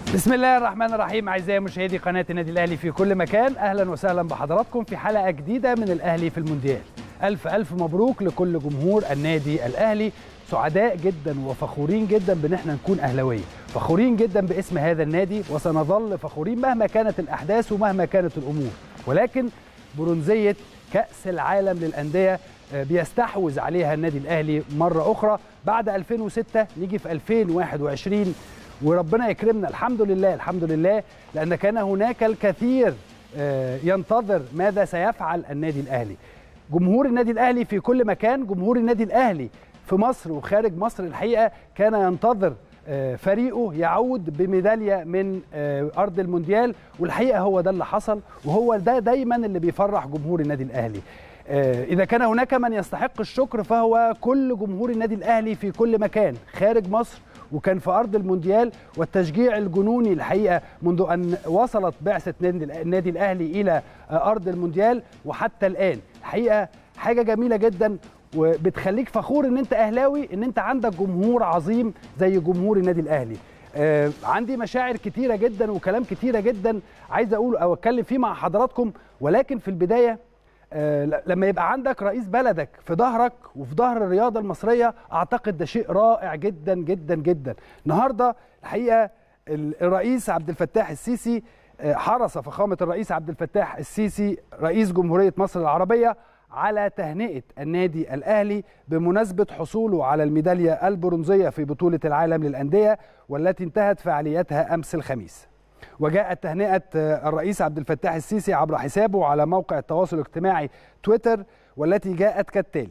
بسم الله الرحمن الرحيم. اعزائي مشاهدي قناه النادي الاهلي في كل مكان، اهلا وسهلا بحضراتكم في حلقه جديده من الاهلي في المونديال. الف الف مبروك لكل جمهور النادي الاهلي. سعداء جدا وفخورين جدا بان احنا نكون اهلاويه، فخورين جدا باسم هذا النادي وسنظل فخورين مهما كانت الاحداث ومهما كانت الامور. ولكن برونزيه كاس العالم للانديه بيستحوذ عليها النادي الاهلي مره اخرى بعد 2006. نيجي في 2021 وربنا يكرمنا الحمد لله الحمد لله، لأن كان هناك الكثير ينتظر ماذا سيفعل النادي الأهلي. جمهور النادي الأهلي في كل مكان، جمهور النادي الأهلي في مصر وخارج مصر الحقيقة كان ينتظر فريقه يعود بميدالية من أرض المونديال، والحقيقة هو ده اللي حصل، وهو ده دايما اللي بيفرح جمهور النادي الأهلي. إذا كان هناك من يستحق الشكر فهو كل جمهور النادي الأهلي في كل مكان خارج مصر وكان في أرض المونديال، والتشجيع الجنوني الحقيقة منذ أن وصلت بعثة النادي الأهلي إلى أرض المونديال وحتى الآن. الحقيقة حاجة جميلة جدا وبتخليك فخور أن أنت أهلاوي، أن أنت عندك جمهور عظيم زي جمهور النادي الأهلي. عندي مشاعر كتيرة جدا وكلام كتيرة جدا عايز أقول أو أتكلم فيه مع حضراتكم، ولكن في البداية لما يبقى عندك رئيس بلدك في ظهرك وفي ظهر الرياضة المصرية، أعتقد ده شيء رائع جدا جدا جدا. النهاردة الحقيقة الرئيس عبد الفتاح السيسي حرص فخامة الرئيس عبد الفتاح السيسي رئيس جمهورية مصر العربية على تهنئة النادي الأهلي بمناسبة حصوله على الميدالية البرونزية في بطولة العالم للأندية والتي انتهت فعاليتها أمس الخميس. وجاءت تهنئة الرئيس عبد الفتاح السيسي عبر حسابه على موقع التواصل الاجتماعي تويتر، والتي جاءت كالتالي: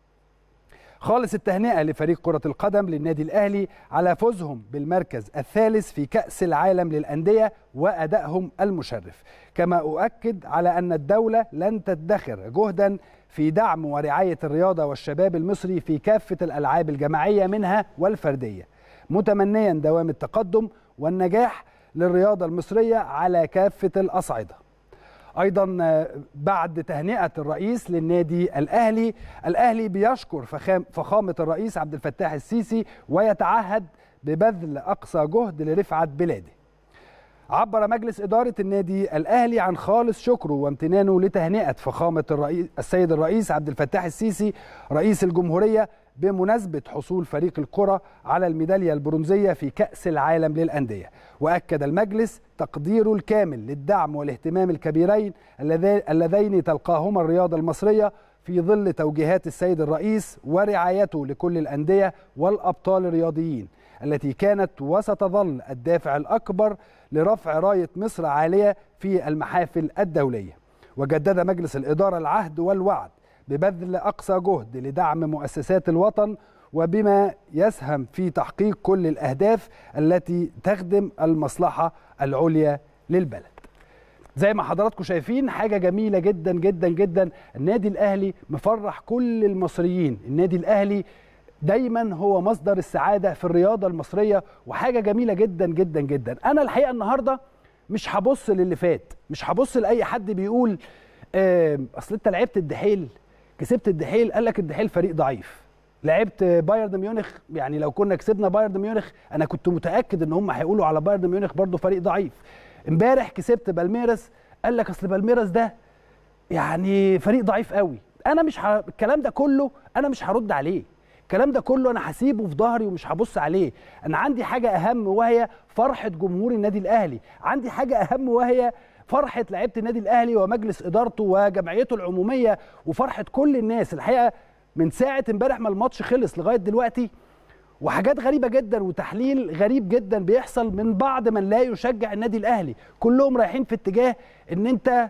خالص التهنئة لفريق كرة القدم للنادي الأهلي على فوزهم بالمركز الثالث في كأس العالم للأندية وأدائهم المشرف، كما أؤكد على أن الدولة لن تدخر جهدا في دعم ورعاية الرياضة والشباب المصري في كافة الألعاب الجماعية منها والفردية، متمنيا دوام التقدم والنجاح للرياضة المصرية على كافة الأصعدة. أيضا بعد تهنئة الرئيس للنادي الأهلي، الأهلي بيشكر فخامة الرئيس عبد الفتاح السيسي ويتعهد ببذل أقصى جهد لرفعة بلاده. عبر مجلس إدارة النادي الأهلي عن خالص شكره وامتنانه لتهنئة فخامة السيد الرئيس عبد الفتاح السيسي رئيس الجمهورية بمناسبة حصول فريق الكرة على الميدالية البرونزية في كأس العالم للأندية. وأكد المجلس تقديره الكامل للدعم والاهتمام الكبيرين اللذين تلقاهما الرياضة المصرية في ظل توجيهات السيد الرئيس ورعايته لكل الأندية والأبطال الرياضيين التي كانت وستظل الدافع الأكبر لرفع راية مصر عالية في المحافل الدولية. وجدد مجلس الإدارة العهد والوعد ببذل أقصى جهد لدعم مؤسسات الوطن وبما يسهم في تحقيق كل الأهداف التي تخدم المصلحة العليا للبلد. زي ما حضراتكم شايفين حاجة جميلة جدا جدا جدا. النادي الأهلي مفرح كل المصريين، النادي الأهلي دايما هو مصدر السعادة في الرياضة المصرية، وحاجة جميلة جدا جدا جدا. أنا الحقيقة النهاردة مش هبص للي فات، مش هبص لأي حد بيقول أصل أنت لعبت الدحيل كسبت الدحيل، قال لك الدحيل فريق ضعيف. لعبت بايرن ميونخ، يعني لو كنا كسبنا بايرن ميونخ انا كنت متاكد ان هم هيقولوا على بايرن ميونخ برضو فريق ضعيف. امبارح كسبت بالميراس، قال لك اصل بالميراس ده يعني فريق ضعيف قوي. انا مش الكلام ده كله انا مش هرد عليه، الكلام ده كله انا هسيبه في ظهري ومش هبص عليه. انا عندي حاجه اهم وهي فرحه جمهور النادي الاهلي، عندي حاجه اهم وهي فرحة لعيبة النادي الأهلي ومجلس إدارته وجمعيته العمومية وفرحة كل الناس. الحقيقة من ساعة امبارح ما الماتش خلص لغاية دلوقتي وحاجات غريبة جدا وتحليل غريب جدا بيحصل من بعض من لا يشجع النادي الأهلي، كلهم رايحين في اتجاه ان انت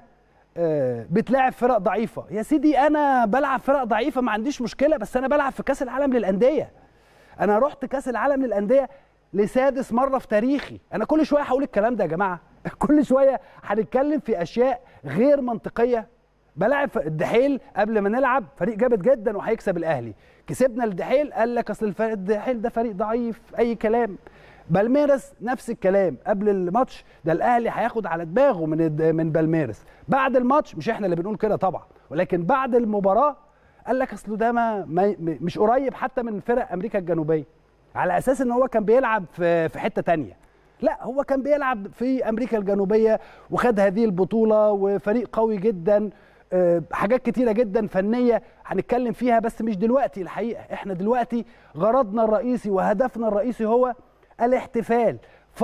بتلاعب فرق ضعيفة. يا سيدي أنا بلعب فرق ضعيفة ما عنديش مشكلة، بس أنا بلعب في كأس العالم للأندية. أنا رحت كأس العالم للأندية لسادس مرة في تاريخي. أنا كل شوية هقول الكلام ده يا جماعة، كل شويه هنتكلم في اشياء غير منطقيه. بلاعب الدحيل قبل ما نلعب فريق جامد جدا وهيكسب الاهلي، كسبنا الدحيل قال لك اصل الدحيل ده فريق ضعيف، اي كلام. بالميراس نفس الكلام، قبل الماتش ده الاهلي هياخد على دماغه من بالميراس. بعد الماتش مش احنا اللي بنقول كده طبعا، ولكن بعد المباراه قال لك اصل ده مش قريب حتى من فرق امريكا الجنوبيه، على اساس ان هو كان بيلعب في حته ثانيه. لا، هو كان بيلعب في امريكا الجنوبيه وخد هذه البطوله، وفريق قوي جدا، حاجات كتيره جدا فنيه هنتكلم فيها، بس مش دلوقتي. الحقيقه احنا دلوقتي غرضنا الرئيسي وهدفنا الرئيسي هو الاحتفال،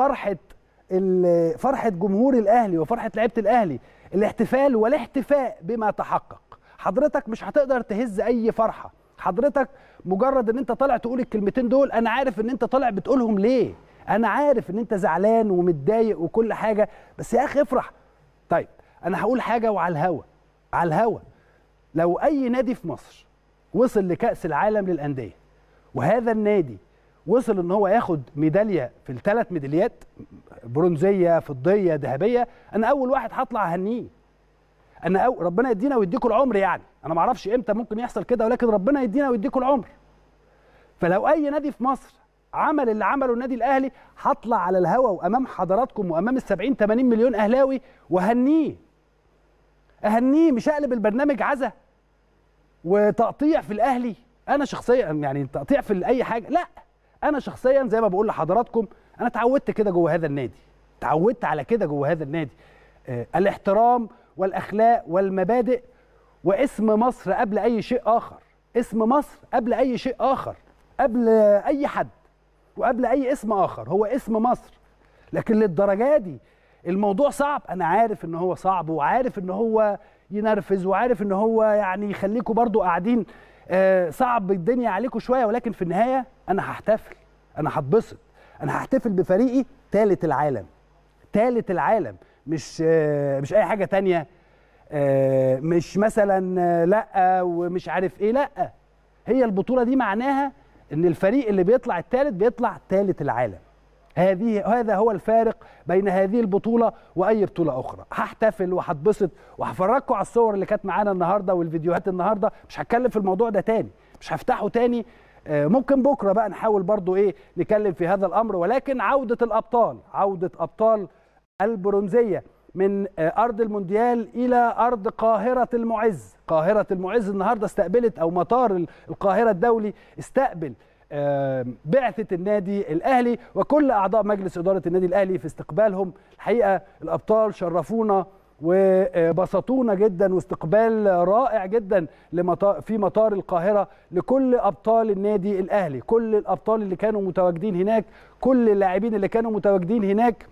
فرحه جمهور الاهلي وفرحه لعيبه الاهلي، الاحتفال والاحتفاء بما تحقق. حضرتك مش هتقدر تهز اي فرحه، حضرتك مجرد ان انت طالع تقول الكلمتين دول، انا عارف ان انت طالع بتقولهم ليه، انا عارف ان انت زعلان ومتضايق وكل حاجه، بس يا اخي افرح. طيب انا هقول حاجه وعلى الهوا، على الهوا، لو اي نادي في مصر وصل لكأس العالم للأندية، وهذا النادي وصل ان هو ياخد ميداليه في ال3 ميداليات، برونزيه فضيه ذهبيه، انا اول واحد هطلع اهنيه. ربنا يدينا ويديكم العمر، يعني انا ما اعرفش امتى ممكن يحصل كده، ولكن ربنا يدينا ويديكم العمر. فلو اي نادي في مصر عمل اللي عمله النادي الاهلي، هطلع على الهوا وامام حضراتكم وامام ال70 80 مليون اهلاوي واهنيه. اهنيه، مش اقلب البرنامج عزا وتقطيع في الاهلي. انا شخصيا يعني تقطيع في اي حاجه، لا، انا شخصيا زي ما بقول لحضراتكم، انا اتعودت كده جوه هذا النادي، اتعودت على كده جوه هذا النادي، الاحترام والاخلاق والمبادئ، واسم مصر قبل اي شيء اخر، اسم مصر قبل اي شيء اخر، قبل اي حد وقبل اي اسم اخر، هو اسم مصر. لكن للدرجه دي الموضوع صعب، انا عارف ان هو صعب، وعارف ان هو ينرفز، وعارف ان هو يعني يخليكم برضو قاعدين صعب الدنيا عليكم شويه، ولكن في النهايه انا هحتفل، انا هتبسط، انا هحتفل بفريقي ثالث العالم، ثالث العالم، مش اي حاجه تانية، مش مثلا لا ومش عارف ايه، لا، هي البطوله دي معناها ان الفريق اللي بيطلع الثالث بيطلع ثالث العالم. هذا هو الفارق بين هذه البطوله واي بطوله اخرى. هحتفل وهتبسط وهفرجكم على الصور اللي كانت معانا النهارده والفيديوهات النهارده، مش هتكلم في الموضوع ده تاني، مش هفتحه تاني، ممكن بكره بقى نحاول برضو نتكلم في هذا الامر. ولكن عوده الابطال، عوده ابطال البرونزيه من ارض المونديال الى ارض قاهره المعز. قاهره المعز النهارده استقبلت، او مطار القاهره الدولي استقبل بعثة النادي الأهلي وكل أعضاء مجلس إدارة النادي الأهلي في استقبالهم. الحقيقة الأبطال شرفونا وبسطونا جدا، واستقبال رائع جدا في مطار القاهرة لكل أبطال النادي الأهلي، كل الأبطال اللي كانوا متواجدين هناك، كل اللاعبين اللي كانوا متواجدين هناك.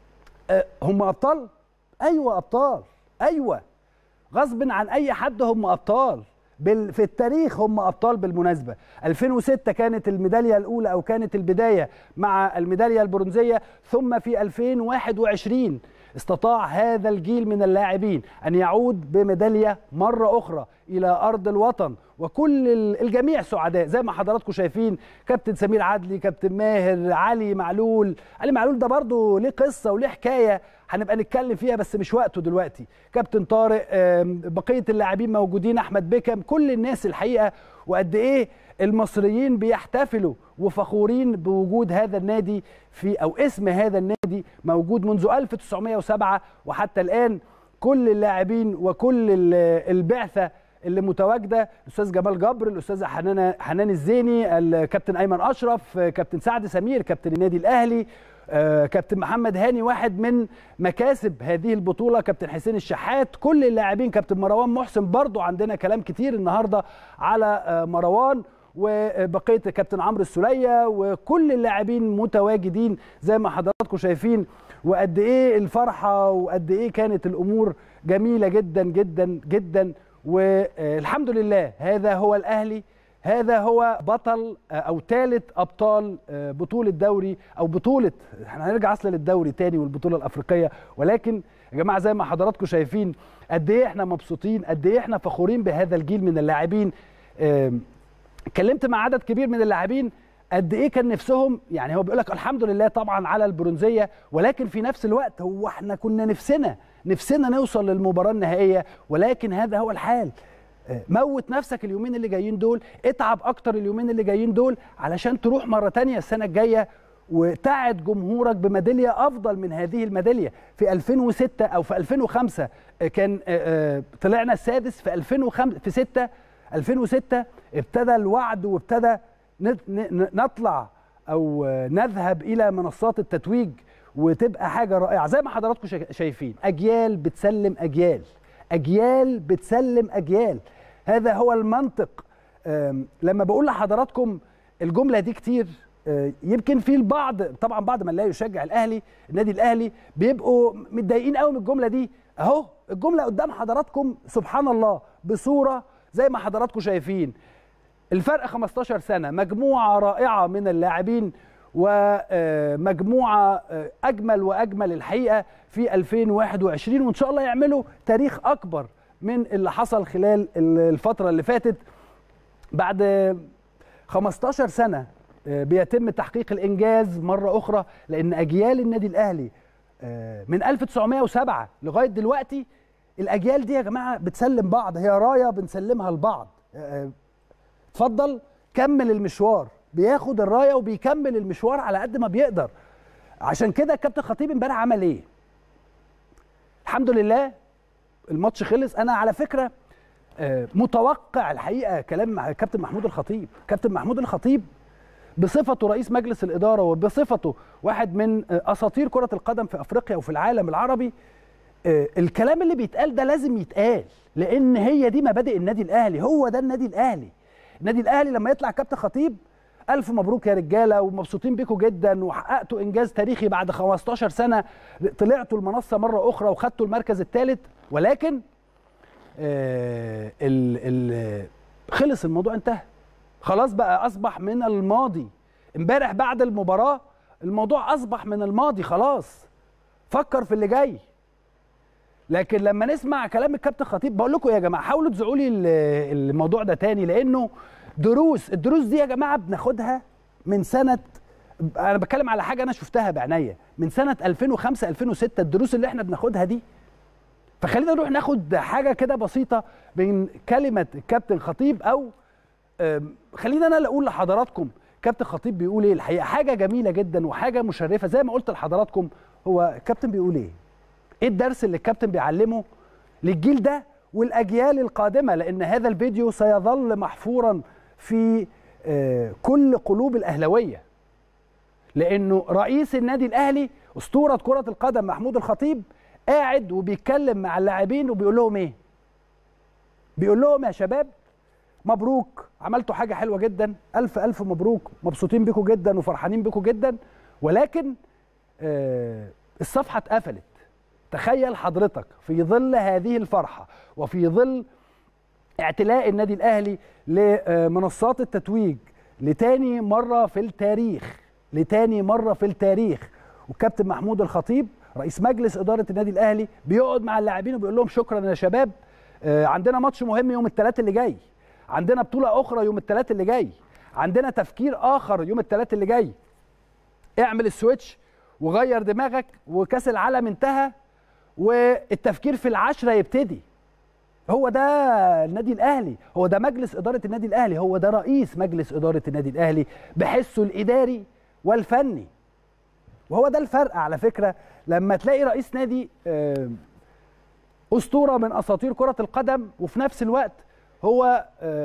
هم أبطال؟ أيوة أبطال، أيوة، غصب عن أي حد هم أبطال في التاريخ، هم أبطال. بالمناسبة 2006 كانت الميدالية الأولى، أو كانت البداية مع الميدالية البرونزية، ثم في 2021 استطاع هذا الجيل من اللاعبين أن يعود بميدالية مرة أخرى إلى أرض الوطن، وكل الجميع سعداء زي ما حضراتكم شايفين. كابتن سمير عدلي، كابتن ماهر، علي معلول ده برضه ليه قصة وليه حكاية هنبقى نتكلم فيها، بس مش وقته دلوقتي. كابتن طارق، بقية اللاعبين موجودين، أحمد بيكم، كل الناس الحقيقة. وقد إيه المصريين بيحتفلوا وفخورين بوجود هذا النادي أو اسم هذا النادي موجود منذ 1907 وحتى الآن. كل اللاعبين وكل البعثة اللي متواجده، الاستاذ جمال جبر، الاستاذ حنان الزيني، الكابتن ايمن اشرف، كابتن سعد سمير كابتن النادي الاهلي، كابتن محمد هاني واحد من مكاسب هذه البطوله، كابتن حسين الشحات، كل اللاعبين، كابتن مروان محسن. برضو عندنا كلام كتير النهارده على مروان، وبقيه كابتن عمرو السوليه، وكل اللاعبين متواجدين زي ما حضراتكم شايفين. وقد ايه الفرحه، وقد ايه كانت الامور جميله جدا جدا جدا. والحمد لله، هذا هو الأهلي، هذا هو بطل أو ثالث أبطال بطولة دوري، أو بطولة، احنا هنرجع أصلا للدوري تاني والبطولة الأفريقية. ولكن يا جماعة زي ما حضراتكم شايفين قد إيه احنا مبسوطين، قد إيه احنا فخورين بهذا الجيل من اللاعبين. اتكلمت مع عدد كبير من اللاعبين قد إيه كان نفسهم، يعني هو بيقول لك الحمد لله طبعا على البرونزية، ولكن في نفس الوقت هو احنا كنا نفسنا نوصل للمباراة النهائية، ولكن هذا هو الحال. موت نفسك اليومين اللي جايين دول، اتعب اكتر اليومين اللي جايين دول علشان تروح مرة تانية السنة الجاية وتعد جمهورك بميدالية افضل من هذه الميدالية. في 2006 او في 2005 كان طلعنا السادس، في 2006 ابتدى الوعد، وابتدى نطلع او نذهب الى منصات التتويج، وتبقى حاجه رائعه زي ما حضراتكم شايفين. اجيال بتسلم اجيال، اجيال بتسلم اجيال. هذا هو المنطق. لما بقول لحضراتكم الجمله دي كتير، يمكن في البعض، طبعا بعض من لا يشجع الاهلي، النادي الاهلي، بيبقوا متضايقين قوي من الجمله دي. اهو الجمله قدام حضراتكم سبحان الله بصوره زي ما حضراتكم شايفين. الفرق 15 سنه، مجموعه رائعه من اللاعبين ومجموعه اجمل واجمل الحقيقه في 2021، وان شاء الله يعملوا تاريخ اكبر من اللي حصل خلال الفتره اللي فاتت. بعد 15 سنه بيتم تحقيق الانجاز مره اخرى، لان اجيال النادي الاهلي من 1907 لغايه دلوقتي، الاجيال دي يا جماعه بتسلم بعض، هي رايه بنسلمها لبعض. اتفضل كمل المشوار، بياخد الرايه وبيكمل المشوار على قد ما بيقدر. عشان كده الكابتن خطيب امبارح عمل ايه؟ الحمد لله الماتش خلص. انا على فكره متوقع الحقيقه كلام مع كابتن محمود الخطيب. كابتن محمود الخطيب بصفته رئيس مجلس الاداره وبصفته واحد من اساطير كره القدم في افريقيا وفي العالم العربي، الكلام اللي بيتقال ده لازم يتقال، لان هي دي مبادئ النادي الاهلي. هو ده النادي الاهلي. النادي الاهلي لما يطلع كابتن خطيب الف مبروك يا رجاله ومبسوطين بيكم جدا وحققتوا انجاز تاريخي بعد 15 سنه، طلعتوا المنصه مره اخرى وخدتوا المركز الثالث، ولكن خلص الموضوع، انتهى خلاص بقى، اصبح من الماضي. امبارح بعد المباراه الموضوع اصبح من الماضي خلاص، فكر في اللي جاي. لكن لما نسمع كلام الكابتن خطيب، بقول لكم يا جماعه حاولوا تزعوا لي الموضوع ده تاني، لانه الدروس دي يا جماعه بناخدها من سنه، انا بتكلم على حاجه انا شفتها بعينيا من سنه 2005 2006، الدروس اللي احنا بناخدها دي. فخلينا نروح ناخد حاجه كده بسيطه من كلمه الكابتن خطيب، او خلينا انا اقول لحضراتكم كابتن خطيب بيقول ايه. الحقيقه حاجه جميله جدا وحاجه مشرفه، زي ما قلت لحضراتكم. هو الكابتن بيقول ايه الدرس اللي الكابتن بيعلمه للجيل ده والاجيال القادمه، لان هذا الفيديو سيظل محفورا في كل قلوب الاهلاويه، لانه رئيس النادي الاهلي اسطوره كره القدم محمود الخطيب قاعد وبيتكلم مع اللاعبين وبيقول لهم ايه؟ بيقول لهم يا شباب مبروك، عملتوا حاجه حلوه جدا، الف الف مبروك، مبسوطين بيكم جدا وفرحانين بيكم جدا، ولكن الصفحه اتقفلت. تخيل حضرتك في ظل هذه الفرحه وفي ظل اعتلاء النادي الاهلي لمنصات التتويج لتاني مره في التاريخ، لتاني مره في التاريخ، والكابتن محمود الخطيب رئيس مجلس اداره النادي الاهلي بيقعد مع اللاعبين وبيقول لهم شكرا يا شباب، عندنا ماتش مهم يوم الثلاث اللي جاي، عندنا بطوله اخرى يوم الثلاث اللي جاي، عندنا تفكير اخر يوم الثلاث اللي جاي، اعمل السويتش وغير دماغك، وكاس العالم انتهى والتفكير في العشرة يبتدي. هو ده النادي الاهلي، هو ده مجلس اداره النادي الاهلي، هو ده رئيس مجلس اداره النادي الاهلي بحسه الاداري والفني. وهو ده الفرق على فكره لما تلاقي رئيس نادي اسطوره من اساطير كره القدم، وفي نفس الوقت هو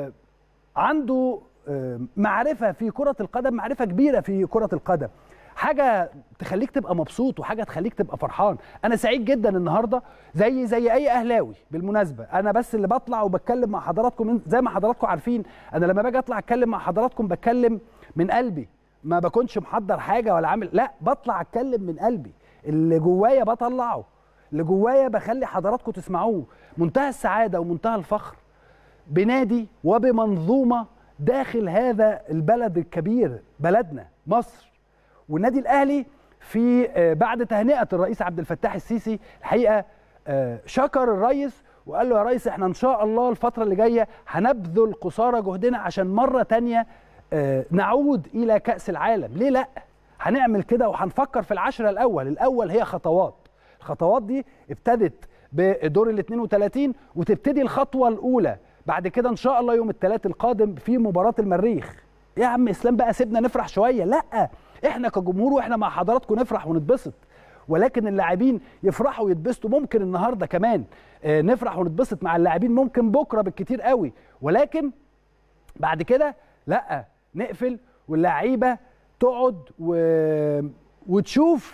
عنده معرفه في كره القدم، معرفه كبيره في كره القدم، حاجه تخليك تبقى مبسوط وحاجه تخليك تبقى فرحان. انا سعيد جدا النهارده زي اي اهلاوي بالمناسبه. انا بس اللي بطلع وبتكلم مع حضراتكم زي ما حضراتكم عارفين، انا لما باجي اطلع اتكلم مع حضراتكم بتكلم من قلبي، ما بكونش محضر حاجه ولا عامل، لا، بطلع اتكلم من قلبي، اللي جوايا بطلعه، اللي جوايا بخلي حضراتكم تسمعوه. منتهى السعاده ومنتهى الفخر بنادي وبمنظومه داخل هذا البلد الكبير، بلدنا مصر. والنادي الاهلي في بعد تهنئه الرئيس عبد الفتاح السيسي الحقيقه شكر الرئيس وقال له يا ريس احنا ان شاء الله الفتره اللي جايه هنبذل قصارى جهدنا عشان مره تانية نعود الى كاس العالم. ليه لا؟ هنعمل كده وهنفكر في العشرة الاول هي خطوات. الخطوات دي ابتدت بدور ال 32 وتبتدي الخطوه الاولى بعد كده ان شاء الله يوم الثلاث القادم في مباراه المريخ. يا عم اسلام بقى سيبنا نفرح شويه، لا، احنا كجمهور واحنا مع حضراتكم نفرح ونتبسط، ولكن اللاعبين يفرحوا ويتبسطوا. ممكن النهارده كمان نفرح ونتبسط مع اللاعبين، ممكن بكره بالكتير قوي، ولكن بعد كده لا، نقفل واللعيبه تقعد وتشوف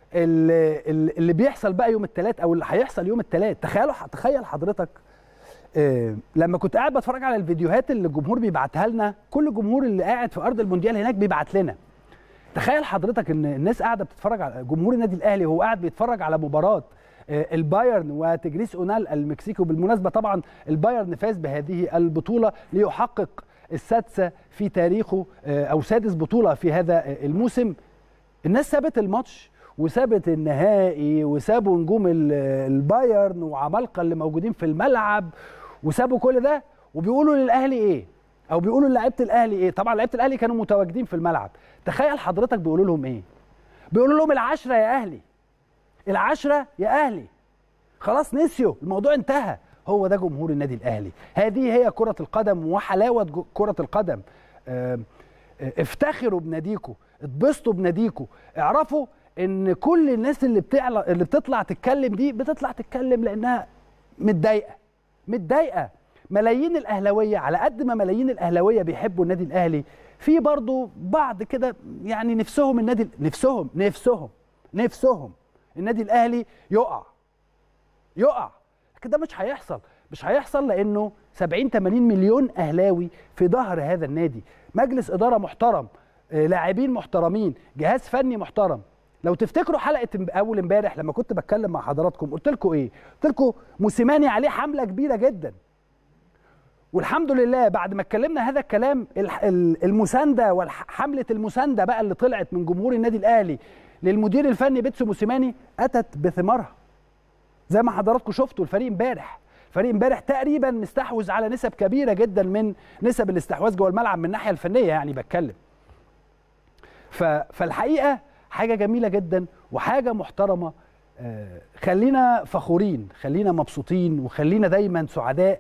اللي بيحصل بقى يوم الثلاث او اللي هيحصل يوم الثلاث. تخيل حضرتك لما كنت قاعد بتفرج على الفيديوهات اللي الجمهور بيبعتها لنا، كل الجمهور اللي قاعد في ارض المونديال هناك بيبعت لنا. تخيل حضرتك ان الناس قاعده بتتفرج على جمهور النادي الاهلي وهو قاعد بيتفرج على مباراه البايرن وتجريس اونال المكسيكي. وبالمناسبه طبعا البايرن فاز بهذه البطوله ليحقق السادسه في تاريخه او سادس بطوله في هذا الموسم. الناس سابت الماتش وسابت النهائي وسابوا نجوم البايرن وعمالقه اللي موجودين في الملعب وسابوا كل ده وبيقولوا للاهلي ايه، او بيقولوا للاعيبه الاهلي ايه. طبعا لعيبه الاهلي كانوا متواجدين في الملعب. تخيل حضرتك بيقولوا لهم ايه؟ بيقولوا لهم العشرة يا اهلي، العشرة يا اهلي. خلاص نسيوا الموضوع، انتهى. هو ده جمهور النادي الاهلي، هذه هي كرة القدم وحلاوة كرة القدم. افتخروا بناديكم، اتبسطوا بناديكم، اعرفوا ان كل الناس اللي بتطلع تتكلم دي بتطلع تتكلم لانها متضايقه. ملايين الاهلاويه، على قد ما ملايين الاهلاويه بيحبوا النادي الاهلي، في برضو بعض كده يعني نفسهم النادي الاهلي يقع. كده مش هيحصل لانه 70-80 مليون اهلاوي في ظهر هذا النادي، مجلس اداره محترم، لاعبين محترمين، جهاز فني محترم. لو تفتكروا حلقه اول امبارح لما كنت بتكلم مع حضراتكم قلت لكم ايه؟ قلت لكم موسيماني عليه حمله كبيره جدا، والحمد لله بعد ما اتكلمنا هذا الكلام المسانده وحمله المسانده بقى اللي طلعت من جمهور النادي الاهلي للمدير الفني بيتسو موسيماني اتت بثمارها. زي ما حضراتكم شفتوا الفريق امبارح تقريبا مستحوذ على نسب كبيره جدا من نسب الاستحواذ جوه الملعب من الناحيه الفنيه، يعني بتكلم. فالحقيقه حاجه جميله جدا وحاجه محترمه. خلينا فخورين، خلينا مبسوطين، وخلينا دايما سعداء.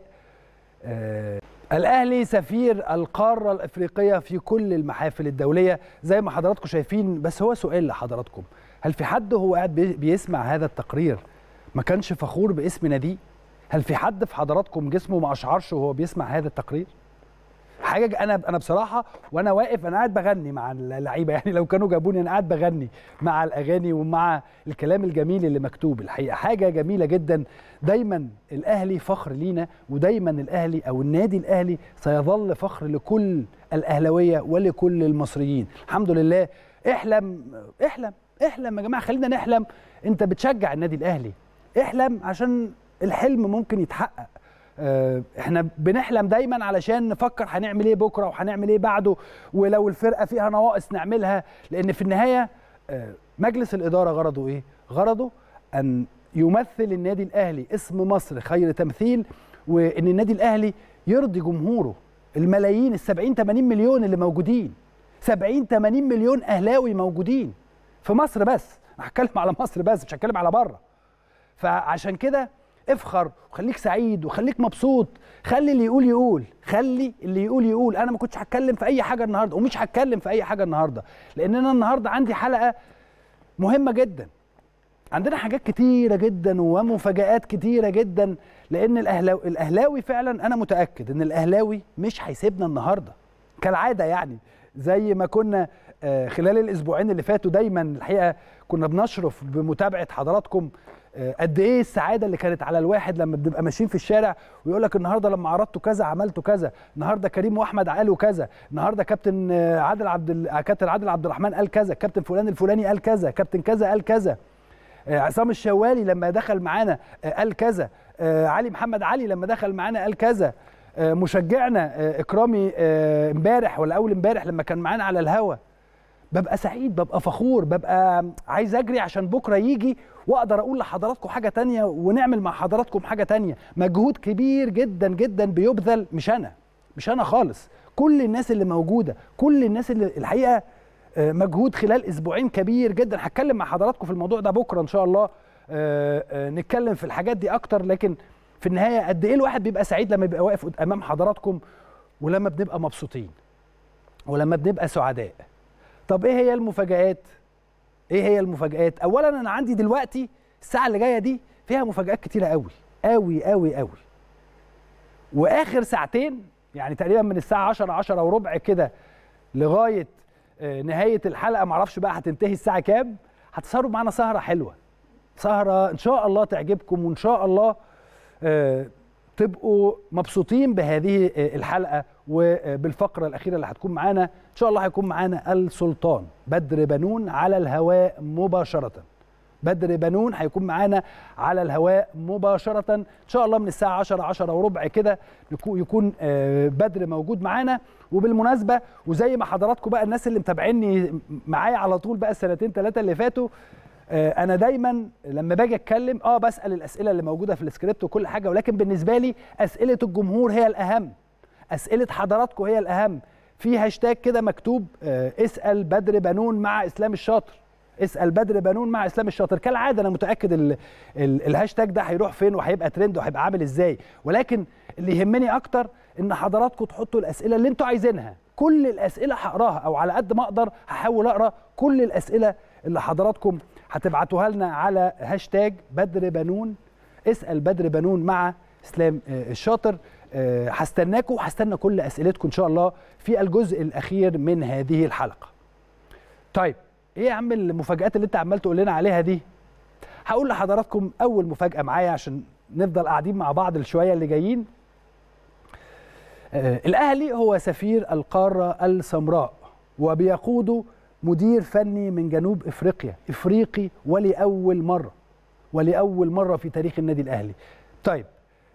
الاهلي سفير القاره الافريقيه في كل المحافل الدوليه زي ما حضراتكم شايفين. بس هو سؤال لحضراتكم، هل في حد هو قاعد بيسمع هذا التقرير ما كانش فخور باسم ناديه؟ هل في حد في حضراتكم جسمه ما اشعرش وهو بيسمع هذا التقرير؟ حاجه انا بصراحه وانا واقف انا قاعد بغني مع اللعيبه، يعني لو كانوا جابوني انا قاعد بغني مع الاغاني ومع الكلام الجميل اللي مكتوب. الحقيقه حاجه جميله جدا. دايما الاهلي فخر لينا، ودايما الاهلي او النادي الاهلي سيظل فخر لكل الاهلاويه ولكل المصريين. الحمد لله. احلم يا جماعه، خلينا نحلم. انت بتشجع النادي الاهلي، احلم عشان الحلم ممكن يتحقق. احنا بنحلم دايما علشان نفكر هنعمل ايه بكره وهنعمل ايه بعده، ولو الفرقه فيها نواقص نعملها. لان في النهايه مجلس الاداره غرضه ايه؟ غرضه ان يمثل النادي الاهلي اسم مصر خير تمثيل، وان النادي الاهلي يرضي جمهوره الملايين ال70-80 مليون اللي موجودين. 70-80 مليون اهلاوي موجودين في مصر بس. انا هتكلم على مصر بس، مش هتكلم على بره. فعشان كده افخر وخليك سعيد وخليك مبسوط. خلي اللي يقول. انا ما كنتش هتكلم في اي حاجه النهارده ومش هتكلم في اي حاجه النهارده، لان انا النهارده عندي حلقه مهمه جدا. عندنا حاجات كتيره جدا ومفاجآت كتيره جدا، لان الاهلاوي فعلا انا متاكد ان الاهلاوي مش هيسيبنا النهارده كالعاده. يعني زي ما كنا خلال الاسبوعين اللي فاتوا دايما الحقيقه كنا بنشرف بمتابعه حضراتكم قد ايه السعاده اللي كانت على الواحد لما بنبقى ماشيين في الشارع ويقول لك النهارده لما عرضتوا كذا عملتوا كذا، النهارده كريم واحمد قالوا كذا، النهارده كابتن عادل عبد الرحمن قال كذا، كابتن فلان الفلاني قال كذا، كابتن كذا قال كذا، عصام الشوالي لما دخل معانا قال كذا، علي محمد علي لما دخل معانا قال كذا، مشجعنا اكرامي امبارح ولا اول امبارح لما كان معانا على الهوا. ببقى سعيد، ببقى فخور، ببقى عايز اجري عشان بكره يجي واقدر اقول لحضراتكم حاجه تانية ونعمل مع حضراتكم حاجه تانية. مجهود كبير جدا جدا بيبذل، مش انا خالص، كل الناس اللي موجوده، كل الناس اللي الحقيقه مجهود خلال اسبوعين كبير جدا. هتكلم مع حضراتكم في الموضوع ده بكره ان شاء الله، نتكلم في الحاجات دي اكتر. لكن في النهايه قد ايه الواحد بيبقى سعيد لما بيبقى واقف امام حضراتكم، ولما بنبقى مبسوطين، ولما بنبقى سعداء. طب ايه هي المفاجآت؟ اولا انا عندي دلوقتي الساعه اللي جايه دي فيها مفاجآت كتيره قوي قوي قوي قوي. واخر ساعتين يعني تقريبا من الساعه 10 وربع كده لغايه نهايه الحلقه، معرفش بقى هتنتهي الساعه كام، هتسهروا معانا سهره حلوه، سهره ان شاء الله تعجبكم، وان شاء الله تبقوا مبسوطين بهذه الحلقه وبالفقره الاخيره اللي هتكون معانا. ان شاء الله هيكون معانا السلطان بدر بنون على الهواء مباشره. بدر بنون هيكون معانا على الهواء مباشره ان شاء الله من الساعه 10 وربع كده يكون بدر موجود معانا. وبالمناسبه وزي ما حضراتكم بقى الناس اللي متابعيني معايا على طول بقى السنتين 3 اللي فاتوا، انا دايما لما باجي اتكلم بسال الاسئله اللي موجوده في السكريبت وكل حاجه، ولكن بالنسبه لي اسئله الجمهور هي الاهم، اسئله حضراتكم هي الاهم. في هاشتاج كده مكتوب اسال بدر بنون مع اسلام الشاطر، اسال بدر بنون مع اسلام الشاطر. كالعاده انا متاكد الهاشتاج ده هيروح فين وهيبقى ترند وهيبقى عامل ازاي، ولكن اللي يهمني اكتر ان حضراتكم تحطوا الاسئله اللي انتوا عايزينها. كل الاسئله هقراها، او على قد ما اقدر هحاول اقرا كل الاسئله اللي حضراتكم هتبعتوها لنا على هاشتاج بدر بنون، اسال بدر بنون مع اسلام الشاطر. هستناكم وهستنى كل اسئلتكم ان شاء الله في الجزء الاخير من هذه الحلقه. طيب ايه يا عم المفاجآت اللي انت عمال تقول لنا عليها دي؟ هقول لحضراتكم اول مفاجأة معايا عشان نفضل قاعدين مع بعض الشوية اللي جايين. الاهلي هو سفير القارة السمراء، وبيقوده مدير فني من جنوب افريقيا، افريقي ولأول مرة في تاريخ النادي الاهلي. طيب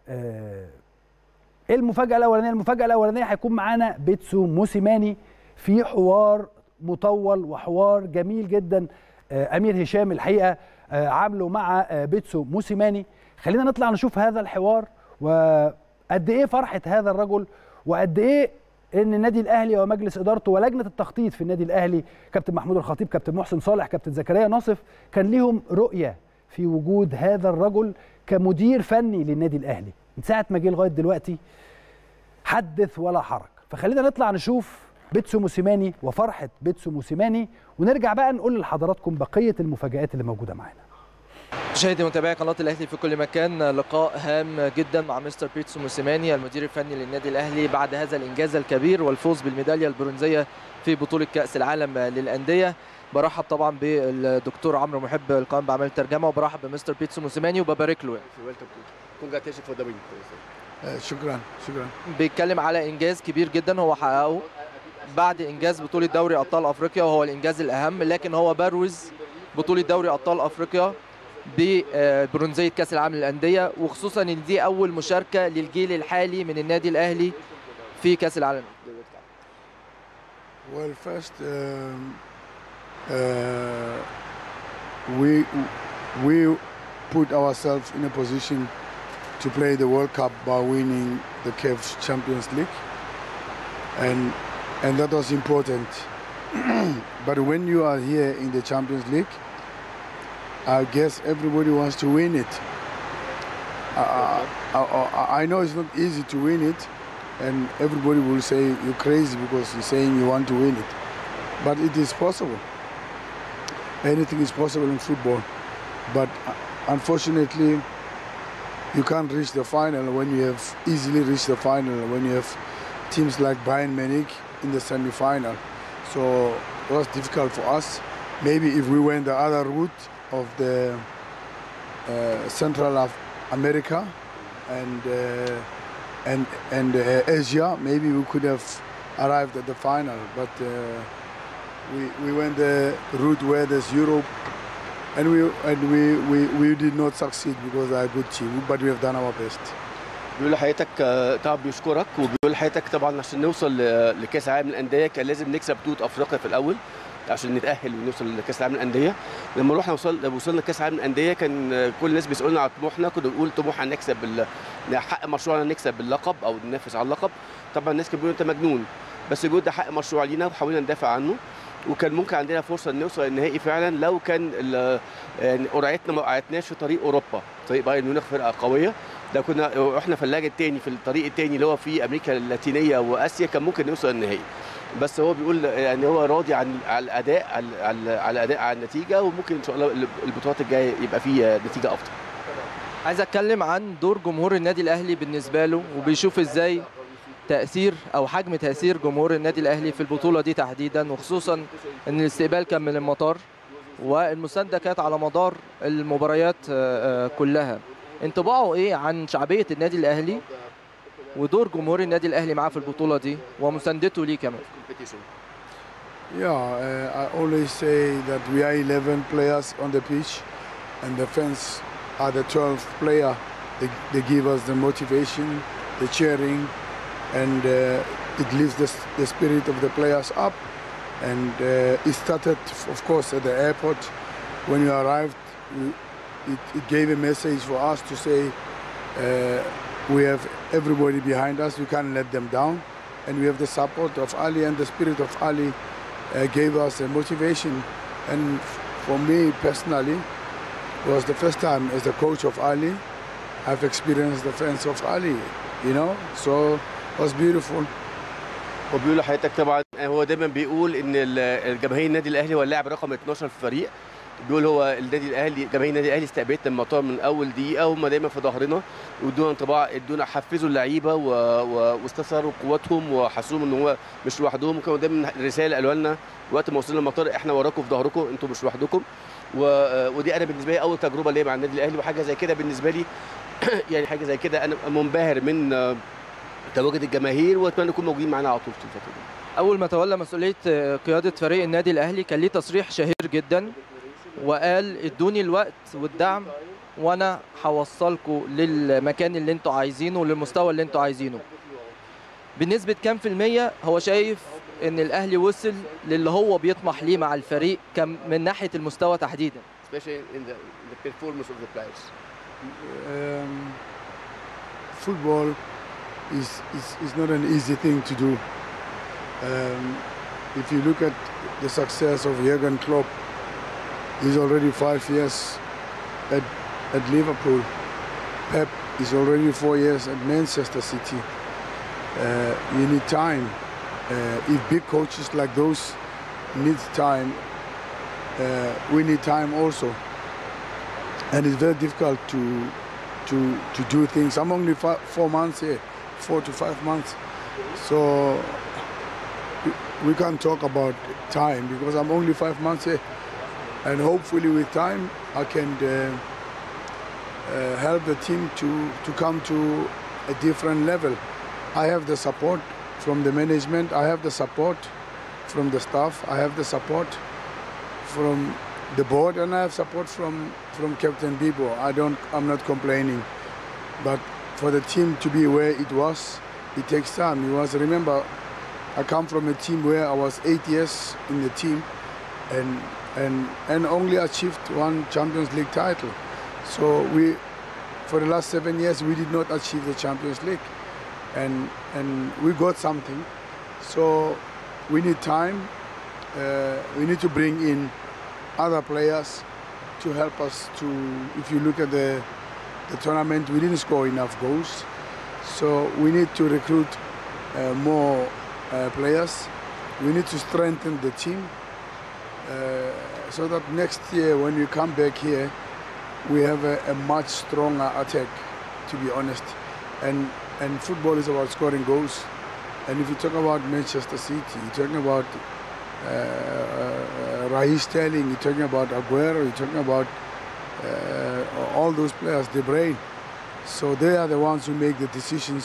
ايه المفاجأة الاولانية؟ المفاجأة الاولانية هيكون معانا بيتسو موسيماني في حوار مطول وحوار جميل جدا امير هشام الحقيقه عامله مع بيتسو موسيماني. خلينا نطلع نشوف هذا الحوار وقد ايه فرحه هذا الرجل، وقد ايه ان النادي الاهلي ومجلس ادارته ولجنه التخطيط في النادي الاهلي كابتن محمود الخطيب، كابتن محسن صالح، كابتن زكريا ناصف، كان ليهم رؤيه في وجود هذا الرجل كمدير فني للنادي الاهلي من ساعه ما جه لغايه دلوقتي. حدث ولا حرج. فخلينا نطلع نشوف بيتسو موسيماني وفرحة بيتسو موسيماني، ونرجع بقى نقول لحضراتكم بقية المفاجآت اللي موجودة معانا. مشاهدي متابعي قناة الأهلي في كل مكان، لقاء هام جدا مع مستر بيتسو موسيماني المدير الفني للنادي الأهلي بعد هذا الإنجاز الكبير والفوز بالميدالية البرونزية في بطولة كأس العالم للأندية. برحب طبعا بالدكتور عمرو محب القائم بأعمال الترجمة، وبرحب بمستر بيتسو موسيماني وببارك له. شكرا. بيتكلم على إنجاز كبير جدا هو حققه بعد إنجاز بطولة دوري أبطال أفريقيا، وهو الإنجاز الأهم، لكن هو بروز بطولة دوري أبطال أفريقيا ببرونزية كأس العالم للأندية، وخصوصا إن دي أول مشاركة للجيل الحالي من النادي الأهلي في كأس العالم. Well, first, we put ourselves in a position to play the World Cup by winning the CAF Champions League, and that was important. But when you are here in the Champions League, I guess everybody wants to win it. I know it's not easy to win it, and everybody will say you're crazy because you're saying you want to win it. But it is possible. Anything is possible in football. But unfortunately, you can't reach the final when you have easily reached the final, when you have teams like Bayern Munich in the semi-final. So it was difficult for us. Maybe if we went the other route of the Central America and Asia, maybe we could have arrived at the final. But we went the route where there's Europe, and we did not succeed because they are a good team. But we have done our best. بيقول لحضرتك طبعا بيشكرك، وبيقول لحضرتك طبعا عشان نوصل لكاس العالم للانديه كان لازم نكسب بطوله افريقيا في الاول عشان نتاهل ونوصل لكاس العالم للانديه. لما رحنا وصلنا لكاس العالم للانديه كان كل الناس بيسالونا على طموحنا، كنا بنقول طموحنا نكسب نحقق مشروعنا نكسب اللقب او ننافس على اللقب. طبعا الناس كانوا بيقولوا انت مجنون، بس الجول ده حق مشروع لينا وحاولنا ندافع عنه، وكان ممكن عندنا فرصه نوصل النهائي فعلا لو كان يعني قرعتنا ما وقعتناش في طريق اوروبا، طريق بايرن ميونخ فرقه قويه. ده كنا احنا في اللاج الثاني في الطريق الثاني اللي هو في امريكا اللاتينيه واسيا، كان ممكن نوصل النهائي. بس هو بيقول يعني هو راضي عن الاداء على النتيجه، وممكن ان شاء الله البطولات الجايه يبقى فيه نتيجه افضل. عايز اتكلم عن دور جمهور النادي الاهلي بالنسبه له، وبيشوف ازاي تاثير او حجم تاثير جمهور النادي الاهلي في البطوله دي تحديدا، وخصوصا ان الاستقبال كان من المطار والمسانده كانت على مدار المباريات كلها. انطباعه ايه عن شعبيه النادي الاهلي ودور جمهور النادي الاهلي معاه في البطوله دي ومساندته ليه كمان؟ I always say that we are 11 players on the pitch and the fans are the 12th player. They give us the motivation, the cheering, and it lifts the spirit of the players up. And it started, of course, at the airport. When you arrived, it gave a message for us to say we have everybody behind us, we can't let them down. And we have the support of Ali, and the spirit of Ali gave us a motivation. And for me personally, it was the first time as the coach of Ali, I've experienced the fans of Ali, you know, so it was beautiful. وبيقول لحضرتك طبعا هو دايما بيقول ان الجماهير النادي الاهلي هو اللاعب رقم 12 في الفريق. بيقول هو النادي الاهلي جماهير النادي الاهلي استقبلتنا المطار من اول دقيقه، هم دايما في ظهرنا وادونا انطباع، ادونا حفزوا اللعيبه واستثاروا قوتهم وحسوهم ان هو مش لوحدهم. وكانوا دايما رساله قالوا لنا وقت ما وصلنا المطار احنا وراكم في ظهركم، انتم مش لوحدكم. ودي انا بالنسبه لي اول تجربه ليا مع النادي الاهلي، وحاجه زي كده بالنسبه لي يعني حاجه زي كده انا منبهر من تواجد الجماهير، واتمنى يكونوا موجودين معانا على طول في الفتره دي. اول ما تولى مسؤوليه قياده فريق النادي الاهلي كان ليه تصريح شهير جدا وقال ادوني الوقت والدعم وانا هوصلكم للمكان اللي انتوا عايزينه وللمستوى اللي انتوا عايزينه. بنسبه كام في الميه هو شايف ان الاهلي وصل للي هو بيطمح ليه مع الفريق من ناحيه المستوى تحديدا؟ especially in the performance of the players. Football is not an easy thing to do. If you look at the success of Jurgen Klopp, he's already 5 years at Liverpool. Pep is already 4 years at Manchester City. You need time. If big coaches like those need time, we need time also. And it's very difficult to do things. I'm only 4 months here, 4 to 5 months. So we can't talk about time because I'm only 5 months here. And hopefully with time I can help the team to come to a different level. I have the support from the management, I have the support from the staff, I have the support from the board, and I have support from Captain Bibo. I'm not complaining, but for the team to be where it was, it takes time. Remember, I come from a team where I was 8 years in the team and only achieved 1 Champions League title. So for the last 7 years, we did not achieve the Champions League, and we got something. So we need time. We need to bring in other players to help us to. If you look at the tournament, we didn't score enough goals. So we need to recruit more players. We need to strengthen the team so that next year when we come back here, we have a much stronger attack, to be honest. And football is about scoring goals. And if you talk about Manchester City, you're talking about Raheem Sterling, you're talking about Aguero, you're talking about all those players, De Bruyne. So they are the ones who make the decisions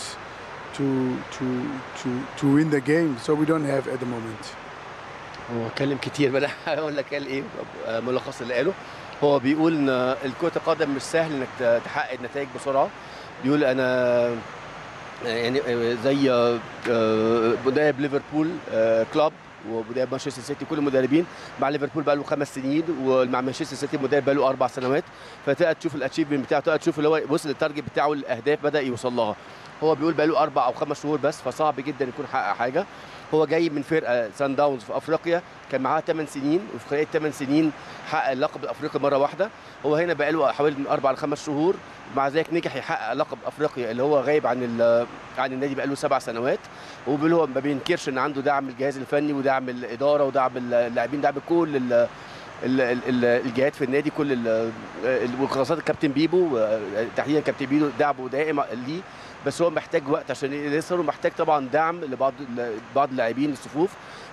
to win the game. So we don't have at the moment. هو اتكلم كتير بقى، هقول لك قال ايه ملخص اللي قاله. هو بيقول ان الكرة القدم مش سهل انك تحقق النتائج بسرعة. بيقول انا يعني زي مدرب ليفربول كلوب ومدرب مانشستر سيتي، كل المدربين مع ليفربول بقى له 5 سنين ومع مانشستر سيتي المدرب بقى له 4 سنوات، فتقدر تشوف الاتشيفمنت بتاعه، تقدر تشوف اللي هو وصل للتارجت بتاعه، الاهداف بدا يوصل لها. هو بيقول بقى له 4 أو 5 شهور بس، فصعب جدا يكون حقق حاجه. هو جاي من فرقه سان داونز في افريقيا كان معاها 8 سنين، وفي خلال 8 سنين حقق اللقب الافريقي مره واحده. هو هنا بقى له حوالي من 4 ل 5 شهور، مع ذلك نجح يحقق لقب افريقيا اللي هو غايب عن النادي بقى له 7 سنوات. وبيقول هو ما بينكرش ان عنده دعم الجهاز الفني ودعم الاداره ودعم اللاعبين، دعم كل الجهات في النادي، كل وخاصه الكابتن بيبو، تحديدا كابتن بيبو دعمه دائم ليه. بس هو محتاج وقت عشان يصير، ومحتاج طبعا دعم لبعض اللاعبين الصفوف.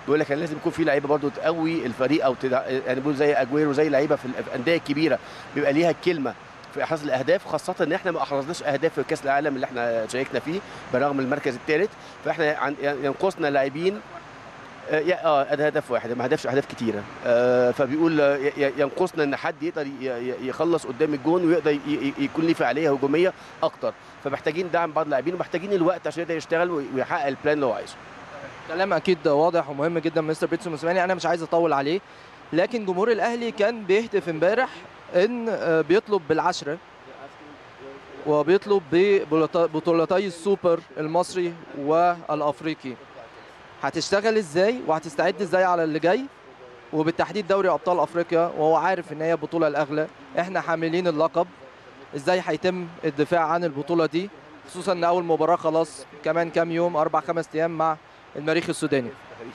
بيقول لك لازم يكون في لعيبه برضو تقوي الفريق او يعني بيقول زي اجويرو زي لعيبه في الانديه الكبيره بيبقى ليها الكلمه في احراز الاهداف، خاصه ان احنا ما احرزناش اهداف في كاس العالم اللي احنا شاركنا فيه برغم المركز الثالث، فاحنا ينقصنا لاعبين هدف واحد، ما هدفش اهداف كتيره. فبيقول ينقصنا ان حد يقدر يخلص قدام الجون ويقدر يكون ليه فعاليه هجوميه اكتر، فمحتاجين دعم بعض اللاعبين ومحتاجين الوقت عشان يقدر يشتغل ويحقق البلان اللي هو عايزه. كلام اكيد واضح ومهم جدا مستر بيتسو موسيماني، انا مش عايز اطول عليه، لكن جمهور الاهلي كان بيهتف امبارح ان بيطلب بالعشره وبيطلب ببطولتي السوبر المصري والافريقي. هتشتغل ازاي وهتستعد ازاي على اللي جاي، وبالتحديد دوري ابطال افريقيا وهو عارف ان هي البطوله الاغلى، احنا حاملين اللقب، ازاي هيتم الدفاع عن البطوله دي، خصوصا ان اول مباراه خلاص كمان كام يوم 4-5 ايام مع المريخ السوداني.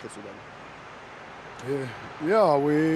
Yeah,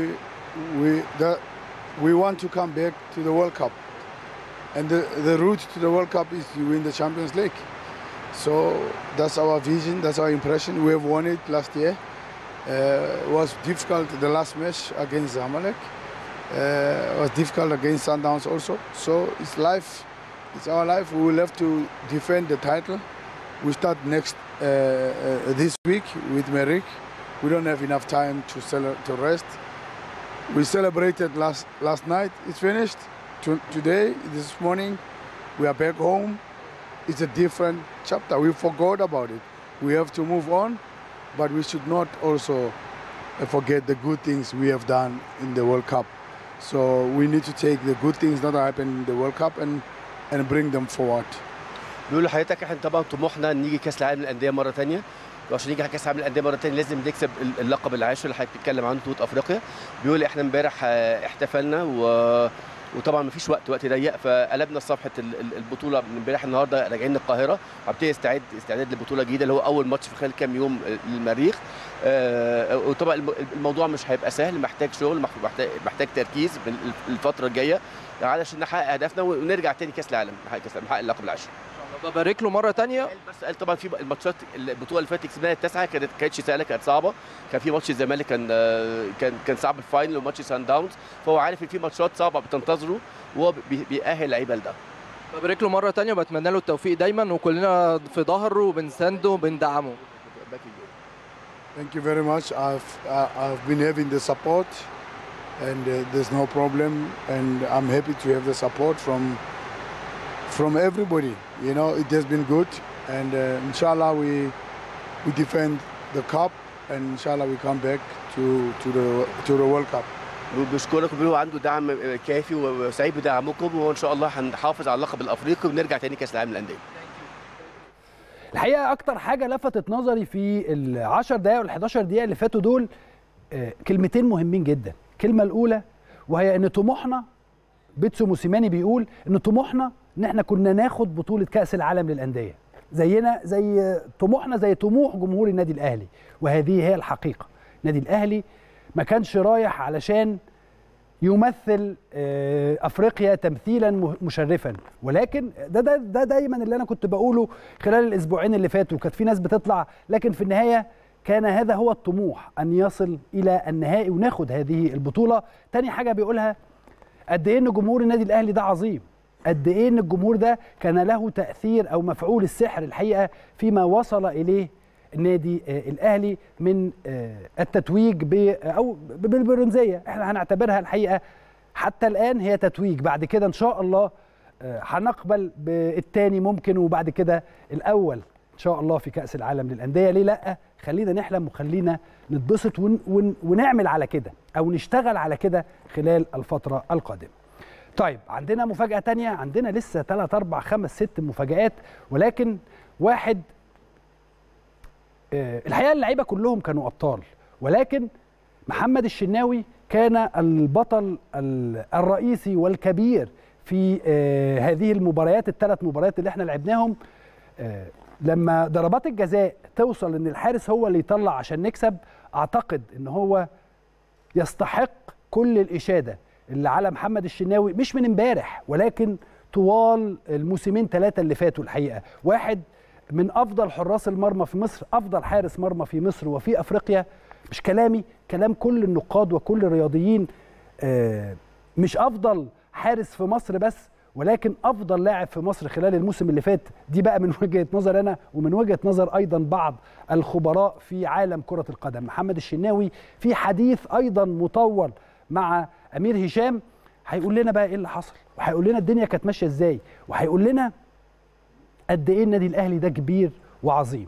we want to come back to the World Cup, and the route to the World Cup is to win the Champions League. So that's our vision, that's our impression. We have won it last year. It was difficult the last match against Zamalek. It was difficult against Sundowns also. So it's life, it's our life. We will have to defend the title. We start next this week with Merrick. We don't have enough time to rest. We celebrated last night. It's finished. Today, this morning, we are back home. It's a different chapter. We forgot about it. We have to move on, but we should not also forget the good things we have done in the World Cup. So we need to take the good things that happened in the World Cup and bring them forward. بيقول لحضرتك احنا طبعا طموحنا نيجي كاس العالم للانديه مره ثانيه، وعشان نيجي كاس العالم للانديه مره ثانيه لازم نكسب اللقب العاشر اللي حضرتك بتتكلم عنه بطوله افريقيا. بيقول احنا امبارح احتفلنا وطبعا ما فيش وقت ضيق، فقلبنا صفحه البطوله من امبارح. النهارده راجعين القاهره وابتدي استعداد لبطوله جديده اللي هو اول ماتش في خلال كام يوم للمريخ. وطبعا الموضوع مش هيبقى سهل، محتاج شغل، محتاج تركيز الفتره الجايه علشان نحقق اهدافنا ونرجع تاني كاس العالم، نحقق اللقب العاشر. ببارك له مره ثانيه. بس قال طبعا في الماتشات البطوله اللي فاتت كسبناها التاسعه كانتش سهله، كانت صعبه. كان في ماتش الزمالك كان صعب الفاينل، وماتش سان داونز، فهو عارف ان في ماتشات صعبه بتنتظره وهو بيأهل لعيبه لده. ببارك له مره ثانيه وبتمنى له التوفيق دايما، وكلنا في ظهره وبنسنده وبندعمه. Thank you very much. I've been having the support, and there's no problem, and I'm happy to have the support from everybody. You know, it has been good, and inshallah we defend the cup, and inshallah we come back to the World Cup. بشكركم، بيقولوا عنده دعم كافي وسعيد بدعمكم، وان شاء الله هنحافظ على اللقب الافريقي ونرجع تاني كاس العالم للانديه. الحقيقه اكتر حاجه لفتت نظري في ال10 دقائق وال11 دقيقه اللي فاتوا دول كلمتين مهمين جدا. الكلمه الاولى وهي ان طموحنا، بيتسو موسيماني بيقول ان طموحنا ان احنا كنا ناخد بطوله كاس العالم للانديه، زينا زي طموحنا زي طموح جمهور النادي الاهلي، وهذه هي الحقيقه. النادي الاهلي ما كانش رايح علشان يمثل افريقيا تمثيلا مشرفا، ولكن ده دايما اللي انا كنت بقوله خلال الاسبوعين اللي فاتوا. كانت في ناس بتطلع، لكن في النهايه كان هذا هو الطموح، ان يصل الى النهائي وناخد هذه البطوله. تاني حاجه بيقولها قد ايه ان جمهور النادي الاهلي ده عظيم، قد ايه ان الجمهور ده كان له تاثير او مفعول السحر الحقيقه فيما وصل اليه النادي الاهلي من التتويج او بالبرونزيه. احنا هنعتبرها الحقيقه حتى الان هي تتويج، بعد كده ان شاء الله هنقبل بالثاني ممكن، وبعد كده الاول ان شاء الله في كاس العالم للانديه. ليه لا؟ خلينا نحلم وخلينا نتبسط ونعمل على كده او نشتغل على كده خلال الفتره القادمه. طيب عندنا مفاجاه ثانيه، عندنا لسه 3 4 5 6 مفاجآت، ولكن واحد الحقيقه اللعيبه كلهم كانوا ابطال، ولكن محمد الشناوي كان البطل الرئيسي والكبير في هذه المباريات، ال3 مباريات اللي احنا لعبناهم. لما ضربات الجزاء توصل ان الحارس هو اللي يطلع عشان نكسب، اعتقد ان هو يستحق كل الاشاده اللي على محمد الشناوي، مش من امبارح ولكن طوال الموسمين 3 اللي فاتوا. الحقيقه واحد من افضل حراس المرمى في مصر، افضل حارس مرمى في مصر وفي افريقيا، مش كلامي، كلام كل النقاد وكل الرياضيين. مش افضل حارس في مصر بس، ولكن افضل لاعب في مصر خلال الموسم اللي فات. دي بقى من وجهة نظر انا ومن وجهة نظر ايضا بعض الخبراء في عالم كرة القدم. محمد الشناوي في حديث ايضا مطول مع امير هشام، هيقول لنا بقى ايه اللي حصل، وهيقول لنا الدنيا كانت ماشيه ازاي، وهيقول لنا قد ايه النادي الاهلي ده كبير وعظيم.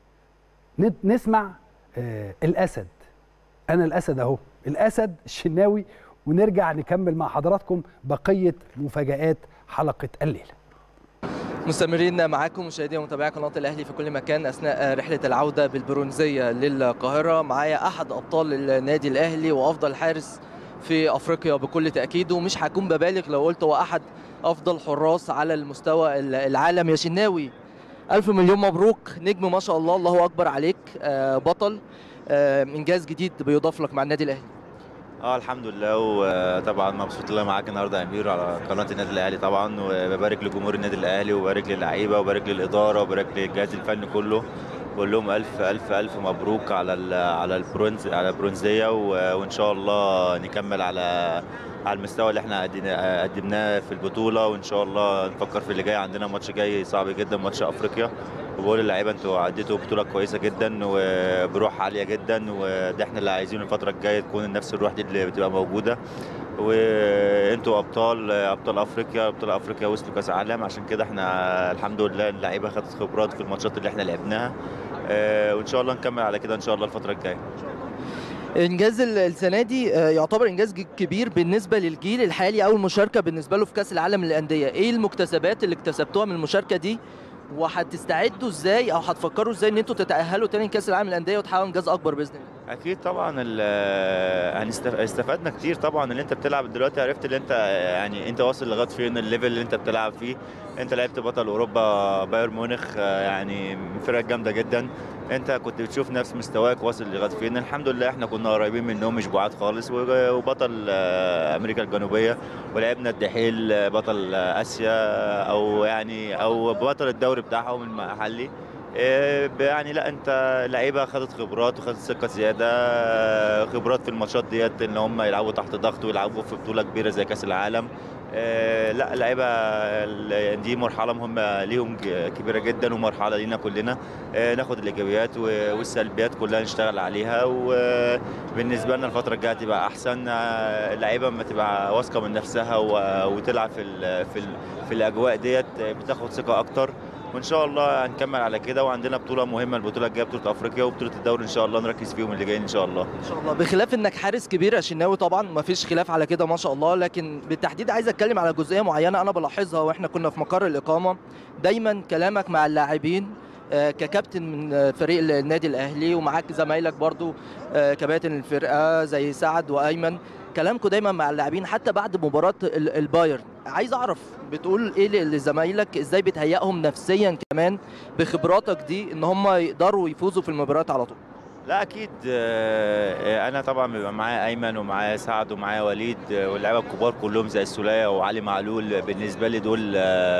نسمع الاسد، انا الاسد اهو، الاسد الشناوي، ونرجع نكمل مع حضراتكم بقيه مفاجآت حلقه الليله. مستمرين معاكم مشاهدي ومتابعي قناه الاهلي في كل مكان اثناء رحله العوده بالبرونزيه للقاهره. معايا احد ابطال النادي الاهلي وافضل حارس في افريقيا بكل تاكيد، ومش هكون ببالغ لو قلت هو احد افضل حراس على المستوى العالم. يا شناوي الف مليون مبروك، نجم ما شاء الله، الله اكبر عليك، بطل، انجاز جديد بيضاف لك مع النادي الاهلي. الحمد لله، وطبعا مبسوط ان انا معاك النهارده يا امير على قناه النادي الاهلي طبعا، وببارك لجمهور النادي الاهلي وببارك للعيبه وببارك للاداره وببارك للجهاز الفني كله. بقول لهم الف الف الف مبروك على البرونزيه، وان شاء الله نكمل على المستوى اللي احنا قدمناه في البطوله، وان شاء الله نفكر في اللي جاي. عندنا ماتش جاي صعب جدا، ماتش افريقيا، وبقول للعيبه انتوا عديتوا بطوله كويسه جدا وبروح عاليه جدا، وده احنا اللي عايزينه الفتره الجايه، تكون نفس الروح دي اللي بتبقى موجوده. وانتوا ابطال افريقيا وصلوا كاس عالم، عشان كده احنا الحمد لله اللعيبه خدت خبرات في الماتشات اللي احنا لعبناها، وان شاء الله نكمل على كده ان شاء الله الفتره الجايه. انجاز السنه دي يعتبر انجاز كبير بالنسبه للجيل الحالي، او المشاركه بالنسبه له في كاس العالم للانديه. ايه المكتسبات اللي اكتسبتوها من المشاركه دي، وهتستعدوا ازاي او هتفكروا ازاي ان انتوا تتاهلوا تاني لكاس العالم للانديه وتحققوا انجاز اكبر باذن الله؟ اكيد طبعا استفدنا كتير طبعا. اللي انت بتلعب دلوقتي عرفت اللي انت يعني انت واصل لغايه فين، الليفل اللي انت بتلعب فيه. انت لعبت بطل اوروبا بايرن ميونخ، يعني من فرق جامده جدا. انت كنت بتشوف نفس مستواك واصل لغايه فين. الحمد لله احنا كنا قريبين منهم، مش بعاد خالص، وبطل امريكا الجنوبيه، ولعبنا الدحيل بطل اسيا او بطل الدوري بتاعهم المحلي. يعني لا، انت لعيبه خدت خبرات وخدت ثقه زياده، خبرات في الماتشات ديت ان هم يلعبوا تحت ضغط ويلعبوا في بطوله كبيره زي كاس العالم. لا، اللعيبه دي مرحله مهمه ليهم كبيره جدا، ومرحله لينا كلنا ناخد الايجابيات والسلبيات كلها نشتغل عليها. وبالنسبه لنا الفتره الجايه تبقى احسن، اللعيبه ما تبقى واثقه من نفسها وتلعب في الاجواء ديت بتاخد ثقه اكتر، وان شاء الله هنكمل على كده. وعندنا بطوله مهمه، البطوله الجايه بطوله افريقيا وبطوله الدوري، ان شاء الله نركز فيهم اللي جايين ان شاء الله. ان شاء الله. بخلاف انك حارس كبير يا شناوي، طبعا ما فيش خلاف على كده ما شاء الله، لكن بالتحديد عايز اتكلم على جزئيه معينه انا بلاحظها واحنا كنا في مقر الاقامه. دايما كلامك مع اللاعبين ككابتن من فريق النادي الاهلي، ومعاك زمايلك برضو كباتن الفرقه زي سعد وايمن، كلامكم دايما مع اللاعبين حتى بعد مباراه البايرن. عايز اعرف بتقول ايه لزمايلك، ازاي بتهيئهم نفسيا كمان بخبراتك دي ان هم يقدروا يفوزوا في المباريات على طول؟ لا اكيد، انا طبعا بيبقى معايا ايمن ومعايا سعد ومعايا وليد واللعيبه الكبار كلهم زي السوليه وعلي معلول. بالنسبه لي دول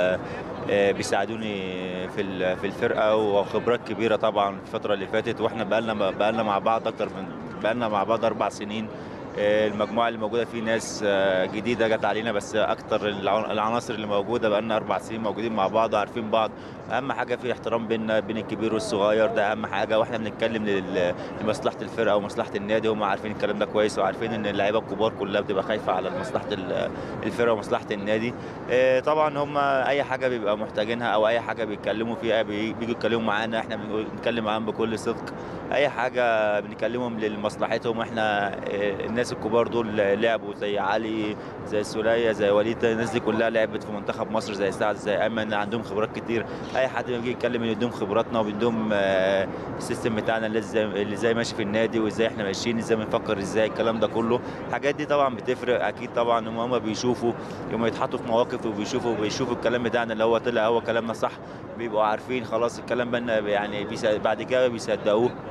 بيساعدوني في الفرقه، وخبرات كبيره طبعا في الفتره اللي فاتت، واحنا بقالنا مع بعض بقالنا مع بعض 4 سنين. المجموعه اللي موجوده فيه ناس جديده جت علينا، بس اكتر العناصر اللي موجوده بقالنا 4 سنين موجودين مع بعض وعارفين بعض. اهم حاجه في احترام بين الكبير والصغير، ده اهم حاجه، واحنا بنتكلم لمصلحه الفرقه ومصلحه النادي. هم عارفين الكلام ده كويس، وعارفين ان اللعيبه الكبار كلها بتبقى خايفه على مصلحه الفرقه ومصلحه النادي. طبعا هم اي حاجه بيبقى محتاجينها او اي حاجه بيتكلموا فيها بييجوا يتكلموا معانا، احنا بنتكلم معاهم بكل صدق. اي حاجه بنكلمهم لمصلحتهم. احنا الناس الكبار دول لعبوا زي علي، زي السوليه، زي وليد، الناس دي كلها لعبت في منتخب مصر، زي سعد، زي ايمن، عندهم خبرات كتير. اي حد بيجي يتكلم يديهم خبراتنا وبيديهم السيستم بتاعنا اللي ازاي ماشي في النادي، وازاي احنا ماشيين، ازاي بنفكر، ازاي الكلام ده كله. الحاجات دي طبعا بتفرق اكيد طبعا. هم بيشوفوا يوم يتحطوا في مواقف وبيشوفوا الكلام بتاعنا اللي هو طلع هو كلامنا صح، بيبقوا عارفين خلاص الكلام بينا يعني بعد كده بيصدقوه.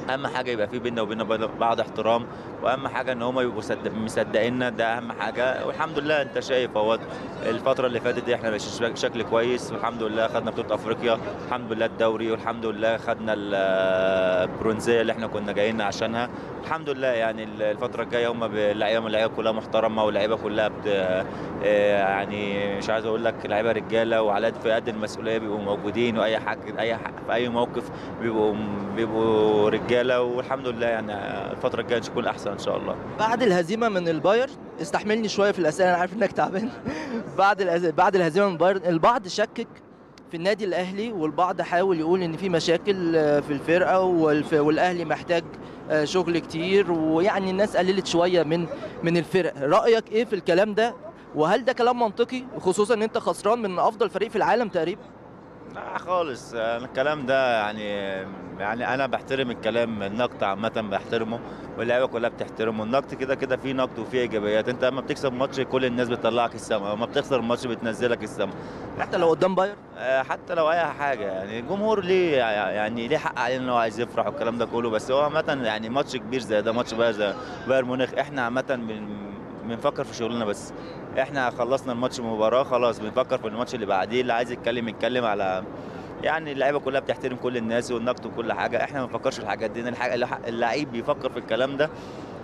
اهم حاجه يبقى في بيننا وبين بعض احترام، واهم حاجه ان هم يبقوا مصدقيننا، ده اهم حاجه. والحمد لله انت شايف اهوت الفتره اللي فاتت دي احنا ماشيين بشكل كويس، والحمد لله خدنا بطوله افريقيا، الحمد لله الدوري، والحمد لله خدنا البرونزيه اللي احنا كنا جايين عشانها. الحمد لله يعني الفتره الجايه هم اللعيبه كلها محترمه، واللعيبه كلها يعني مش عايز اقول لك لعيبه رجاله وعلى في قد المسؤوليه بيبقوا موجودين، واي حاجه في اي موقف بيبقوا رجاله، والحمد لله يعني الفتره الجايه تكون احسن ان شاء الله. بعد الهزيمه من البايرن، استحملني شويه في الاسئله انا عارف انك تعبان. بعد الهزيمه من البايرن البعض شكك في النادي الاهلي، والبعض حاول يقول ان في مشاكل في الفرقه والاهلي محتاج شغل كتير، ويعني الناس قللت شويه من الفرق. رايك ايه في الكلام ده؟ وهل ده كلام منطقي خصوصا ان انت خسران من افضل فريق في العالم تقريبا؟ لا خالص، الكلام ده يعني انا بحترم الكلام، النقد عامه بحترمه، واللعيبه كلها بتحترمه. النقد كده كده فيه نقد وفيه ايجابيات. انت لما بتكسب ماتش كل الناس بتطلعك السما، لما بتخسر الماتش بتنزلك السما، حتى لو قدام بايرن، حتى لو اي حاجه. يعني الجمهور ليه يعني ليه حق علينا ان هو عايز يفرح والكلام ده كله، بس هو عامه يعني ماتش كبير زي ده، ماتش بقى زي بايرن ميونخ، احنا عامه بنفكر في شغلنا بس. احنا خلصنا الماتش مباراه خلاص، بنفكر في الماتش اللي بعديه. اللي عايز يتكلم على يعني اللعيبه كلها بتحترم كل الناس والنقد وكل حاجه، احنا ما بنفكرش في الحاجات دي. اللعيب بيفكر في الكلام ده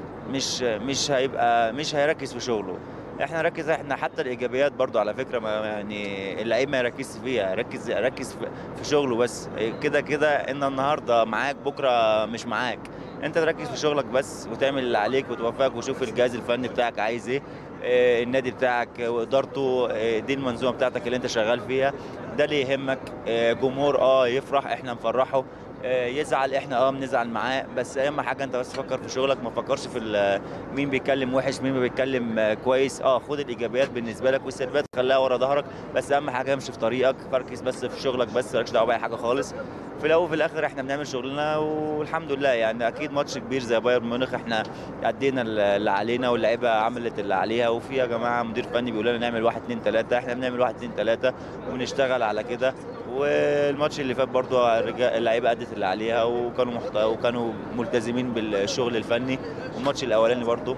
مش هيركز في شغله. احنا نركز، احنا حتى الايجابيات برضو على فكره ما يعني اللعيب ما يركزش فيها، ركز في شغله بس. كده كده ان النهارده معاك بكره مش معاك، انت تركز في شغلك بس وتعمل اللي عليك وتوفقك، وشوف الجهاز الفني بتاعك عايز ايه، النادي بتاعك وادارته، دي المنظومه بتاعتك اللي انت شغال فيها، ده اللي يهمك. جمهور يفرح احنا نفرحه، يزعل احنا بنزعل معاه، بس اهم حاجه انت بس فكر في شغلك، ما تفكرش في مين بيتكلم وحش مين بيتكلم كويس. خد الايجابيات بالنسبه لك والسلبيات خليها ورا ظهرك، بس اهم حاجه امشي في طريقك، ركز بس في شغلك بس، مالكش دعوه باي حاجه خالص. في الاول وفي الاخر احنا بنعمل شغلنا والحمد لله. يعني اكيد ماتش كبير زي بايرن ميونخ احنا ادينا اللي علينا واللعيبه عملت اللي عليها، وفي يا جماعه مدير فني بيقول لنا نعمل 1 2 3، احنا بنعمل 1 2 3 وبنشتغل على كده. والماتش اللي فات برضو اللعيبه ادت اللي عليها وكانوا ملتزمين بالشغل الفني. والماتش الاولاني برضو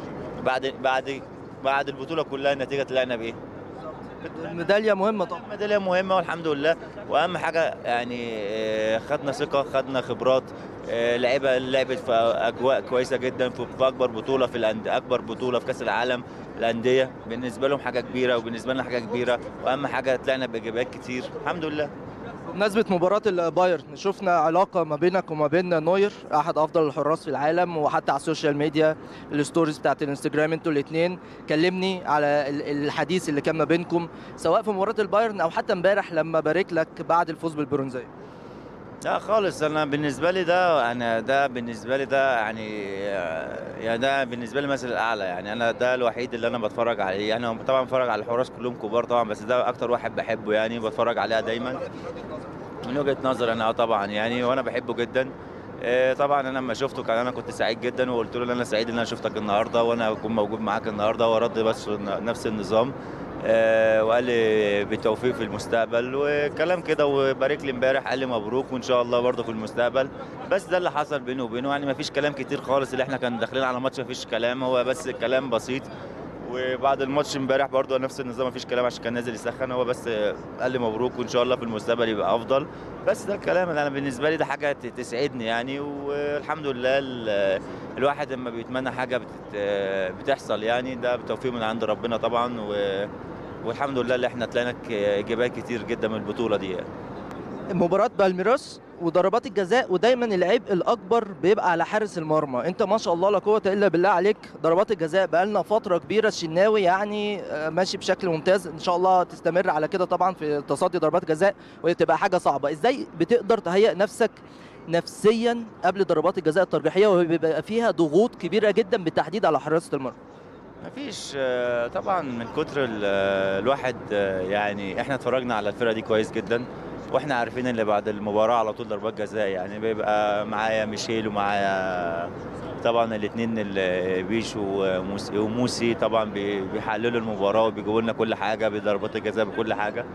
بعد البطوله كلها النتيجه طلعنا بايه؟ الميداليه مهمه طبعا، الميداليه مهمه والحمد لله. واهم حاجه يعني خدنا ثقه، خدنا خبرات، لعيبه لعبت في اجواء كويسه جدا في اكبر بطوله اكبر بطوله في كاس العالم الانديه، بالنسبه لهم حاجه كبيره وبالنسبه لنا حاجه كبيره. واهم حاجه طلعنا بايجابيات كتير الحمد لله. بمناسبة مباراة البايرن، شفنا علاقة ما بينك وما بين نوير، أحد أفضل الحراس في العالم، وحتى على السوشيال ميديا الستوريز بتاعت الانستجرام انتوا الاثنين. كلمني على الحديث اللي كان ما بينكم سواء في مباراة البايرن أو حتى امبارح لما بارك لك بعد الفوز بالبرونزية. لا خالص، انا بالنسبه لي ده يعني ده بالنسبه لي مثل الاعلى. يعني انا ده الوحيد اللي انا بتفرج عليه. يعني طبعا بتفرج على الحراس كلهم كبار طبعا، بس ده اكتر واحد بحبه يعني بتفرج عليها دايما من وجهه نظر انا طبعا يعني، وانا بحبه جدا. طبعا انا لما شفته انا كنت سعيد جدا، وقلت له ان انا سعيد ان انا شفتك النهارده وانا اكون موجود معاك النهارده، ورد بس نفس النظام. وقال لي بالتوفيق في المستقبل وكلام كده، وبارك لي امبارح قال لي مبروك وان شاء الله برضه في المستقبل. بس ده اللي حصل بينه وبينه، يعني ما فيش كلام كتير خالص. اللي احنا كنا داخلين على ماتش ما فيش كلام، هو بس كلام بسيط. وبعد الماتش امبارح برضه نفس النظام، ما فيش كلام عشان كان نازل يسخن، هو بس قال لي مبروك وان شاء الله في المستقبل يبقى افضل. بس ده الكلام اللي انا بالنسبه لي ده حاجه تسعدني يعني. والحمد لله الواحد لما بيتمنى حاجه بتحصل يعني، ده بتوفيق من عند ربنا طبعا. والحمد لله اللي احنا طلعنا ايجابيات كتير جدا من البطوله دي يعني. مباراة بالميراس وضربات الجزاء، ودايما العبء الاكبر بيبقى على حارس المرمى. انت ما شاء الله لا قوه الا بالله عليك، ضربات الجزاء بقالنا فتره كبيره الشناوي يعني ماشي بشكل ممتاز، ان شاء الله تستمر على كده طبعا في تصدي ضربات الجزاء، وهي تبقى حاجه صعبه. ازاي بتقدر تهيئ نفسك نفسيا قبل ضربات الجزاء الترجيحيه وبيبقى فيها ضغوط كبيره جدا بالتحديد على حراسه المرمى؟ مفيش طبعا من كتر الواحد يعني احنا اتفرجنا على الفرقه دي كويس جدا، واحنا عارفين ان بعد المباراه على طول ضربات جزاء. يعني بيبقى معايا ميشيل ومعايا طبعا الاثنين بيشو وموسي طبعا بيحللوا المباراه وبيجيبوا لنا كل حاجه بضربات الجزاء بكل حاجه.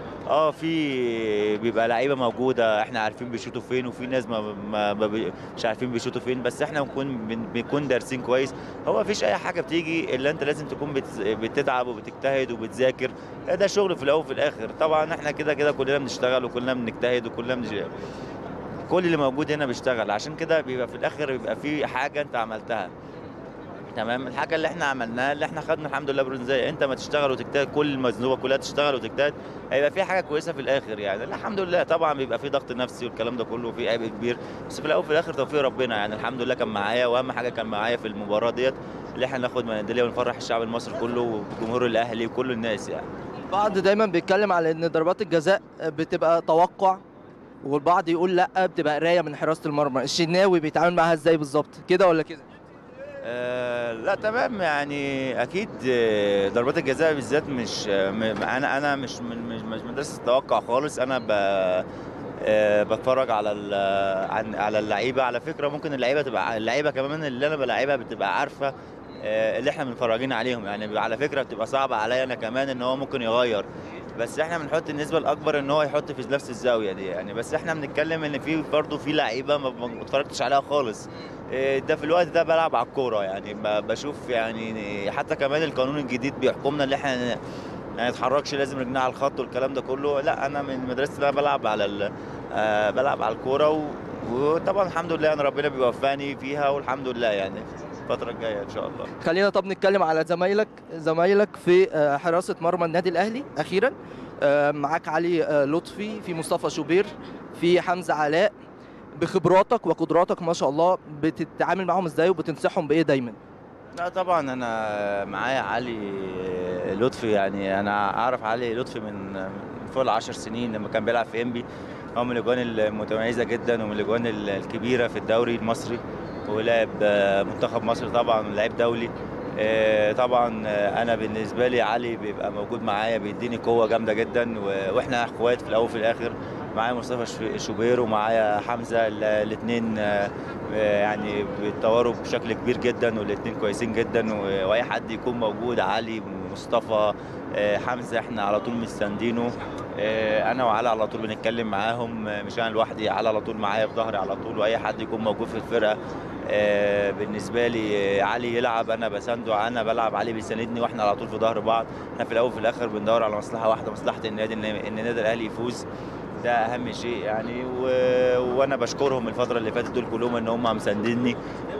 في بيبقى لعيبه موجوده احنا عارفين بيشوطوا فين، وفي ناس مش عارفين بيشوطوا فين، بس احنا بنكون دارسين كويس. هو مفيش اي حاجه بتيجي الا انت لازم تكون بتتعب وبتجتهد وبتذاكر، ده شغل في الاول وفي الاخر. طبعا احنا كده كلنا بنشتغل وكلنا بنجتهد وكلنا كل اللي موجود هنا بيشتغل، عشان كده بيبقى في الاخر بيبقى في حاجه انت عملتها تمام. الحاجه اللي احنا عملناها اللي احنا خدنا الحمد لله برونزيه، انت ما تشتغل وتجتهد، كل المذنوبه كلها تشتغل وتجتهد، هيبقى في حاجه كويسه في الاخر يعني. الحمد لله طبعا بيبقى في ضغط نفسي والكلام ده كله وفي عيب كبير، بس في الاول وفي الاخر توفيق ربنا يعني. الحمد لله كان معايا، واهم حاجه كان معايا في المباراه ديت اللي احنا ناخد ميداليه ونفرح الشعب المصري كله وجمهور الاهلي وكل الناس يعني. البعض دايما بيتكلم على ان ضربات الجزاء بتبقى توقع، والبعض يقول لا بتبقى قرايه من حراسه المرمى. الشناوي بيتعامل معاها ازاي بالظبط، كده ولا كده؟ لا تمام يعني اكيد. ضربات الجزاء بالذات مش انا مش مدرسه التوقع خالص. انا بتفرج على اللعيبه. على فكره ممكن اللعيبه كمان اللي انا بلاعبها بتبقى عارفه اللي احنا متفرجين عليهم يعني. على فكره بتبقى صعبه عليا انا كمان ان هو ممكن يغير، بس احنا بنحط النسبه الاكبر ان هو يحط في نفس الزاويه دي يعني. بس احنا بنتكلم ان في برضه في لعيبه ما اتفرجتش عليها خالص. ده في الوقت ده بلعب على الكوره يعني، بشوف يعني. حتى كمان القانون الجديد بيحكمنا ان احنا ما نتحركش، لازم رجلنا على الخط والكلام ده كله. لا انا من مدرسه انا بلعب على الكوره وطبعا الحمد لله انا ربنا بيوفقني فيها والحمد لله يعني الفتره الجايه ان شاء الله. خلينا طب نتكلم على زمايلك في حراسه مرمى النادي الاهلي اخيرا. معاك علي لطفي، في مصطفى شوبير، في حمزه علاء. بخبراتك وقدراتك ما شاء الله بتتعامل معاهم ازاي وبتنصحهم بايه دايما؟ لا طبعا انا معايا علي لطفي يعني. انا اعرف علي لطفي من فوق 10 سنين لما كان بيلعب في انبي. هو من الاجوان المتميزه جدا ومن الاجوان الكبيره في الدوري المصري، ولعب منتخب مصر طبعا، لاعب دولي. طبعا انا بالنسبه لي علي بيبقى موجود معايا بيديني قوه جامده جدا، واحنا اخوات في الاول وفي الاخر. معايا مصطفى شوبير ومعايا حمزه، الاثنين يعني بيتطوروا بشكل كبير جدا والاثنين كويسين جدا. واي حد يكون موجود، علي مصطفى حمزه، احنا على طول مستندينه. انا وعلي على طول بنتكلم معاهم، مش انا لوحدي، علي على طول معايا في ظهري على طول. واي حد يكون موجود في الفرقه بالنسبه لي علي يلعب انا بسانده، انا بلعب علي بيساندني، واحنا على طول في ظهر بعض. احنا في الاول وفي الاخر بندور على مصلحه واحده، مصلحه النادي، ان النادي الاهلي يفوز. ده اهم شيء يعني. وانا بشكرهم الفتره اللي فاتت دول كلهم ان هم مسانديني،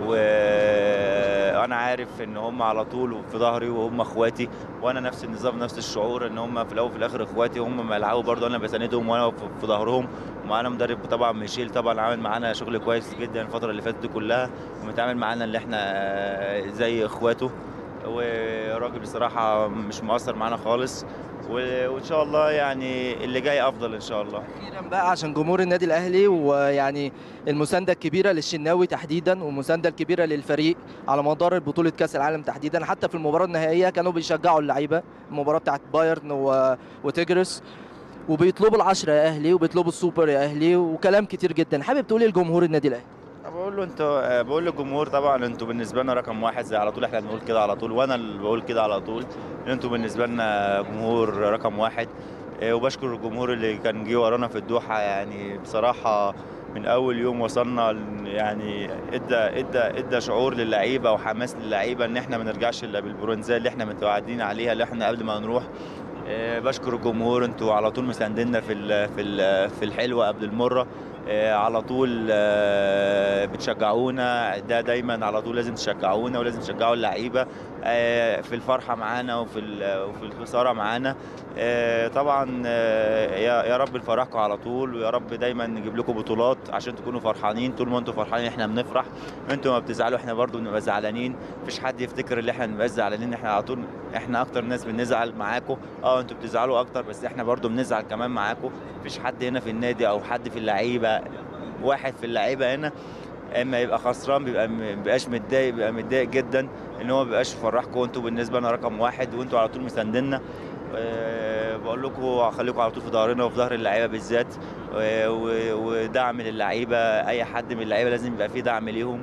وانا عارف ان هم على طول في ظهري وهم اخواتي. وانا نفس النظام نفس الشعور ان هم في الاول وفي الاخر اخواتي، هم ما يلعبوا برضه انا بساندهم وانا في ظهرهم. ومعانا مدرب طبعا ميشيل طبعا عامل معانا شغل كويس جدا الفتره اللي فاتت دي كلها، ومتعامل معانا اللي احنا زي اخواته. وراجل بصراحه مش مقصر معانا خالص، وان شاء الله يعني اللي جاي افضل ان شاء الله. اخيرا بقى عشان جمهور النادي الاهلي، ويعني المسانده الكبيره للشناوي تحديدا والمسانده الكبيره للفريق على مدار بطوله كاس العالم تحديدا، حتى في المباراه النهائيه كانوا بيشجعوا اللعيبه، المباراه بتاعت بايرن وتيجرس، وبيطلبوا العشرة يا اهلي وبيطلبوا السوبر يا اهلي وكلام كتير جدا. حابب تقول ايه لجمهور النادي الاهلي؟ بقول للجمهور طبعا انتوا بالنسبه لنا رقم واحد، زي على طول احنا بنقول كده على طول، وانا اللي بقول كده على طول، ان انتوا بالنسبه لنا جمهور رقم واحد. وبشكر الجمهور اللي كان جه ورانا في الدوحه يعني. بصراحه من اول يوم وصلنا يعني ادى شعور للعيبه وحماس للعيبه ان احنا ما نرجعش الا بالبرونزيه اللي احنا متوعدين عليها اللي احنا قبل ما نروح. بشكر الجمهور، انتوا على طول مساندنا في الحلوه قبل المره. على طول بتشجعونا، ده دايما على طول لازم تشجعونا ولازم تشجعوا اللعيبه في الفرحه معانا وفي الخساره معانا. طبعا يا رب نفرحكم على طول، ويا رب دايما نجيب لكم بطولات عشان تكونوا فرحانين. طول ما انتوا فرحانين احنا بنفرح، انتوا ما بتزعلوا احنا برضو بنبقى زعلانين. مفيش حد يفتكر ان احنا بنبقى زعلانين، احنا على طول احنا اكتر ناس بنزعل معاكم. انتوا بتزعلوا اكتر بس احنا برضو بنزعل كمان معاكم. مفيش حد هنا في النادي او حد في اللعيبه، واحد في اللعيبه هنا اما يبقى خسران بيبقاش متضايق، بيبقى متضايق جدا ان هو ما بيبقاش يفرحكم. انتوا بالنسبه لنا رقم واحد، وانتوا على طول مساندنا. بقول لكم خليكم على طول في ظهرنا وفي ظهر اللعيبه بالذات، ودعم للعيبه. اي حد من اللعيبه لازم يبقى فيه دعم ليهم.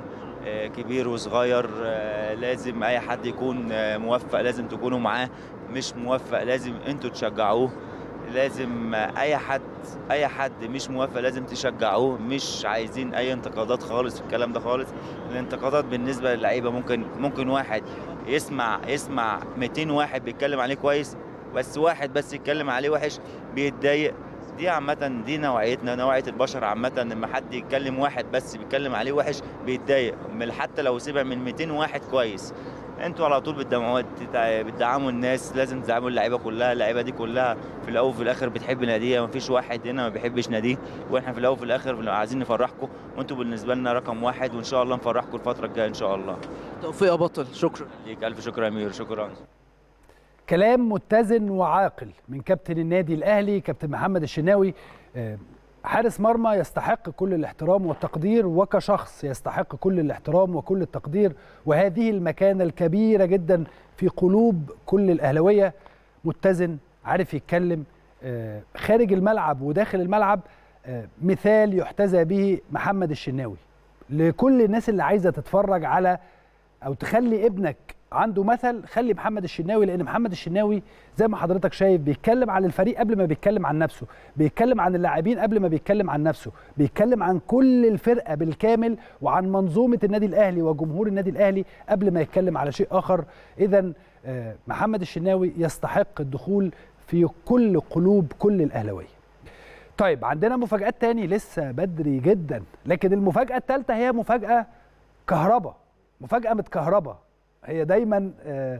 كبير وصغير، لازم اي حد يكون موفق لازم تكونوا معاه، مش موفق لازم انتوا تشجعوه، لازم اي حد مش موافق لازم تشجعوه، مش عايزين اي انتقادات خالص في الكلام ده خالص. الانتقادات بالنسبه للعيبه ممكن واحد يسمع 200 واحد بيتكلم عليه كويس، بس واحد بس يتكلم عليه وحش بيتضايق. دي عامة دي نوعيتنا، نوعية البشر عامة، لما حد يتكلم واحد بس بيتكلم عليه وحش بيتضايق، حتى لو سمع من 200 واحد كويس. انتوا على طول بتدعموا الناس، لازم تدعموا اللعيبه كلها، اللعيبه دي كلها في الاول وفي الاخر بتحب ناديها، مفيش واحد هنا ما بيحبش ناديه، واحنا في الاول وفي الاخر عايزين نفرحكم، وانتوا بالنسبه لنا رقم واحد، وان شاء الله نفرحكم الفتره الجايه ان شاء الله. توفيق يا بطل، شكرا ليك، الف شكر يا امير، شكرا. كلام متزن وعاقل من كابتن النادي الاهلي كابتن محمد الشناوي. حارس مرمى يستحق كل الاحترام والتقدير، وكشخص يستحق كل الاحترام وكل التقدير، وهذه المكانة الكبيرة جدا في قلوب كل الأهلاوية. متزن، عارف يتكلم خارج الملعب وداخل الملعب، مثال يحتذى به محمد الشناوي لكل الناس اللي عايزة تتفرج على أو تخلي ابنك عنده مثل. خلي محمد الشناوي، لان محمد الشناوي زي ما حضرتك شايف بيتكلم عن الفريق قبل ما بيتكلم عن نفسه، بيتكلم عن اللاعبين قبل ما بيتكلم عن نفسه، بيتكلم عن كل الفرقه بالكامل وعن منظومه النادي الاهلي وجمهور النادي الاهلي قبل ما يتكلم على شيء اخر. اذا محمد الشناوي يستحق الدخول في كل قلوب كل الاهلاويه. طيب عندنا مفاجآت تاني، لسه بدري جدا، لكن المفاجاه الثالثه هي مفاجاه كهربا، مفاجاه متكهربه. هي دايما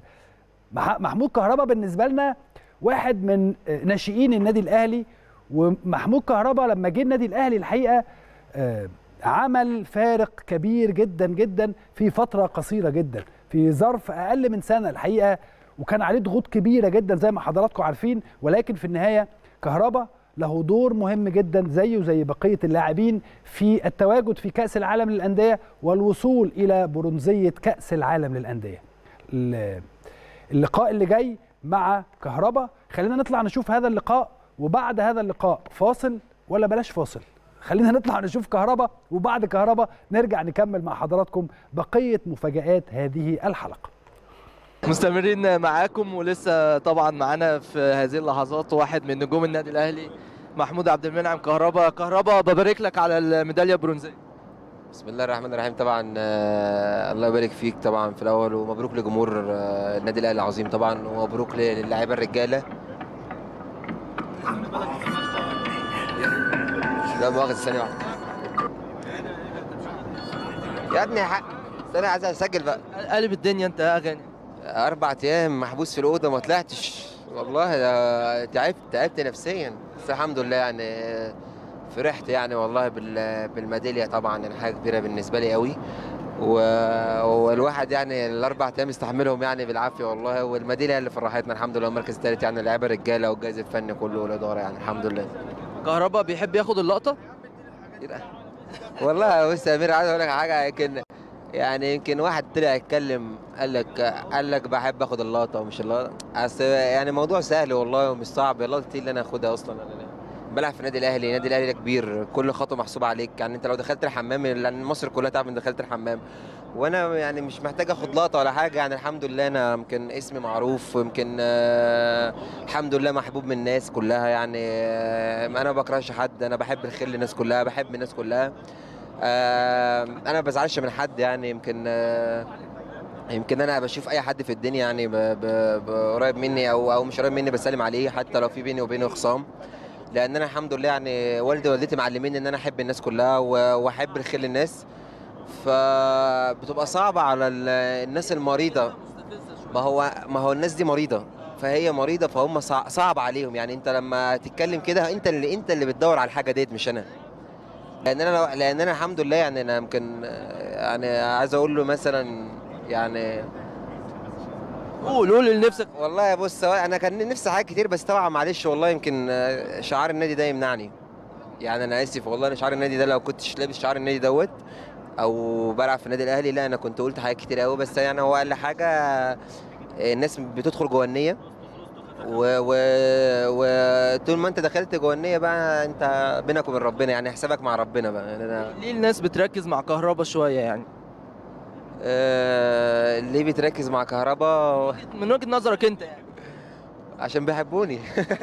محمود كهربا بالنسبه لنا واحد من ناشئين النادي الاهلي، ومحمود كهربا لما جه النادي الاهلي الحقيقه عمل فارق كبير جدا جدا في فتره قصيره جدا، في ظرف اقل من سنه الحقيقه، وكان عليه ضغوط كبيره جدا زي ما حضراتكم عارفين، ولكن في النهايه كهربا له دور مهم جدا زيه زي بقيه اللاعبين في التواجد في كأس العالم للأندية والوصول إلى برونزية كأس العالم للأندية. اللقاء اللي جاي مع كهربا، خلينا نطلع نشوف هذا اللقاء، وبعد هذا اللقاء فاصل ولا بلاش فاصل، خلينا نطلع نشوف كهربا، وبعد كهربا نرجع نكمل مع حضراتكم بقية مفاجآت هذه الحلقة. مستمرين معاكم، ولسه طبعا معانا في هذه اللحظات واحد من نجوم النادي الاهلي محمود عبد المنعم كهربا. كهربا، ببارك لك على الميداليه البرونزيه. بسم الله الرحمن الرحيم. طبعا الله يبارك فيك طبعا في الاول، ومبروك لجمهور النادي الاهلي العظيم طبعا، ومبروك للاعيبه الرجاله. لا مؤاخذه، ثانيه واحده يا ابني، حق ثانيه، عايز اسجل بقى. قلب الدنيا انت يا غاني. 4 ايام محبوس في الاوضه ما طلعتش والله، تعبت نفسيا، بس الحمد لله يعني فرحت يعني والله بالميداليه طبعا، يعني حاجه كبيره بالنسبه لي قوي، والواحد يعني ال4 ايام استحملهم يعني بالعافيه والله، والميداليه اللي فرحتنا الحمد لله، المركز الثالث يعني، اللعيبه الرجاله والجهاز الفني كله والاداره يعني الحمد لله. كهربا بيحب ياخد اللقطه؟ والله بص يا امير، عايز اقول لك حاجه، يمكن واحد طلع يتكلم قال لك بحب اخد اللقطه ومش اللقطه، اصل يعني موضوع سهل والله ومش صعب. اللقطه دي اللي انا اخدها اصلا، انا بلعب في النادي الاهلي، النادي الاهلي ده كبير، كل خطوه محسوبه عليك، يعني انت لو دخلت الحمام، لان مصر كلها تعرف ان دخلت الحمام، وانا يعني مش محتاج اخد لقطه ولا حاجه، يعني الحمد لله انا يمكن اسمي معروف، ويمكن الحمد لله محبوب من الناس كلها، يعني انا ما بكرهش حد، انا بحب الخير للناس كلها، بحب الناس كلها، انا ما بزعلش من حد، يعني يمكن انا بشوف اي حد في الدنيا يعني قريب مني او مش قريب مني بسلم عليه، حتى لو في بيني وبينه خصام، لان انا الحمد لله يعني والدي ووالدتي معلمين ان انا احب الناس كلها واحب الخير للناس، فبتبقى صعبه على الناس المريضه، ما هو الناس دي مريضه، فهي مريضه، فهم صعب عليهم، يعني انت لما تتكلم كده انت اللي بتدور على الحاجه ديت مش انا، لان انا الحمد لله يعني انا يمكن يعني عايز اقول له مثلا يعني قول لنفسك. والله بص، انا كان نفسي حاجات كتير، بس طبعا معلش والله يمكن شعار النادي ده يمنعني، يعني انا اسف والله، انا شعار النادي ده لو كنتش لابس شعار النادي دوت او بلعب في النادي الاهلي، لا انا كنت قلت حاجات كتير قوي، بس يعني هو اقل حاجه الناس بتدخل جوه النيه، وطول ما انت دخلت جوه النيه بقى انت بينك وبين ربنا، يعني حسابك مع ربنا بقى، يعني ليه الناس بتركز مع كهربا شويه يعني؟ ليه بتركز مع كهربا؟ من وجهة نظرك انت يعني؟ عشان بيحبوني.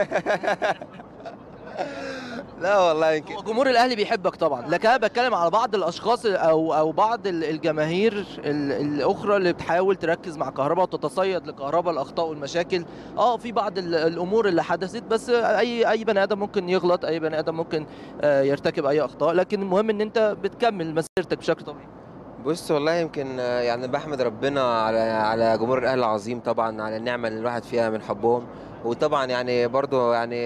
لا والله يمكن. هو جمهور الاهلي بيحبك طبعا، لكن انا بتكلم على بعض الاشخاص او بعض الجماهير الاخرى اللي بتحاول تركز مع كهربا وتتصيد لكهربا الاخطاء والمشاكل. في بعض الامور اللي حدثت، بس اي بني ادم ممكن يغلط، اي بني ادم ممكن يرتكب اي اخطاء، لكن المهم ان انت بتكمل مسيرتك بشكل طبيعي. بص والله يمكن يعني بحمد ربنا على جمهور الاهلي العظيم طبعا، على النعمه اللي الواحد فيها من حبهم. وطبعا يعني برضو يعني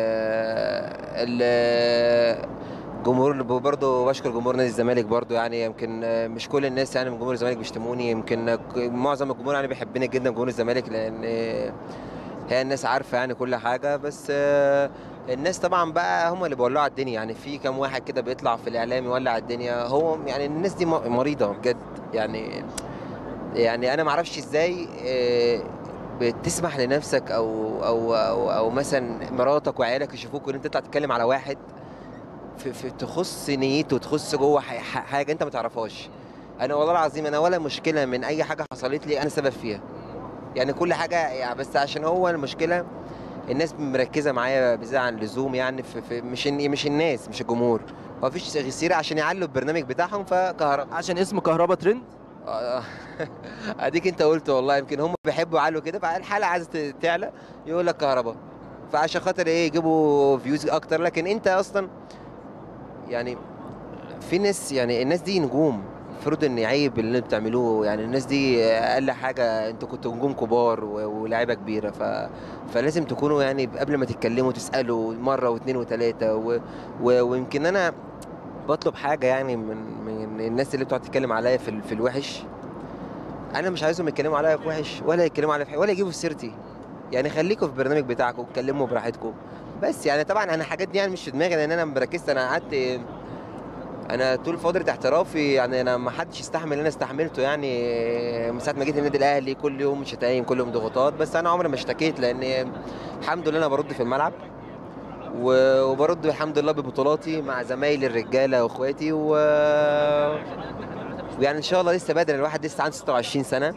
الجمهور برضو بشكر جمهور نادي الزمالك برضو، يعني يمكن مش كل الناس يعني من جمهور الزمالك بيشتموني، يمكن معظم الجمهور يعني بيحبني جدا جمهور الزمالك، لان هي الناس عارفه يعني كل حاجه. بس الناس طبعا بقى هم اللي بيولعوا الدنيا، يعني في كام واحد كده بيطلع في الاعلام يولع الدنيا. هو يعني الناس دي مريضه بجد يعني انا ما اعرفش ازاي بتسمح لنفسك او مثلا مراتك وعيالك يشوفوك وان انت تطلع تتكلم على واحد في تخص نيته، تخص جوه حاجه انت ما تعرفهاش. انا والله العظيم انا ولا مشكله من اي حاجه حصلت لي انا سبب فيها، يعني كل حاجه يعني، بس عشان هو المشكله الناس مركزه معايا بزياده عن اللزوم، يعني في مش الناس، مش الجمهور. هو مفيش غير عشان يعلوا البرنامج بتاعهم فكهربا، عشان اسمه كهربا ترند. اديك انت قلت والله، يمكن هم بيحبوا يعلوا كده، فالحاله عايزه تعلى يقول لك كهربا، فعشان خاطر ايه يجيبوا فيوز اكتر. لكن انت اصلا يعني في ناس، يعني الناس دي نجوم، المفروض ان عيب اللي انتوا بتعملوه. يعني الناس دي اقل حاجه انتوا كنتوا نجوم كبار ولاعيبه كبيره، فلازم تكونوا يعني قبل ما تتكلموا تسالوا مره واثنين وثلاثه. ويمكن انا بطلب حاجه يعني من الناس اللي بتقعد تتكلم عليا في الوحش. انا مش عايزهم يتكلموا عليا في وحش، ولا يتكلموا عليا في حاجه، ولا يجيبوا في سيرتي. يعني خليكم في البرنامج بتاعكم اتكلموا براحتكم. بس يعني طبعا انا حاجات دي يعني مش في دماغي، لان انا مركزت. انا قعدت انا طول فتره احترافي، يعني انا ما حدش يستحمل اللي انا استحملته، يعني من ساعه ما جيت النادي الاهلي كل يوم شتايم، كل يوم ضغوطات. بس انا عمري ما اشتكيت، لان الحمد لله انا برد في الملعب، وبرد الحمد لله ببطولاتي مع زمايلي الرجاله واخواتي ويعني ان شاء الله لسه بدري، الواحد لسه عنده 26 سنه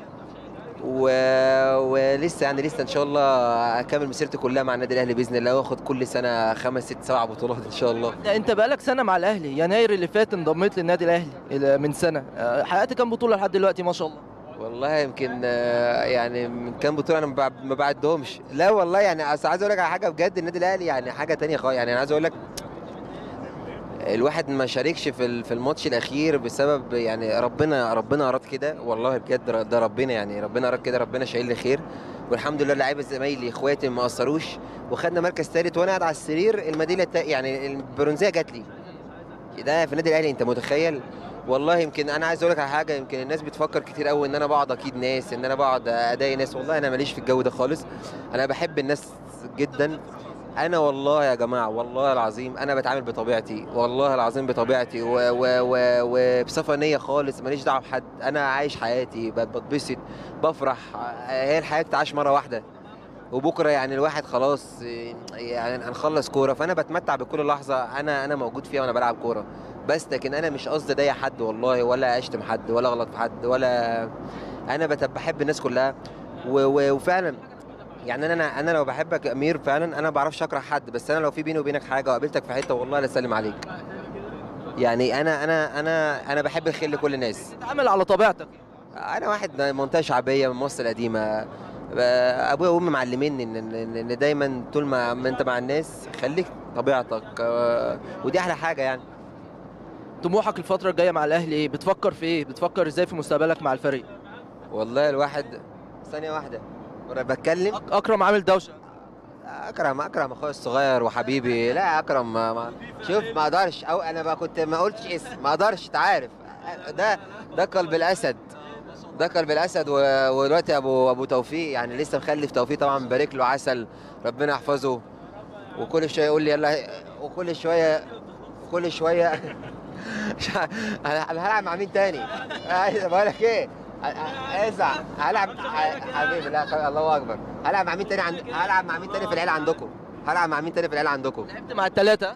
ولسه يعني لسه ان شاء الله اكمل مسيرتي كلها مع النادي الاهلي باذن الله، واخد كل سنه 5 6 7 بطولات ان شاء الله. انت بقالك سنه مع الاهلي، يناير اللي فات انضميت للنادي الاهلي من سنه، حققت كام بطوله لحد دلوقتي ما شاء الله؟ والله يمكن يعني من كام بطوله انا ما بعدهمش. لا والله يعني عايز اقول لك على حاجه بجد، النادي الاهلي يعني حاجه ثانيه خالص. يعني انا عايز اقول لك الواحد ما شاركش في الماتش الاخير بسبب يعني ربنا اراد كده، والله بجد ده ربنا، يعني ربنا اراد كده، ربنا شايل لي خير. والحمد لله لعيبه زمايلي اخواتي ما قصروش، وخدنا مركز ثالث وانا قاعد على السرير. الميداليه يعني البرونزيه جات لي، ده في النادي الاهلي، انت متخيل؟ والله يمكن انا عايز اقول لك على حاجه، يمكن الناس بتفكر كتير قوي ان انا بقعد اكيد ناس، ان انا بقعد اضايق ناس. والله انا ماليش في الجو ده خالص، انا بحب الناس جدا. انا والله يا جماعه والله العظيم انا بتعامل بطبيعتي، والله العظيم بطبيعتي وبصفه نيه خالص، ماليش دعوه بحد. انا عايش حياتي، بتبسط، بفرح. هي الحياه بتعيش مره واحده، وبكره يعني الواحد خلاص يعني هنخلص كوره، فانا بتمتع بكل لحظه انا موجود فيها وانا بلعب كوره بس. لكن انا مش قصدي اضايق حد والله، ولا اشتم حد، ولا اغلط في حد، ولا انا بحب الناس كلها. وفعلا يعني انا لو بحبك يا امير فعلا انا ما بعرفش اكره حد، بس انا لو في بيني وبينك حاجه وقابلتك في حته والله لا اسلم عليك. يعني انا بحب الخير لكل الناس، تتعامل على طبيعتك. انا واحد منطقه شعبيه من مصر القديمه، ابويا وامي معلميني ان دايما طول ما انت مع الناس خليك طبيعتك، ودي احلى حاجه يعني. طموحك الفتره الجايه مع الاهلي ايه؟ بتفكر في ايه؟ بتفكر ازاي في مستقبلك مع الفريق؟ والله الواحد ثانيه واحده وانا بتكلم. اكرم عامل دوشه. اكرم اخويا الصغير وحبيبي. لا اكرم شوف ما اقدرش، او انا كنت ما قلتش اسم، ما اقدرش، انت عارف ده قلب الاسد، ده قلب الاسد. ودلوقتي ابو توفيق يعني لسه مخلف توفيق، طبعا مبارك له عسل، ربنا يحفظه. وكل شويه يقول لي يلا، وكل شويه انا هلعب مع مين تاني؟ بقول لك ايه، اسع هلعب حبيبي. لا الله اكبر، هلعب مع مين تاني هلعب مع مين تاني في العيله عندكم؟ لعبت مع الثلاثه؟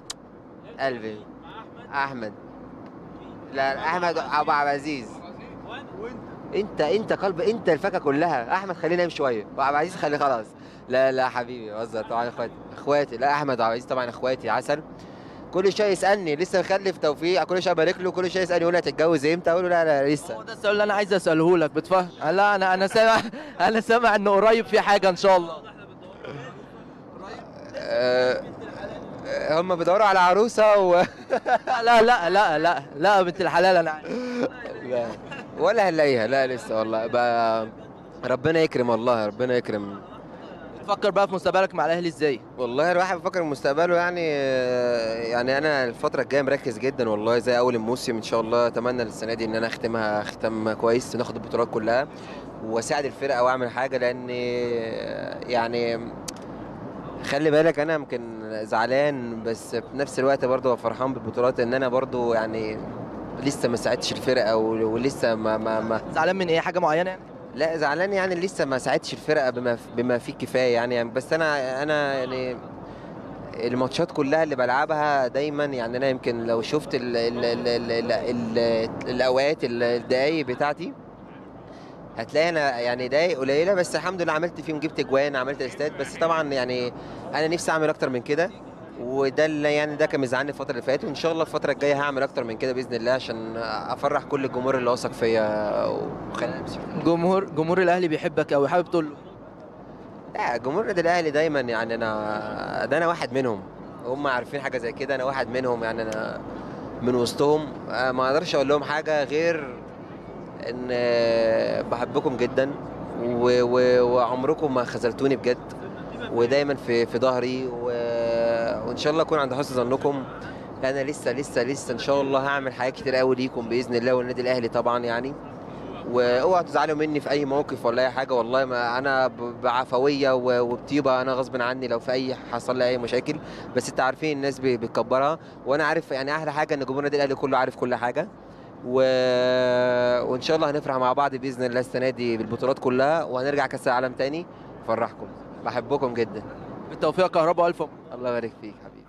قلبي احمد، لا احمد ابو عبد العزيز انت قلب، انت الفاكهه كلها. احمد خلينا نايم شويه، وعبد العزيز خليه خلاص. لا لا حبيبي بهزر طبعا، اخواتي. لا احمد وعبد العزيز طبعا اخواتي عسل. كل شويه يسالني لسه مخلف توفيق، كل شويه ابارك له، كل شويه يسالني يقول لي هتتجوز امتى؟ اقول له لا لا لسه. هو ده السؤال اللي انا عايز اساله لك، بتفهم؟ لا انا سامع انا سامع ان قريب في حاجه ان شاء الله. هم بيدوروا على عروسه لا لا لا لا لا بنت الحلال انا عارف. لا ولا هنلاقيها، لا لسه والله بقى. ربنا يكرم والله، ربنا يكرم. بتفكر بقى في مستقبلك مع الاهلي ازاي؟ والله الواحد بيفكر في مستقبله يعني انا الفتره الجايه مركز جدا والله، زي اول الموسم ان شاء الله. اتمنى السنه دي ان انا اختمها ختام كويس، ناخد البطولات كلها واساعد الفرقه واعمل حاجه. لان يعني خلي بالك انا يمكن زعلان، بس في نفس الوقت برضه فرحان بالبطولات، ان انا برضه يعني لسه ما ساعدتش الفرقه ولسه ما زعلان من ايه؟ حاجه معينه يعني؟ لا زعلان يعني لسه ما ساعدتش الفرقه بما فيه الكفايه يعني. بس انا يعني الماتشات كلها اللي بلعبها دايما يعني، انا يمكن لو شفت الاوقات الدقايق بتاعتي هتلاقي انا يعني دقايق قليله، بس الحمد لله عملت فيهم، جبت اجوان، عملت استاد. بس طبعا يعني انا نفسي اعمل اكتر من كده، وده اللي يعني ده كان مزعلني الفتره اللي فاتت. وان شاء الله الفتره الجايه هعمل اكتر من كده باذن الله، عشان افرح كل الجمهور اللي واثق فيا وخلينا نمشي. جمهور الاهلي بيحبك قوي، حابب تقول له؟ لا جمهور النادي الاهلي دايما يعني انا واحد منهم، هم عارفين حاجه زي كده، انا واحد منهم يعني، انا من وسطهم. ما اقدرش اقول لهم حاجه غير ان بحبكم جدا، وعمركم ما خذلتوني بجد، ودايما في ظهري، وان شاء الله اكون عند حسن ظنكم. انا لسه ان شاء الله هعمل حاجات كتير قوي ليكم باذن الله، والنادي الاهلي طبعا يعني. واوعوا تزعلوا مني في اي موقف ولا اي حاجه، والله ما انا بعفويه وبطيبه، انا غصب عني لو في اي حصل لي اي مشاكل. بس انت عارفين الناس بتكبرها، وانا عارف يعني احلى حاجه ان جمهور النادي الاهلي كله عارف كل حاجه. وان شاء الله هنفرح مع بعض باذن الله السنه دي بالبطولات كلها، وهنرجع كاس العالم تاني. افرحكم، بحبكم جدا. بالتوفيق يا كهربا، الف الله يبارك فيك حبيبي.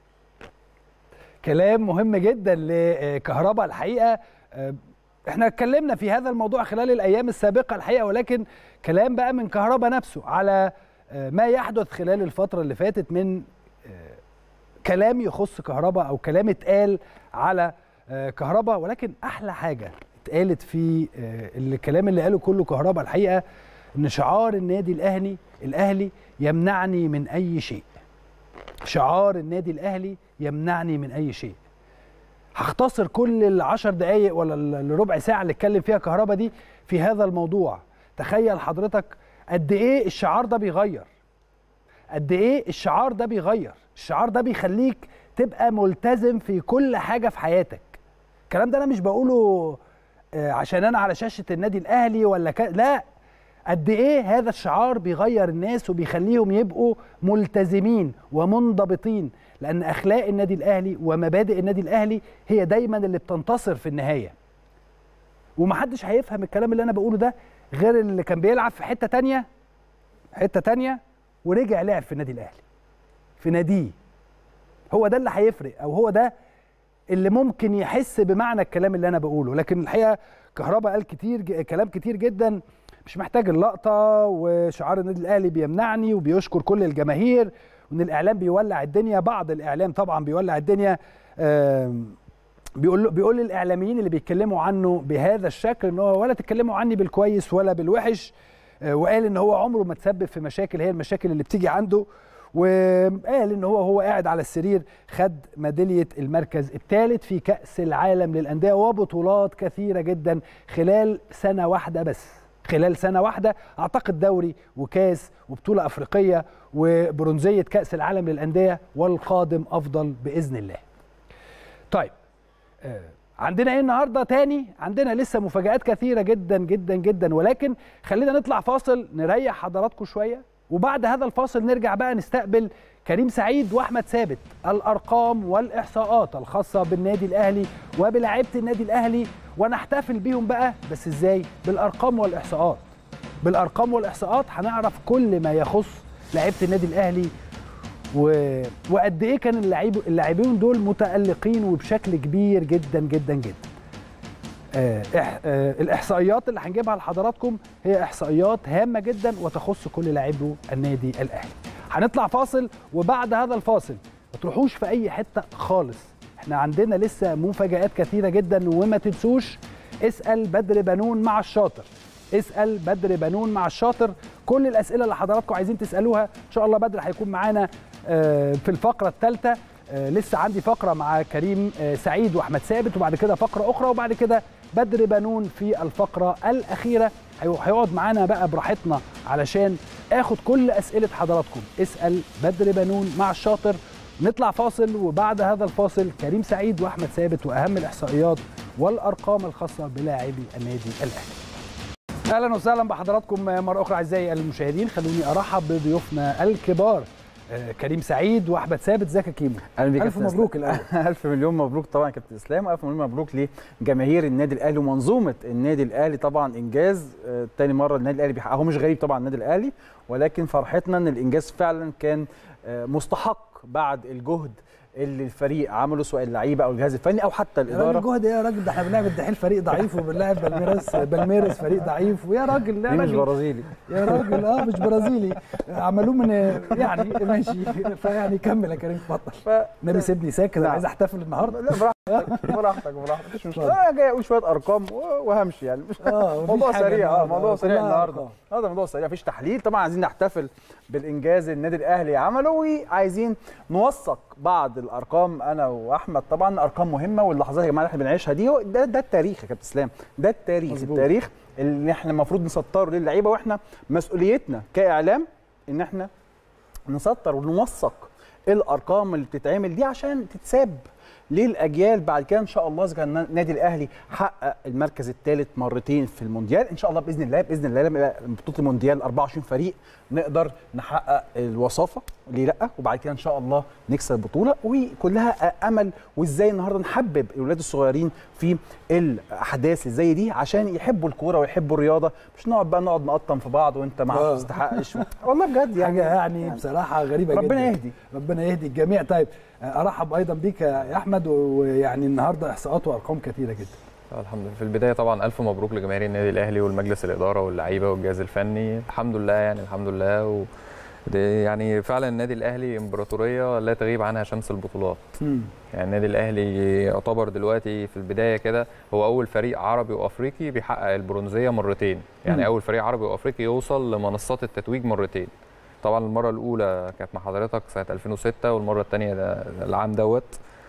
كلام مهم جدا لكهربا الحقيقه. احنا اتكلمنا في هذا الموضوع خلال الايام السابقه الحقيقه، ولكن كلام بقى من كهربا نفسه على ما يحدث خلال الفتره اللي فاتت من كلام يخص كهربا او كلام اتقال على كهربا. ولكن احلى حاجه اتقالت في الكلام اللي قاله كله كهربا الحقيقه، ان شعار النادي الاهلي يمنعني من اي شيء. شعار النادي الاهلي يمنعني من اي شيء. هختصر كل ال10 دقايق ولا الربع ساعه اللي اتكلم فيها كهربا دي في هذا الموضوع. تخيل حضرتك قد ايه الشعار ده بيغير، قد ايه الشعار ده بيغير. الشعار ده بيخليك تبقى ملتزم في كل حاجه في حياتك. الكلام ده انا مش بقوله عشان انا على شاشه النادي الاهلي ولا لا، قد ايه هذا الشعار بيغير الناس وبيخليهم يبقوا ملتزمين ومنضبطين، لان اخلاق النادي الاهلي ومبادئ النادي الاهلي هي دايما اللي بتنتصر في النهايه. ومحدش هيفهم الكلام اللي انا بقوله ده غير اللي كان بيلعب في حته تانية ورجع لعب في النادي الاهلي في ناديه. هو ده اللي هيفرق، او هو ده اللي ممكن يحس بمعنى الكلام اللي انا بقوله. لكن الحقيقه كهربا قال كلام كتير جدا، مش محتاج اللقطه. وشعار النادي الاهلي بيمنعني، وبيشكر كل الجماهير، وان الاعلام بيولع الدنيا. بعض الاعلام طبعا بيولع الدنيا، بيقول للاعلاميين اللي بيتكلموا عنه بهذا الشكل ان هو ولا تتكلموا عني بالكويس ولا بالوحش. وقال ان هو عمره ما تسبب في مشاكل، هي المشاكل اللي بتيجي عنده. وقال ان هو قاعد على السرير خد ميداليه المركز الثالث في كأس العالم للأندية وبطولات كثيرة جدا خلال سنة واحدة بس. خلال سنة واحدة أعتقد دوري وكاس وبطولة أفريقية وبرونزية كأس العالم للأندية، والقادم أفضل بإذن الله. طيب عندنا ايه النهارده تاني؟ عندنا لسه مفاجآت كثيرة جدا جدا جدا، ولكن خلينا نطلع فاصل نريح حضراتكم شوية، وبعد هذا الفاصل نرجع بقى نستقبل كريم سعيد واحمد ثابت، الارقام والاحصاءات الخاصه بالنادي الاهلي وبلاعيبه النادي الاهلي، ونحتفل بيهم بقى. بس ازاي؟ بالارقام والاحصاءات. بالارقام والاحصاءات هنعرف كل ما يخص لاعيبه النادي الاهلي وقد ايه كان اللاعبين دول متالقين وبشكل كبير جدا جدا جدا. الإحصائيات اللي هنجيبها لحضراتكم هي إحصائيات هامة جدا وتخص كل لاعبو النادي الأهلي. هنطلع فاصل، وبعد هذا الفاصل ما تروحوش في أي حتة خالص، احنا عندنا لسه مفاجآت كثيرة جدا. وما تنسوش اسأل بدر بنون مع الشاطر، اسأل بدر بنون مع الشاطر. كل الأسئلة اللي حضراتكم عايزين تسألوها إن شاء الله بدر هيكون معانا في الفقرة الثالثة. لسه عندي فقرة مع كريم سعيد وأحمد ثابت، وبعد كده فقرة أخرى، وبعد كده بدر بنون في الفقرة الأخيرة. هيقعد معانا بقى براحتنا علشان آخد كل أسئلة حضراتكم. اسأل بدر بنون مع الشاطر. نطلع فاصل، وبعد هذا الفاصل كريم سعيد وأحمد ثابت وأهم الإحصائيات والأرقام الخاصة بلاعبي النادي الأهلي. أهلا وسهلا بحضراتكم مرة أخرى أعزائي المشاهدين. خلوني أرحب بضيوفنا الكبار كريم سعيد واحمد ثابت. ازيك يا كيمو؟ الف مبروك الاول. الف مليون مبروك طبعا يا كابتن اسلام، والف مليون مبروك لجماهير النادي الاهلي ومنظومه النادي الاهلي. طبعا انجاز تاني مره النادي الاهلي بيحققه، هو مش غريب طبعا النادي الاهلي، ولكن فرحتنا ان الانجاز فعلا كان مستحق بعد الجهد اللي الفريق عمله، سواء اللعيبه او الجهاز الفني او حتى الاداره. الجهد ايه يا راجل؟ ده احنا بنلعب الدحيل فريق ضعيف، وبنلعب بالميراس فريق ضعيف، ويا راجل مش برازيلي يا راجل. مش برازيلي، عملوه من يعني ماشي. فيعني كمل يا كريم اتفضل. النبي سيبني ساكت، انا عايز احتفل النهارده. لا براحتك مش مشكله. انا جاي اقول شويه ارقام وهمشي يعني. موضوع سريع. موضوع سريع النهارده. هذا موضوع سريع، مفيش تحليل. طبعا عايزين نحتفل بالانجاز النادي الاهلي عمله، وعايزين نوثق بعض الارقام انا واحمد. طبعا ارقام مهمه، واللحظات يا جماعه اللي احنا بنعيشها دي ده التاريخ يا كابتن اسلام، ده التاريخ مزبوط. التاريخ اللي احنا المفروض نسطره للعيبه، واحنا مسؤوليتنا كاعلام ان احنا نسطر ونوثق الارقام اللي بتتعمل دي عشان تتساب للاجيال بعد كده. ان شاء الله اذا كان النادي الاهلي حقق المركز الثالث مرتين في المونديال، ان شاء الله باذن الله لما بطوله المونديال 24 فريق نقدر نحقق الوصافه، ليه لا؟ وبعد كده ان شاء الله نكسب البطوله. وكلها امل، وازاي النهارده نحبب الاولاد الصغيرين في الاحداث اللي زي دي عشان يحبوا الكوره ويحبوا الرياضه، مش نقعد نقطم في بعض وانت ما تستحقش. والله بجد حاجه يعني بصراحه غريبه ربنا جدا. ربنا يهدي الجميع. طيب ارحب ايضا بيك يا احمد، ويعني النهارده احصاءات وارقام كثيره جدا. الحمد لله. في البدايه طبعا الف مبروك لجماهير النادي الاهلي والمجلس الاداره واللعيبه والجهاز الفني. الحمد لله يعني الحمد لله. يعني فعلا النادي الاهلي امبراطوريه لا تغيب عنها شمس البطولات. يعني النادي الاهلي يعتبر دلوقتي في البدايه كده هو اول فريق عربي وافريقي بيحقق البرونزيه مرتين. يعني اول فريق عربي وافريقي يوصل لمنصات التتويج مرتين. طبعا المره الاولى كانت مع حضرتك سنه 2006، والمره الثانيه العام دوت.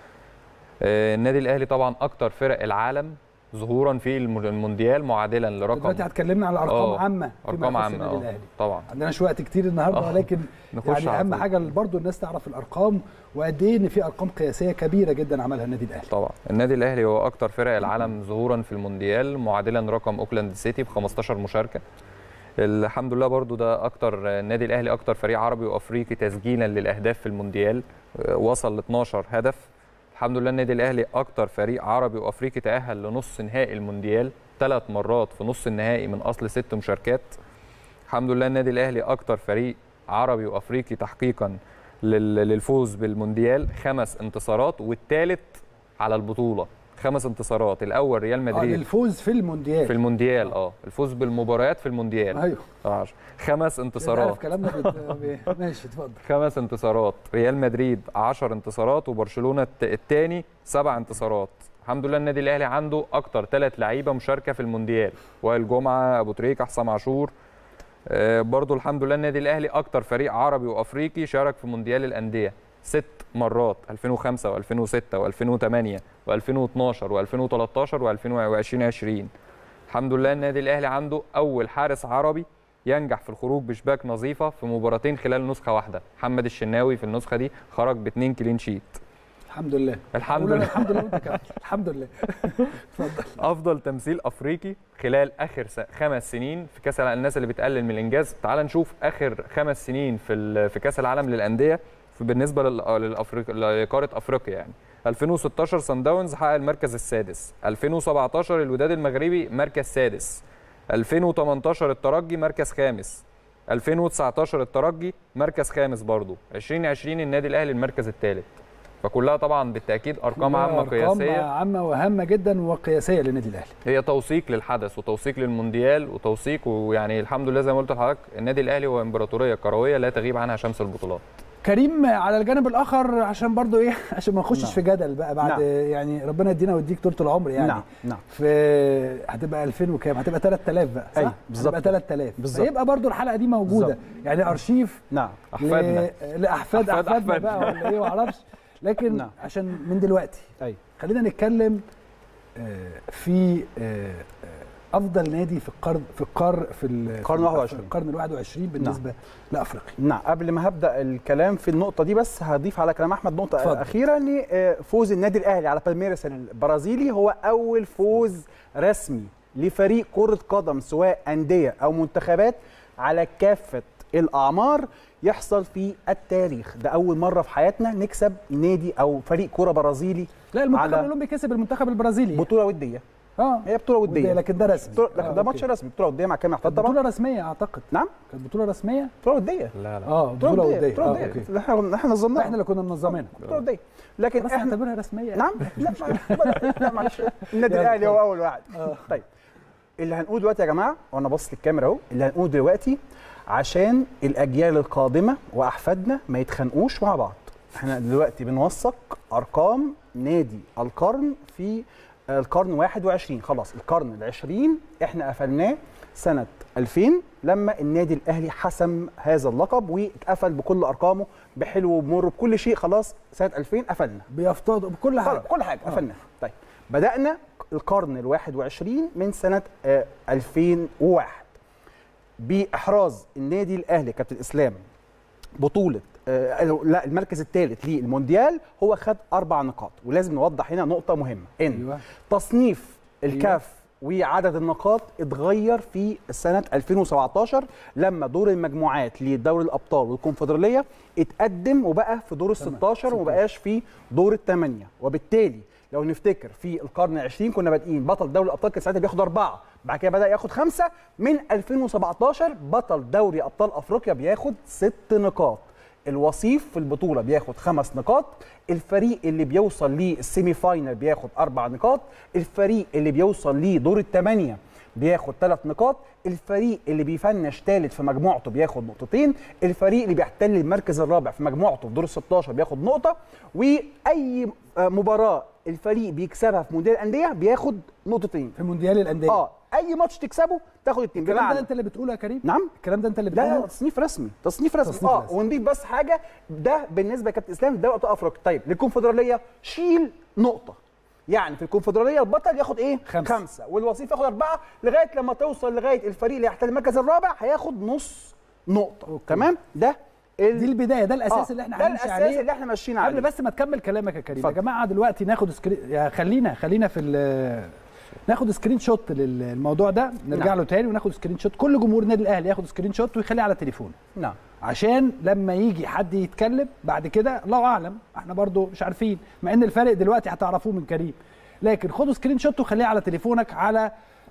النادي الاهلي طبعا اكتر فرق العالم ظهورا في المونديال، معادلا لرقم. دلوقتي هتكلمنا على ارقام عامه، ارقام عامه طبعا. عندنا شويه كتير النهارده، ولكن يعني اهم حاجه برضو الناس تعرف الارقام، وقد ايه ان في ارقام قياسيه كبيره جدا عملها النادي الاهلي. طبعا النادي الاهلي هو اكتر فرق العالم ظهورا في المونديال، معادلا رقم اوكلاند سيتي ب 15 مشاركه. الحمد لله برضو ده اكتر النادي الاهلي اكتر فريق عربي وافريقي تسجيلا للاهداف في المونديال، وصل ل 12 هدف. الحمد لله النادي الاهلي اكتر فريق عربي وافريقي تاهل لنص نهائي المونديال 3 مرات في نص النهائي من اصل 6 مشاركات. الحمد لله النادي الاهلي اكتر فريق عربي وافريقي تحقيقا للفوز بالمونديال 5 انتصارات، والثالث على البطوله 5 انتصارات. الاول ريال مدريد الفوز في المونديال الفوز بالمباريات في المونديال. ايوه 5 انتصارات. كلامنا ماشي اتفضل. 5 انتصارات، ريال مدريد 10 انتصارات، وبرشلونه الثاني 7 انتصارات. الحمد لله النادي الاهلي عنده اكتر 3 لعيبه مشاركه في المونديال، وائل جمعه، ابو تريكه، حسام عاشور. برضو الحمد لله النادي الاهلي اكتر فريق عربي وافريقي شارك في مونديال الانديه 6 مرات، 2005 و2006 و2008 و2012 و2013 و2020. الحمد لله النادي الاهلي عنده اول حارس عربي ينجح في الخروج بشباك نظيفه في مباراتين خلال نسخه واحده. محمد الشناوي في النسخه دي خرج ب2 كلين شيت. الحمد لله. الحمد لله. الحمد لله وانت كمان. الحمد لله. اتفضل. افضل تمثيل افريقي خلال اخر 5 سنين في كاس العالم. الناس اللي بتقلل من الانجاز، تعال نشوف اخر 5 سنين في كاس العالم للانديه بالنسبه لقاره افريقيا. يعني 2016 صن داونز حقق المركز السادس، 2017 الوداد المغربي مركز سادس، 2018 الترجي مركز خامس، 2019 الترجي مركز خامس برضه، 2020 النادي الاهلي المركز الثالث. فكلها طبعا بالتاكيد ارقام عامه قياسيه، ارقام عامه وهامه جدا وقياسيه للنادي الاهلي. هي توثيق للحدث وتوثيق للمونديال وتوثيق، ويعني الحمد لله زي ما قلت لحضرتك النادي الاهلي هو امبراطوريه كرويه لا تغيب عنها شمس البطولات. كريم على الجانب الاخر عشان برضو ايه عشان ما نخشش في جدل بقى بعد يعني ربنا يدينا ويديك طول العمر يعني في هتبقى 2000 وكام، هتبقى 3000 بقى صح؟ بالظبط، هتبقى 3000 فيبقى برضو الحلقه دي موجوده بالزبط. يعني ارشيف احفادنا لاحفادنا بقى ولا ايه ما اعرفش، لكن عشان من دلوقتي خلينا نتكلم في افضل نادي في القرن ال21 بالنسبه لافريقيا. قبل ما هبدا الكلام في النقطه دي بس هضيف على كلام احمد نقطه اخيره، ان فوز النادي الاهلي على بالميراس البرازيلي هو اول فوز رسمي لفريق كره قدم سواء انديه او منتخبات على كافه الاعمار يحصل في التاريخ. ده اول مره في حياتنا نكسب نادي او فريق كره برازيلي. لا المنتخب الاولمبي كسب المنتخب البرازيلي بطوله وديه. هي بطوله وديه لكن ده رسمي. ده ماتش رسمي، بطوله وديه مع كامل احتياط طبعا. بطوله رسميه اعتقد. نعم كانت بطوله رسميه. بطوله وديه. لا بطوله وديه. احنا نظمناها. احنا اللي كنا منظمينها. بطوله وديه. لكن احنا نعتبرها رسميه. نعم. لا معلش النادي الاهلي هو اول واحد. طيب اللي هنقول دلوقتي يا جماعه وانا باصص للكاميرا اهو، اللي هنقول دلوقتي عشان الاجيال القادمه واحفادنا ما يتخانقوش مع بعض. احنا دلوقتي بنوثق ارقام نادي القرن في القرن 21. خلاص القرن ال20 احنا قفلناه سنه 2000 لما النادي الاهلي حسم هذا اللقب واتقفل بكل ارقامه بحلو وبمر بكل شيء. خلاص سنه 2000 قفلنا بيفتضوا بكل حاجه، كل حاجه قفلناها. طيب بدانا القرن ال21 من سنه 2001 باحراز النادي الاهلي كابتن اسلام بطوله لا المركز الثالث للمونديال. هو خد 4 نقاط، ولازم نوضح هنا نقطه مهمه ان تصنيف الكاف وعدد النقاط اتغير في سنه 2017 لما دور المجموعات لدوري الابطال والكونفدراليه اتقدم وبقى في دور ال16 وما بقاش في دور ال8. وبالتالي لو نفتكر في القرن ال20 كنا بادئين بطل دوري الابطال كان ساعتها بياخد 4، بعد كده بدا ياخد 5. من 2017 بطل دوري ابطال افريقيا بياخد 6 نقاط. الوصيف في البطوله بياخد 5 نقاط. الفريق اللي بيوصل للسيمي فاينل بياخد 4 نقاط. الفريق اللي بيوصل لدور ال8 بياخد 3 نقاط. الفريق اللي بيفنش ثالث في مجموعته بياخد 2 نقطة. الفريق اللي بيحتل المركز الرابع في مجموعته في دور ال16 بياخد 1 نقطة. واي مباراه الفريق بيكسبها في مونديال الانديه بياخد 2 نقطتين في مونديال الانديه. اي ماتش تكسبه تاخد 2. الكلام ده انت اللي بتقوله يا كريم؟ نعم الكلام ده انت اللي بتقوله؟ لا تصنيف رسمي. ونضيف بس حاجه، ده بالنسبه لكابتن اسلام دوري ابطال افريقيا. طيب للكونفدراليه شيل نقطه، يعني في الكونفدراليه البطل ياخد ايه؟ 5 والوصيف ياخد 4 لغايه لما توصل لغايه الفريق اللي يحتل المركز الرابع هياخد نص نقطه. تمام؟ ده دي البدايه، ده الاساس اللي احنا هنمشي عليه، ده الاساس اللي احنا ماشيين عليه. قبل بس ما تكمل كلامك يا كريم، يا جماعه دلوقتي ناخد خلينا في ناخد سكرين شوت للموضوع ده، نرجع له تاني وناخد سكرين شوت. كل جمهور النادي الاهلي ياخد سكرين شوت ويخليه على تليفونه. عشان لما يجي حد يتكلم بعد كده الله اعلم، احنا برضو مش عارفين، مع ان الفارق دلوقتي هتعرفوه من كريم، لكن خدوا سكرين شوت وخليه على تليفونك، على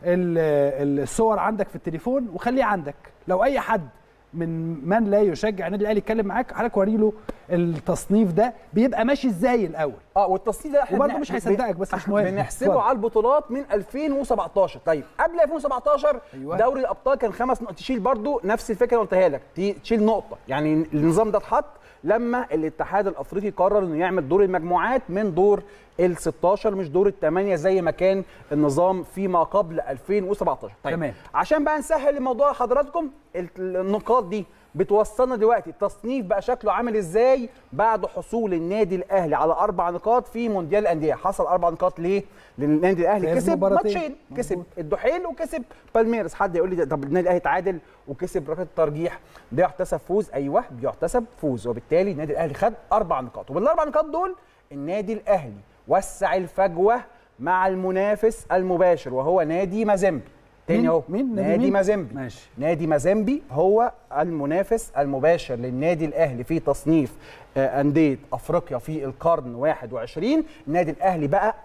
الصور عندك في التليفون وخليه عندك. لو اي حد من لا يشجع النادي الاهلي يتكلم معاك، حضرتك وري له التصنيف ده بيبقى ماشي ازاي الاول. والتصنيف ده احنا وبرضه مش هيصدقك بس مش مهم، بنحسبه على البطولات من 2017. طيب قبل 2017 دوري الابطال كان 5 نقط، تشيل برضه نفس الفكره اللي قلتها لك، تشيل نقطه. يعني النظام ده اتحط لما الاتحاد الافريقي قرر انه يعمل دور المجموعات من دور ال16 مش دور ال8 زي ما كان النظام فيما قبل 2017. طيب تمام. عشان بقى نسهل الموضوع لحضراتكم، النقاط دي بتوصلنا دلوقتي التصنيف بقى شكله عامل ازاي بعد حصول النادي الاهلي على 4 نقاط في مونديال الانديه. حصل 4 نقاط ليه؟ لان النادي الاهلي كسب ماتشين، كسب الدحيل وكسب بالميراس. حد يقول لي طب النادي الاهلي تعادل وكسب ركله الترجيح، ده يحتسب فوز؟ ايوه بيحتسب فوز، وبالتالي النادي الاهلي خد 4 نقاط. وبال4 نقاط دول النادي الاهلي وسع الفجوه مع المنافس المباشر وهو نادي مازيمبي. تاني اهو نادي مازيمبي. ماشي. نادي مازيمبي هو المنافس المباشر للنادي الاهلي في تصنيف انديه افريقيا في القرن 21. النادي الاهلي بقى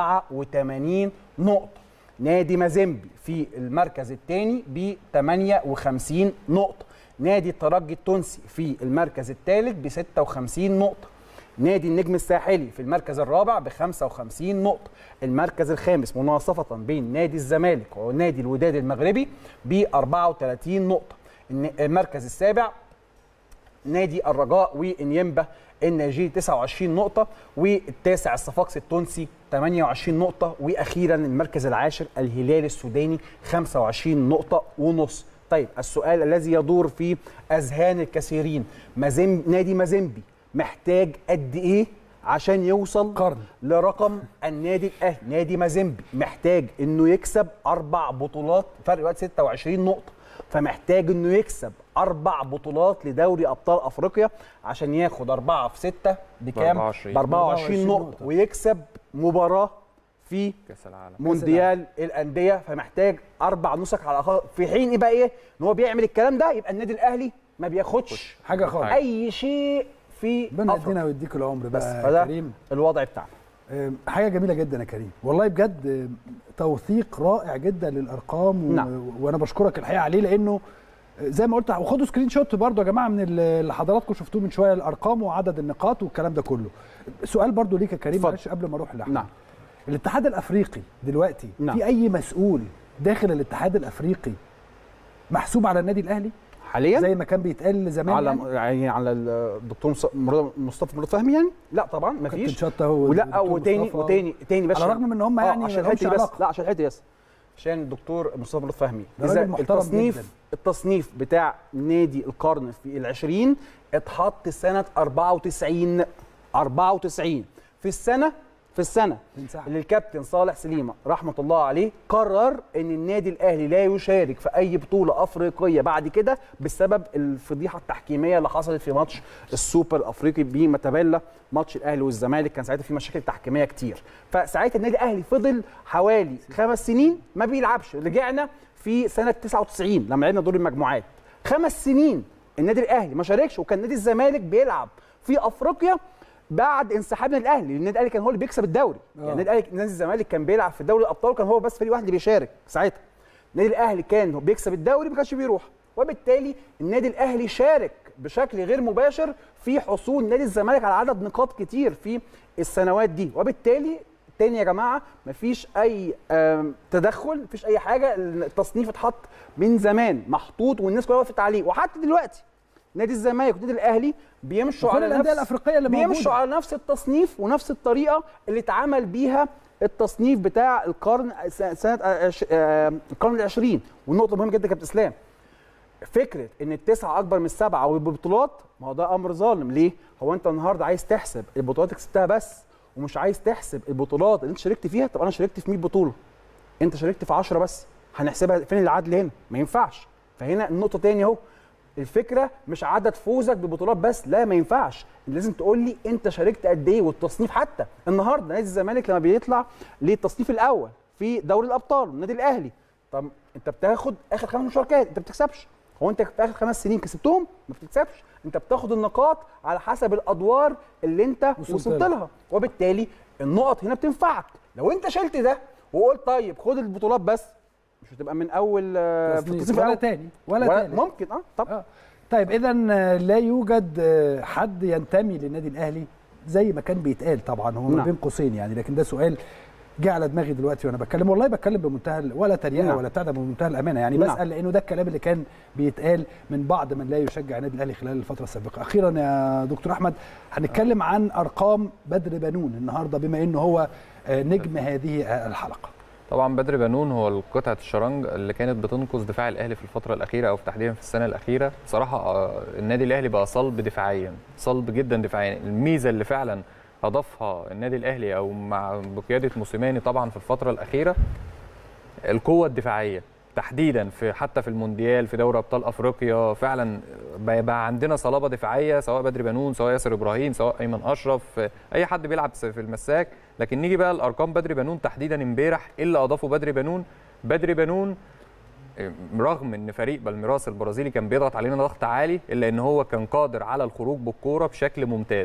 84 نقطه. نادي مازيمبي في المركز الثاني ب 58 نقطه. نادي الترجي التونسي في المركز الثالث ب 56 نقطه. نادي النجم الساحلي في المركز الرابع ب 55 نقطة. المركز الخامس مناصفة بين نادي الزمالك ونادي الوداد المغربي ب 34 نقطة. المركز السابع نادي الرجاء وإنيمبا النيجيري 29 نقطة، والتاسع الصفاقسي التونسي 28 نقطة، وأخيرا المركز العاشر الهلال السوداني 25 نقطة ونص. طيب السؤال الذي يدور في أذهان الكثيرين، نادي مازيمبي محتاج قد إيه عشان يوصل لرقم النادي الأهلي؟ نادي مازيمبي محتاج إنه يكسب 4 بطولات، فرق وقت 26 نقطة، فمحتاج إنه يكسب 4 بطولات لدوري أبطال أفريقيا عشان ياخد 4 في 6 بكام؟ ب 24 نقطة، ويكسب مباراة في كأس العالم مونديال الأندية، فمحتاج 4 نسخ على الأقل. في حين بقى إيه؟ إن هو بيعمل الكلام ده، يبقى النادي الأهلي ما بياخدش حاجة خالص، أي شيء في ربنا يدينا ويديك العمر بس. بقى يا كريم. الوضع بتاعنا حاجه جميله جدا يا كريم، والله بجد توثيق رائع جدا للارقام. نعم. وانا بشكرك الحقيقه عليه، لانه زي ما قلت، وخدوا سكرين شوت برضو يا جماعه من اللي حضراتكم شفتوه من شويه، الارقام وعدد النقاط والكلام ده كله. سؤال برضو ليك يا كريم معلش قبل ما اروح لأحمد. نعم. الاتحاد الافريقي دلوقتي نعم. في اي مسؤول داخل الاتحاد الافريقي محسوب على النادي الاهلي حاليا زي ما كان بيتقال زمان؟ على الدكتور مصطفى مراد فهمي يعني؟ لا طبعا ما فيش. ولا وتاني باشا، على الرغم من ان هم يعني عشان الحته بس، لا عشان الحته بس، عشان الدكتور مصطفى مراد فهمي التصنيف بتاع نادي القرن في العشرين اتحط سنه 94 في السنه اللي الكابتن صالح سليمه رحمه الله عليه قرر ان النادي الاهلي لا يشارك في اي بطوله افريقيه بعد كده بسبب الفضيحه التحكيميه اللي حصلت في ماتش السوبر الافريقي بمتابلا، ماتش الاهلي والزمالك كان ساعتها في مشاكل تحكيميه كتير. فساعتها النادي الاهلي فضل حوالي 5 سنين ما بيلعبش. رجعنا في سنه 99 لما لعبنا دور المجموعات، 5 سنين النادي الاهلي ما شاركش، وكان نادي الزمالك بيلعب في افريقيا بعد انسحاب النادي الاهلي. النادي الاهلي كان هو اللي بيكسب الدوري، يعني نادي الزمالك كان بيلعب في دوري الابطال، كان هو بس فريق واحد اللي بيشارك ساعتها. النادي الاهلي كان بيكسب الدوري ما كانش بيروح، وبالتالي النادي الاهلي شارك بشكل غير مباشر في حصول نادي الزمالك على عدد نقاط كتير في السنوات دي. وبالتالي تاني يا جماعه مفيش اي تدخل، مفيش اي حاجه، التصنيف اتحط من زمان محطوط والناس كلها وقفت عليه. وحتى دلوقتي نادي الزمالك والنادي الاهلي بيمشوا على الانديه الافريقيه اللي موجوده بيمشوا على نفس التصنيف ونفس الطريقه اللي اتعمل بيها التصنيف بتاع القرن سنه القرن العشرين. والنقطه مهمه جدا يا كابتن اسلام، فكره ان التسعه اكبر من السبعه وببطولات، ما هو ده امر ظالم. ليه؟ هو انت النهارده عايز تحسب البطولات اللي كسبتها بس، ومش عايز تحسب البطولات اللي انت شاركت فيها. طب انا شاركت في 100 بطوله، انت شاركت في 10 بس، هنحسبها فين العدل هنا؟ ما ينفعش. فهنا النقطه تاني اهو، الفكره مش عدد فوزك ببطولات بس، لا ما ينفعش، لازم تقول لي انت شاركت قد ايه. والتصنيف حتى النهارده نادي الزمالك لما بيطلع للتصنيف الاول في دوري الابطال النادي الاهلي، طب انت بتاخد اخر 5 مشاركات، انت ما بتكسبش. هو انت في اخر 5 سنين كسبتهم؟ ما بتكسبش. انت بتاخد النقاط على حسب الادوار اللي انت وصلت لها، وبالتالي النقط هنا بتنفعك. لو انت شلت ده وقلت طيب خد البطولات بس، مش هتبقى من اول في التصنيف ولا تاني ولا ممكن طب طيب اذا لا يوجد حد ينتمي للنادي الاهلي زي ما كان بيتقال، طبعا هو ما بين قوسين يعني، لكن ده سؤال جه على دماغي دلوقتي وانا بتكلم، والله بتكلم بمنتهى ولا تريقه ولا بتاع ده، بمنتهى الامانه يعني. بسال لانه ده الكلام اللي كان بيتقال من بعض من لا يشجع النادي الاهلي خلال الفتره السابقه. اخيرا يا دكتور احمد، هنتكلم عن ارقام بدر بنون النهارده بما انه هو نجم هذه الحلقه. طبعا بدر بنون هو قطعه الشرنج اللي كانت بتنقذ دفاع الاهلي في الفتره الاخيره، او تحديدا في السنه الاخيره. بصراحه النادي الاهلي بقى صلب دفاعيا، صلب جدا دفاعيا. الميزه اللي فعلا اضافها النادي الاهلي او مع بقياده موسيماني طبعا في الفتره الاخيره القوه الدفاعيه تحديدا، في حتى في المونديال، في دوري ابطال افريقيا، فعلا بقى عندنا صلابه دفاعيه، سواء بدر بنون، سواء ياسر ابراهيم، سواء ايمن اشرف، اي حد بيلعب في المساك. لكن نيجي بقى لارقام بدر بنون تحديدا امبارح، ايه اللي اضافه بدر بنون؟ بدر بنون رغم ان فريق بالميراس البرازيلي كان بيضغط علينا ضغط عالي، الا ان هو كان قادر على الخروج بالكوره بشكل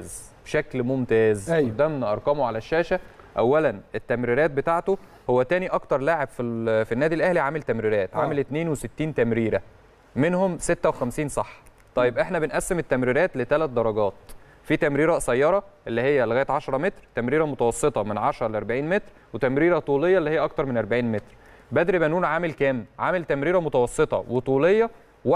ممتاز. أيوة. قدامنا ارقامه على الشاشه. اولا التمريرات بتاعته، هو تاني اكتر لاعب في النادي الاهلي عامل تمريرات، عامل 62 تمريره، منهم 56 صح. طيب احنا بنقسم التمريرات ل3 درجات. في تمريره قصيره اللي هي لغايه 10 متر، تمريره متوسطه من 10 ل 40 متر، وتمريره طوليه اللي هي اكتر من 40 متر. بدر بنون عامل كام؟ عامل تمريره متوسطه وطوليه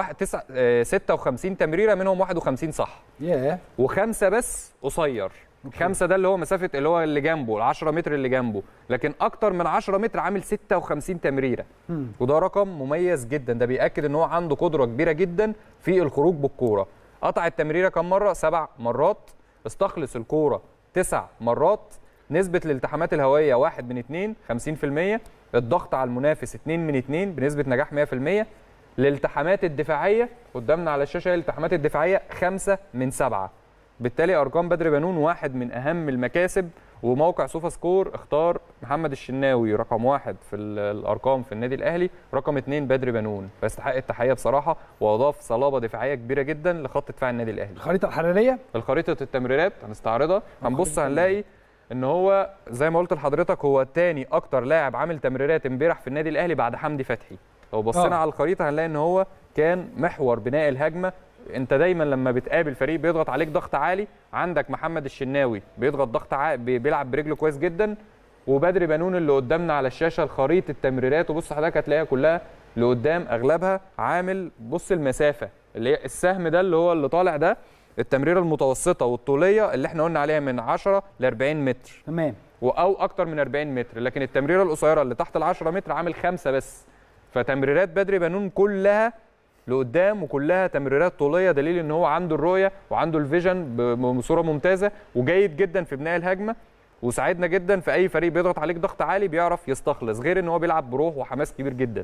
56 تمريره، منهم 51 صح. وخمسه بس قصير. 5 ده اللي هو مسافه اللي هو اللي جنبه ال 10 متر اللي جنبه، لكن اكتر من 10 متر عامل 56 تمريره. وده رقم مميز جدا، ده بياكد ان هو عنده قدره كبيره جدا في الخروج بالكوره. قطع التمريره كم مره؟ 7 مرات. استخلص الكوره 9 مرات. نسبه الالتحامات الهوائيه 1 من 2 50%. الضغط على المنافس 2 من 2 بنسبه نجاح 100%. الالتحامات الدفاعيه قدامنا على الشاشه، الالتحامات الدفاعيه 5 من 7. بالتالي ارقام بدر بنون واحد من اهم المكاسب. وموقع سوفا سكور اختار محمد الشناوي رقم 1 في الارقام في النادي الاهلي، رقم 2 بدر بنون، فيستحق التحيه بصراحه، واضاف صلابه دفاعيه كبيره جدا لخط دفاع النادي الاهلي. الخريطه الحراريه، الخريطه التمريرات هنستعرضها، هنبص هنلاقي ان هو زي ما قلت لحضرتك هو تاني اكتر لاعب عامل تمريرات امبارح في النادي الاهلي بعد حمدي فتحي. لو بصينا على الخريطه هنلاقي ان هو كان محور بناء الهجمه. انت دايما لما بتقابل فريق بيضغط عليك ضغط عالي، عندك محمد الشناوي بيضغط ضغط عالي، بيلعب برجله كويس جدا، وبدر بنون اللي قدامنا على الشاشه الخريطه التمريرات، وبص حضرتك هتلاقيها كلها لقدام اغلبها عامل. بص المسافه اللي هي السهم ده اللي هو اللي طالع ده، التمريره المتوسطه والطوليه اللي احنا قلنا عليها من 10 ل 40 متر، تمام، او اكتر من 40 متر، لكن التمريره القصيره اللي تحت ال 10 متر عامل 5 بس. فتمريرات بدر بنون كلها لقدام وكلها تمريرات طوليه، دليل ان هو عنده الرؤيه وعنده الفيجن بصوره ممتازه وجيد جدا في بناء الهجمه، وساعدنا جدا في اي فريق بيضغط عليك ضغط عالي بيعرف يستخلص، غير ان هو بيلعب بروح وحماس كبير جدا.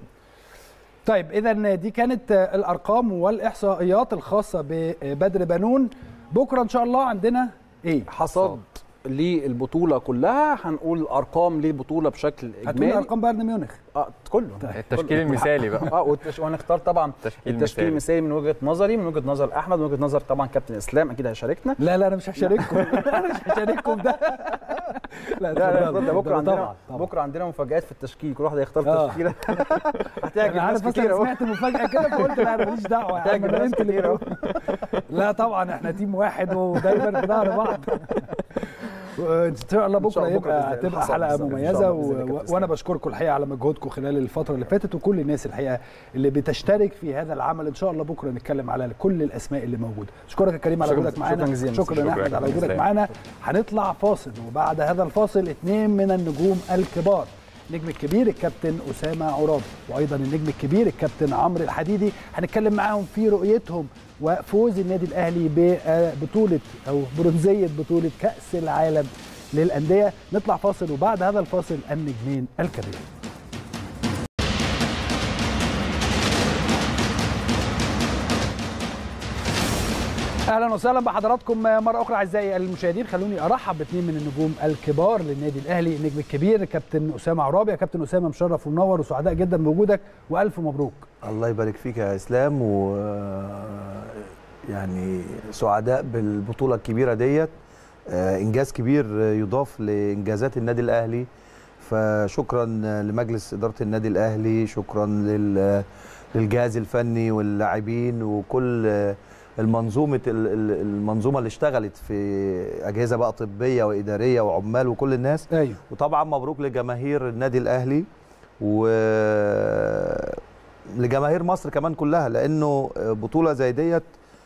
طيب اذا دي كانت الارقام والاحصائيات الخاصه ببدر بنون. بكره ان شاء الله عندنا ايه؟ حصاد للبطوله كلها، هنقول الارقام للبطوله بشكل اجمالي. هتقول ارقام بايرن ميونخ كله التشكيل المثالي بقى. وهنختار طبعا التشكيل المثالي من وجهه نظري، من وجهه نظر احمد، من وجهه نظر طبعا كابتن اسلام اكيد هيشاركنا. لا انا مش هشارككم. انا مش هشارككم ده. لا بكره عندنا مفاجآت في التشكيل، كل واحد هيختار تشكيله هتعجب ناس كتير. سمعت مفاجاه كده فقلت لا انا ماليش دعوه، هتعجب ناس كتير. لا طبعا احنا تيم واحد ودايما في ظهر بعض. ان شاء الله بكره هتبقى حلقه مميزه، وانا بشكركم الحقيقه على مجهودكم خلال الفتره اللي فاتت، وكل الناس الحقيقه اللي بتشترك في هذا العمل. ان شاء الله بكره نتكلم على كل الاسماء اللي موجوده. اشكرك يا كريم على وجودك معانا. شكرا يا احمد على وجودك معانا. هنطلع فاصل، وبعد هذا الفاصل 2 من النجوم الكبار، النجم الكبير الكابتن أسامة عرابي، وايضا النجم الكبير الكابتن عمرو الحديدي، هنتكلم معاهم في رؤيتهم وفوز النادي الاهلي ببطوله او برونزيه بطوله كاس العالم للانديه. نطلع فاصل، وبعد هذا الفاصل النجمين الكبيرين. اهلا وسهلا بحضراتكم مره اخرى اعزائي المشاهدين. خلوني ارحب باثنين من النجوم الكبار للنادي الاهلي، النجم الكبير كابتن اسامه عرابي. يا كابتن اسامه مشرف ومنور وسعداء جدا بوجودك، والف مبروك. الله يبارك فيك يا اسلام، و يعني سعداء بالبطوله الكبيره ديت، انجاز كبير يضاف لانجازات النادي الاهلي، فشكرا لمجلس اداره النادي الاهلي، شكرا للجهاز الفني واللاعبين وكل المنظومه اللي اشتغلت في اجهزه بقى طبيه واداريه وعمال وكل الناس. أيوه. وطبعا مبروك لجماهير النادي الاهلي ولجماهير مصر كمان كلها، لانه بطوله زي ديت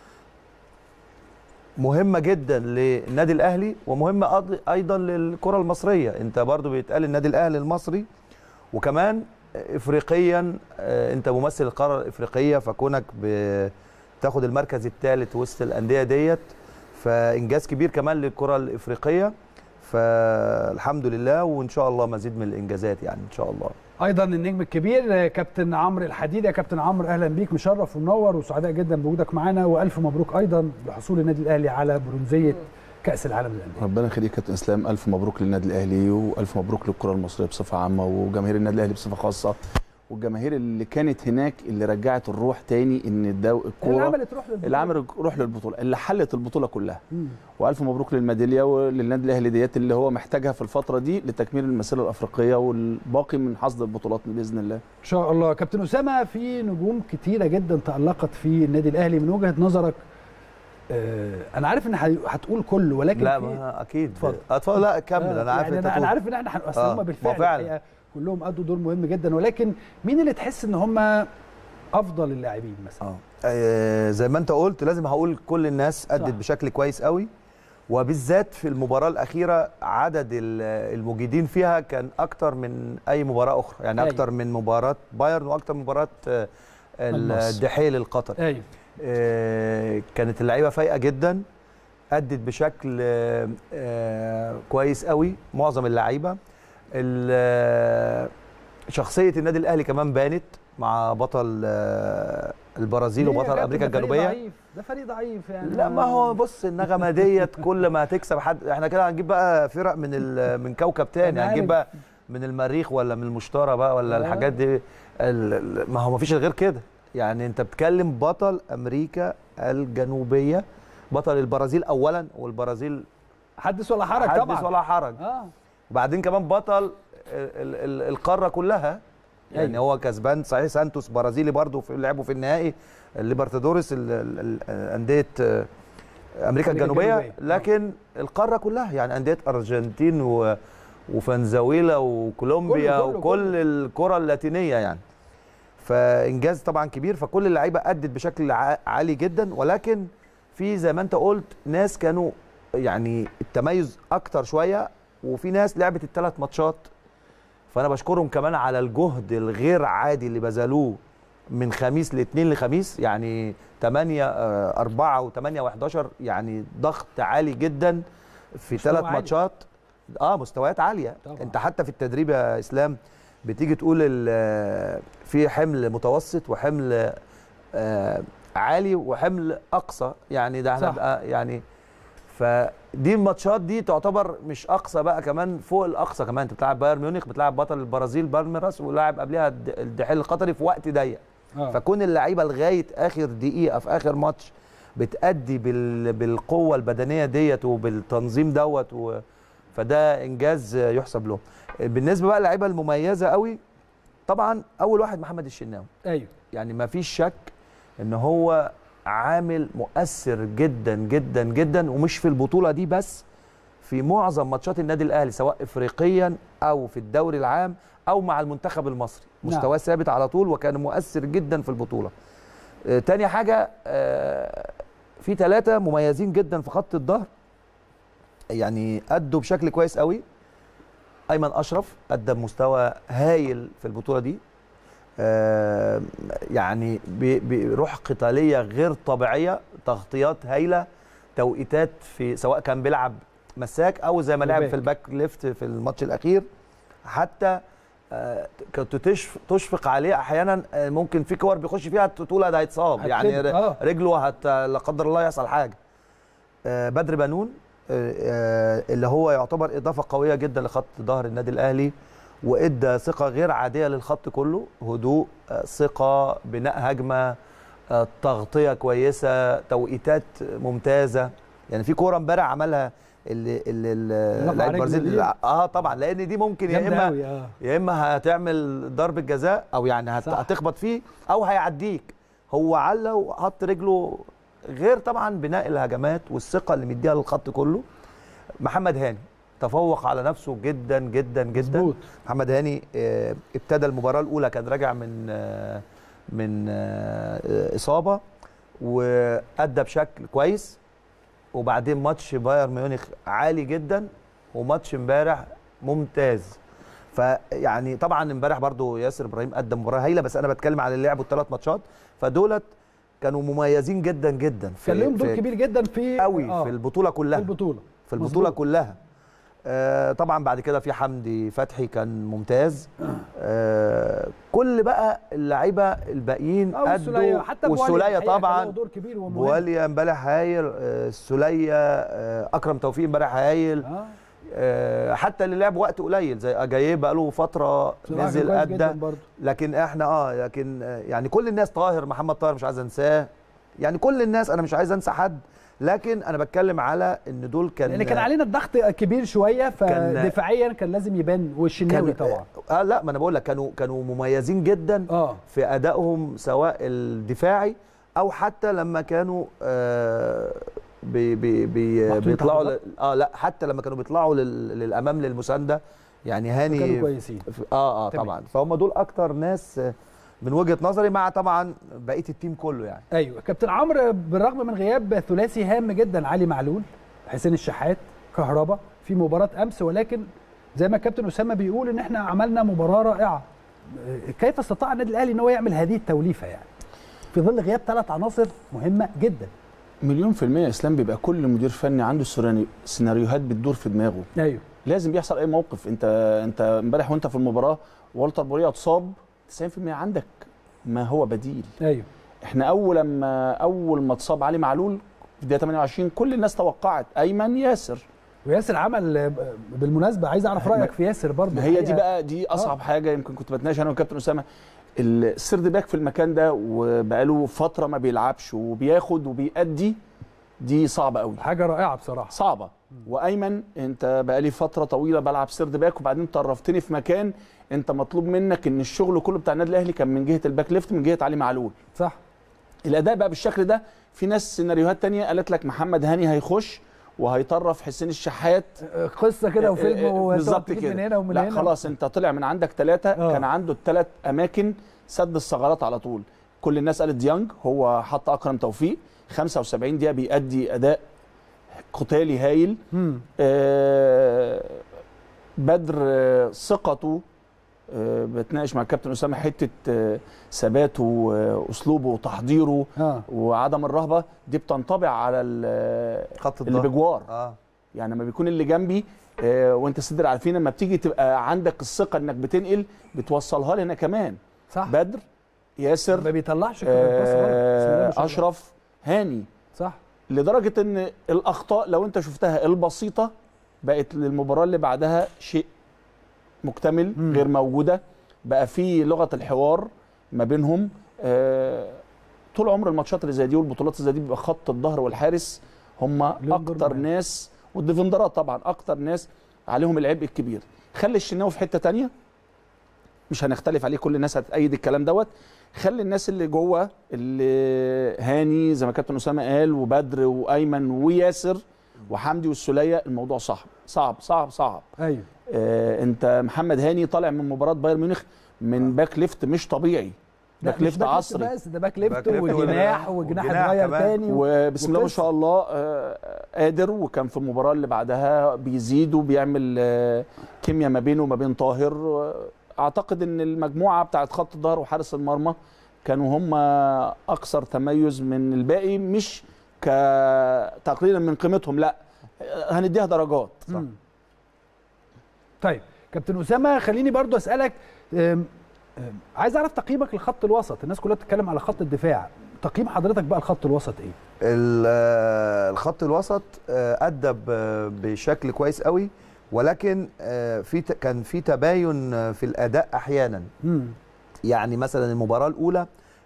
مهمه جدا للنادي الاهلي ومهمه ايضا للكره المصريه. انت برضو بيتقال النادي الاهلي المصري، وكمان افريقيا انت ممثل القاره الافريقيه، فكونك تاخد المركز الثالث وسط الانديه ديت فانجاز كبير كمان للكره الافريقيه، فالحمد لله، وان شاء الله مزيد من الانجازات يعني ان شاء الله. ايضا النجم الكبير كابتن عمرو الحديدي. يا كابتن عمرو اهلا بيك، مشرف ومنور وسعداء جدا بوجودك معانا، والف مبروك ايضا بحصول النادي الاهلي على برونزيه كاس العالم للانديه. ربنا يخليك يا كابتن اسلام، الف مبروك للنادي الاهلي، والف مبروك للكره المصريه بصفه عامه وجماهير النادي الاهلي بصفه خاصه، والجماهير اللي كانت هناك اللي رجعت الروح تاني، ان الكوره اللي عملت روح للبطوله، اللي حلت البطوله كلها. والف مبروك للميداليه وللنادي الاهلي ديت اللي هو محتاجها في الفتره دي لتكميل المسيره الافريقيه والباقي من حصد البطولات باذن الله ان شاء الله. كابتن اسامه، في نجوم كتيره جدا تالقت في النادي الاهلي، من وجهه نظرك انا عارف ان هتقول كله، ولكن لا ما اكيد اتفضل. لا كمل. انا عارف يعني انا عارف ان احنا اصل هم بالفعل كلهم ادوا دور مهم جدا، ولكن مين اللي تحس ان هم افضل اللاعبين مثلا؟ زي ما انت قلت لازم هقول كل الناس ادت بشكل كويس قوي، وبالذات في المباراه الاخيره عدد المجيدين فيها كان اكتر من اي مباراه اخرى، يعني اكتر من مباراه بايرن واكتر من مباراه الدحيل القطري. ايوه كانت اللعيبه فايقه جدا، ادت بشكل كويس قوي معظم اللعيبه. شخصيه النادي الاهلي كمان بانت مع بطل البرازيل وبطل امريكا الجنوبيه. ده فريق ضعيف يعني. لا ما هو بص النغمه ديت كل ما تكسب حد احنا كده هنجيب بقى فرق من كوكب تاني، هنجيب بقى من المريخ ولا من المشتري بقى ولا الحاجات دي. ما هو ما فيش غير كده، يعني انت بتكلم بطل امريكا الجنوبيه، بطل البرازيل اولا، والبرازيل حدث ولا حرج طبعا، حدث ولا حرج. وبعدين كمان بطل القاره كلها، يعني هو كسبان صحيح سانتوس برازيلي برضو لعبوا في النهائي الليبرتادوريس انديه امريكا الجنوبيه، لكن القاره كلها يعني انديه ارجنتين وفنزويلا وكولومبيا وكل الكره اللاتينيه يعني. فانجاز طبعا كبير، فكل اللعيبه ادت بشكل عالي جدا، ولكن في زي ما انت قلت ناس كانوا يعني التميز اكتر شويه، وفي ناس لعبت ال3 ماتشات. فانا بشكرهم كمان على الجهد الغير عادي اللي بذلوه من خميس لاثنين لخميس، يعني 4 و8 و11، يعني ضغط عالي جدا في 3 ماتشات. مستويات عاليه طبعا. انت حتى في التدريب يا اسلام بتيجي تقول في حمل متوسط وحمل عالي وحمل اقصى، يعني ده احنا يعني فدي الماتشات دي تعتبر مش اقصى بقى، كمان فوق الاقصى كمان. انت بتلعب بايرن ميونخ، بتلعب بطل البرازيل بالميراس، ولاعب قبلها الدحيل القطري في وقت ضيق. فكون اللعيبه لغايه اخر دقيقه في اخر ماتش بتأدي بالقوه البدنيه ديت وبالتنظيم دوت فده انجاز يحسب له. بالنسبه بقى للعيبه المميزه قوي، طبعا اول واحد محمد الشناوي. ايوه يعني ما فيش شك ان هو عامل مؤثر جدا جدا جدا، ومش في البطوله دي بس، في معظم ماتشات النادي الاهلي سواء افريقيا او في الدوري العام او مع المنتخب المصري. مستواه ثابت على طول، وكان مؤثر جدا في البطوله. تاني حاجه في 3 مميزين جدا في خط الظهر، يعني ادوا بشكل كويس قوي. ايمن اشرف ادى بمستوى هايل في البطوله دي، يعني بروح قتاليه غير طبيعيه، تغطيات هايله، توقيتات في سواء كان بيلعب مساك او زي ما لعب في الباك ليفت في الماتش الاخير. حتى كنت تشفق عليه احيانا، ممكن في كور بيخش فيها تقول ده هيتصاب، يعني رجله لا قدر الله يحصل حاجه. بدر بنون اللي هو يعتبر اضافه قويه جدا لخط ظهر النادي الاهلي، وادى ثقه غير عاديه للخط كله، هدوء، ثقه، بناء هجمه، تغطيه كويسه، توقيتات ممتازه. يعني في كوره امبارح عملها اللي البرازيل طبعا، لان دي ممكن يا اما هتعمل ضربه جزاء او يعني هتخبط فيه او هيعديك. هو علّى وحط رجله، غير طبعا بناء الهجمات والثقه اللي مديها للخط كله. محمد هاني تفوق على نفسه جدا جدا جدا. مزبوط. محمد هاني ابتدى المباراه الاولى كان راجع من اصابه، وادى بشكل كويس. وبعدين ماتش بايرن ميونخ عالي جدا، وماتش امبارح ممتاز. فيعني طبعا امبارح برضو ياسر ابراهيم ادى مباراه هايله، بس انا بتكلم على اللي لعبوا ال3 ماتشات، فدولت كانوا مميزين جدا جدا. كان لهم دور كبير جدا في في البطوله كلها. في البطوله كلها. طبعا بعد كده في حمدي فتحي كان ممتاز. كل بقى اللعيبه الباقيين ادوا، والسوليه طبعا دور كبير ومهم. بواليا امبارح هايل، السوليه، اكرم توفيق امبارح هايل. حتى اللي لعب وقت قليل زي اجاييه بقى له فتره نزل ادى، لكن احنا لكن يعني كل الناس، طاهر، محمد طاهر مش عايز انساه، يعني كل الناس انا مش عايز انسى حد، لكن انا بتكلم على ان دول لان كان علينا الضغط كبير شويه، فدفاعيا كان لازم يبان. والشناوي طبعا لا ما انا بقول لك كانوا مميزين جدا في ادائهم سواء الدفاعي او حتى لما كانوا بيطلعوا لا حتى لما كانوا بيطلعوا للامام للمسانده، يعني هاني كانوا كويسين. طبعا، فهم دول اكتر ناس من وجهه نظري، مع طبعا بقيه التيم كله يعني. ايوه كابتن عمرو، بالرغم من غياب ثلاثي هام جدا علي معلول، حسين الشحات، كهربا في مباراه امس، ولكن زي ما الكابتن اسامه بيقول ان احنا عملنا مباراه رائعه. كيف استطاع النادي الاهلي ان هو يعمل هذه التوليفه يعني في ظل غياب 3 عناصر مهمه جدا؟ مليون في المية يا اسلام، بيبقى كل مدير فني عنده سيناريوهات بتدور في دماغه. ايوه لازم بيحصل اي موقف. انت امبارح وانت في المباراه والتر بوريه اتصاب، 90% عندك ما هو بديل. ايوه احنا اول ما اتصاب علي معلول في الدقيقه 28 كل الناس توقعت ايمن ياسر، وياسر عمل بالمناسبه. عايز اعرف رايك في ياسر برضه. هي دي بقى دي اصعب حاجه. يمكن كنت بتناقش انا والكابتن اسامه، السيرد باك في المكان ده وبقاله فتره ما بيلعبش وبياخد وبيأدي، دي صعبه قوي، حاجه رائعه بصراحه، صعبه. وايمن انت بقالي فتره طويله بلعب سيرد باك، وبعدين طرفتني في مكان انت مطلوب منك ان الشغل كله بتاع النادي الاهلي كان من جهه الباك ليفت، من جهه علي معلول. صح. الاداء بقى بالشكل ده. في ناس سيناريوهات تانية قالت لك محمد هاني هيخش وهيطرف حسين الشحات، قصه كده وفيلم بالظبط كده. من هنا ومن لا هنا. خلاص انت طلع من عندك 3. كان عنده ال3 اماكن سد الثغرات على طول. كل الناس قالت ديانج، هو حط اكرم توفيق 75 دقيقه بيأدي اداء قتالي هايل. بدر ثقته، بتناقش مع الكابتن اسامه حته ثباته واسلوبه وتحضيره وعدم الرهبه دي بتنطبع على خط اللي بجوار. يعني لما بيكون اللي جنبي وانت صدر عارفين، لما بتيجي تبقى عندك الثقه انك بتنقل بتوصلها لي انا كمان. صح. بدر، ياسر، ما بيطلعش اشرف، هاني. صح. لدرجه ان الاخطاء لو انت شفتها البسيطه بقت للمباراه اللي بعدها شيء مكتمل غير موجوده. بقى في لغه الحوار ما بينهم. طول عمر الماتشات اللي زي دي والبطولات اللي زي دي بيبقى خط الظهر والحارس هم اكتر ناس، والديفندرات طبعا اكتر ناس عليهم العبء الكبير. خلي الشناوي في حته ثانيه، مش هنختلف عليه، كل الناس هتأيد الكلام دوت. خلي الناس اللي جوه، اللي هاني زي ما كابتن اسامه قال، وبدر وايمن وياسر وحمدي والسوليه، الموضوع صعب صعب صعب صعب. ايوه. انت محمد هاني طالع من مباراه بايرن ميونخ من باك ليفت مش طبيعي، باك ليفت عصري، بس ده باك ليفت وجناح اتغير تاني، وبسم الله ما شاء الله قادر. وكان في المباراه اللي بعدها بيزيد وبيعمل كيمياء ما بينه وما بين طاهر. اعتقد ان المجموعه بتاعت خط الظهر وحارس المرمى كانوا هم اكثر تميز من الباقي، مش كتقليلا من قيمتهم، لا هنديها درجات. صح. طيب كابتن اسامه، خليني برضو اسالك، عايز اعرف تقييمك لخط الوسط. الناس كلها بتتكلم على خط الدفاع، تقييم حضرتك بقى لخط الوسط ايه؟ الخط الوسط ادى بشكل كويس قوي، ولكن كان في تباين في الاداء احيانا. يعني مثلا المباراه الاولى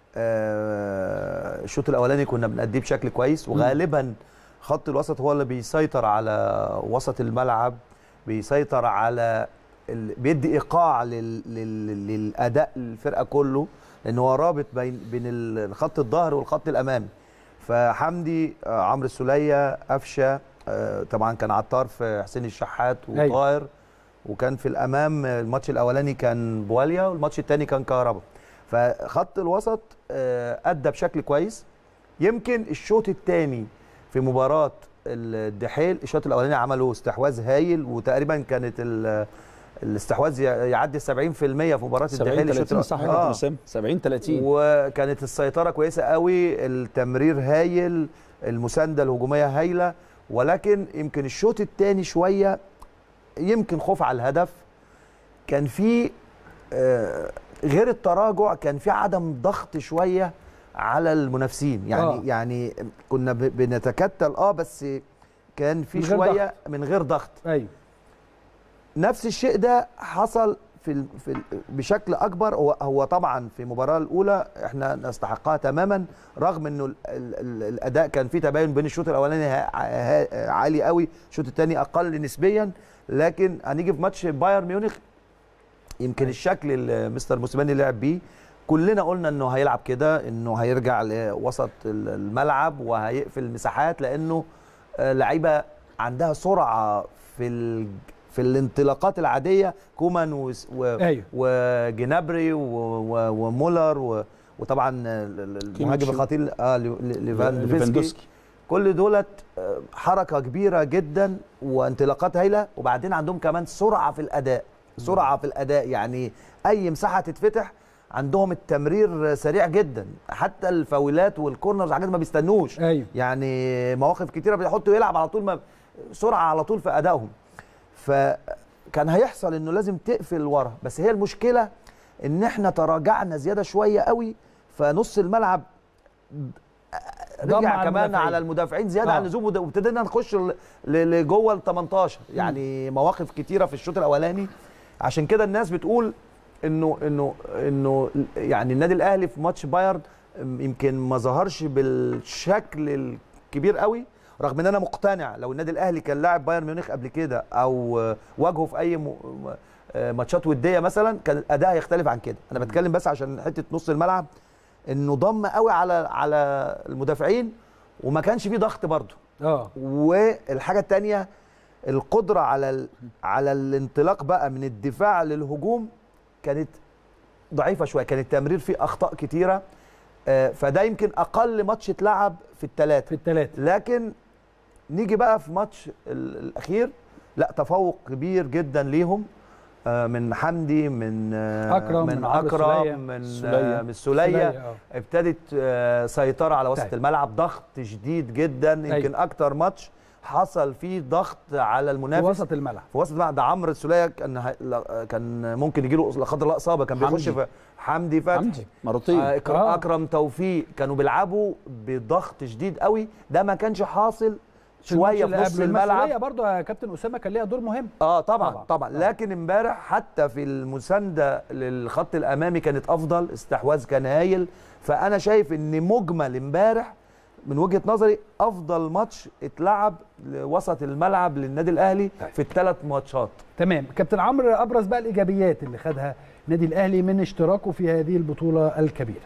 الشوط الاولاني كنا بنأديه بشكل كويس، وغالبا خط الوسط هو اللي بيسيطر على وسط الملعب، بيسيطر على بيدي ايقاع للاداء الفرقه كله، لان هو رابط بين خط الظهر والخط الامامي. فحمدي، عمرو السوليه، قفشه، طبعا كان على الطرف حسين الشحات وطاهر، وكان في الامام الماتش الاولاني كان بواليا والماتش الثاني كان كهربا. فخط الوسط ادى بشكل كويس. يمكن الشوط الثاني في مباراه الدحيل، الشوط الاولاني عملوا استحواذ هايل، وتقريبا كانت الاستحواذ يعدي 70% في مباراه الدحيل. الشوط صح يا كابتن اسامه، 70-30، وكانت السيطره كويسه قوي، التمرير هايل، المسانده الهجوميه هايله. ولكن يمكن الشوط الثاني شويه يمكن خوف على الهدف، كان في غير التراجع، كان في عدم ضغط شويه على المنافسين. يعني كنا بنتكتل بس كان في شويه من غير ضغط. ايوه. نفس الشيء ده حصل بشكل اكبر. هو طبعا في المباراه الاولى احنا نستحقها تماما، رغم انه الاداء كان فيه تباين بين الشوط الاولاني عالي قوي، الشوط الثاني اقل نسبيا. لكن هنيجي في ماتش بايرن ميونخ، يمكن الشكل اللي مستر موسيماني لعب بيه كلنا قلنا انه هيلعب كده، انه هيرجع لوسط الملعب وهيقفل مساحات، لانه لعيبه عندها سرعه في الانطلاقات العاديه، كومان وجنابري ومولر وطبعا المهاجم الخطير ليفاندوفسكي. كل دولت حركه كبيره جدا وانطلاقات هايله، وبعدين عندهم كمان سرعه في الاداء، يعني اي مساحه تتفتح عندهم التمرير سريع جدا، حتى الفاولات والكورنرز حاجات ما بيستنوش. يعني مواقف كتيره بيحطوا يلعب على طول، سرعه على طول في ادائهم. فكان هيحصل انه لازم تقفل ورا، بس هي المشكله ان احنا تراجعنا زياده شويه قوي، فنص الملعب رجع كمان على المدافعين زياده عن اللزوم، وابتدينا نخش لجوه ال 18. يعني مواقف كتيره في الشوط الاولاني. عشان كده الناس بتقول انه يعني النادي الاهلي في ماتش بايرن يمكن ما ظهرش بالشكل الكبير قوي، رغم ان انا مقتنع لو النادي الاهلي كان لاعب بايرن ميونخ قبل كده او واجهه في اي ماتشات وديه مثلا، كان الاداء هيختلف عن كده. انا بتكلم بس عشان حته نص الملعب، انه ضم قوي على المدافعين وما كانش فيه ضغط برده. والحاجه الثانيه القدره على الانطلاق بقى من الدفاع للهجوم كانت ضعيفه شويه، كان التمرير فيه اخطاء كتيره. فده يمكن اقل ماتش اتلعب في الثلاثه. لكن نيجي بقى في ماتش الاخير، لا تفوق كبير جدا ليهم، من حمدي، من اكرم، من السوليه. ابتدت سيطره على وسط الملعب، ضغط شديد جدا. يمكن اكتر ماتش حصل فيه ضغط على المنافس في وسط الملعب. ده عمرو السوليه كان ممكن يجي له لا قدر الله اصابه، كان بيخش في حمدي فتحي مرتين. اكرم توفيق، كانوا بيلعبوا بضغط شديد قوي. ده ما كانش حاصل شويه في نص الملعب. برضه يا كابتن اسامه كان ليها دور مهم. طبعا. لكن امبارح حتى في المسانده للخط الامامي كانت افضل، استحواذ كان هايل. فانا شايف ان مجمل امبارح من وجهه نظري افضل ماتش اتلعب لوسط الملعب للنادي الاهلي في الثلاث ماتشات. تمام. كابتن عمرو، ابرز بقى الايجابيات اللي خدها النادي الاهلي من اشتراكه في هذه البطوله الكبيره.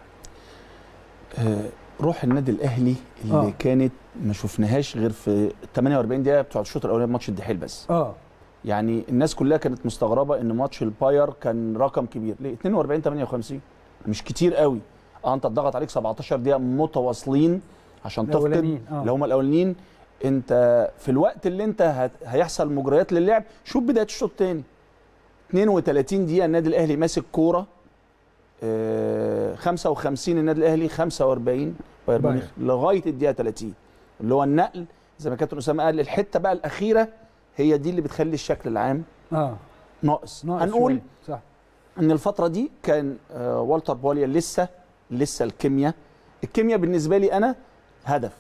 روح النادي الاهلي اللي كانت ما شفناهاش غير في 48 دقيقه بتوع الشوط الاولاني ماتش الدحيل بس. يعني الناس كلها كانت مستغربه ان ماتش الباير كان رقم كبير. ليه 42 58 مش كتير قوي. انت اتضغط عليك 17 دقيقه متواصلين عشان تفقد اللي هم الاولانيين. انت في الوقت اللي انت هيحصل مجريات للعب. شوف بدايه الشوط الثاني 32 دقيقه النادي الاهلي ماسك كوره، 55 النادي الاهلي، 45 بايرن ميونخ لغايه الدقيقه 30 اللي هو النقل. زي ما كابتن اسامه قال، الحته بقى الاخيره هي دي اللي بتخلي الشكل العام ناقص. هنقول صح ان الفتره دي كان والتر بوليا لسه الكيمياء بالنسبه لي انا هدف.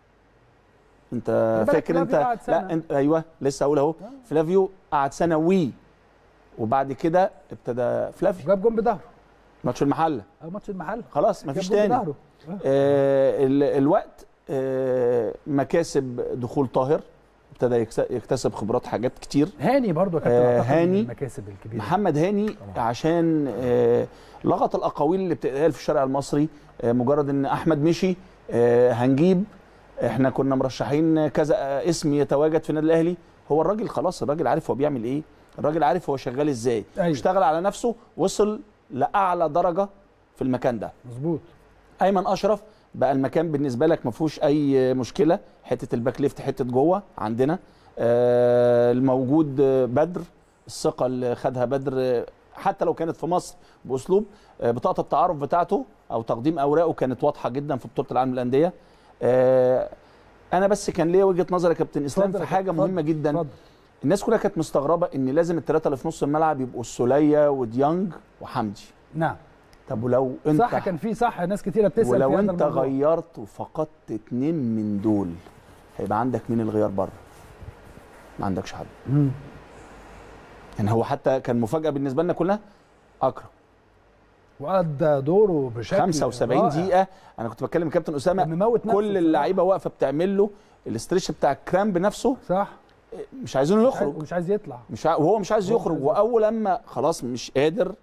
انت فاكر انت؟ لا انت ايوه لسه هقول اهو. فلافيو قعد سنه وبعد كده ابتدى فلافيو جاب جون بظهره ماتش المحله. ماتش المحله خلاص مفيش تاني. الوقت مكاسب دخول طاهر، ابتدى يكتسب خبرات حاجات كتير. هاني برضو كابتن هاني المكاسب الكبيره. محمد هاني عشان لغط الاقاويل اللي بتتقال في الشارع المصري، مجرد ان احمد مشي هنجيب، احنا كنا مرشحين كذا اسم يتواجد في النادي الاهلي. هو الراجل خلاص، الراجل عارف هو بيعمل ايه، الراجل عارف هو شغال ازاي. اشتغل على نفسه، وصل لاعلى درجه في المكان ده. مظبوط. ايمن اشرف بقى المكان بالنسبه لك ما فيهوش اي مشكله، حته الباك ليفت حته جوه عندنا. الموجود بدر، الثقه اللي خدها بدر حتى لو كانت في مصر باسلوب، بطاقه التعارف بتاعته او تقديم اوراقه كانت واضحه جدا في بطوله العالم للانديه. انا بس كان ليا وجهه نظر يا كابتن اسلام في حاجه مهمه جدا. الناس كلها كانت مستغربه ان لازم الثلاثه اللي في نص الملعب يبقوا السوليه وديانج وحمدي. نعم. طب ولو انت صح، كان في صح ناس كتيره بتسال ولو انت غيرت وفقدت 2 من دول هيبقى عندك مين الغيار بره؟ ما عندكش حد. يعني هو حتى كان مفاجاه بالنسبه لنا كلها اكرم، وادى دوره بشكل 75 دقيقه. انا كنت بتكلم كابتن اسامه، كل اللعيبه واقفه بتعمل له الاستريتش بتاع الكرامب نفسه. صح. مش عايزينه يخرج، مش عايز يطلع، وهو مش عايز يخرج. واول لما خلاص مش قادر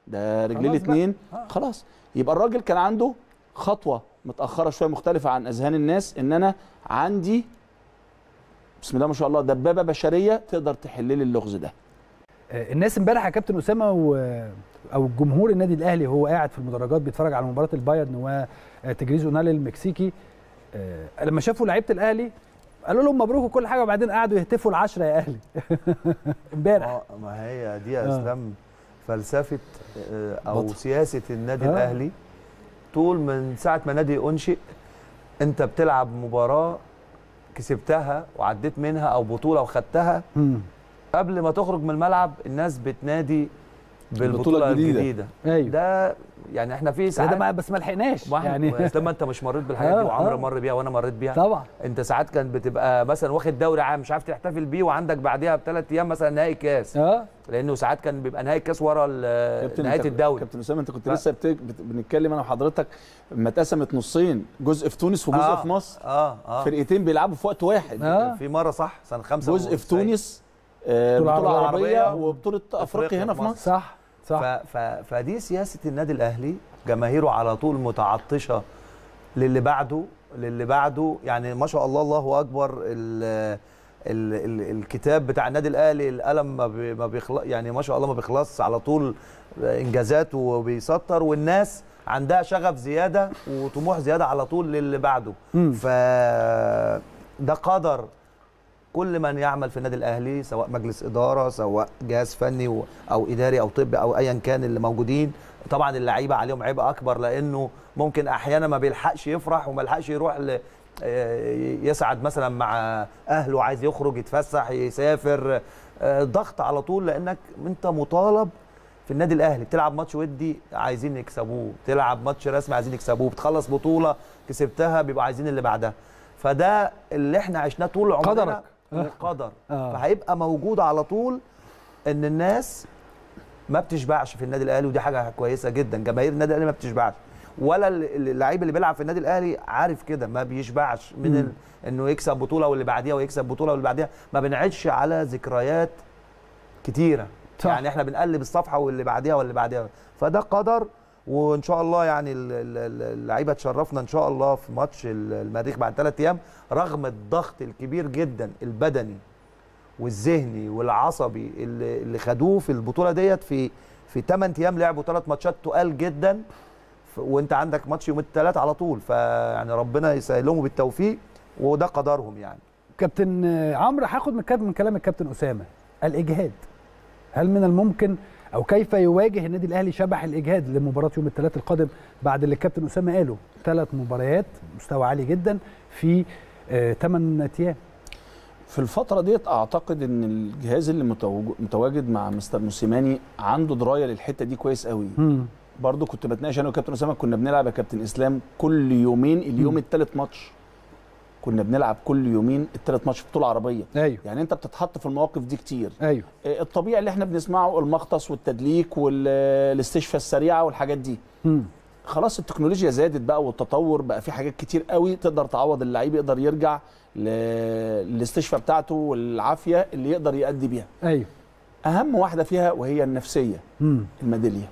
ده رجليه الاثنين خلاص. يبقى الراجل كان عنده خطوه متاخره شويه مختلفه عن اذهان الناس، ان انا عندي بسم الله ما شاء الله دبابه بشريه تقدر تحل لي اللغز ده. الناس امبارح يا كابتن اسامه او الجمهور النادي الاهلي وهو قاعد في المدرجات بيتفرج على مباراه البايرن وتجريز اونالي المكسيكي، لما شافوا لعيبه الاهلي قالوا لهم مبروك وكل حاجه، وبعدين قعدوا يهتفوا ال10 يا اهلي امبارح. ما هي دي يا اسلام فلسفه او سياسه النادي الاهلي. طول من ساعه ما نادي انشئ انت بتلعب مباراه كسبتها وعديت منها او بطوله وخدتها، قبل ما تخرج من الملعب الناس بتنادي بالبطوله الجديده. أيوه. ده يعني احنا في ساعات ده بس ما لحقناش يعني لما انت مش مريت بالحاجات دي وعمرو مر بيها وانا مريت بيها طبعا. انت ساعات كان بتبقى مثلا واخد دوري عام مش عارف تحتفل بيه وعندك بعديها ب3 ايام مثلا نهائي كاس، لانه ساعات كان بيبقى نهائي الكاس ورا نهايه الدوري. كابتن اسامه انت كنت لسه بنتكلم انا وحضرتك لما اتقسمت نصين، جزء في تونس وجزء في مصر. فرقتين بيلعبوا في وقت واحد. في مره صح سنه 5 جزء في تونس بطوله عربيه وبطوله افريقيا هنا في مصر. صح. فدي سياسه النادي الاهلي، جماهيره على طول متعطشه للي بعده يعني ما شاء الله الله اكبر. الكتاب بتاع النادي الاهلي القلم ما بيخلص يعني ما شاء الله ما بيخلص، على طول انجازات وبيسطر، والناس عندها شغف زياده وطموح زياده على طول للي بعده. فده قدر كل من يعمل في النادي الاهلي، سواء مجلس اداره سواء جهاز فني او اداري او طبي او ايا كان اللي موجودين. طبعا اللعيبه عليهم عبء اكبر، لانه ممكن احيانا ما بيلحقش يفرح وما يلحقش يروح يسعد مثلا مع اهله، عايز يخرج يتفسح يسافر، ضغط على طول، لانك انت مطالب في النادي الاهلي بتلعب ماتش ودي عايزين يكسبوه، بتلعب ماتش رسمي عايزين يكسبوه، بتخلص بطوله كسبتها بيبقوا عايزين اللي بعدها. فده اللي احنا عشناه طول عمرنا، القدر. فهيبقى موجود على طول ان الناس ما بتشبعش في النادي الاهلي، ودي حاجه كويسه جدا. جماهير النادي الاهلي ما بتشبعش، ولا اللعيب اللي بيلعب في النادي الاهلي عارف كده، ما بيشبعش من انه يكسب بطوله واللي بعديها ويكسب بطوله واللي بعديها. ما بنعيش على ذكريات كتيره صح. يعني احنا بنقلب الصفحه واللي بعديها واللي بعديها، فده قدر. وان شاء الله يعني اللعيبه تشرفنا ان شاء الله في ماتش المريخ بعد 3 ايام، رغم الضغط الكبير جدا البدني والذهني والعصبي اللي خدوه في البطوله ديت. في 8 ايام لعبوا 3 ماتشات تقال جدا، وانت عندك ماتش يوم الثلاث على طول، فيعني ربنا يسهلهم بالتوفيق وده قدرهم. يعني كابتن عمرو، هاخد من كلام الكابتن اسامه، الاجهاد هل من الممكن او كيف يواجه النادي الاهلي شبح الاجهاد لمباراه يوم الثلاث القادم، بعد اللي الكابتن اسامه قاله 3 مباريات مستوى عالي جدا في 8 ايام؟ في الفتره ديت اعتقد ان الجهاز اللي متواجد مع مستر موسيماني عنده درايه للحته دي كويس قوي. برضو كنت بتناقش انا وكابتن اسامه، كنا بنلعب يا كابتن اسلام كل يومين، اليوم الثالث ماتش كنا بنلعب كل يومين الثلاث ماتش في بطوله عربيه. أيوه. يعني انت بتتحط في المواقف دي كتير. ايوه. الطبيعي اللي احنا بنسمعه المغطس والتدليك والاستشفاء السريعه والحاجات دي. خلاص التكنولوجيا زادت بقى والتطور بقى، في حاجات كتير قوي تقدر تعوض اللعيب، يقدر يرجع للاستشفاء بتاعته والعافيه اللي يقدر يأدي بيها. ايوه. اهم واحده فيها وهي النفسيه. الميداليه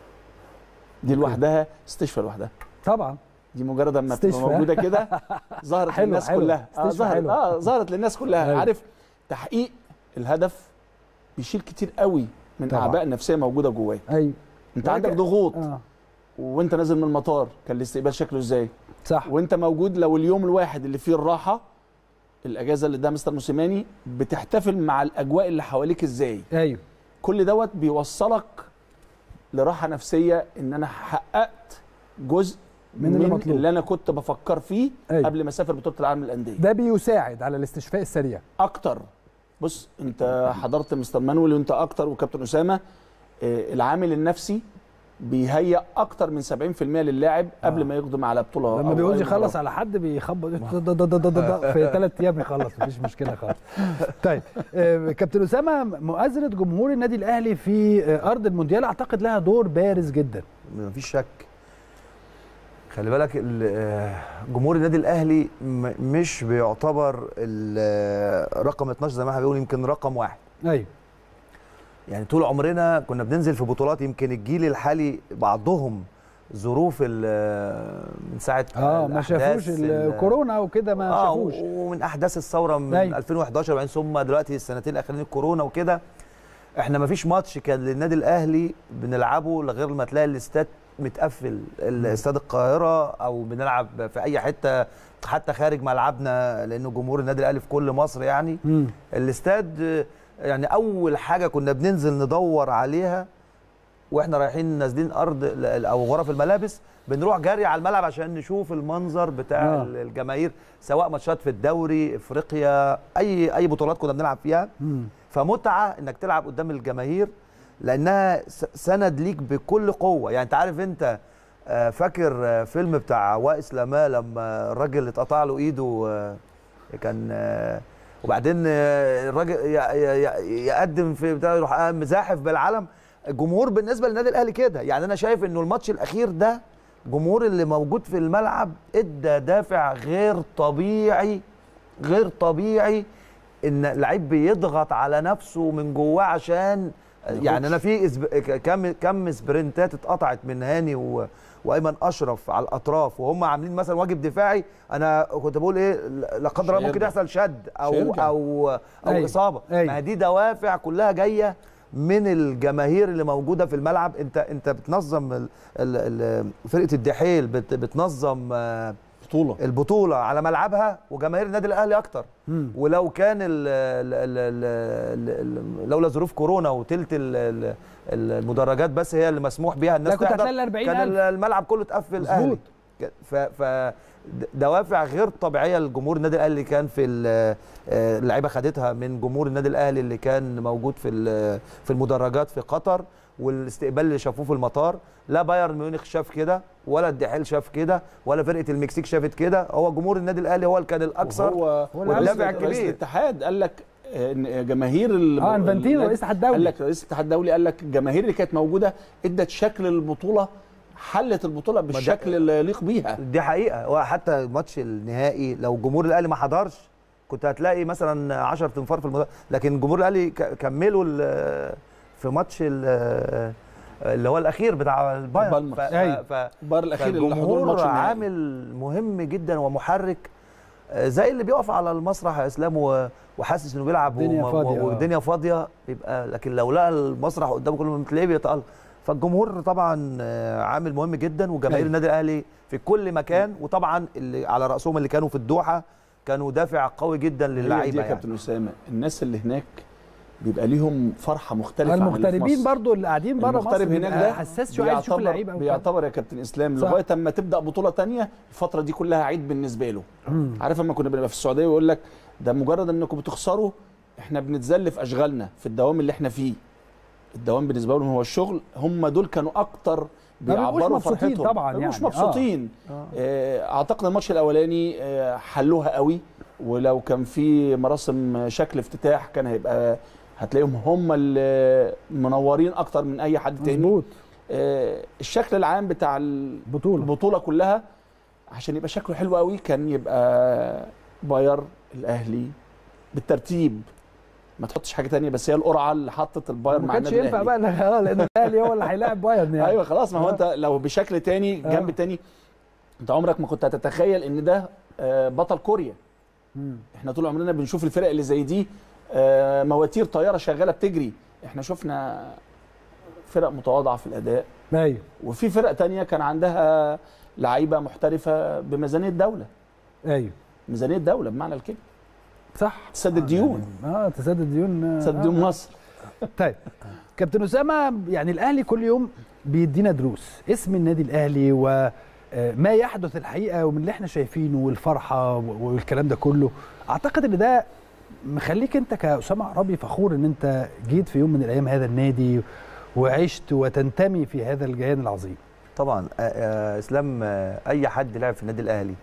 دي لوحدها استشفاء لوحدها طبعا. دي مجرد ما تبقى موجوده كده ظهرت للناس كلها. ظهرت للناس كلها. عارف تحقيق الهدف بيشيل كتير قوي من اعباء نفسيه موجوده جواه. ايوه. انت عندك ضغوط وانت نازل من المطار كان الاستقبال شكله ازاي؟ صح. وانت موجود لو اليوم الواحد اللي فيه الراحه الاجازه اللي ده مستر موسيماني بتحتفل مع الاجواء اللي حواليك ازاي؟ ايوه. كل دوت بيوصلك لراحه نفسيه، ان انا حققت جزء من اللي انا كنت بفكر فيه قبل ما اسافر بطوله العالم للانديه. ده بيساعد على الاستشفاء السريع اكتر. بص انت حضرت مستر مانويل وانت اكتر وكابتن اسامه، العامل النفسي بيهيئ اكتر من 70% للاعب قبل ما يقدم على بطوله. لما بيعوز يخلص على حد بيخبط في 3 ايام يخلص، مفيش مشكله خالص. طيب كابتن اسامه، مؤازره جمهور النادي الاهلي في ارض المونديال اعتقد لها دور بارز جدا. مفيش شك. خلي بالك جمهور النادي الاهلي مش بيعتبر رقم 12 زي ما احنا بنقول، يمكن رقم 1. ايوه. يعني طول عمرنا كنا بننزل في بطولات، يمكن الجيل الحالي بعضهم ظروف من ساعه ما شافوش الكورونا وكده، ما شافوش، ومن احداث الثوره من 2011 وبعدين ثم دلوقتي السنتين الاخرين الكورونا وكده. احنا ما فيش ماتش كان للنادي الاهلي بنلعبه غير لما تلاقي الاستاد متقفل، الاستاد القاهره، او بنلعب في اي حته حتى خارج ملعبنا، لانه جمهور النادي الاهلي في كل مصر يعني. الاستاد يعني اول حاجه كنا بننزل ندور عليها واحنا رايحين نازلين ارض او غرف الملابس، بنروح جري على الملعب عشان نشوف المنظر بتاع الجماهير، سواء ماتشات في الدوري، افريقيا، اي بطولات كنا بنلعب فيها. فمتعه انك تلعب قدام الجماهير لانها سند ليك بكل قوه. يعني انت عارف، انت فاكر فيلم بتاع وائس لما لما الراجل اتقطع له ايده، كان وبعدين الراجل يقدم في بتاع يروح مزاحف بالعلم. الجمهور بالنسبه للنادي الاهلي كده، يعني انا شايف انه الماتش الاخير ده الجمهور اللي موجود في الملعب ادى دافع غير طبيعي ان اللعيب بيضغط على نفسه من جواه عشان يعني انا في كم سبرنتات اتقطعت من هاني وايمن اشرف على الاطراف وهم عاملين مثلا واجب دفاعي، انا كنت بقول ايه لا قدر الله ممكن يحصل شد او اصابه. ما دي دوافع كلها جايه من الجماهير اللي موجوده في الملعب. انت بتنظم فرقه الدحيل، بتنظم البطوله على ملعبها، وجماهير النادي الاهلي اكتر. ولو كان لولا ظروف كورونا وتلت المدرجات بس هي اللي مسموح بيها الناس تحضر، كان الملعب كله اتقفل اهلي. دوافع غير طبيعيه لجمهور النادي الاهلي اللي كان في اللعيبه خدتها من جمهور النادي الاهلي اللي كان موجود في المدرجات في قطر، والاستقبال اللي شافوه في المطار. لا بايرن ميونخ شاف كده، ولا الدحيل شاف كده، ولا فرقه المكسيك شافت كده. هو جمهور النادي الاهلي هو اللي كان الاكثر والدافع الكبير. رئيس الاتحاد قال لك ان جماهير انفانتينو رئيس الاتحاد الدولي قال لك، رئيس الاتحاد الدولي قال لك الجماهير اللي كانت موجوده ادت شكل البطوله، حلت البطوله بالشكل اللي يليق بيها. دي حقيقه. وحتى ماتش النهائي لو جمهور الاهلي ما حضرش كنت هتلاقي مثلا 10 تنفار في لكن جمهور الاهلي كملوا في ماتش اللي هو الاخير بتاع البايرن. البايرن الاخير اللي حضور الماتش عامل مهم جدا ومحرك، زي اللي بيقف على المسرح يا اسلام وحاسس انه بيلعب والدنيا فاضيه بيبقى، لكن لو لقى المسرح قدامه كله بتلاقيه بيتألق. فالجمهور طبعا عامل مهم جدا، وجماهير النادي الاهلي في كل مكان، وطبعا اللي على راسهم اللي كانوا في الدوحه كانوا دافع قوي جدا للعيبه. يا كابتن اسامه، الناس اللي هناك بيبقى ليهم فرحه مختلفه. المغتربين برضو اللي قاعدين بره مصر هناك ده حساس شويه، عايز يشوف اللعيبه. بيعتبر يا كابتن اسلام لغايه اما تبدا بطوله ثانيه الفتره دي كلها عيد بالنسبه له. عارف اما كنا بنبقى في السعوديه ويقول لك ده مجرد انكم بتخسروا احنا بنتذل في اشغالنا في الدوام اللي احنا فيه. الدوام بالنسبه لهم هو الشغل، هم دول كانوا اكتر بيعبروا فرحتهم طبعا، يعني مش مبسوطين. اعتقد الماتش الاولاني حلوها قوي، ولو كان في مراسم شكل افتتاح كان هيبقى هتلاقيهم هم اللي منورين اكتر من اي حد تاني. مظبوط. الشكل العام بتاع البطوله كلها عشان يبقى شكله حلو قوي كان يبقى باير الاهلي بالترتيب، ما تحطش حاجه ثانيه، بس هي القرعه اللي حطت الباير مع النادي الاهلي. ما كانش ينفع بقى لان الاهلي هو اللي هيلاعب بايرن يعني. ايوه خلاص، ما هو انت لو بشكل ثاني جنب ثاني انت عمرك ما كنت هتتخيل ان ده بطل كوريا. احنا طول عمرنا بنشوف الفرق اللي زي دي مواتير طياره شغاله بتجري. احنا شفنا فرق متواضعه في الاداء، ايوه، وفي فرق تانية كان عندها لعيبه محترفه بميزانيه دوله. ايوه، ميزانيه دوله بمعنى الكلمه، صح، تسدد ديون. تسدد ديون، تسدد ديون مصر. طيب كابتن اسامه، يعني الاهلي كل يوم بيدينا دروس اسم النادي الاهلي وما يحدث الحقيقه ومن اللي احنا شايفينه والفرحه والكلام ده كله. اعتقد ان ده مخليك انت كأسامة عرابي فخور ان انت جيت في يوم من الايام هذا النادي وعشت وتنتمي في هذا الكيان العظيم. طبعا اسلام، اي حد لعب في النادي الاهلي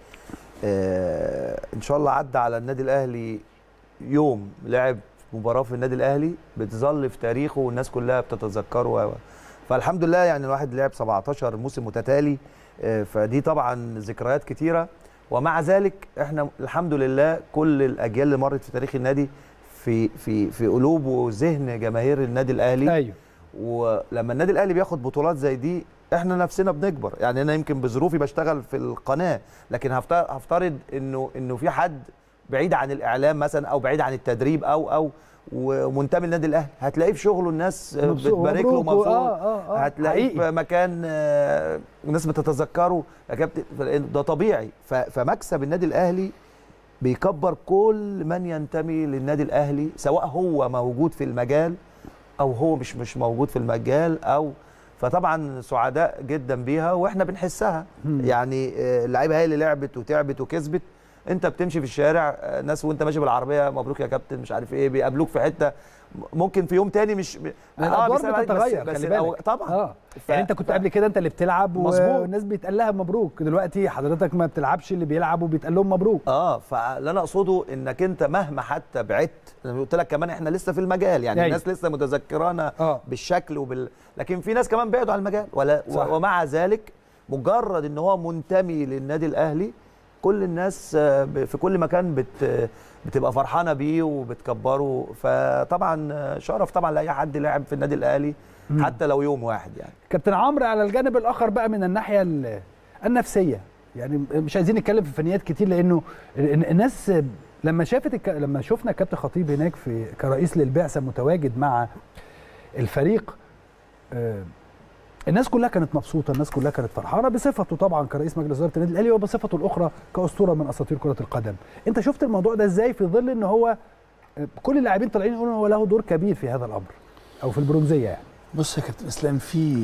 ان شاء الله عدى على النادي الاهلي يوم لعب مباراه في النادي الاهلي بتظل في تاريخه والناس كلها بتتذكره. فالحمد لله يعني الواحد لعب 17 موسم متتالي، فدي طبعا ذكريات كتيره. ومع ذلك احنا الحمد لله كل الاجيال اللي مرت في تاريخ النادي في قلوب وذهن جماهير النادي الاهلي. ايوه. ولما النادي الاهلي بياخد بطولات زي دي احنا نفسنا بنكبر. يعني انا يمكن بظروفي بشتغل في القناه، لكن هفترض انه في حد بعيد عن الاعلام مثلا او بعيد عن التدريب او ومنتمي للنادي الاهلي، هتلاقيه في شغله الناس بتبارك له مبسوط. هتلاقيه في مكان الناس بتتذكره يا كابتن، ده طبيعي. فمكسب النادي الاهلي بيكبر كل من ينتمي للنادي الاهلي، سواء هو موجود في المجال او هو مش موجود في المجال فطبعا سعداء جدا بيها واحنا بنحسها. يعني اللعيبه هي اللي لعبت وتعبت وكسبت. انت بتمشي في الشارع ناس وانت ماشي بالعربيه مبروك يا كابتن مش عارف ايه، بيقابلوك في حته ممكن في يوم تاني مش الادوار بتتغير بس خلي بالك طبعا. يعني انت كنت قبل كده انت اللي بتلعب والناس بيتقال لها مبروك، دلوقتي حضرتك ما بتلعبش، اللي بيلعبوا بيتقال لهم مبروك. فاللي انا اقصده انك انت مهما حتى بعدت، انا قلت لك كمان احنا لسه في المجال، يعني الناس لسه متذكرانا بالشكل لكن في ناس كمان بعدوا عن المجال ومع ذلك مجرد ان هو منتمي للنادي الاهلي كل الناس في كل مكان بتبقى فرحانه بيه وبتكبره. فطبعا شرف طبعا لاي حد لاعب في النادي الاهلي حتى لو يوم واحد. يعني كابتن عمرو، على الجانب الاخر بقى من الناحيه النفسيه، يعني مش عايزين نتكلم في فنيات كتير لانه الناس لما شفنا كابتن خطيب هناك كرئيس للبعثه متواجد مع الفريق، الناس كلها كانت مبسوطه، الناس كلها كانت فرحانه بصفته طبعا كرئيس مجلس اداره النادي الاهلي وبصفته الاخرى كاسطوره من اساطير كره القدم. انت شفت الموضوع ده ازاي في ظل ان هو كل اللاعبين طالعين يقولوا هو له دور كبير في هذا الامر او في البرونزيه؟ يعني بص يا كابتن اسلام،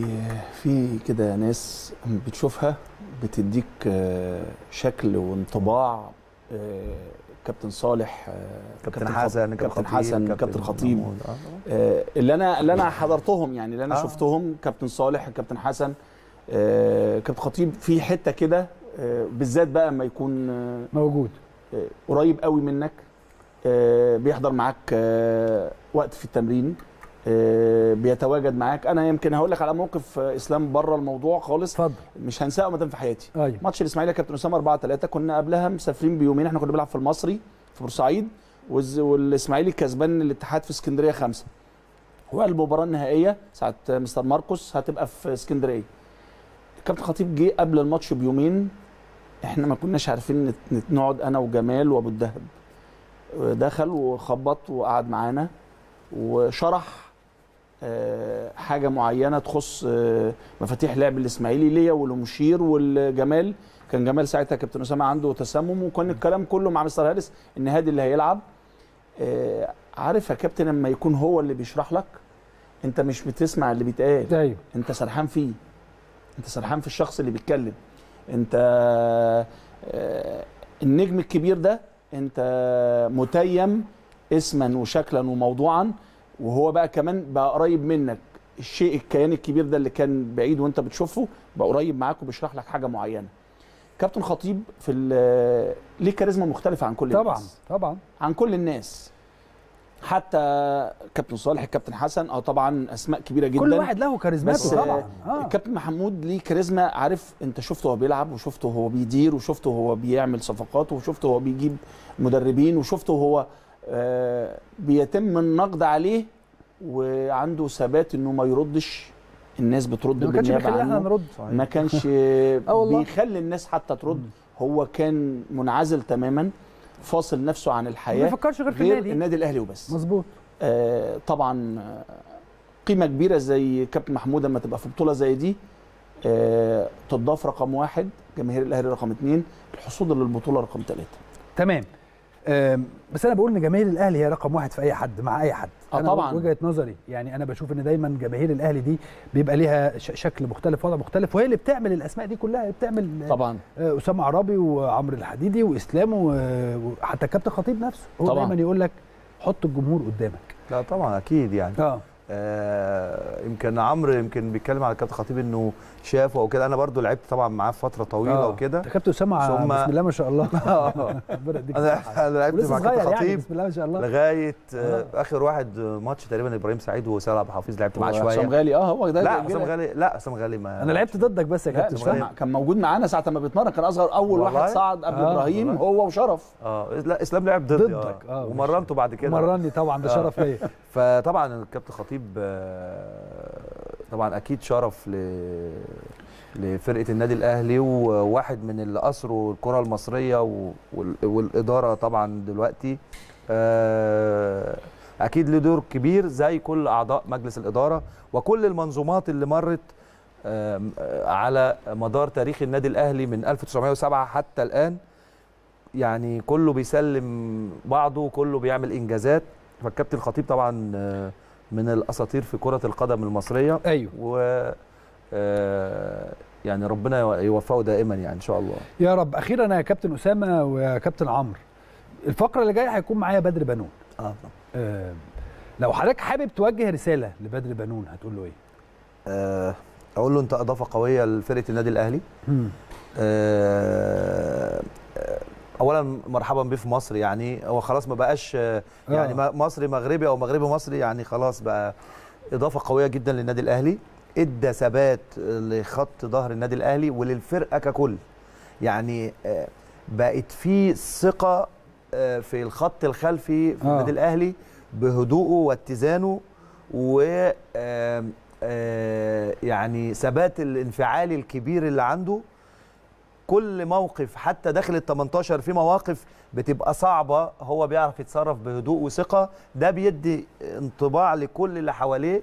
في كده ناس بتشوفها بتديك شكل وانطباع. كابتن صالح، كابتن حسن، كابتن خطيب، اللي انا حضرتهم، يعني اللي انا شفتهم كابتن صالح، كابتن حسن، كابتن خطيب، في حته كده بالذات بقى اما يكون موجود قريب قوي منك، بيحضر معاك وقت في التمرين، بيتواجد معاك. انا يمكن هقول لك على موقف اسلام بره الموضوع خالص، اتفضل، مش هنساه ابدا في حياتي. أيوة. ماتش الاسماعيلي كابتن اسامه 4-3، كنا قبلها مسافرين بيومين، احنا كنا بنلعب في المصري في بورسعيد والاسماعيلي كسبان الاتحاد في اسكندريه 5، والمباراه النهائيه ساعه مستر ماركوس هتبقى في اسكندريه. كابتن خطيب جه قبل الماتش بيومين، احنا ما كناش عارفين نقعد انا وجمال وابو الدهب، دخل وخبط وقعد معانا وشرح حاجه معينه تخص مفاتيح لعب الاسماعيلي ليا ولمشير والجمال. كان جمال ساعتها كابتن اسامه عنده تسمم، وكان الكلام كله مع مستر هارس ان هادي اللي هيلعب. عارف يا كابتن لما يكون هو اللي بيشرح لك، انت مش بتسمع اللي بيتقال، ايوه، انت سرحان فيه، انت سرحان في الشخص اللي بيتكلم. انت النجم الكبير ده انت متيم اسما وشكلا وموضوعا، وهو بقى كمان بقى قريب منك. الشيء الكيان الكبير ده اللي كان بعيد وانت بتشوفه بقى قريب معاك وبيشرح لك حاجه معينه. كابتن خطيب ليه كاريزما مختلفه عن كل الناس، طبعا عن كل الناس، حتى كابتن صالح، كابتن حسن، طبعا اسماء كبيره جدا، كل واحد له كاريزماته طبعا. كابتن محمود ليه كاريزما، عارف انت شفته هو بيلعب، وشفته هو بيدير، وشفته هو بيعمل صفقات، وشفته هو بيجيب مدربين، وشفته هو بيتم النقد عليه وعنده ثبات انه ما يردش. الناس بترد بالنيابه عنه، ما كانش بيخلي الناس حتى ترد. هو كان منعزل تماما، فاصل نفسه عن الحياه، ما بيفكرش غير في النادي الاهلي وبس. مظبوط. طبعا قيمه كبيره زي كابتن محمود لما تبقى في بطوله زي دي تضاف رقم 1، جماهير الاهلي رقم 2، الحصول للبطوله رقم 3. تمام. بس انا بقول ان جماهير الاهلي هي رقم 1 في اي حد مع اي حد. أنا طبعا وجهه نظري، يعني انا بشوف ان دايما جماهير الاهلي دي بيبقى ليها شكل مختلف، وضع مختلف، وهي اللي بتعمل الاسماء دي كلها. هي بتعمل طبعا اسامه عرابي وعمرو الحديدي واسلام وحتى كابتن خطيب نفسه، هو طبعا دايما يقول لك حط الجمهور قدامك. لا طبعا اكيد يعني. يمكن عمرو يمكن بيتكلم على الكابتن خطيب انه شافه او كده. انا برضو لعبت طبعا معاه فتره طويله وكده. كابتن اسامه بسم الله ما شاء الله. انا لعبت مع كابتن خطيب بسم الله ما شاء الله لغايه اخر واحد ماتش تقريبا ابراهيم سعيد وسيد عبد الحفيظ لعبت معاه شويه. حسام غالي هو ده. لا حسام غالي، لا حسام غالي ما انا لعبت ضدك بس يا كابتن. كان موجود معانا ساعه ما بيتمرن، كان اصغر اول واحد صعد قبل ابراهيم هو وشرف. لا اسلام لعب ضدك ومرنته بعد كده. مرني طبعا، ده شرف ليا. فطبعا الكابتن خطيب طبعا اكيد شرف لفرقه النادي الاهلي، وواحد من اللي اسروا الكره المصريه والاداره طبعا دلوقتي اكيد له دور كبير زي كل اعضاء مجلس الاداره وكل المنظومات اللي مرت على مدار تاريخ النادي الاهلي من 1907 حتى الان. يعني كله بيسلم بعضه وكله بيعمل انجازات. فالكابتن الخطيب طبعا من الاساطير في كره القدم المصريه. ايوه. و يعني ربنا يوفقه دائما يعني ان شاء الله يا رب. اخيرا يا كابتن اسامه ويا كابتن عمرو، الفقره اللي جايه هيكون معايا بدر بنون. لو حضرتك حابب توجه رساله لبدر بنون هتقول له ايه؟ اقول له انت اضافه قويه لفرقه النادي الاهلي. اولا مرحبا بيه في مصر. يعني هو خلاص ما بقاش يعني مصري مغربي او مغربي مصري، يعني خلاص بقى اضافه قويه جدا للنادي الاهلي. ادى ثبات لخط ظهر النادي الاهلي وللفرقه ككل. يعني بقت في ثقه في الخط الخلفي في النادي الاهلي بهدوءه واتزانه و يعني ثبات الانفعالي الكبير اللي عنده. كل موقف حتى داخل ال18 في مواقف بتبقى صعبه هو بيعرف يتصرف بهدوء وثقه. ده بيدي انطباع لكل اللي حواليه.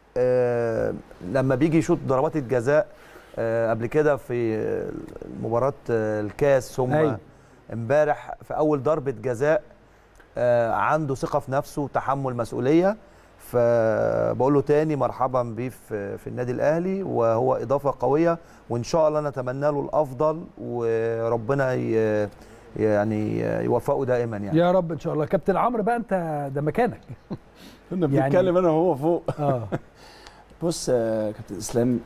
لما بيجي يشوط ضربات الجزاء قبل كده في مباراه الكاس ثم امبارح في اول ضربه جزاء عنده ثقه في نفسه وتحمل مسؤوليه. فبقول له تاني مرحبا بيه في النادي الاهلي، وهو اضافه قويه وان شاء الله نتمنى له الافضل وربنا يعني يوفقه دائما يعني يا رب ان شاء الله. كابتن عمرو بقى انت ده مكانك. كنا بنتكلم انا وهو فوق. بص يا كابتن اسلام،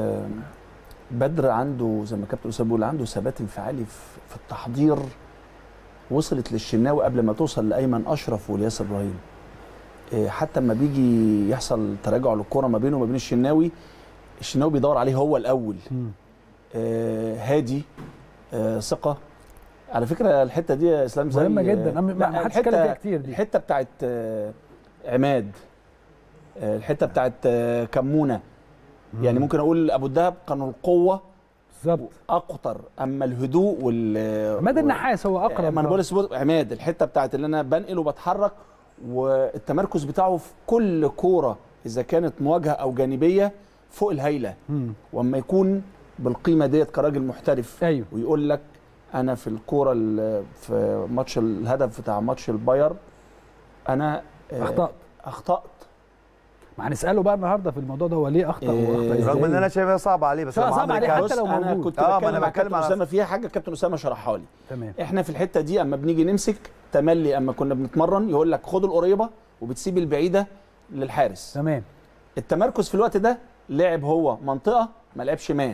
بدر عنده زي ما كابتن اسامه بيقول عنده ثبات انفعالي في التحضير. وصلت للشناوي قبل ما توصل لايمن اشرف والياسر ابراهيم. حتى لما بيجي يحصل تراجع للكره ما بينه وما بين الشناوي بيدور عليه هو الاول. هادي، ثقه. على فكره الحته دي يا اسلام زي مهمه جدا، ما حدش اتكلم فيها كتير. دي الحته بتاعت عماد، الحته بتاعت كمونه. يعني ممكن اقول ابو الدهب كانوا القوه بالظبط اكتر، اما الهدوء عماد النحاس هو اقرب. ما انا بقول عماد الحته بتاعت اللي انا بنقل وبتحرك، والتمركز بتاعه في كل كوره اذا كانت مواجهه او جانبيه فوق الهايله. واما يكون بالقيمه ديت كراجل محترف ويقول لك انا في الكوره في ماتش الهدف بتاع ماتش الباير انا اخطات. ما هنساله بقى النهارده في الموضوع ده، هو ليه اخطا رغم ان انا شايفها صعبه عليه، بس صعب عليه حتى لو موجود. انا كنت بتكلم مع كابتن اسامه فيها حاجه كابتن اسامه شرحها لي. تمام. احنا في الحته دي اما بنيجي نمسك تملي، اما كنا بنتمرن يقول لك خد القريبه وبتسيب البعيده للحارس. تمام. التمركز في الوقت ده لعب هو منطقه، ما لعبش مان.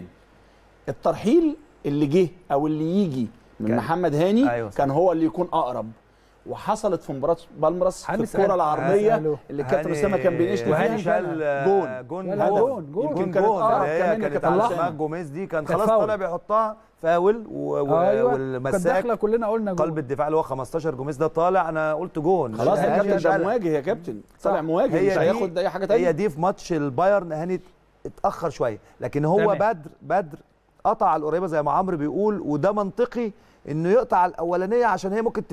الترحيل اللي جه او اللي يجي من محمد هاني كان هو اللي يكون اقرب. وحصلت في مباراه بالميراس في الكوره العرضيه اللي الكابتن اسامه كان بيناقشني فيها جون يمكن كانت اقرب كمان. كانت اسمها جوميز دي كان خلاص طالع بيحطها فاول والمساك داخله كلنا قلنا جون. قلب الدفاع اللي هو 15 جوميز ده طالع، انا قلت جون خلاص يا كابتن. ده مواجه يا كابتن، طالع مواجه مش هياخد اي حاجه ثانيه. هي دي في ماتش البايرن هاني اتاخر شويه، لكن هو بدر قطع القريبه زي ما عمرو بيقول، وده منطقي انه يقطع الاولانيه عشان هي ممكن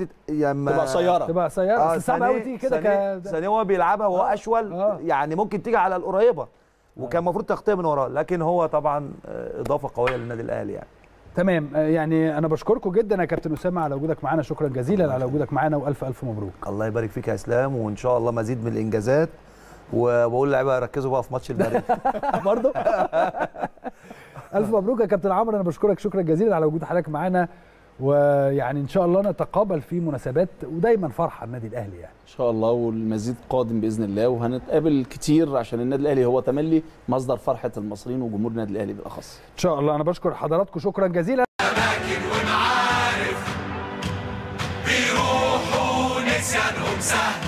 تبقى قصيره. بس صعبه قوي تيجي كده ثانيه هو بيلعبها وهو اشول. يعني ممكن تيجي على القريبه وكان المفروض تغطيه من وراه، لكن هو طبعا اضافه قويه للنادي الاهلي يعني. تمام. يعني انا بشكركم جدا يا كابتن اسامه على وجودك معانا. شكرا جزيلا على وجودك معانا، والف الف مبروك. الله يبارك فيك يا اسلام، وان شاء الله مزيد من الانجازات. وبقول للعيبه ركزوا بقى في ماتش المريخ برضه. الف مبروك يا كابتن عمرو. انا بشكرك شكرا جزيلا على وجود حضرتك معانا، ويعني ان شاء الله نتقابل في مناسبات ودايما فرحه النادي الاهلي يعني ان شاء الله، والمزيد قادم باذن الله، وهنتقابل كتير عشان النادي الاهلي هو تملي مصدر فرحه المصريين وجمهور النادي الاهلي بالاخص. ان شاء الله. انا بشكر حضراتكم شكرا جزيلا. اماكن ومعارف بيروحوا نسيانهم سهل،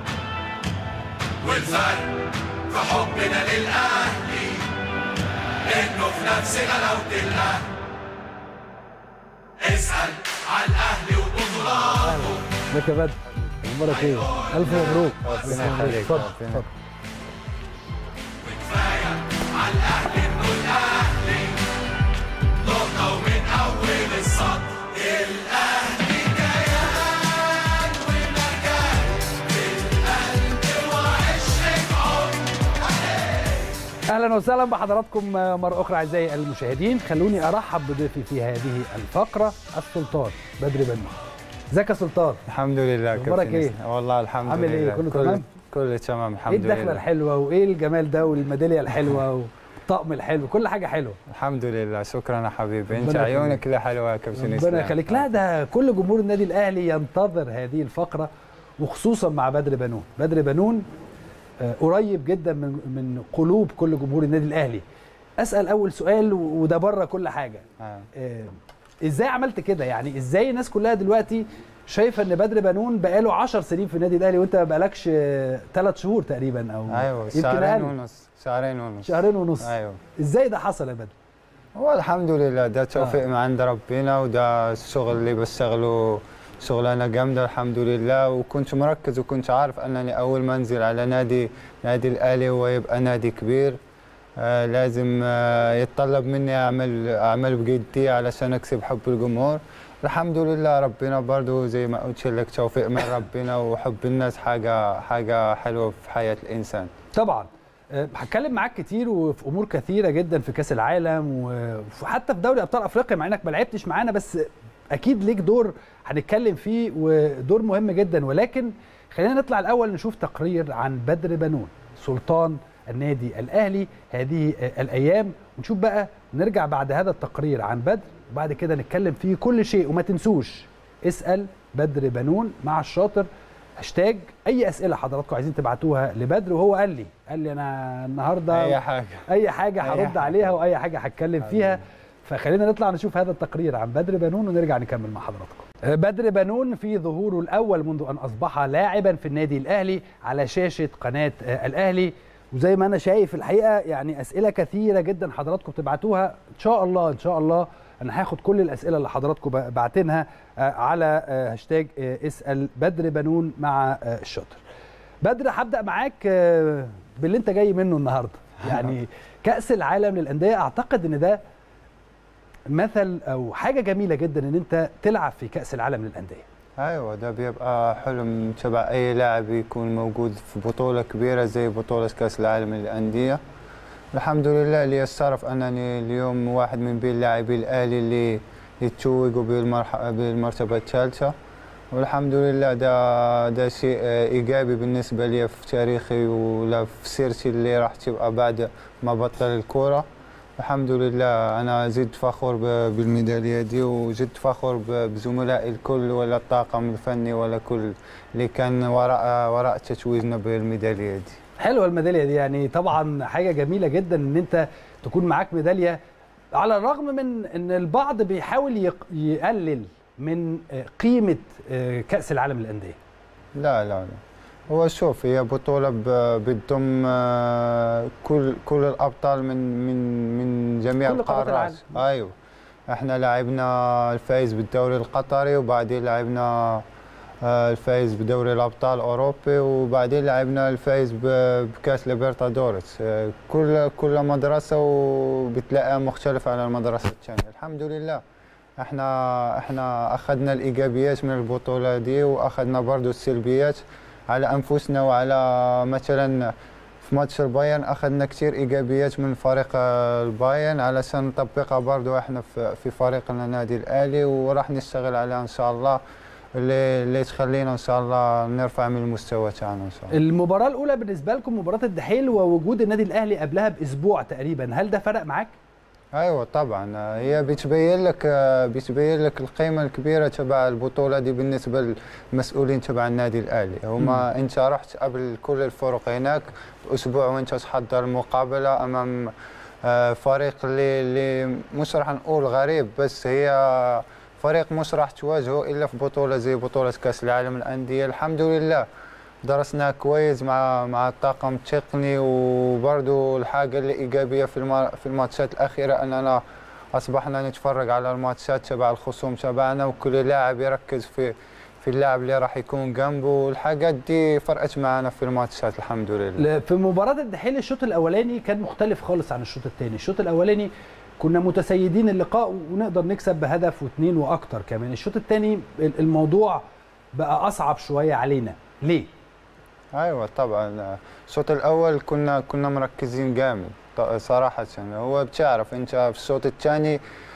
والفرق في حبنا للاهلي انه في نفس غلاوه الاهلي. اسال على الاهلي وبطولاته. ازيك يا بدر؟ اخبارك ايه؟ الف مبروك. ربنا يخليك. اتفضل. وكفايه على الاهلي انه الاهلي نقطه ومن اول السطر. الاهلي كيان ومكان في القلب وعشق عمر. اهلا وسهلا بحضراتكم مره اخرى اعزائي المشاهدين. خلوني ارحب بضيفي في هذه الفقره السلطان بدر بنون. ازيك يا سلطان؟ الحمد لله. اخبارك ايه؟ والله الحمد لله. عامل ايه؟ كله تمام؟ كله تمام الحمد لله. ايه الدخله الحلوه وايه الجمال ده والميداليه الحلوه والطقم الحلو، كل حاجه حلوه. الحمد لله. شكرا يا حبيبي. انت عيونك كلها حلوه يا كابتن اسلام. ربنا يخليك. لا ده كل جمهور النادي الاهلي ينتظر هذه الفقره، وخصوصا مع بدر بنون. بدر بنون قريب جدا من قلوب كل جمهور النادي الاهلي. اسال اول سؤال وده بره كل حاجه. ازاي عملت كده؟ يعني ازاي الناس كلها دلوقتي شايفه ان بدر بنون بقاله 10 سنين في النادي الاهلي وانت ما بقالكش 3 شهور تقريبا او ايوه شهرين ونص. ايوه. ازاي ده حصل يا بدر؟ هو الحمد لله ده توفيق من عند ربنا، وده الشغل اللي بشتغله شغلانه جامده الحمد لله. وكنت مركز وكنت عارف انني اول ما انزل على نادي الاهلي ويبقى نادي كبير لازم يتطلب مني اعمل بجديه علشان اكسب حب الجمهور. الحمد لله ربنا برضو زي ما قلت لك توفيق من ربنا، وحب الناس حاجه حلوه في حياه الانسان. طبعا هتكلم معاك كتير وفي امور كثيره جدا في كاس العالم وحتى في دوري ابطال افريقيا، مع انك ما لعبتش معانا بس اكيد ليك دور هنتكلم فيه ودور مهم جدا. ولكن خلينا نطلع الاول نشوف تقرير عن بدر بنون سلطان النادي الاهلي هذه الايام، ونشوف بقى نرجع بعد هذا التقرير عن بدر وبعد كده نتكلم فيه كل شيء. وما تنسوش اسال بدر بنون مع الشاطر هاشتاج اي اسئله حضراتكم عايزين تبعتوها لبدر. وهو قال لي انا النهارده اي حاجه هرد عليها واي حاجه هتكلم فيها. فخلينا نطلع نشوف هذا التقرير عن بدر بنون ونرجع نكمل مع حضراتكم. بدر بنون في ظهوره الاول منذ ان اصبح لاعبا في النادي الاهلي على شاشه قناه الاهلي، وزي ما انا شايف الحقيقه يعني اسئله كثيره جدا حضراتكم بتبعتوها. ان شاء الله انا هاخد كل الاسئله اللي حضراتكم باعتينها على هاشتاج اسال بدر بنون مع الشاطر. بدر هبدا معاك باللي انت جاي منه النهارده. يعني كاس العالم للانديه، اعتقد ان ده مثل او حاجه جميله جدا ان انت تلعب في كاس العالم للانديه. ايوه ده بيبقى حلم تبع اي لاعب يكون موجود في بطوله كبيره زي بطوله كاس العالم للانديه. الحمد لله لي الشرف انني اليوم واحد من بين لاعبي الاهلي اللي يتوجوا بالمرتبه الثالثه، والحمد لله ده شيء ايجابي بالنسبه لي في تاريخي ولا في سيرتي اللي راح تبقى بعد ما بطل الكوره. الحمد لله انا زدت فخور بالميداليه دي، وزدت فخور بزملائي الكل ولا الطاقم الفني ولا كل اللي كان وراء تتويجنا بالميداليه دي. حلوه الميداليه دي، يعني طبعا حاجه جميله جدا ان انت تكون معاك ميداليه، على الرغم من ان البعض بيحاول يقلل من قيمه كاس العالم للانديه. لا هو شوف هي بطولة بتضم كل الأبطال من جميع القارات. أيوه احنا لعبنا الفايز بالدوري القطري، وبعدين لعبنا الفايز بدوري الأبطال الأوروبي، وبعدين لعبنا الفايز بكأس ليبرتادوريس. كل مدرسة وبتلاقيها مختلفة عن المدرسة الثانية. الحمد لله احنا أخذنا الإيجابيات من البطولة دي، وأخذنا برضو السلبيات على أنفسنا. وعلى مثلا في ماتش البايرن أخذنا كثير إيجابيات من فريق البايرن علشان نطبقها برضو احنا في فريقنا النادي الأهلي، وراح نشتغل عليها إن شاء الله اللي تخلينا إن شاء الله نرفع من المستوى تاعنا إن شاء الله. المباراة الأولى بالنسبة لكم مباراة الدحيل ووجود النادي الأهلي قبلها بأسبوع تقريبا، هل ده فرق معاك؟ ايوه طبعا، هي بتبين لك القيمه الكبيره تبع البطوله دي بالنسبه للمسؤولين تبع النادي الاهلي. هما انت رحت قبل كل الفرق هناك باسبوع وانت تحضر المقابله امام فريق اللي مش راح نقول غريب، بس هي فريق مش راح تواجهه الا في بطوله زي بطوله كاس العالم للانديه. الحمد لله درسنا كويس مع الطاقم التقني، وبرضه الحاجه اللي ايجابيه في الماتشات الاخيره اننا اصبحنا نتفرج على الماتشات تبع الخصوم تبعنا، وكل لاعب يركز في اللاعب اللي راح يكون جنبه. الحاجات دي فرقت معنا في الماتشات الحمد لله. في مباراه الدحيل الشوط الاولاني كان مختلف خالص عن الشوط الثاني. الشوط الاولاني كنا متسيدين اللقاء ونقدر نكسب بهدف واثنين واكتر كمان. الشوط الثاني الموضوع بقى اصعب شويه علينا. ليه؟ ايوه طبعا، الشوط الاول كنا مركزين جامد صراحه. هو بتعرف انت في الشوط الثاني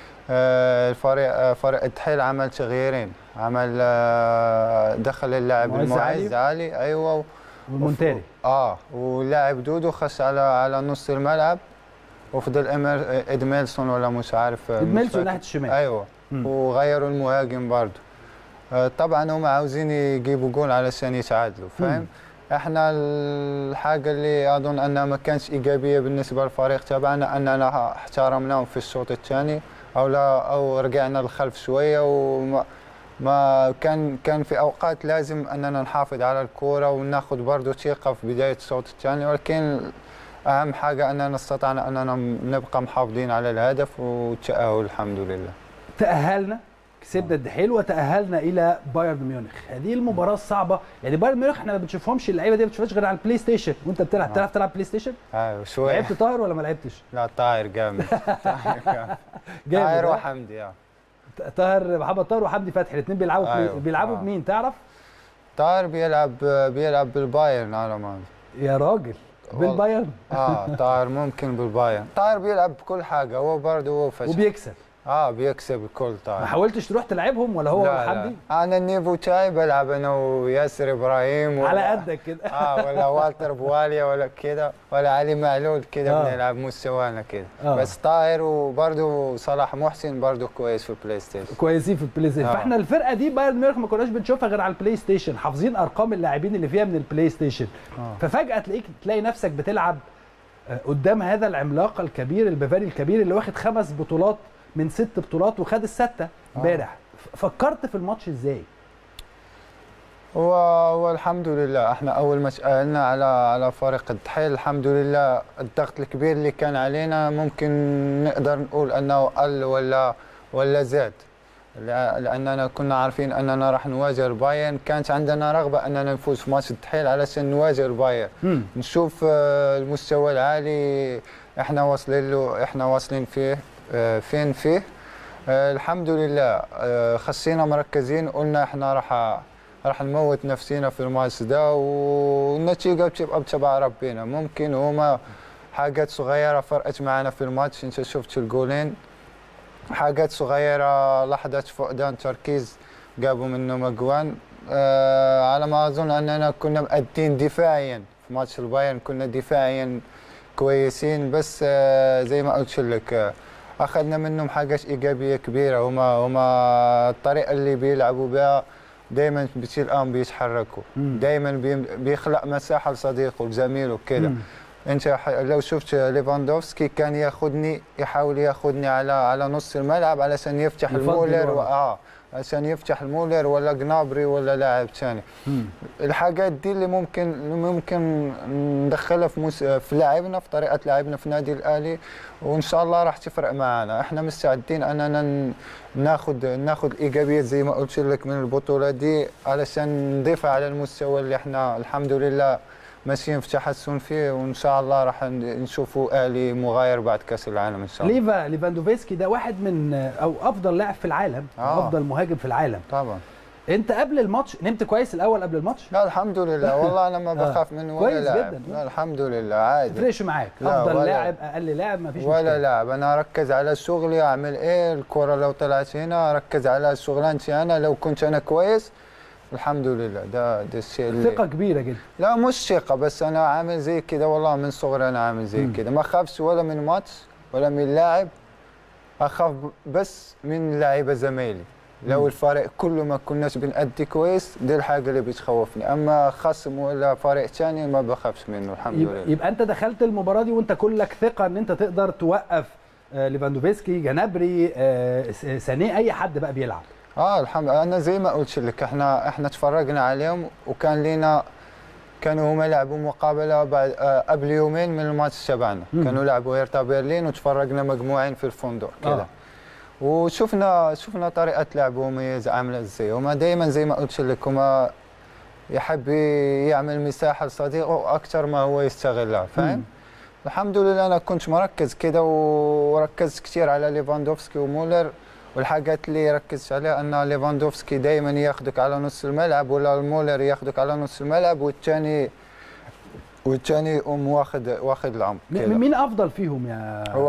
فريق الدحيل عمل تغييرين، عمل دخل اللاعب المعز علي ايوه والمونتاري واللاعب دودو خش على نص الملعب، وفضل ادميلسون ولا مش عارف ادميلسون ناحيه الشمال ايوه وغيروا المهاجم برضه. طبعا هم عاوزين يجيبوا جول علشان يتعادلوا، فاهم؟ احنا الحاجه اللي اظن انها ما كانتش ايجابيه بالنسبه للفريق تبعنا اننا احترمناهم في الشوط الثاني او رجعنا للخلف شويه، وما كان في اوقات لازم اننا نحافظ على الكره وناخذ برضه ثقه في بدايه الشوط الثاني، ولكن اهم حاجه اننا استطعنا اننا نبقى محافظين على الهدف والتاهل الحمد لله. تاهلنا، كسبنا الدحيل وتاهلنا الى بايرن ميونخ. هذه المباراه الصعبه، يعني بايرن ميونخ احنا ما بنشوفهمش، اللعيبه دي ما بتشوفهاش غير على البلاي ستيشن. وانت بتلعب تلعب بلاي ستيشن؟ ايوه شويه. لعبت طاهر ولا ما لعبتش؟ لا طاهر جامد. طاهر وحمدي طاهر، محمد طاهر وحمدي فتحي الاثنين بيلعبوا بيلعبوا بمين تعرف؟ طاهر بيلعب بالبايرن على ما يا راجل بالبايرن؟ طاهر ممكن بالبايرن. طاهر بيلعب بكل حاجه، هو برضه هو فشل وبيكسب. بيكسب الكل. طبعا ما حاولتش تروح تلعبهم ولا هو ولا حمدي؟ انا النيفو تاعي بلعب انا وياسر ابراهيم على قدك كده. ولا والتر بواليا ولا كده، ولا علي معلول كده. بنلعب مستوانا كده. بس طاهر وبرده صلاح محسن برده كويس في البلاي ستيشن، كويسين في البلاي ستيشن. فاحنا الفرقه دي بايرن ميونخ ما كناش بنشوفها غير على البلاي ستيشن، حافظين ارقام اللاعبين اللي فيها من البلاي ستيشن. ففجاه تلاقي نفسك بتلعب قدام هذا العملاق الكبير البافاري الكبير اللي واخد 5 بطولات من 6 بطولات وخد السادسه امبارح. فكرت في الماتش ازاي؟ هو الحمد لله احنا اول ما تأهلنا على فريق الدحيل الحمد لله الضغط الكبير اللي كان علينا ممكن نقدر نقول انه قل ولا زاد، لاننا كنا عارفين اننا راح نواجه البايرن. كانت عندنا رغبه اننا نفوز في ماتش الدحيل علشان نواجه البايرن، نشوف المستوى العالي احنا واصلين له، احنا واصلين فيه فيه. الحمد لله خسينا مركزين، قلنا احنا راح نموت نفسينا في الماتش ده، والنتيجه بتبقى تبع ربنا. ممكن هما حاجات صغيره فرقت معنا في الماتش، انت شفت الجولين حاجات صغيره، لحظه فقدان تركيز جابوا منهم اجوان. على ما اظن اننا كنا مأدين دفاعيا في ماتش البايرن، كنا دفاعيا كويسين، بس زي ما قلت لك اخذنا منهم حاجات ايجابيه كبيره. هما الطريقه اللي بيلعبوا بها دائما بتصير بيتحركوا، دائما بيخلق مساحه لصديقه لزميله كده. انت لو شفت ليفاندوفسكي كان يحاول ياخذني على نص الملعب علشان يفتح المولر عشان يفتح المولر ولا جنابري ولا لاعب ثاني. الحاجات دي اللي ممكن ندخلها في لاعبنا، في طريقه لاعبنا في النادي الاهلي، وان شاء الله راح تفرق معنا. احنا مستعدين اننا ناخذ الايجابيات زي ما قلت لك من البطوله دي علشان نضيفها على المستوى اللي احنا الحمد لله ماشيين في تحسن فيه، وان شاء الله راح نشوفوا اهلي مغاير بعد كاس العالم ان شاء الله. ليفاندوفسكي ده واحد من او افضل لاعب في العالم، افضل مهاجم في العالم طبعا. انت قبل الماتش نمت كويس الاول قبل الماتش؟ لا الحمد لله والله انا ما بخاف منه ولا لاعب. كويس جدا. لا الحمد لله عادي. ما تفرقش معاك افضل لاعب اقل لاعب ما فيش مشكله ولا لاعب. انا اركز على شغلي، اعمل ايه الكره لو طلعت هنا اركز على شغلانتي انا. لو كنت انا كويس الحمد لله ده الشيء اللي ثقه كبيره جدا. لا مش ثقه، بس انا عامل زي كده والله من صغري انا عامل زي كده، ما اخافش ولا من ماتش ولا من لاعب اخاف بس من لعيبه زمايلي. لو الفريق كله ما كناش بنأدي كويس دي الحاجه اللي بتخوفني، اما خصم ولا فريق ثاني ما بخافش منه الحمد لله. يبقى انت دخلت المباراه دي وانت كلك ثقه ان انت تقدر توقف ليفاندوفسكي، جنابري، سانيه، اي حد بقى بيلعب. الحمد لله. انا زي ما قلت لك احنا اتفرجنا عليهم وكان لينا كانوا هما لعبوا مقابله بعد قبل يومين من الماتش تبعنا، كانوا لعبوا هيرتا برلين وتفرجنا مجموعين في الفندق كده. وشفنا طريقه لعبهم عامله ازاي، هما دائما زي ما قلت لك هما يحب يعمل مساحه لصديقه اكثر ما هو يستغلها، فاهم؟ الحمد لله انا كنت مركز كده وركزت كثير على ليفاندوفسكي ومولر، والحاجات اللي ركزت عليها ان ليفاندوفسكي دائما ياخذك على نص الملعب ولا المولر ياخذك على نص الملعب والثاني يقوم واخذ العمق. مين افضل فيهم يا هو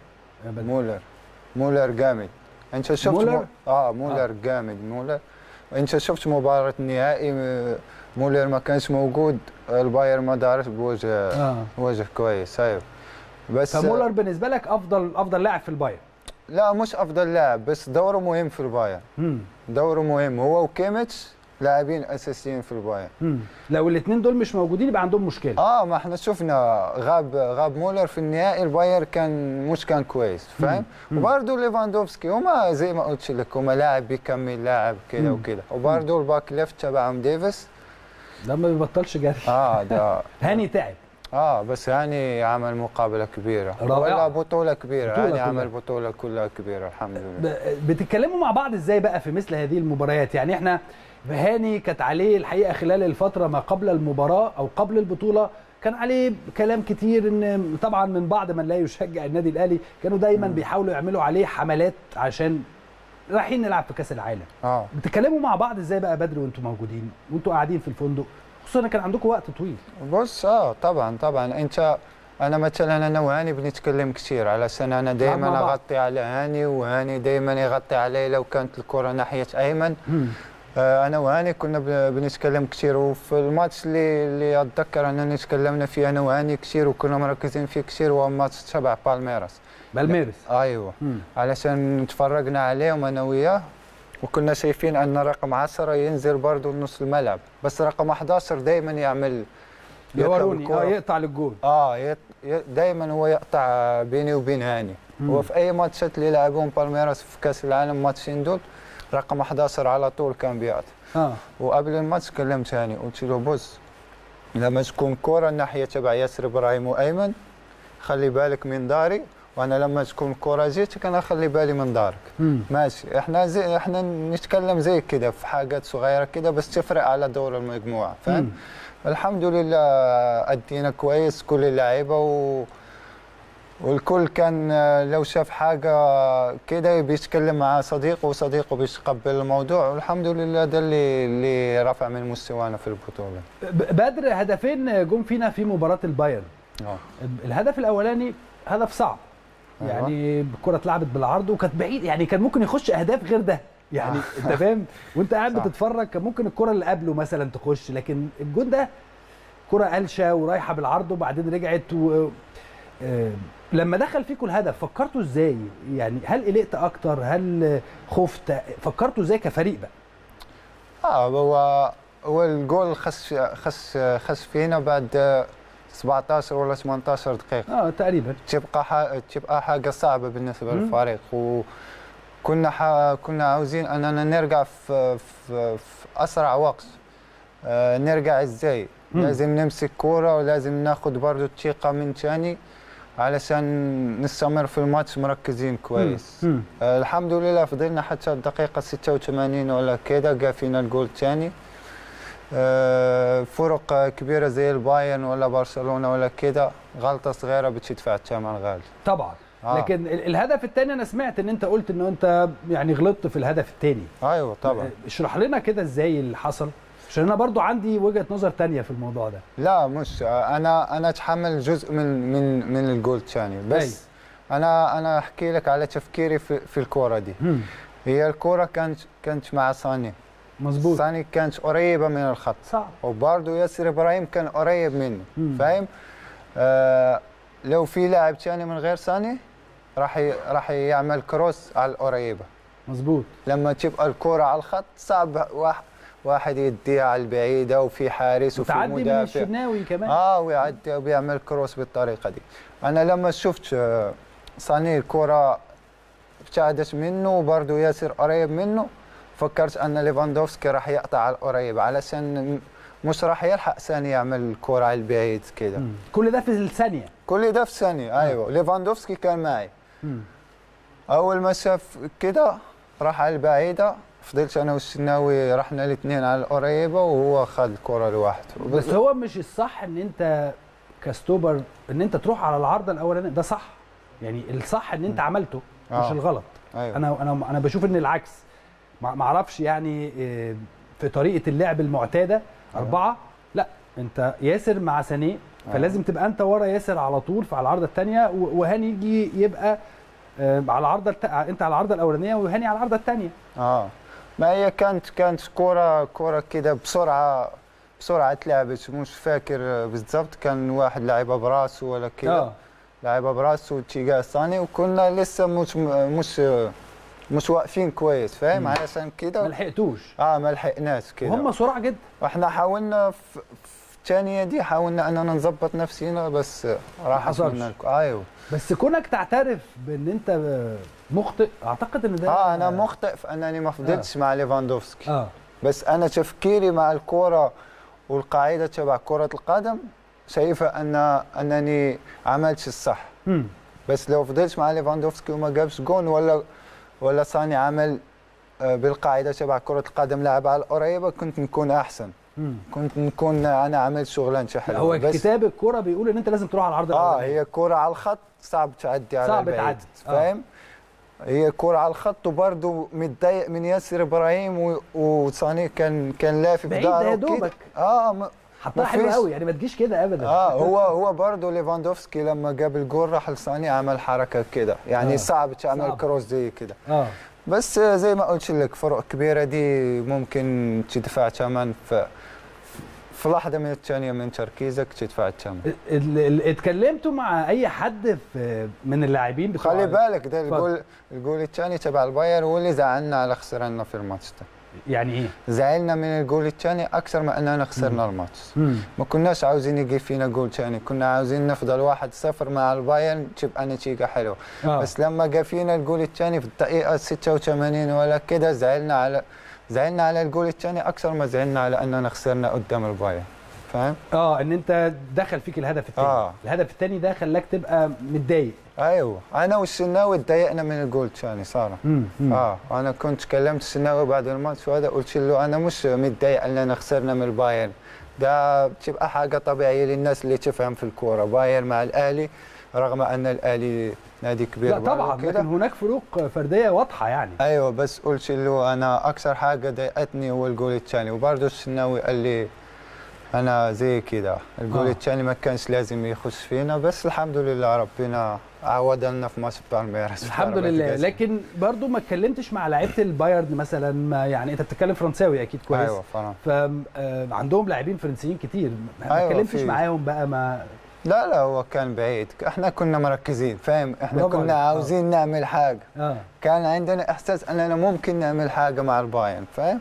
مولر جامد. انت شفت مولر؟ مولر جامد. مولر انت شفت مباراه النهائي مولر ما كانش موجود، البايرن ما دارش بوجه كويس. ايوه بس فمولر بالنسبه لك افضل لاعب في البايرن؟ لا مش افضل لاعب، بس دوره مهم في البايرن. دوره مهم، هو وكيميتش لاعبين اساسيين في البايرن. لو الاثنين دول مش موجودين يبقى عندهم مشكله. ما احنا شفنا غاب مولر في النهائي، البايرن كان كويس، فاهم؟ وبرضه ليفاندوفسكي هما زي ما قلت لك هما لاعب بيكمل لاعب كده وكده، وبرضه الباك ليفت تبعهم ديفيس ده ما بيبطلش جري. ده هاني تعب. بس هاني عمل مقابله كبيره ولا بطوله كبيره، هاني عمل بطوله كلها كبيره الحمد لله. بتتكلموا مع بعض ازاي بقى في مثل هذه المباريات؟ يعني احنا هاني كانت عليه الحقيقه خلال الفتره ما قبل المباراه او قبل البطوله كان عليه كلام كتير، ان طبعا من بعض من لا يشجع النادي الاهلي كانوا دايما بيحاولوا يعملوا عليه حملات عشان رايحين نلعب في كاس العالم. بتتكلموا مع بعض ازاي بقى بدري وانتم موجودين وانتم قاعدين في الفندق، خصوصا كان عندكم وقت طويل؟ بص طبعا انا مثلا انا وهاني بنتكلم كثير علشان انا دائما اغطي على هاني وهاني دائما يغطي علي لو كانت الكره ناحيه ايمن. انا وهاني كنا بنتكلم كثير، وفي الماتش اللي اتذكر اننا تكلمنا فيه انا وهاني كثير وكنا مركزين فيه كثير هو ماتش تبع بالميراس. ايوه علشان تفرجنا عليهم انا وياه وكنا شايفين ان رقم 10 ينزل برضه نص الملعب، بس رقم 11 دائما يعمل يقطع للجول. دائما هو يقطع بيني وبين هاني. هو في اي ماتشات اللي لعبهم بالميراس في كاس العالم ماتشين دول رقم 11 على طول كان بيقطع. وقبل الماتش كلمت هاني قلت له بص لما تكون كوره الناحيه تبع ياسر ابراهيم وايمن خلي بالك من داري، وانا لما تكون كوره جيتك انا خلي بالي من دارك. ماشي، احنا نتكلم زي كده في حاجات صغيره كده بس تفرق على دور المجموعه، فاهم؟ الحمد لله ادينا كويس كل اللعيبه والكل كان لو شاف حاجه كده بيتكلم مع صديقه وصديقه بيتقبل الموضوع، والحمد لله ده اللي رفع من مستوانا في البطوله. بدر هدفين جم فينا في مباراه البايرن. الهدف الاولاني هدف صعب، يعني الكره اتلعبت بالعرض وكانت بعيد، يعني كان ممكن يخش اهداف غير ده، يعني انت فاهم وانت قاعد بتتفرج كان ممكن الكره اللي قبله مثلا تخش، لكن الجون ده كره قلشه ورايحه بالعرض وبعدين رجعت لما دخل فيكم الهدف فكرتوا ازاي؟ يعني هل قلقت اكتر؟ هل خفت؟ فكرتوا ازاي كفريق بقى؟ هو الجول خش فينا بعد 17 ولا 18 دقيقة تقريبا. تبقى حاجة صعبة بالنسبة للفريق، كنا عاوزين اننا نرجع في اسرع وقت. نرجع ازاي؟ لازم نمسك كورة ولازم ناخذ برضه الثقة من ثاني علشان نستمر في الماتش مركزين كويس. الحمد لله فضلنا حتى الدقيقة 86 ولا كده جا فينا الجول الثاني. فرق كبيرة زي البايرن ولا برشلونة ولا كده غلطة صغيرة بتدفع الثمن غالي طبعا. لكن الهدف الثاني انا سمعت ان انت قلت ان انت يعني غلطت في الهدف الثاني. ايوه طبعا. اشرح لنا كده ازاي اللي حصل، عشان انا برضو عندي وجهة نظر تانية في الموضوع ده. لا مش انا اتحمل جزء من الجول الثاني بس. انا احكي لك على تفكيري في الكرة دي. هي الكرة كانت مع ساني. مظبوط. ساني كانت قريبة من الخط صعب، وبرضه ياسر ابراهيم كان قريب منه. فاهم؟ لو في لاعب ثاني من غير ساني راح يعمل كروس على القريبه. مظبوط. لما تبقى الكره على الخط صعب واحد يديها على البعيده وفي حارس وفي مدافع تعدي من الشناوي كمان. ويعدي وبيعمل كروس بالطريقه دي. انا لما شفت صاني الكره ابتعدت منه وبرضه ياسر قريب منه، فكرت ان ليفاندوفسكي راح يقطع على القريب علشان مش راح يلحق ثاني يعمل الكره على البعيد كده. كل ده في الثانيه. كل ده في ثانيه. ايوه ليفاندوفسكي كان معي. اول ما شاف كده راح على البعيده، فضلت انا والشناوي رحنا الاثنين على القريبه وهو خد الكره لوحده. بس هو مش الصح ان انت كستوبر ان انت تروح على العارضه الاولانيه، ده صح يعني الصح ان انت عملته مش الغلط. أيوة. انا بشوف ان العكس. ما اعرفش يعني في طريقه اللعب المعتاده 4 لا انت ياسر مع سانيه فلازم تبقى انت ورا ياسر على طول على العارضه الثانيه، وهاني يجي يبقى على العارضه انت على العارضه الاولانيه وهاني على العارضه الثانيه. ما هي كانت كره كده بسرعه اتلعبت، مش فاكر بالضبط، كان واحد لعبها براسه ولا كده. لعبها براسه وتيجا الثاني وكنا لسه مش واقفين كويس، فاهم؟ علشان كده ما لحقتوش. ما لحقناش كده. هم سرعه جدا. واحنا حاولنا في الثانيه دي حاولنا اننا نظبط نفسينا بس راحت لنا. ايوه بس كونك تعترف بان انت مخطئ اعتقد ان ده انا مخطئ في انني ما فضلتش مع ليفاندوفسكي. بس انا تفكيري مع الكوره والقاعده تبع كره القدم شايفه انني عملت الصح. بس لو فضلت مع ليفاندوفسكي وما جابش جون ولا صاني عمل بالقاعده تبع كره القدم لعب على القريبه كنت نكون احسن. كنت نكون انا عملت شغلانه حلوه. هو كتاب الكوره بيقول ان انت لازم تروح على العرض الاولاني. هي كوره على الخط صعب تعدي على البعيد. صعب تعدي فاهم. هي كوره على الخط وبرده متضايق من ياسر ابراهيم وصاني كان لافف ظهره يا دوبك. حطها حلوه قوي يعني ما تجيش كده ابدا. هو برده ليفاندوفسكي لما جاب الجول راح لصاني عمل حركه كده يعني صعب تعمل كروس زي كده. بس زي ما قلت لك فرق كبيره دي ممكن تدفع ثمن في لحظه من الثانيه من تركيزك تدفع الثمن. اتكلمتوا مع اي حد من اللاعبين بتوع خلي بالك ده الجول الثاني تبع الباير هو اللي زعلنا على خسرنا في الماتش ده. يعني ايه؟ زعلنا من الجول الثاني اكثر ما اننا خسرنا الماتش. ما كناش عاوزين يجي فينا جول ثاني، كنا عاوزين نفضل 1-0 مع البايرن تبقى نتيجه حلوه. بس لما جا فينا الجول الثاني في الدقيقه 86 ولا كده زعلنا على الجول الثاني اكثر ما زعلنا على اننا خسرنا قدام البايرن. فاهم؟ ان انت دخل فيك الهدف الثاني. الهدف الثاني ده خلاك تبقى متضايق. ايوه انا والشناوي اتضايقنا من الجول الثاني صراحه. انا كنت كلمت الشناوي بعد الماتش وهذا قلت له انا مش متضايق اننا خسرنا من البايرن، ده بتبقى حاجه طبيعيه للناس اللي تفهم في الكوره. بايرن مع الاهلي رغم ان الاهلي نادي كبير. لا طبعا لكن هناك فروق فرديه واضحه يعني. ايوه بس قلت له انا اكثر حاجه ضايقتني هو الجول الثاني، وبرضه الشناوي قال لي انا زي كده الجول الثاني ما كانش لازم يخش فينا، بس الحمد لله ربنا عوضنا في ماتش بالميراس الحمد لله. لكن برضو ما اتكلمتش مع لعيبه البايرن مثلا، يعني انت بتتكلم فرنساوي اكيد كويس. ايوه فرنسا. فعندهم لاعبين فرنسيين كتير، ما اتكلمتش معاهم بقى ما لا هو كان بعيد، احنا كنا مركزين فاهم، احنا كنا عاوزين نعمل حاجه. كان عندنا احساس اننا ممكن نعمل حاجه مع البايرن فاهم.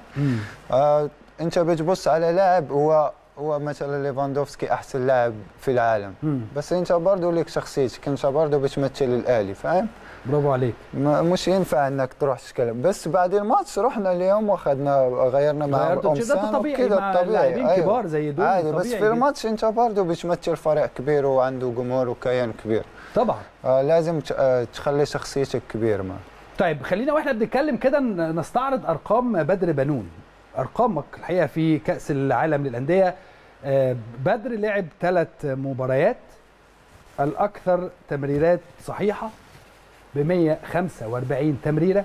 انت بتبص على لاعب هو مثلا ليفاندوفسكي احسن لاعب في العالم. بس انت برضه لك شخصيتك، انت برضه بتمثل الاهلي فاهم. برافو عليك. مش ينفع انك تروح تتكلم. بس بعد الماتش رحنا اليوم واخدنا غيرنا مع قمصان طبيعي مع لاعبين كبار زي دول عادي. بس في الماتش انت برضه بتمثل فريق كبير وعنده جمهور وكيان كبير طبعا. لازم تخلي شخصيتك كبيره معه. طيب خلينا واحنا بنتكلم كده نستعرض ارقام بدر بنون. ارقامك الحقيقه في كاس العالم للانديه. بدر لعب 3 مباريات، الاكثر تمريرات صحيحه ب 145 تمريره،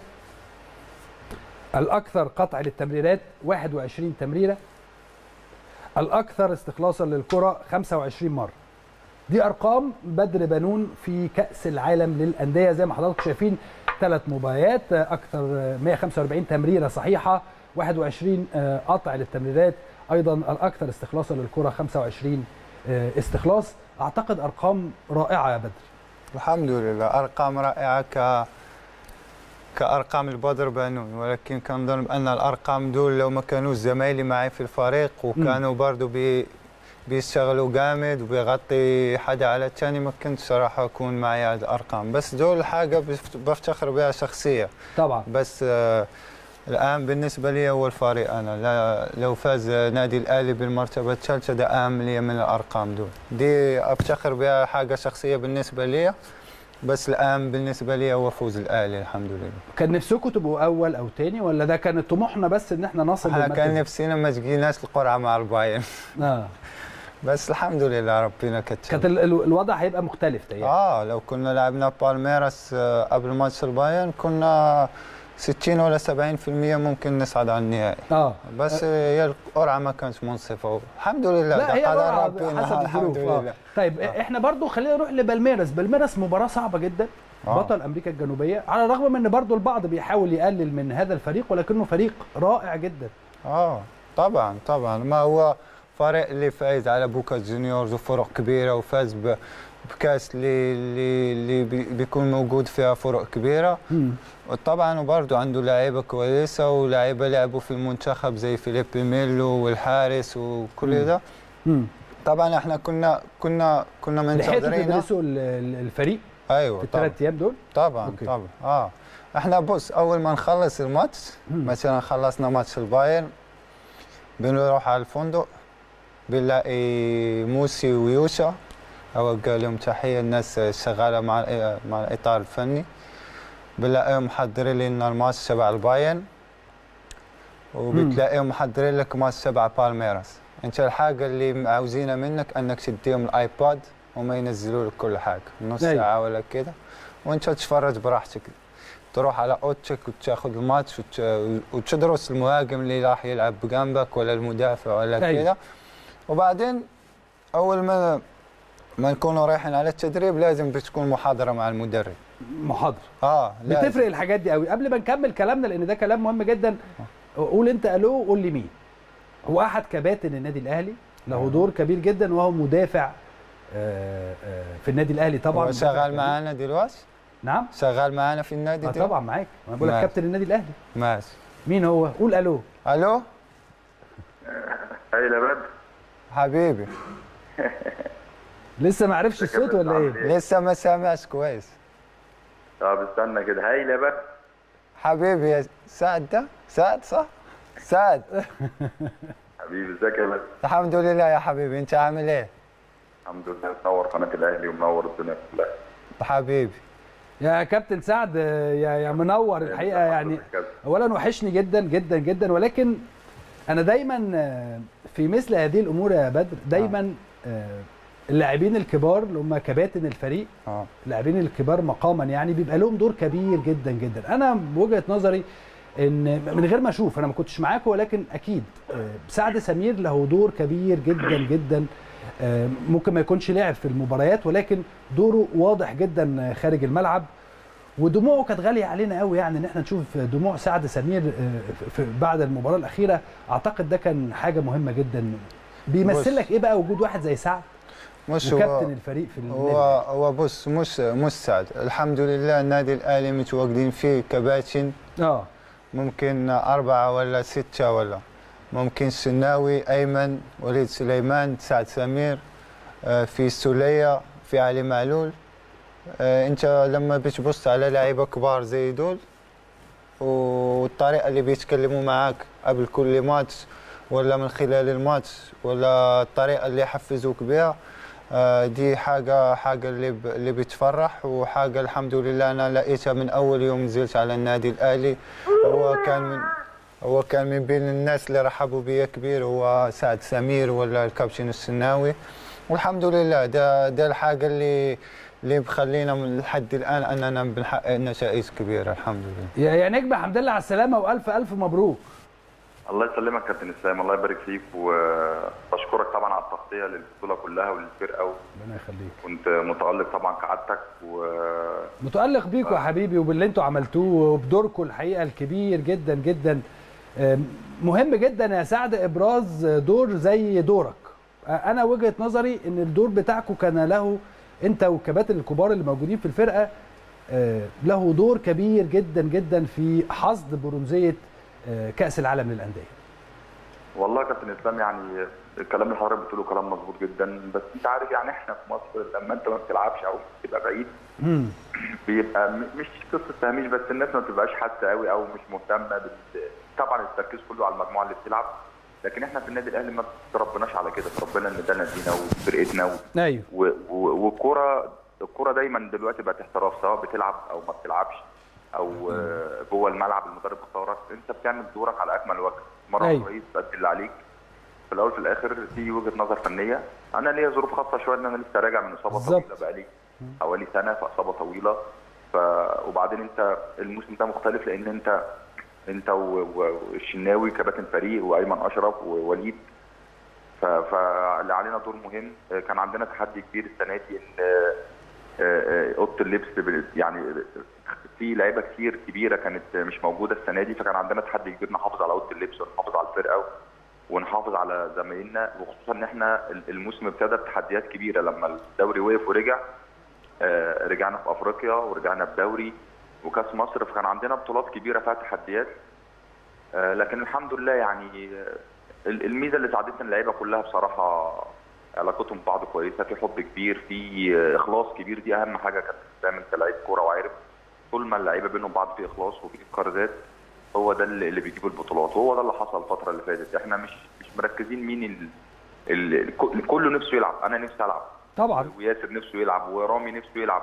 الاكثر قطع للتمريرات 21 تمريره، الاكثر استخلاصا للكره 25 مره. دي ارقام بدر بنون في كاس العالم للانديه. زي ما حضراتكم شايفين 3 مباريات، اكثر 145 تمريره صحيحه، 21 قطع للتمريرات، ايضا الاكثر استخلاصا للكره 25 استخلاص. اعتقد ارقام رائعه يا بدر. الحمد لله ارقام رائعه كارقام البدر بانون، ولكن كنظن بان الارقام دول لو ما كانوش زمايلي معي في الفريق وكانوا برضو بيشتغلوا جامد وبيغطي حدا على الثاني ما كنت صراحه اكون معي هذه الارقام. بس دول حاجه بفتخر بها شخصيه طبعا. بس الان بالنسبه لي هو الفريق، انا لو فاز نادي الاهلي بالمرتبه الثالثه ده اهم لي من الارقام دول، دي افتخر بها حاجه شخصيه بالنسبه لي. بس الان بالنسبه لي هو فوز الاهلي الحمد لله. كان نفسكم تبقوا اول او ثاني ولا ده كان طموحنا بس ان احنا نصل احنا كان نفسنا ما تجيناش القرعه مع البايرن. بس الحمد لله ربنا كتب. كانت الوضع هيبقى مختلف تقريبا. لو كنا لعبنا بالميراس قبل ماتش البايرن كنا 60 ولا 70% ممكن نصعد على النهائي. بس هي القرعه ما كانت منصفه الحمد لله. لا هي ربنا حسب الحمد لله. طيب احنا برضو خلينا نروح لبالميراس مباراه صعبه جدا. بطل امريكا الجنوبيه، على الرغم من ان برضو البعض بيحاول يقلل من هذا الفريق ولكنه فريق رائع جدا. طبعا ما هو فريق اللي فايز على بوكا جونيورز وفرق كبيره وفاز بكاس اللي بيكون موجود فيها فرق كبيره. طبعا وبرضه عنده لعيبه كويسه ولاعيبه لعبوا في المنتخب زي فيليب ميلو والحارس وكل ده. طبعا احنا كنا منتظرين تدرسوا الفريق ايوه في الثلاث ايام دول. طبعا احنا بص اول ما نخلص الماتش مثلا خلصنا ماتش البايرن بنروح على الفندق بنلاقي موسي ويوشا اوجه لهم تحيه، الناس شغاله مع الاطار الفني، بنلاقيهم محضرين لنا الماتش تبع البايرن وبتلاقيهم محضرين لك ماتش تبع بالميراس. انت الحاجه اللي عاوزينها منك انك تديهم الايباد وما ينزلوا لك كل حاجه نص ساعه ولا كده وانت تتفرج براحتك، تروح على اوضتك وتاخذ الماتش وتدرس المهاجم اللي راح يلعب بجنبك ولا المدافع ولا كده. وبعدين اول ما نكونوا رايحين على التدريب لازم بتكون محاضره مع المدرب. محاضره بتفرق الحاجات دي قوي. قبل ما نكمل كلامنا لان ده كلام مهم جدا، قول انت الو قول لي مين هو احد كباتن النادي الاهلي، له دور كبير جدا وهو مدافع في النادي الاهلي طبعا. هو شغال معانا دلوقتي؟ نعم شغال معانا في النادي دلوقتي؟ طبعا معاك، انا بقول لك كابتن النادي الاهلي. ماشي. مين هو؟ قول الو. الو هاي يا بدر حبيبي. لسه ما عرفش الصوت ولا ايه؟ لسه ما سامعش كويس. طب استنى كده. هاي يا بدر حبيبي يا سعد. ده سعد صح؟ سعد حبيبي ازيك يا بدر؟ الحمد لله يا حبيبي، انت عامل ايه؟ الحمد لله، منور قناه الاهلي ومنور الدنيا كلها حبيبي. يا كابتن سعد يا منور الحقيقه، يعني اولا وحشني جدا جدا جدا، ولكن انا دايما في مثل هذه الامور يا بدر دايما اللاعبين الكبار اللي هم كباتن الفريق، اللاعبين الكبار مقاما يعني بيبقى لهم دور كبير جدا جدا. انا بوجهه نظري ان من غير ما اشوف، انا ما كنتش معاكم، ولكن اكيد سعد سمير له دور كبير جدا جدا. ممكن ما يكونش لاعب في المباريات ولكن دوره واضح جدا خارج الملعب، ودموعه كانت غاليه علينا قوي، يعني ان احنا نشوف دموع سعد سمير بعد المباراه الاخيره. اعتقد ده كان حاجه مهمه جدا. بيمثل لك ايه بقى وجود واحد زي سعد مش وكابتن الفريق في النادي؟ هو بص مش سعد، الحمد لله النادي الاهلي متواجدين فيه كباتن ممكن 4 ولا 6 ولا ممكن سناوي، ايمن، وليد سليمان، سعد سمير، في سوليه، في علي معلول. انت لما بتبص على لعيبه كبار زي دول والطريقه اللي بيتكلموا معاك قبل كل ماتش ولا من خلال الماتش ولا الطريقه اللي يحفزوك بها، دي حاجه اللي بتفرح، وحاجه الحمد لله انا لقيتها من اول يوم نزلت على النادي الاهلي. هو كان من بين الناس اللي رحبوا بيا كبير هو سعد سمير ولا الكابتن السناوي، والحمد لله ده الحاجه اللي بخلينا لحد الان اننا بنحقق نتائج كبيره الحمد لله. يا نجم الحمد لله على السلامه والف الف مبروك. الله يسلمك كابتن اسلام، الله يبارك فيك، وبشكرك طبعا على التغطيه للبطوله كلها وللفرقه. ربنا يخليك. كنت متالق طبعا كعادتك متالق بيكم يا حبيبي وباللي انتوا عملتوه وبدوركم الحقيقه الكبير جدا جدا. مهم جدا يا سعد ابراز دور زي دورك. انا وجهه نظري ان الدور بتاعكم كان له انت والكباتن الكبار اللي موجودين في الفرقه له دور كبير جدا جدا في حصد برونزيه كاس العالم للانديه. والله يا كابتن اسلام يعني الكلام اللي حضرتك بتقوله كلام مظبوط جدا، بس انت عارف يعني احنا في مصر لما انت ما بتلعبش او بتبقى بعيد بيبقى مش قصه تهميش، بس الناس ما بتبقاش حاسه قوي او مش مهتمه طبعا التركيز كله على المجموعه اللي بتلعب، لكن احنا في النادي الاهلي ما تربناش على كده، تربينا ان ده نادينا وفرقتنا ايوه والكوره دايما دلوقتي بقت احتراف، سواء بتلعب او ما بتلعبش او جوه الملعب المدرب اختارك، انت بتعمل دورك على اكمل وجه، مرة كويس تأدي اللي عليك، في الاول في الاخر في وجهه نظر فنيه. انا ليا ظروف خاصه شويه ان انا لسه راجع من اصابه طويله بقالي حوالي سنه، فاصابه طويله وبعدين انت الموسم ده مختلف لان انت والشناوي كباتن فريق وايمن اشرف ووليد، فاللي علينا دور مهم. كان عندنا تحدي كبير السنه دي ان اوضه اللبس يعني في لعيبه كتير كبيره كانت مش موجوده السنه دي، فكان عندنا تحدي كبير نحافظ على اوضه اللبس ونحافظ على الفرقه ونحافظ على زمايلنا، وخصوصا ان احنا الموسم ابتدى بتحديات كبيره لما الدوري وقف ورجع. رجعنا في افريقيا ورجعنا بدوري وكاس مصر، فكان عندنا بطولات كبيره فيها تحديات، لكن الحمد لله يعني الميزه اللي ساعدتنا اللعيبه كلها بصراحه علاقتهم ببعض كويسه، في حب كبير، في اخلاص كبير، دي اهم حاجه كانت بتعمل كلاعب كوره وعارف طول ما اللعيبه بينهم بعض في اخلاص وفي افكار هو ده اللي بيجيب البطولات، وهو ده اللي حصل الفتره اللي فاتت. احنا مش مركزين مين كله نفسه يلعب، انا نفسي العب طبعا، وياسر نفسه يلعب ورامي نفسه يلعب،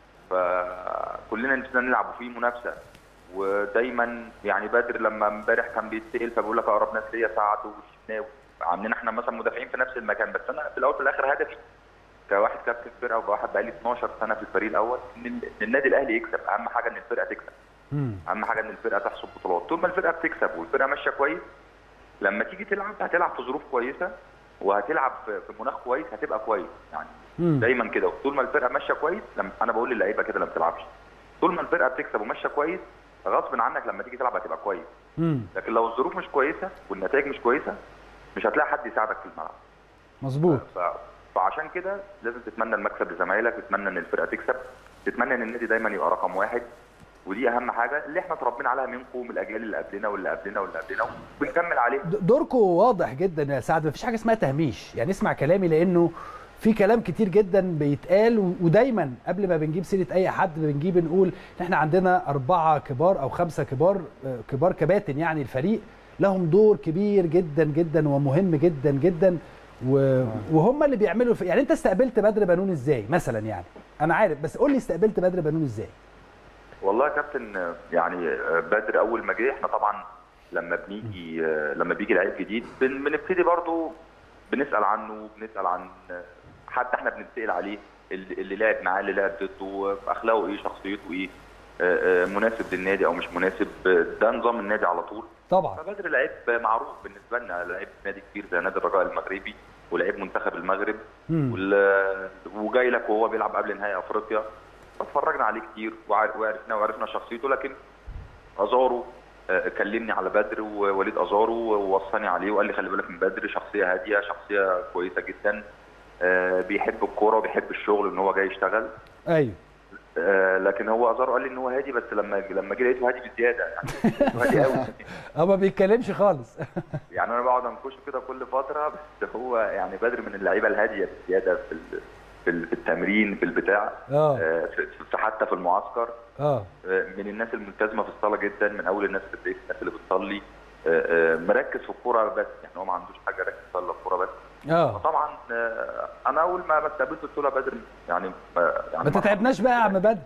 فكلنا نفسنا نلعب وفي منافسه. ودايما يعني بدر لما امبارح كان بيتسال فبقول لك اقرب ناس ليا سعد والشناوي، عاملين احنا مثلا مدافعين في نفس المكان، بس انا في الاول في الاخر هدفي كواحد كابتن فرقه وكواحد بقالي 12 سنه في الفريق الاول ان النادي الاهلي يكسب. اهم حاجه ان الفرقه تكسب، اهم حاجه ان الفرقه تحصد بطولات. طول ما الفرقه بتكسب والفرقه ماشيه كويس، لما تيجي تلعب هتلعب في ظروف كويسه وهتلعب في مناخ كويس، هتبقى كويس يعني. دايما كده، طول ما الفرقه ماشيه كويس، انا بقول للعيبه كده لما بتلعبش، طول ما الفرقه بتكسب وماشيه كويس غصب عنك لما تيجي تلعب هتبقى كويس. لكن لو الظروف مش كويسه والنتائج مش كويسه مش هتلاقي حد يساعدك في الملعب. مظبوط. فعشان كده لازم تتمنى المكسب لزمايلك، تتمنى ان الفرقه تكسب، تتمنى ان النادي دايما يبقى رقم واحد، ودي اهم حاجه اللي احنا اتربينا عليها منكم من الاجيال اللي قبلنا واللي قبلنا واللي قبلنا وبنكمل عليه. دوركم واضح جدا يا سعد، مفيش حاجه اسمها تهميش، يعني اسمع كلامي لانه في كلام كتير جدا بيتقال، ودايما قبل ما بنجيب سيره اي حد بنجيب نقول ان احنا عندنا 4 كبار او 5 كبار كباتن، يعني الفريق لهم دور كبير جدا جدا ومهم جدا جدا، وهم اللي بيعملوا يعني انت استقبلت بدر بنون ازاي مثلا؟ يعني انا عارف، بس قول لي استقبلت بدر بنون ازاي؟ والله يا كابتن يعني بدر اول ما جه، احنا طبعا لما بيجي لعيب جديد بنبتدي برضو بنسال عنه، بنسال عن حتى احنا بنتسال عليه اللي لعب معاه، اللي لعب ضده، اخلاقه ايه، شخصيته ايه، مناسب للنادي او مش مناسب، ده نظام النادي على طول طبعا. فبدر لعيب معروف بالنسبه لنا، لعيب نادي كبير زي نادي الرجاء المغربي ولعيب منتخب المغرب، وجاي لك وهو بيلعب قبل نهائي افريقيا، اتفرجنا عليه كتير وعرفنا شخصيته. لكن ازارو كلمني على بدر، ووليد ازارو ووصاني عليه وقال لي خلي بالك من بدر، شخصيه هاديه، شخصيه كويسه جدا، بيحب الكوره وبيحب الشغل ان هو جاي يشتغل. ايوه. لكن هو ازارو قال لي ان هو هادي، بس لما جه لقيته هادي بزياده، يعني هادي قوي. هو ما بيتكلمش خالص. يعني انا بقعد انكشه كده كل فتره، بس هو يعني بدر من اللعيبه الهاديه بزياده في التمرين، في البتاع، حتى في المعسكر، من الناس الملتزمه في الصلاه جدا، من اول الناس اللي اللي بتصلي، مركز في الكوره بس، يعني هو ما عندوش حاجه ركز في الكوره بس. طبعا انا اول ما استقبلت قلت له بدر يعني ما تتعبناش بقى يا عم بدر.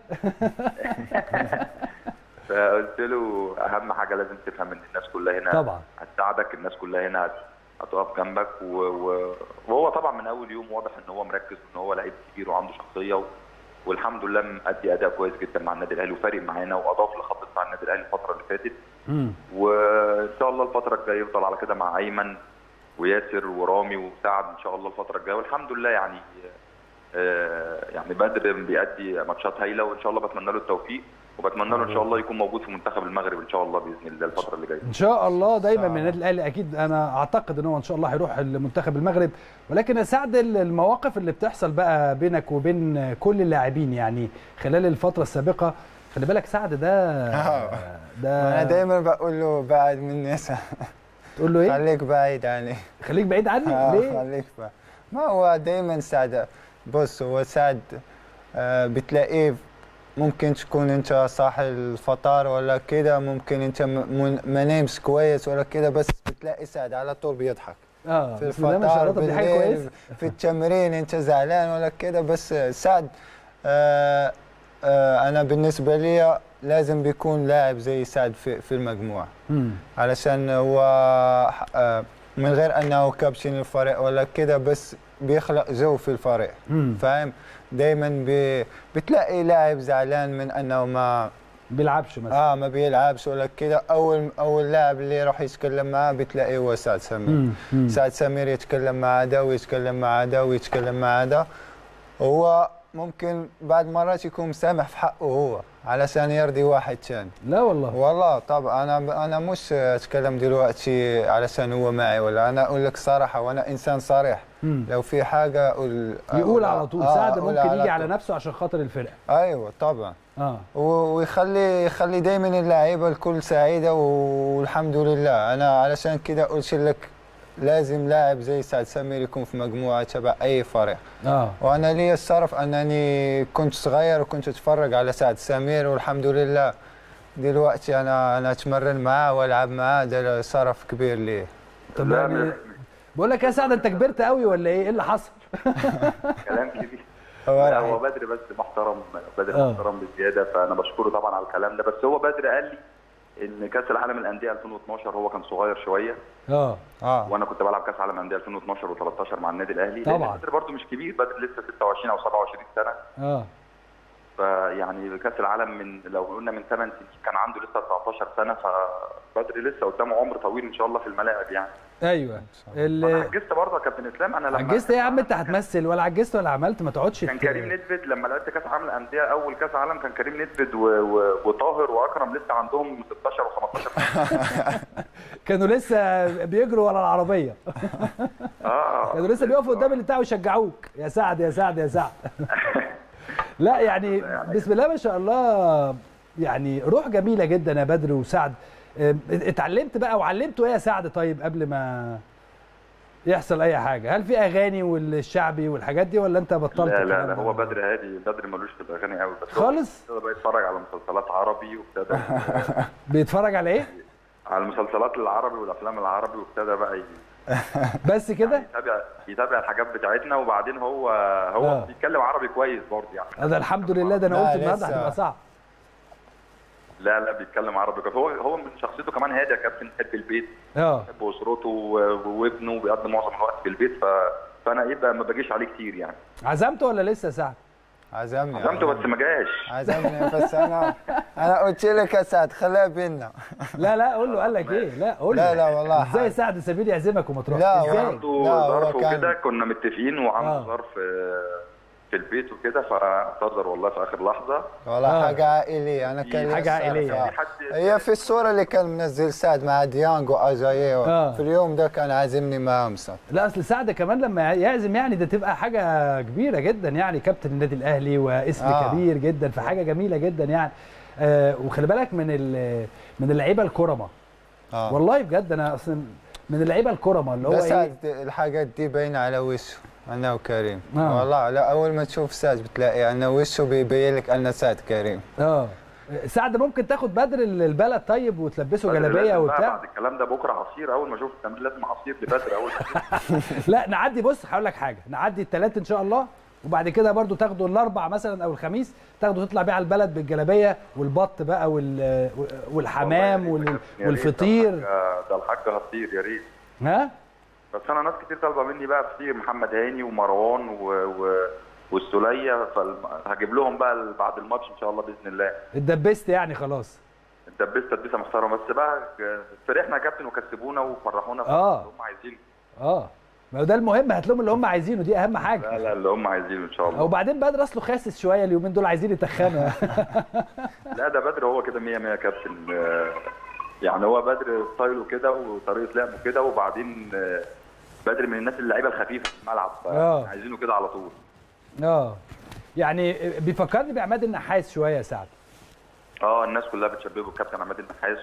فقلت له اهم حاجه لازم تفهم ان الناس كلها هنا طبعا هتساعدك، الناس كلها هنا هتقف جنبك، وهو طبعا من اول يوم واضح ان هو مركز وان هو لعيب كبير وعنده شخصيه، والحمد لله مأدي اداء كويس جدا مع النادي الاهلي وفارق معانا، واضاف لخط دفاع النادي الاهلي الفتره اللي فاتت. وان شاء الله الفتره الجايه يفضل على كده مع ايمن وياسر ورامي وسعد ان شاء الله الفتره الجايه، والحمد لله يعني يعني بدر بيأدي ماتشات هايله، وان شاء الله بتمنى له التوفيق، وبتمنى له ان شاء الله يكون موجود في منتخب المغرب ان شاء الله باذن الله الفتره اللي جايه. ان شاء الله دايما من النادي الاهلي اكيد، انا اعتقد ان هو ان شاء الله هيروح لمنتخب المغرب. ولكن يا سعد المواقف اللي بتحصل بقى بينك وبين كل اللاعبين يعني خلال الفتره السابقه، خلي بالك سعد ده انا دايما بقول له بعد مني تقول له ايه؟ خليك بعيد عني. خليك بعيد عني؟ ليه؟ خليك بعيد. ما هو دايما سعد، بص هو سعد بتلاقيه ممكن تكون انت صاحي الفطار ولا كده، ممكن انت ما نامش كويس ولا كده، بس بتلاقي سعد على طول بيضحك. في الفطار بالليل في التمرين انت زعلان ولا كده، بس سعد انا بالنسبه لي لازم بيكون لاعب زي سعد في المجموعه. علشان هو من غير انه كابتن الفريق ولا كده، بس بيخلق جو في الفريق. فاهم؟ دايما بتلاقي لاعب زعلان من انه ما بيلعبش مثلا، ما بيلعبش ولا كده. اول لاعب اللي يروح يتكلم معاه بتلاقيه هو سعد سمير. سعد سمير يتكلم مع ده ويتكلم مع ده ويتكلم مع ده. هو ممكن بعد مرات يكون مسامح في حقه هو علشان يرضي واحد ثاني. لا والله. والله طبعا انا مش اتكلم دلوقتي علشان هو معي، ولا انا اقول لك صراحه، وانا انسان صريح. لو في حاجه يقول على طول. سعد ممكن يجي على نفسه عشان خاطر الفرقه. ايوه طبعا. ويخلي دايما اللعيبه الكل سعيده، والحمد لله. انا علشان كده قلت لك لازم لاعب زي سعد سمير يكون في مجموعه تبع اي فريق. وانا لي الشرف انني كنت صغير وكنت اتفرج على سعد سمير، والحمد لله دلوقتي انا اتمرن معاه والعب معاه، ده شرف كبير لي. طب يعني بقول لك يا سعد، انت كبرت قوي ولا ايه اللي حصل؟ كلام كبير. هو بدر بس محترم، بدر محترم بزياده، فانا بشكره طبعا على الكلام ده. بس هو بدر قال لي ان كاس العالم للانديه 2012 هو كان صغير شويه. وانا كنت بلعب كاس عالم للانديه 2012 و13 مع النادي الاهلي. طبعا بدر برده مش كبير، بدر لسه 26 او 27 سنه. فيعني كاس العالم من لو قلنا من 8 سنين كان عنده لسه 19 سنه، فبدر لسه قدامه عمر طويل ان شاء الله في الملاعب يعني. ايوه. انا عجزت برضه يا كابتن اسلام. انا لما عجزت ايه يا عم؟ انت هتمثل ولا عجزت ولا عملت؟ ما تقعدش. كان كريم ندفد لما لعبت كاس عالم الانديه، اول كاس عالم كان كريم ندفد وطاهر واكرم لسه عندهم 16 و15 كانوا لسه بيجروا ورا العربيه. كانوا لسه بيقفوا قدام اللي بتاعه يشجعوك. يا سعد يا سعد يا سعد. لا يعني بسم الله ما شاء الله، يعني روح جميله جدا يا بدر وسعد. اتعلمت بقى وعلمته ايه يا سعد طيب قبل ما يحصل اي حاجه؟ هل في اغاني والشعبي والحاجات دي ولا انت بطلت؟ لا هو بدر هادي، بدر ملوش في الاغاني قوي، بس خالص. ابتدى بيتفرج على مسلسلات عربي وابتدى بيتفرج على ايه؟ على المسلسلات العربي والافلام العربي، وابتدى بقى بس كده يتابع الحاجات بتاعتنا. وبعدين هو بيتكلم عربي كويس برضه يعني. ده الحمد لله. ده انا قلت النهارده هتبقى صعب. لا بيتكلم عربي. هو من شخصيته كمان هادي يا كابتن، بيحب البيت، بيحب اسرته وابنه، وبيقضي معظم الوقت في البيت. فانا يبقى ما باجيش عليه كتير يعني. عزمته ولا لسه يا سعد؟ عزمته بس ما جاش. عزمني بس انا قلت لك يا سعد خليها بينا. لا قول له. قال لك ايه؟ لا قول له. لا والله ازاي سعد سمير يعزمك وما تروحش؟ لا ازاي؟ عنده ظرف وكده، كنا متفقين وعنده ظرف في البيت وكده، فاعتذر والله في اخر لحظه. والله حاجه عائليه. انا كان حاجه عائليه. هي في الصوره اللي كان منزل سعد مع ديانج واجاييه في اليوم ده كان عازمني معاهم سعد. لا اصل سعد كمان لما يعزم يعني ده تبقى حاجه كبيره جدا يعني، كابتن النادي الاهلي واسم كبير جدا، فحاجه جميله جدا يعني. وخلي بالك من اللعيبه الكرمه. والله بجد انا اصلا من اللعيبه الكرمه اللي هو سعد الحاجات دي باينه على وشه انا وكريم. والله لا، اول ما تشوف سعد بتلاقي انه وشه بيبين لك ان سعد كريم. سعد ممكن تاخد بدر البلد طيب وتلبسه جلابيه وبتاع؟ بعد الكلام ده بكره عصير، اول ما اشوف التمرين لازم عصير لبدر اول ما لا نعدي. بص هقول لك حاجه، نعدي الثلاث ان شاء الله، وبعد كده برضو تاخدوا الاربع مثلا او الخميس، تاخدوا تطلع بيه على البلد بالجلابيه والبط بقى والحمام والفطير. ده الحاج هطير يا ريت. بس انا ناس كتير طالبه مني بقى فطير، محمد هاني ومروان والسوليه، فهجيب لهم بقى بعد الماتش ان شاء الله باذن الله. اتدبست يعني خلاص؟ اتدبست تدبيسه محترمه، بس بقى فرحنا يا كابتن وكسبونا وفرحونا هم عايزين. ما ده المهم، هات لهم اللي هم عايزينه، دي اهم حاجه. لا لا اللي هم عايزينه ان شاء الله. وبعدين بدر اصله خاسس شويه اليومين دول، عايزين يتخنوا. لا ده بدر هو كده 100 100 كابتن. يعني هو بدر ستايله كده وطريقه لعبه كده، وبعدين بدر من الناس اللعيبه الخفيفه في الملعب، عايزينه كده على طول. يعني بيفكرني بعماد النحاس شويه يا سعد. الناس كلها بتشبهه بالكابتن عماد النحاس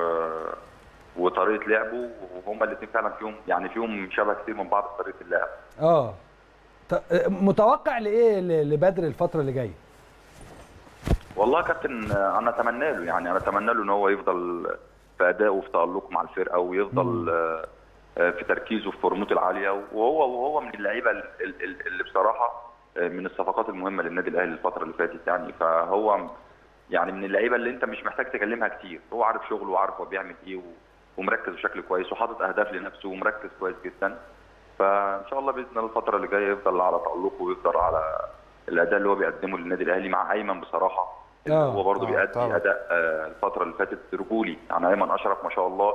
وطريقه لعبه، وهما الاثنين فعلا فيهم شبه كتير من بعض في طريقه اللعب. متوقع لايه لبدر الفتره اللي جايه؟ والله يا كابتن انا اتمنى له ان هو يفضل في ادائه وفي تالقه مع الفرقه، ويفضل في تركيزه في فورمته العاليه، وهو من اللعيبه اللي بصراحه من الصفقات المهمه للنادي الاهلي الفتره اللي فاتت يعني. فهو يعني من اللعيبه اللي انت مش محتاج تكلمها كتير، هو عارف شغله وعارف هو بيعمل ايه ومركز بشكل كويس وحاطط اهداف لنفسه ومركز كويس جدا. فان شاء الله باذن الله الفتره اللي جايه يفضل على تالقه ويفضل على الاداء اللي هو بيقدمه للنادي الاهلي مع ايمن بصراحه. هو برضه بيأدي اداء الفتره اللي فاتت رجولي يعني. ايمن اشرف ما شاء الله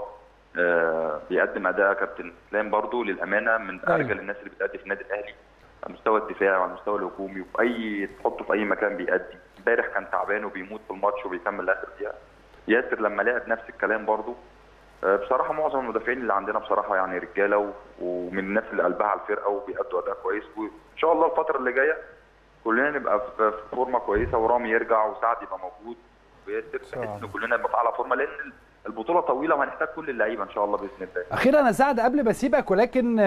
بيقدم اداء كابتن اسلام برضه للامانه من ارجل الناس اللي بتأدي في النادي الاهلي على المستوى الدفاعي وعلى المستوى الهجومي، وفي تحطه في اي مكان بيأدي. امبارح كان تعبان وبيموت في الماتش وبيكمل لاخر دقيقه. ياسر لما لعب نفس الكلام برضه. بصراحه معظم المدافعين اللي عندنا بصراحه يعني رجاله ومن الناس اللي قلبها على الفرقه وبيأدوا اداء كويس، وان شاء الله الفتره اللي جايه كلنا نبقى في فورمه كويسه، ورامي يرجع وسعد يبقى موجود وياسر، بحيث ان كلنا نبقى على فورمه، لان البطوله طويله وهنحتاج كل اللعيبه ان شاء الله باذن الله. اخيرا يا سعد قبل ما اسيبك، ولكن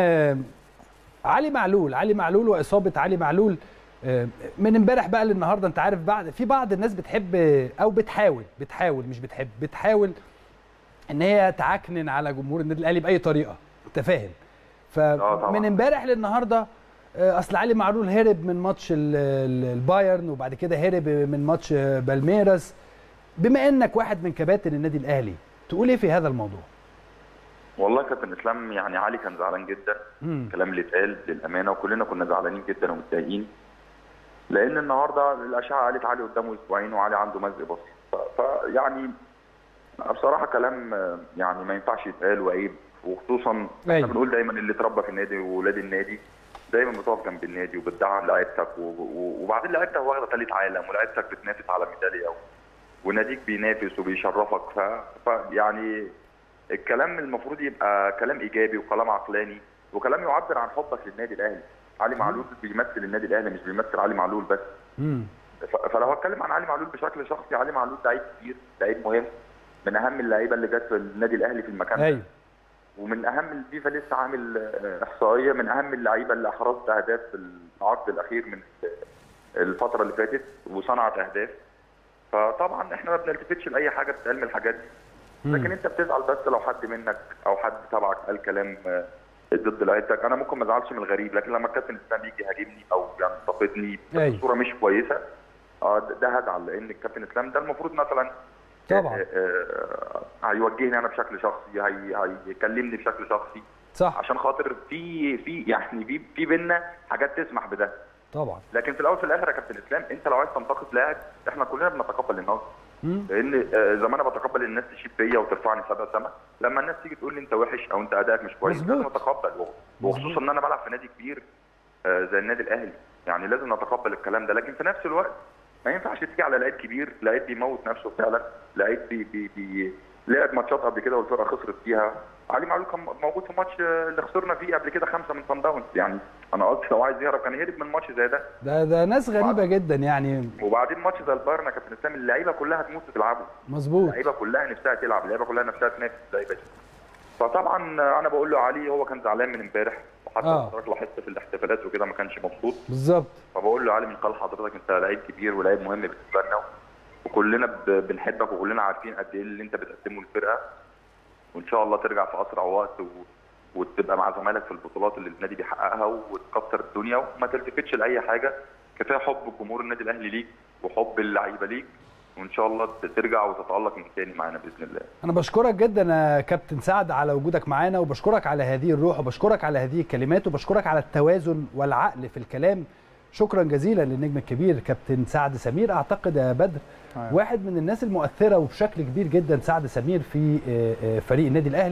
علي معلول واصابه علي معلول من امبارح بقى للنهارده، انت عارف في بعض الناس بتحب او بتحاول مش بتحاول ان هي تعكنن على جمهور النادي الاهلي باي طريقه، انت فاهم. فمن امبارح للنهارده اصل علي معلول هرب من ماتش البايرن، وبعد كده هرب من ماتش بالميراس. بما انك واحد من كباتن النادي الاهلي، تقول ايه في هذا الموضوع؟ والله كابتن اسلام يعني علي كان زعلان جدا الكلام اللي اتقال للامانه، وكلنا كنا زعلانين جدا ومتضايقين، لان النهارده الاشعه قالت علي قدامه اسبوعين وعلي عنده مزق بسيط. فيعني بصراحه كلام يعني ما ينفعش يتقال وعيب، وخصوصا احنا بنقول دايما اللي اتربى في النادي واولاد النادي دايما بتقف جنب النادي وبتدعم لعيبتك، وبعدين لعيبتك واخده ثالث عالم ولعيبتك بتنافس على ميداليه وناديك بينافس وبيشرفك. يعني الكلام المفروض يبقى كلام ايجابي وكلام عقلاني وكلام يعبر عن حبك للنادي الاهلي. علي معلول بيمثل النادي الاهلي، مش بيمثل علي معلول بس. فلو هتكلم عن علي معلول بشكل شخصي، علي معلول لعيب كبير، لعيب مهم، من اهم اللعيبه اللي جت في النادي الاهلي في المكان ده. ومن اهم الفيفا لسه عامل احصائيه من اهم اللعيبه اللي احرزت اهداف في العقد الاخير من الفتره اللي فاتت وصنعت اهداف. فطبعا احنا ما بنلتفتش لاي حاجه بتتقال من الحاجات دي، لكن انت بتزعل بس لو حد منك او حد تبعك قال كلام ضد لعيبتك. انا ممكن ما ازعلش من الغريب، لكن لما الكابتن اسلام يجي يهاجمني او ينتقدني بصوره مش كويسه ده هزعل، لان الكابتن اسلام ده المفروض مثلا طبعا هيوجهني انا بشكل شخصي، هيكلمني بشكل شخصي، صح، عشان خاطر في بينا حاجات تسمح بده طبعا. لكن في الاول في الاخر يا كابتن اسلام انت لو عايز تنتقد لاعب احنا كلنا بنتقبل النقد، لان زمان انا بتقبل الناس تشيب فيا وترفعني سما، لما الناس تيجي تقول لي انت وحش او انت ادائك مش كويس لازم اتقبل، وخصوصا ان انا بلعب في نادي كبير زي النادي الاهلي، يعني لازم نتقبل الكلام ده. لكن في نفس الوقت ما ينفعش تيجي على لعيب كبير، لعيب بيموت نفسه فعلا، لعيب لعب ماتشات قبل كده والفرقه خسرت فيها. علي معلول كان موجود في الماتش اللي خسرنا فيه قبل كده 5 من صن داونز، يعني انا قصدي لو عايز يهرب كان يهرب من ماتش زي ده ناس غريبه جدا يعني. وبعدين ماتش زي البايرن يا كابتن اسلام اللعيبه كلها هتموت تلعبه، مظبوط، اللعيبه كلها نفسها تلعب، اللعيبه كلها نفسها تنافس اللعيبه دي. فطبعا انا بقول له علي هو كان زعلان من امبارح، وحتى حضرتك لاحظت في الاحتفالات وكده ما كانش مبسوط بالظبط. فبقول له علي من قال حضرتك انت لعيب كبير ولعيب مهم بالنسبه لنا، وكلنا بنحبك وكلنا عارفين قد ايه اللي انت بتقدمه للفرقه، وان شاء الله ترجع في اسرع وقت وتبقى مع زمايلك في البطولات اللي النادي بيحققها وتكسر الدنيا، وما تلتفتش لاي حاجه. كفايه حب جمهور النادي الاهلي ليك وحب اللعيبه ليك، وان شاء الله ترجع وتتالق من تاني معانا باذن الله. انا بشكرك جدا يا كابتن سعد على وجودك معانا، وبشكرك على هذه الروح، وبشكرك على هذه الكلمات، وبشكرك على التوازن والعقل في الكلام. شكرا جزيلا للنجم الكبير كابتن سعد سمير. اعتقد يا بدر واحد من الناس المؤثره وبشكل كبير جدا سعد سمير في فريق النادي الاهلي،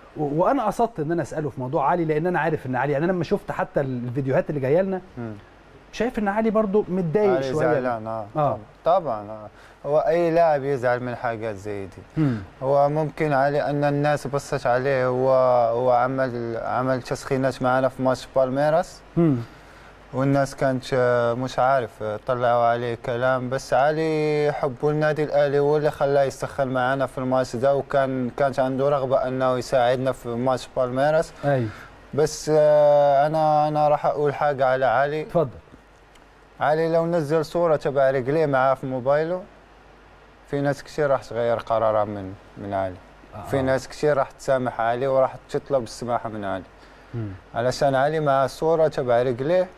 وانا قصدت ان انا اساله في موضوع علي، لان انا عارف ان علي، يعني انا لما شفت حتى الفيديوهات اللي جايه لنا شايف ان علي برضو متضايق شويه. زعلان طبعا. هو اي لاعب يزعل من حاجات زي دي. هو ممكن علي ان الناس بصت عليه، هو عمل تسخينات معنا في ماتش بالميراس، والناس كانت مش عارف طلعوا عليه كلام، بس علي حبه النادي الاهلي هو اللي خلاه يسخن معنا في الماتش ده، كانت عنده رغبه انه يساعدنا في ماتش بالميراس. بس انا راح اقول حاجه على علي. اتفضل. علي لو نزل صوره تبع رجليه معاه في موبايله، في ناس كثير راح تغير قرارها من علي. في ناس كثير راح تسامح علي وراح تطلب السماحه من علي. علشان علي مع صوره تبع رجليه،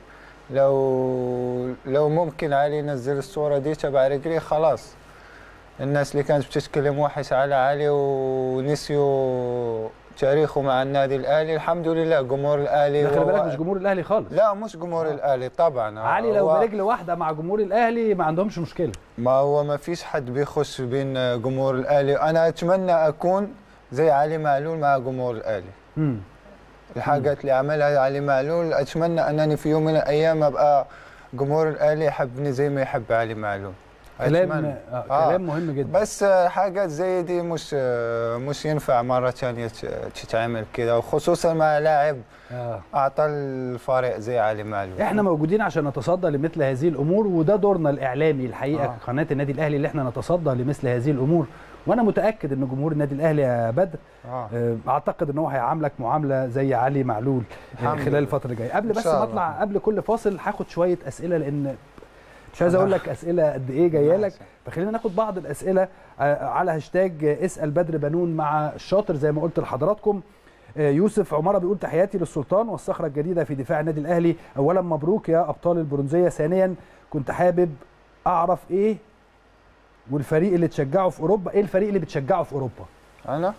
لو ممكن علي ينزل الصوره دي تبع رجليه خلاص. الناس اللي كانت بتتكلم وحش على علي ونسيوا تاريخه مع النادي الاهلي، الحمد لله جمهور الاهلي. خلي بالك مش جمهور الاهلي خالص. لا مش جمهور الاهلي طبعا. علي لو برجل واحده مع جمهور الاهلي ما عندهمش مشكله. ما هو ما فيش حد بيخش بين جمهور الاهلي. انا اتمنى اكون زي علي معلول مع جمهور الاهلي. الحاجات اللي عملها علي معلول اتمنى انني في يوم من الايام ابقى جمهور الاهلي يحبني زي ما يحب علي معلول. كلام مهم جدا. بس حاجات زي دي مش ينفع مره ثانيه تتعمل كده، وخصوصا مع لاعب اعطى الفريق زي علي معلول. احنا موجودين عشان نتصدى لمثل هذه الامور، وده دورنا الاعلامي الحقيقه. قناه النادي الاهلي اللي احنا نتصدى لمثل هذه الامور، وانا متاكد ان جمهور النادي الاهلي يا بدر اعتقد ان هو هيعاملك معامله زي علي معلول خلال الفتره الجايه. قبل بس ما اطلع، قبل كل فاصل هاخد شويه اسئله، لان مش عايز اقول لك اسئله قد ايه جايه لك، فخلينا ناخد بعض الاسئله على هاشتاج اسال بدر بنون مع الشاطر زي ما قلت لحضراتكم. يوسف عماره بيقول تحياتي للسلطان والصخره الجديده في دفاع النادي الاهلي. اولا مبروك يا ابطال البرونزيه. ثانيا كنت حابب اعرف ايه والفريق اللي تشجعه في اوروبا، ايه الفريق اللي بتشجعه في اوروبا؟ انا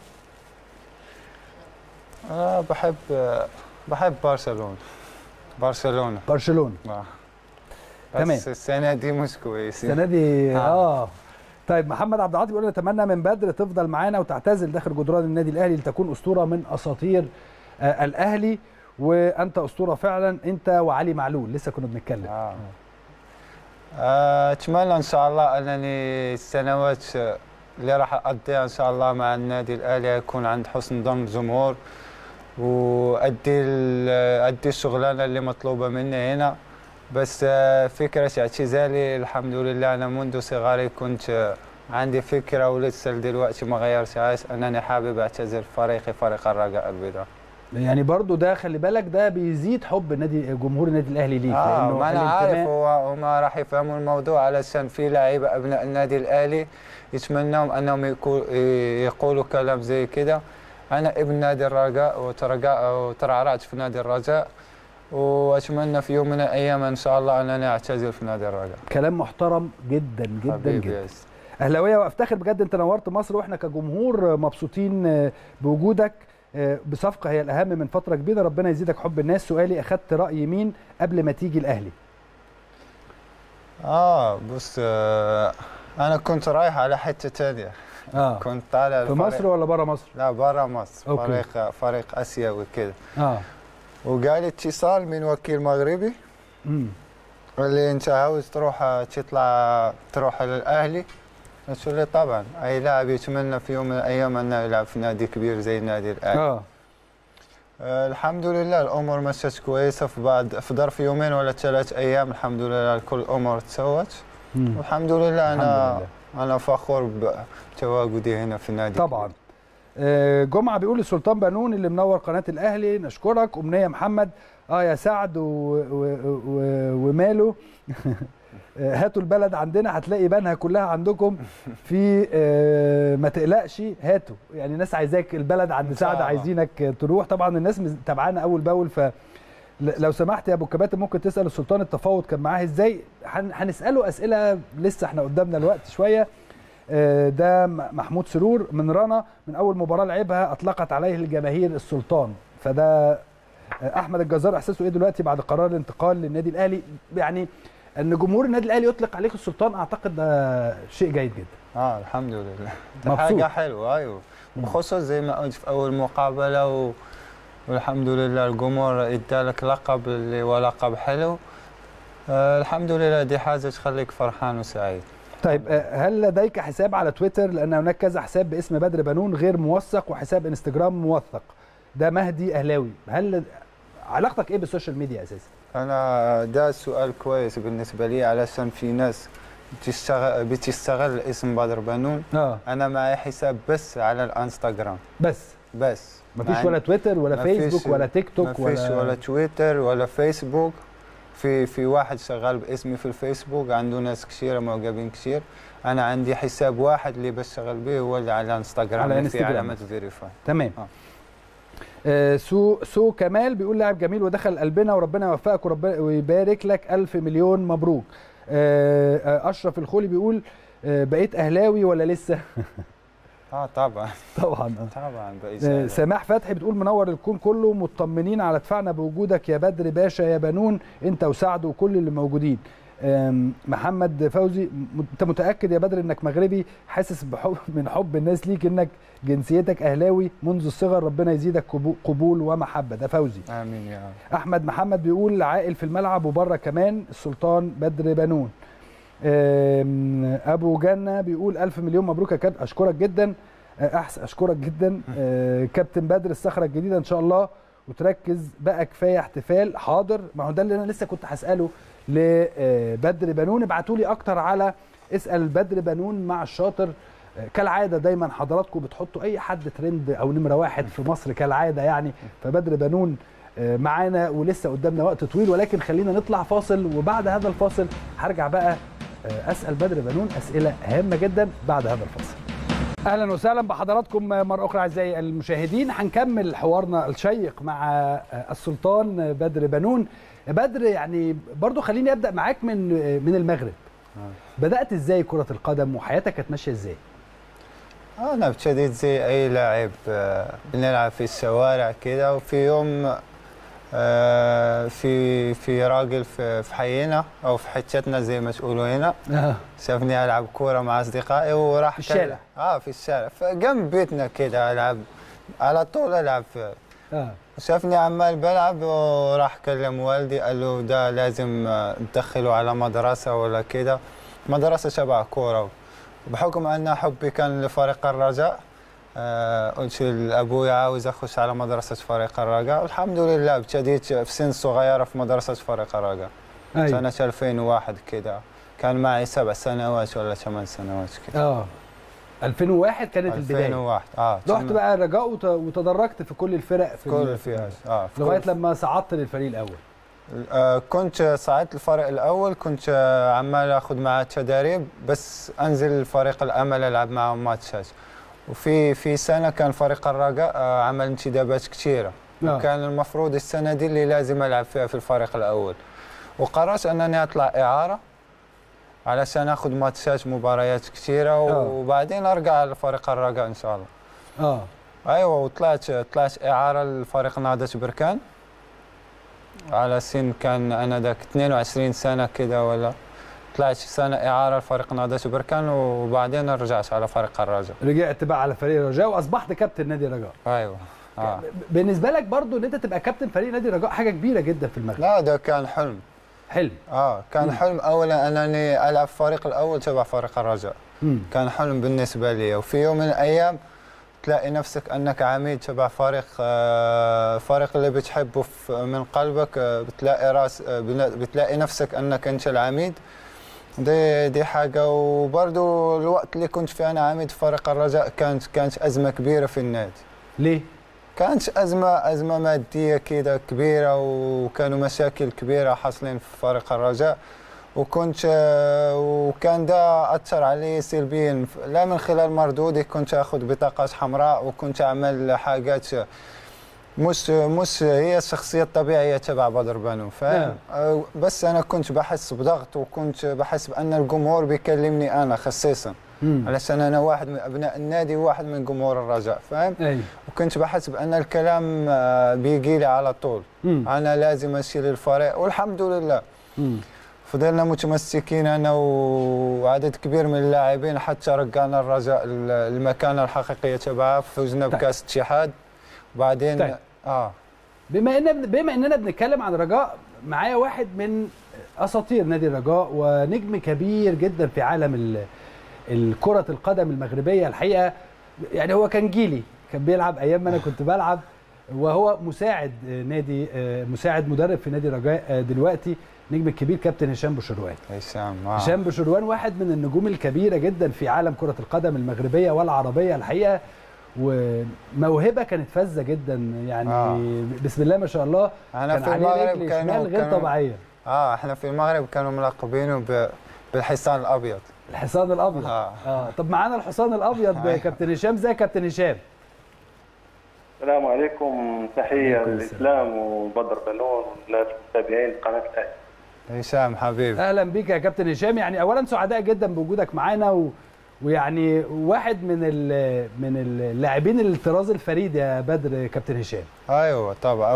بحب برشلونه. تمام. بس السنه دي مش كويسه. السنه دي طيب محمد عبد العاطي بيقول نتمنى من بدر تفضل معانا وتعتزل داخل جدران النادي الاهلي لتكون اسطوره من اساطير الاهلي، وانت اسطوره فعلا انت وعلي معلول. لسه كنا بنتكلم. اتمنى ان شاء الله انني السنوات اللي راح اقضيها ان شاء الله مع النادي الاهلي يكون عند حسن ظن الجمهور، وادي الشغلانه اللي مطلوبه مني هنا. بس فكره اعتزالي الحمد لله انا منذ صغري كنت عندي فكره، ولسه دلوقتي ما غيرتهاش، انني حابب اعتزل فريق الرجاء البيضاء. يعني برضو ده خلي بالك ده بيزيد حب جمهور النادي الاهلي ليك. ما انا عارف وما راح يفهموا الموضوع، علشان في لعيبه ابناء النادي الاهلي يتمنوا انهم يقولوا كلام زي كده. انا ابن نادي الرجاء وترعرعت في نادي الرجاء، واتمنى في يوم من الايام ان شاء الله انني اعتزل في نادي الرجاء. كلام محترم جدا جدا جدا. اهلاويه وافتخر بجد، انت نورت مصر، واحنا كجمهور مبسوطين بوجودك. بصفقه هي الاهم من فتره كبيره، ربنا يزيدك حب الناس. سؤالي، اخذت راي مين قبل ما تيجي الاهلي؟ بص انا كنت رايح على حته ثانيه. كنت طالع في مصر ولا بره مصر؟ لا بره مصر. فريق اسيوي كده. وجالي اتصال من وكيل مغربي اللي انت عاوز تروح للاهلي. قلت له طبعا، اي لاعب يتمنى في يوم من الايام انه يلعب في نادي كبير زي النادي الاهلي. الحمد لله الامور مشت كويسه، في ظرف يومين ولا 3 ايام الحمد لله كل الامور تسوت، والحمد لله انا فخور بتواجدي هنا في النادي. طبعا. جمعه بيقول السلطان بنون اللي منور قناه الاهلي نشكرك. امنيه محمد يا سعد وماله هاتوا البلد عندنا هتلاقي بنها كلها عندكم في ما تقلقش هاتوا. يعني الناس عايزاك البلد عند سعد، عايزينك تروح. طبعا الناس متابعانا اول باول، فلو سمحت يا ابو الكباتن ممكن تسال السلطان التفاوض كان معاه ازاي. هنساله اسئله لسه احنا قدامنا الوقت شويه. ده محمود سرور من رنا، من اول مباراه لعبها اطلقت عليه الجماهير السلطان. فده احمد الجزار احساسه ايه دلوقتي بعد قرار الانتقال للنادي الاهلي؟ يعني ان جمهور النادي الاهلي يطلق عليك السلطان، اعتقد ده شيء جيد جدا. الحمد لله. مبسوط. حاجه حلوه. ايوه، بخصوص زي ما قلت في اول مقابله والحمد لله الجمهور ادالك لقب اللي هو لقب حلو. الحمد لله، دي حاجه تخليك فرحان وسعيد. طيب، هل لديك حساب على تويتر؟ لان هناك كذا حساب باسم بدر بنون غير موثق وحساب انستجرام موثق. ده مهدي اهلاوي. هل علاقتك ايه بالسوشيال ميديا اساسا؟ انا ده سؤال كويس بالنسبه لي، علشان في ناس بتشتغل اسم بدر بنون. انا معي حساب بس على الانستغرام. بس مفيش ولا تويتر ولا فيسبوك ولا تيك توك مفيش ولا تويتر ولا فيسبوك. في واحد شغال باسمي في الفيسبوك، عنده ناس كثيره معجبين كثير. انا عندي حساب واحد اللي بشتغل به هو اللي على انستغرام في علامه فيريفاي. تمام. سو كمال بيقول لاعب جميل ودخل قلبنا وربنا يوفقك ويبارك لك، الف مليون مبروك. اشرف الخولي بيقول بقيت اهلاوي ولا لسه؟ طبعا بقيت. سماح فتحي بتقول منور الكون كله، مطمنين على دفاعنا بوجودك يا بدر باشا يا بنون، انت وسعد وكل اللي موجودين. محمد فوزي، انت متاكد يا بدر انك مغربي؟ حاسس من حب الناس ليك انك جنسيتك اهلاوي منذ الصغر، ربنا يزيدك قبول ومحبه. ده فوزي. امين يا رب. احمد محمد بيقول عاقل في الملعب وبره كمان، السلطان بدر بنون. ابو جنه بيقول الف مليون مبروك يا كابتن، اشكرك جدا. اشكرك جدا. كابتن بدر الصخره الجديده ان شاء الله، وتركز بقى كفايه احتفال. حاضر، ما هو ده اللي انا لسه كنت هساله لبدر بنون. ابعتوا لي اكتر على اسال بدر بنون مع الشاطر. كالعاده دايما حضراتكم بتحطوا اي حد ترند او نمره واحد في مصر كالعاده يعني، فبدر بنون معانا ولسه قدامنا وقت طويل، ولكن خلينا نطلع فاصل، وبعد هذا الفاصل هرجع بقى اسال بدر بنون اسئله هامه جدا بعد هذا الفاصل. اهلا وسهلا بحضراتكم مره اخرى اعزائي المشاهدين. هنكمل حوارنا الشيق مع السلطان بدر بنون. بدر، يعني برضو خليني ابدا معاك من المغرب. بدات ازاي كره القدم وحياتك كانت ماشيه ازاي؟ انا ابتديت زي اي لاعب، بنلعب في الشوارع كده، وفي يوم في راجل في حينا او في حتتنا زي ما تقولوا هنا، شافني العب كوره مع اصدقائي وراح في الشارع. في الشارع جنب بيتنا كده، العب على طول العب شافني عمال بلعب، وراح كلم والدي قال له ده لازم ندخله على مدرسه ولا كده، مدرسه شبع كوره. بحكم ان حبي كان لفريق الرجاء، قلت لابوي عاوز اخش على مدرسه فريق الرجاء، والحمد لله ابتديت في سن صغيره في مدرسه فريق الرجاء. سنه 2001 كده، كان معي 7 سنوات ولا 8 سنوات كده. 2001 كانت البدايه. 2001 رحت بقى الرجاء وتدرجت في كل الفرق في كل الفئات لغايه لما صعدت للفريق الاول. كنت صعدت الفريق الاول، كنت عمال اخذ معاه تدريب، بس انزل الفريق الامل العب معهم ماتشات. وفي سنه كان فريق الرجاء عمل انتدابات كثيره، وكان المفروض السنه دي اللي لازم العب فيها في الفريق الاول، وقررت انني اطلع اعاره علشان اخذ ماتشات مباريات كثيره، وبعدين ارجع على فريق الرجاء ان شاء الله. ايوه، وطلعت اعاره لفريق نهضه بركان على سن كان انا ذاك 22 سنه كده، ولا طلعت سنه اعاره لفريق نهضه بركان، وبعدين رجعت على فريق الرجاء. رجعت بقى على فريق الرجاء واصبحت كابتن نادي الرجاء. ايوه. بالنسبه لك برضو ان انت تبقى كابتن فريق نادي الرجاء حاجه كبيره جدا في المغرب. لا، ده كان حلم. كان حلم اولا انني العب فريق الاول تبع فريق الرجاء. كان حلم بالنسبه لي، وفي يوم من الايام تلاقي نفسك انك عميد تبع فريق اللي بتحبه من قلبك، بتلاقي نفسك انك انت العميد. دي حاجه. وبرضه الوقت اللي كنت فيه انا عميد فريق الرجاء كانت ازمه كبيره في النادي. ليه؟ كانت ازمه ماديه كده كبيره، وكانوا مشاكل كبيره حاصلين في فريق الرجاء، وكان ده اثر علي سلبيا، لا من خلال مردودي كنت اخذ بطاقات حمراء، وكنت اعمل حاجات مش هي الشخصيه الطبيعيه تبع بدر بنون، فاهم؟ بس انا كنت بحس بضغط، وكنت بحس بان الجمهور بيكلمني انا خصيصا، علشان انا واحد من ابناء النادي وواحد من جمهور الرجاء، فاهم؟ وكنت بحس بان الكلام بيجي لي على طول، انا لازم اشيل الفريق، والحمد لله. فضلنا متمسكين انا وعدد كبير من اللاعبين حتى رجعنا الرجاء المكانه الحقيقيه تبعها، فزنا بكاس اتحاد وبعدين طيب. بما اننا بنتكلم عن رجاء، معايا واحد من اساطير نادي الرجاء ونجم كبير جدا في عالم كرة القدم المغربيه الحقيقه. يعني هو كان جيلي، كان بيلعب ايام ما انا كنت بلعب، وهو مساعد مدرب في نادي الرجاء دلوقتي. نجم الكبير كابتن هشام بوشروان. هشام بوشروان واحد من النجوم الكبيره جدا في عالم كره القدم المغربيه والعربيه الحقيقه، وموهبه كانت فذه جدا يعني. بسم الله ما شاء الله. احنا كان في عليه المغرب رجل شمال غير طبيعيه. احنا في المغرب كانوا ملقبينه بالحصان الابيض. الحصان الابيض. طب معانا الحصان الابيض كابتن هشام. ازيك كابتن هشام؟ السلام عليكم، تحيه للاسلام وبدر بنون والناس المتابعين قناه الاهلي. هشام حبيبي، اهلا بيك يا كابتن هشام. يعني اولا سعداء جدا بوجودك معانا، ويعني واحد من اللاعبين الطراز الفريد يا بدر كابتن هشام. ايوه طبعا.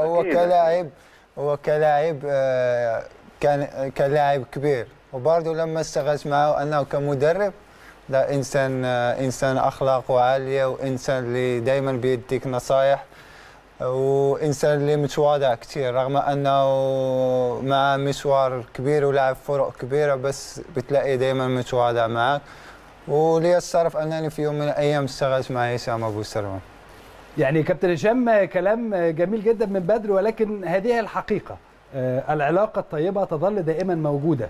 هو كلاعب كان لاعب كبير، وبرضه لما اشتغلت معه انه كمدرب، لا انسان اخلاقه عاليه، وانسان اللي دائما بيديك نصايح، وانسان اللي متواضع كثير رغم انه مع مشوار كبير ولعب فرق كبيره، بس بتلاقيه دائما متواضع معك. ولي الشرف انني في يوم من الايام اشتغلت مع هشام ابو سروان. يعني كابتن هشام كلام جميل جدا من بدر، ولكن هذه الحقيقه، العلاقه الطيبه تظل دائما موجوده.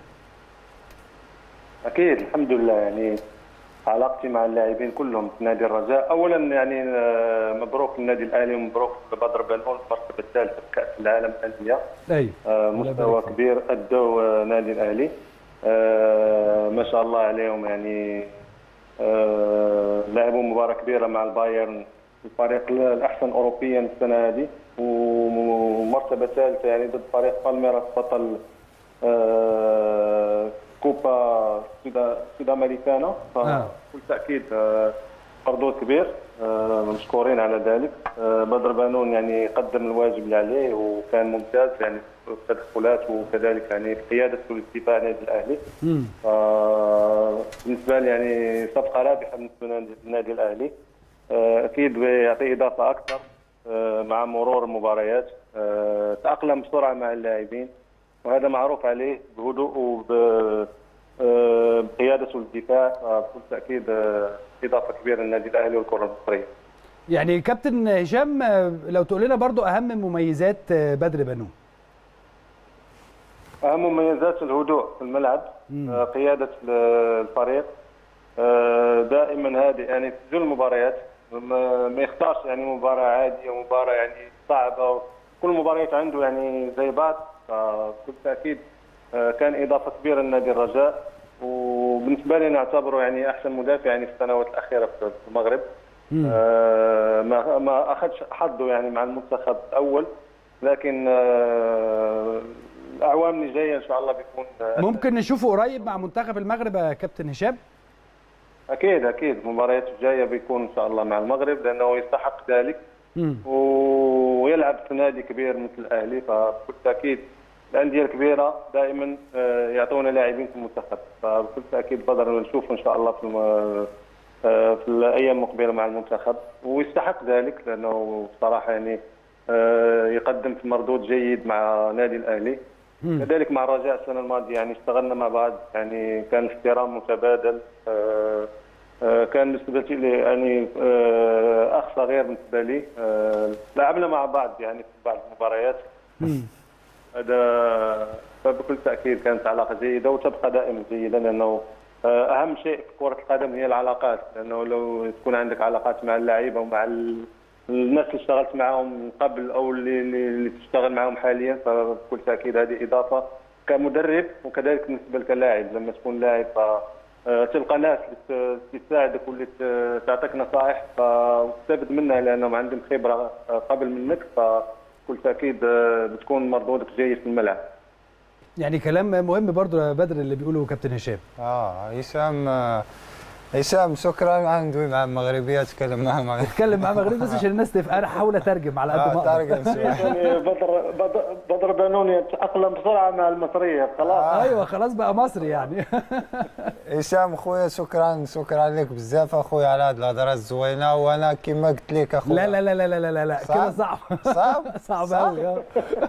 اكيد الحمد لله. يعني علاقتي مع اللاعبين كلهم في نادي الرجاء، اولا يعني مبروك للنادي الاهلي ومبروك لبدر بنون المرتبه الثالثه في كاس العالم للانديه. مستوى كبير ادوا نادي الاهلي، ما شاء الله عليهم. يعني لعبوا مباراه كبيره مع البايرن، الفريق الاحسن اوروبيا السنه هذه، ومرتبه ثالثه يعني ضد فريق بالميراس بطل كوبا سود امريكانا. فبكل تاكيد مردود كبير، مشكورين على ذلك. بدر بنون يعني قدم الواجب اللي عليه وكان ممتاز يعني في التدخلات، وكذلك يعني في قياده الدفاع نادي الاهلي. بالنسبه لي يعني صفقه رابحه بالنسبه للنادي الاهلي. اكيد بيعطي اضافه اكثر مع مرور المباريات. تاقلم بسرعه مع اللاعبين، وهذا معروف عليه بهدوء وبقيادته للدفاع. بكل تاكيد اضافه كبيره للنادي الاهلي والكره المصريه. يعني كابتن هشام، لو تقول لنا برضو اهم مميزات بدر بنون. اهم مميزات الهدوء في الملعب، قياده الفريق، دائما هادئ يعني في كل المباريات، ما يختارش يعني مباراه عاديه ومباراه يعني صعبه. كل المباريات عنده يعني زي بعض. بكل تاكيد كان اضافه كبيره لنادي الرجاء، وبالنسبه لي نعتبره يعني احسن مدافع يعني في السنوات الاخيره في المغرب. ما اخذش حظه يعني مع المنتخب الاول، لكن الاعوام اللي جايه ان شاء الله بيكون ممكن نشوفه قريب مع منتخب المغرب يا كابتن هشام. اكيد المباريات الجايه بيكون ان شاء الله مع المغرب، لانه يستحق ذلك ويلعب في نادي كبير مثل الاهلي. فبكل تاكيد الانديه الكبيره دائما يعطونا لاعبين في المنتخب، فبكل تاكيد بدر نشوفه ان شاء الله في الايام المقبله مع المنتخب، ويستحق ذلك لانه بصراحه يعني يقدم في مردود جيد مع نادي الاهلي. كذلك مع الرجاء السنه الماضيه يعني اشتغلنا مع بعض، يعني كان الاحترام متبادل. كان بالنسبه لي يعني اخ صغير بالنسبه لي. لعبنا مع بعض يعني في بعض المباريات. هذا فبكل تاكيد كانت علاقه جيده وتبقى دائما جيده، لانه اهم شيء في كره القدم هي العلاقات. لانه لو تكون عندك علاقات مع اللعيبه ومع الناس اللي اشتغلت معهم من قبل او اللي تشتغل معهم حاليا، فبكل تاكيد هذه اضافه كمدرب، وكذلك بالنسبه لك لاعب. لما تكون لاعب فتلقى ناس اللي تساعدك واللي تعطيك نصائح فتستفد منها لانهم عندهم خبره قبل منك، فبكل تاكيد بتكون مردودك جيد في الملعب. يعني كلام مهم برضو يا بدر اللي بيقوله كابتن هشام. هشام هشام شكرا. عندي مع المغربيه اتكلم معها مغربي. اتكلم مع مغربي بس عشان الناس تفهم. انا احاول اترجم على قد ما اقدر. يعني بدر بنوني يتاقلم بسرعه مع المصريه خلاص. ايوه خلاص بقى مصري يعني. هشام خويا شكرا لك بزاف اخويا على هذه الهضره الزوينه. وانا كما قلت لك اخويا لا لا لا لا لا لا لا كده صعب. صعب قوي.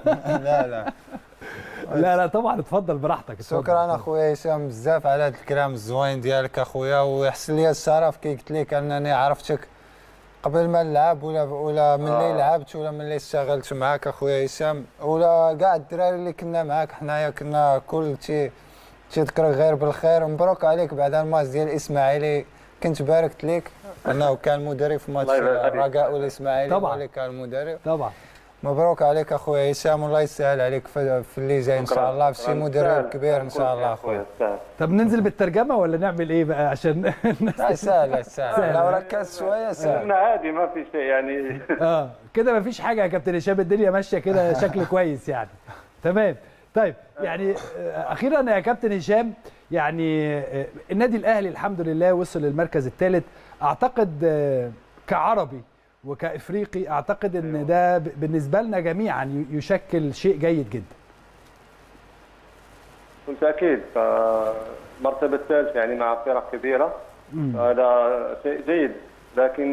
لا طبعا اتفضل براحتك. شكرا اخويا هشام بزاف على هذا الكلام الزوين ديالك اخويا. ويحسن لي الشرف كي قلت لك انني عرفتك قبل ما نلعب ولا ملي لعبت ولا ملي اشتغلت معاك اخويا هشام ولا كاع الدراري اللي كنا معاك حنايا كنا كل تيذكرك غير بالخير. مبروك عليك بعد الماتش ديال الاسماعيلي. كنت باركت لك انه كان مدرب في ماتش الرجاء والاسماعيلي. طبعا اللي كان المدرب. طبعا مبروك عليك اخويا هشام. والله يسهل عليك في اللي جاي ان شاء الله بشي مدرب كبير ان شاء الله اخويا. طب ننزل بالترجمه ولا نعمل ايه بقى عشان سهل لو ركزت شويه سهل. عادي ما في شيء يعني. كده ما فيش حاجه يا كابتن هشام. الدنيا ماشيه كده شكل كويس يعني. تمام. طيب يعني اخيرا يا كابتن هشام يعني النادي الاهلي الحمد لله وصل للمركز الثالث. اعتقد كعربي وكافريقي اعتقد ان ده بالنسبه لنا جميعا يشكل شيء جيد جدا. بالتاكيد فمرتبه الثالث يعني مع فرق كبيره هذا شيء جيد. لكن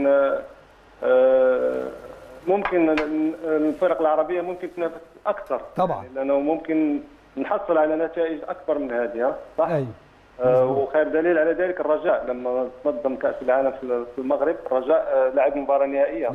ممكن الفرق العربيه ممكن تنافس اكثر طبعا يعني لانه ممكن نحصل على نتائج اكبر من هذه صح؟ ايوه وخير دليل على ذلك الرجاء لما تنظم كاس العالم في المغرب. الرجاء لعب مباراه نهائيه.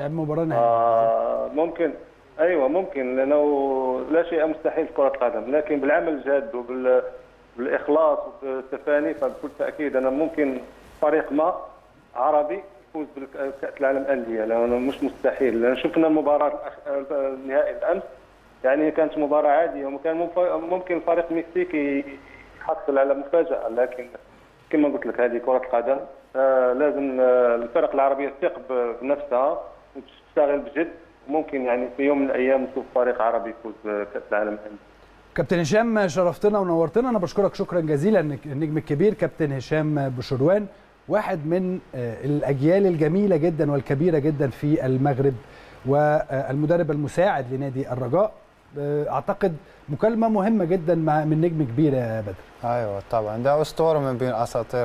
ممكن ممكن لانه لا شيء مستحيل في كره القدم. لكن بالعمل الجاد وبالاخلاص وبالتفاني فبكل تاكيد انا ممكن فريق ما عربي يفوز بكاس العالم الانديه لانه مش مستحيل. لان شفنا المباراه النهائي الامس يعني كانت مباراه عاديه وكان ممكن الفريق المكسيكي يحصل على مفاجاه. لكن كما قلت لك هذه كره القدم لازم الفرق العربيه تثق بنفسها وتشتغل بجد. ممكن يعني في يوم من الايام نشوف فريق عربي يفوز بكاس العالم الانديه. كابتن هشام شرفتنا ونورتنا. انا بشكرك شكرا جزيلا. النجم الكبير كابتن هشام بشروان واحد من الاجيال الجميله جدا والكبيره جدا في المغرب والمدرب المساعد لنادي الرجاء. اعتقد مكالمه مهمه جدا من نجم كبير يا بدر. ايوه طبعا ده اسطوره من بين اساطير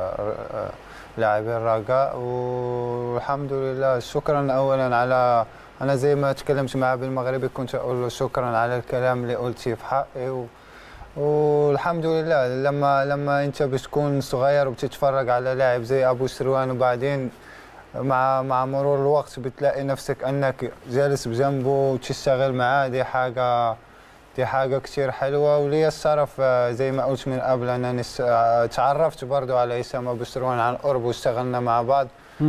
لاعبي الرجاء. والحمد لله شكرا اولا على انا زي ما تكلمت معاه بالمغربي كنت اقول له شكرا على الكلام اللي قلتيه في حقي. والحمد لله لما انت بتكون صغير وبتتفرج على لاعب زي ابو سروان وبعدين مع مرور الوقت بتلاقي نفسك انك جالس بجنبه وتشتغل معاه. دي حاجه كثير حلوه. ولي الشرف زي ما قلت من قبل انني تعرفت برضه على هشام ابو سروان عن قرب واشتغلنا مع بعض.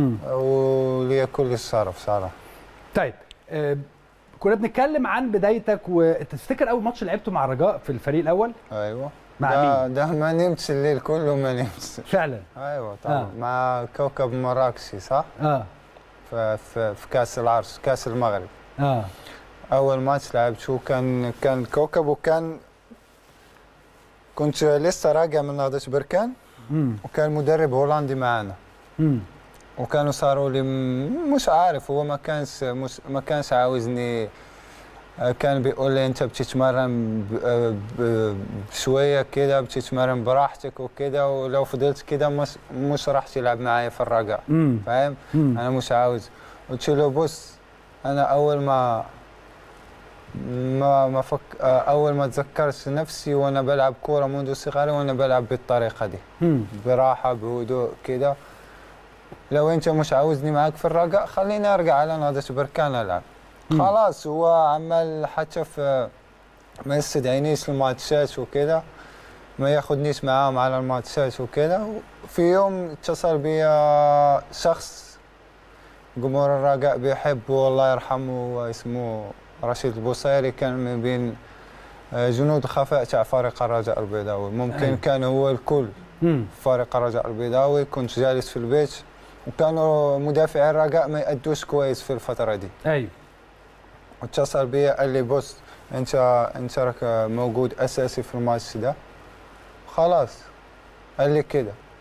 ولي كل الشرف صراحه. طيب كنا بنتكلم عن بدايتك وتفتكر اول ماتش لعبته مع الرجاء في الفريق الاول؟ ايوه مع مين؟ ده ما نمتش الليل كله ما نمتش فعلا. ايوه طبعا مع كوكب مراكشي صح؟ في كاس العرش كاس المغرب. اول ماتش لعبته كان كوكب كنت لسه راجع من نهضة بركان وكان مدرب هولندي معانا. وكانوا صاروا لي مش عارف هو ما كانش عاوزني. كان بيقول لي انت بتتمرن بشويه كده بتتمرن براحتك وكده ولو فضلت كده مش راح تلعب معايا في الرجاء. فاهم؟ انا مش عاوز. قلت له بص انا اول ما تذكرت نفسي وانا بلعب كوره منذ صغري وانا بلعب بالطريقه دي براحه بهدوء كده. لو انت مش عاوزني معاك في الرجاء خليني ارجع على نهضة بركان العب. خلاص هو عمال حتى ما يستدعينيش الماتشات وكده ما ياخدنيش معاهم على الماتشات وكده. في يوم اتصل بيا شخص جمهور الرجاء بيحبه والله يرحمه اسمه رشيد البوصيري. كان من بين جنود خفاء تاع فريق الرجاء البيضاوي. ممكن كان هو الكل فريق الرجاء البيضاوي. كنت جالس في البيت وكانوا مدافعي الرجاء ما يأدوش كويس في الفترة دي. ايوه. اتصل بيا قال لي بص انت راك موجود اساسي في الماتش ده. خلاص قال لي كده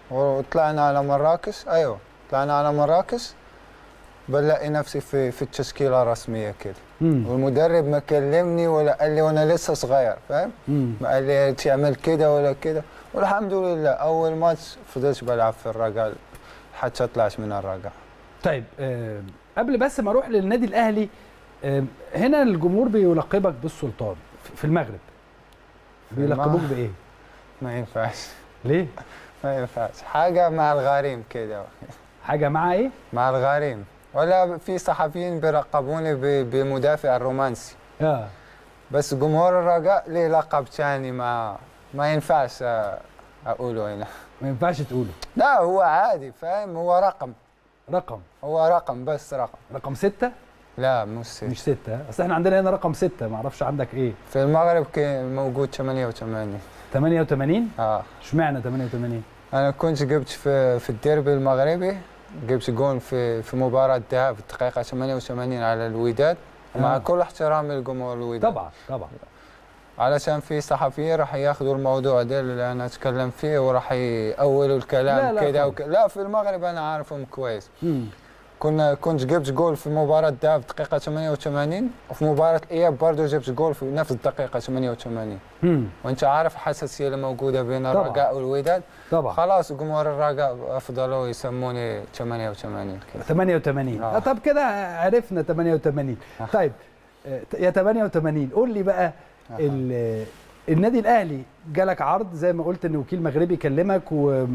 وطلعنا على مراكش. ايوه طلعنا على مراكش، بلاقي نفسي في التشكيله الرسميه كده. والمدرب ما كلمني ولا قال لي وانا لسه صغير، فاهم؟ ما قال لي تعمل كده ولا كده. والحمد لله اول ماتش فضلت بلعب في الرجاء حتى طلعت من الرجاء. طيب قبل بس ما اروح للنادي الاهلي، هنا الجمهور بيلقبك بالسلطان في المغرب، بيلقبوك بايه؟ ما ينفعش. ليه؟ ما ينفعش، حاجه مع الغريم كده. حاجه مع ايه؟ مع الغريم. ولا في صحفيين بيلقبوني بمدافع الرومانسي. بس جمهور الرجاء ليه لقب ثاني ما ينفعش اقوله هنا. ما ينفعش تقوله؟ لا هو عادي، فاهم؟ هو رقم هو رقم، بس رقم 6؟ لا مش 6. مش 6، اصل احنا عندنا هنا رقم 6، ما اعرفش عندك ايه. في المغرب كان موجود 88. 88؟ اشمعنى 88؟ انا كنت جبت في الديربي المغربي، جبت جون في مباراه الذهاب في الدقيقه 88 على الوداد. مع كل احترامي لجمهور الوداد طبعا علشان في صحفيين راح ياخذوا الموضوع ده اللي انا اتكلم فيه وراح يأولوا الكلام كده لا في المغرب انا عارفهم كويس. كنت جبت جول في مباراه الذهاب في الدقيقه 88، وفي مباراه الاياب برضه جبت جول في نفس الدقيقه 88. وانت عارف الحساسيه اللي موجوده بين الرجاء والوداد. طبعا خلاص جمهور الرجاء افضلوا يسموني 88 كده. 88 طب كده عرفنا 88. طيب يا 88 قول لي بقى النادي الاهلي جالك عرض زي ما قلت ان وكيل مغربي كلمك و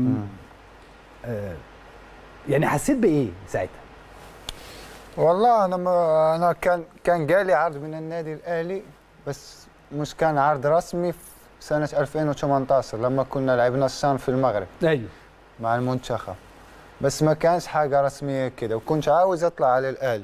يعني حسيت بايه ساعتها؟ والله انا كان جالي عرض من النادي الاهلي، بس مش كان عرض رسمي. في سنه 2018 لما كنا لعبنا الشان في المغرب مع المنتخب، بس ما كانش حاجه رسميه كده، وكنت عاوز اطلع على الاهلي.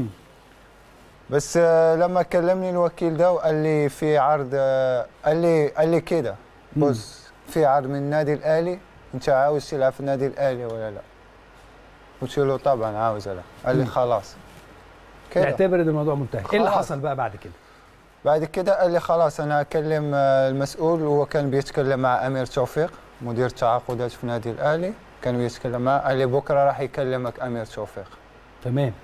بس لما كلمني الوكيل ده وقال لي في عرض، قال لي كده بص في عرض من النادي الاهلي، انت عاوز تلعب في النادي الاهلي ولا لا؟ قلت له طبعا عاوز العب. قال لي خلاص كده اعتبر ان الموضوع منتهي. ايه اللي حصل بقى بعد كده؟ بعد كده قال لي خلاص انا اكلم المسؤول، وهو كان بيتكلم مع امير توفيق مدير التعاقدات في النادي الاهلي، كان بيتكلم معه. قال لي بكره راح يكلمك امير توفيق. تمام.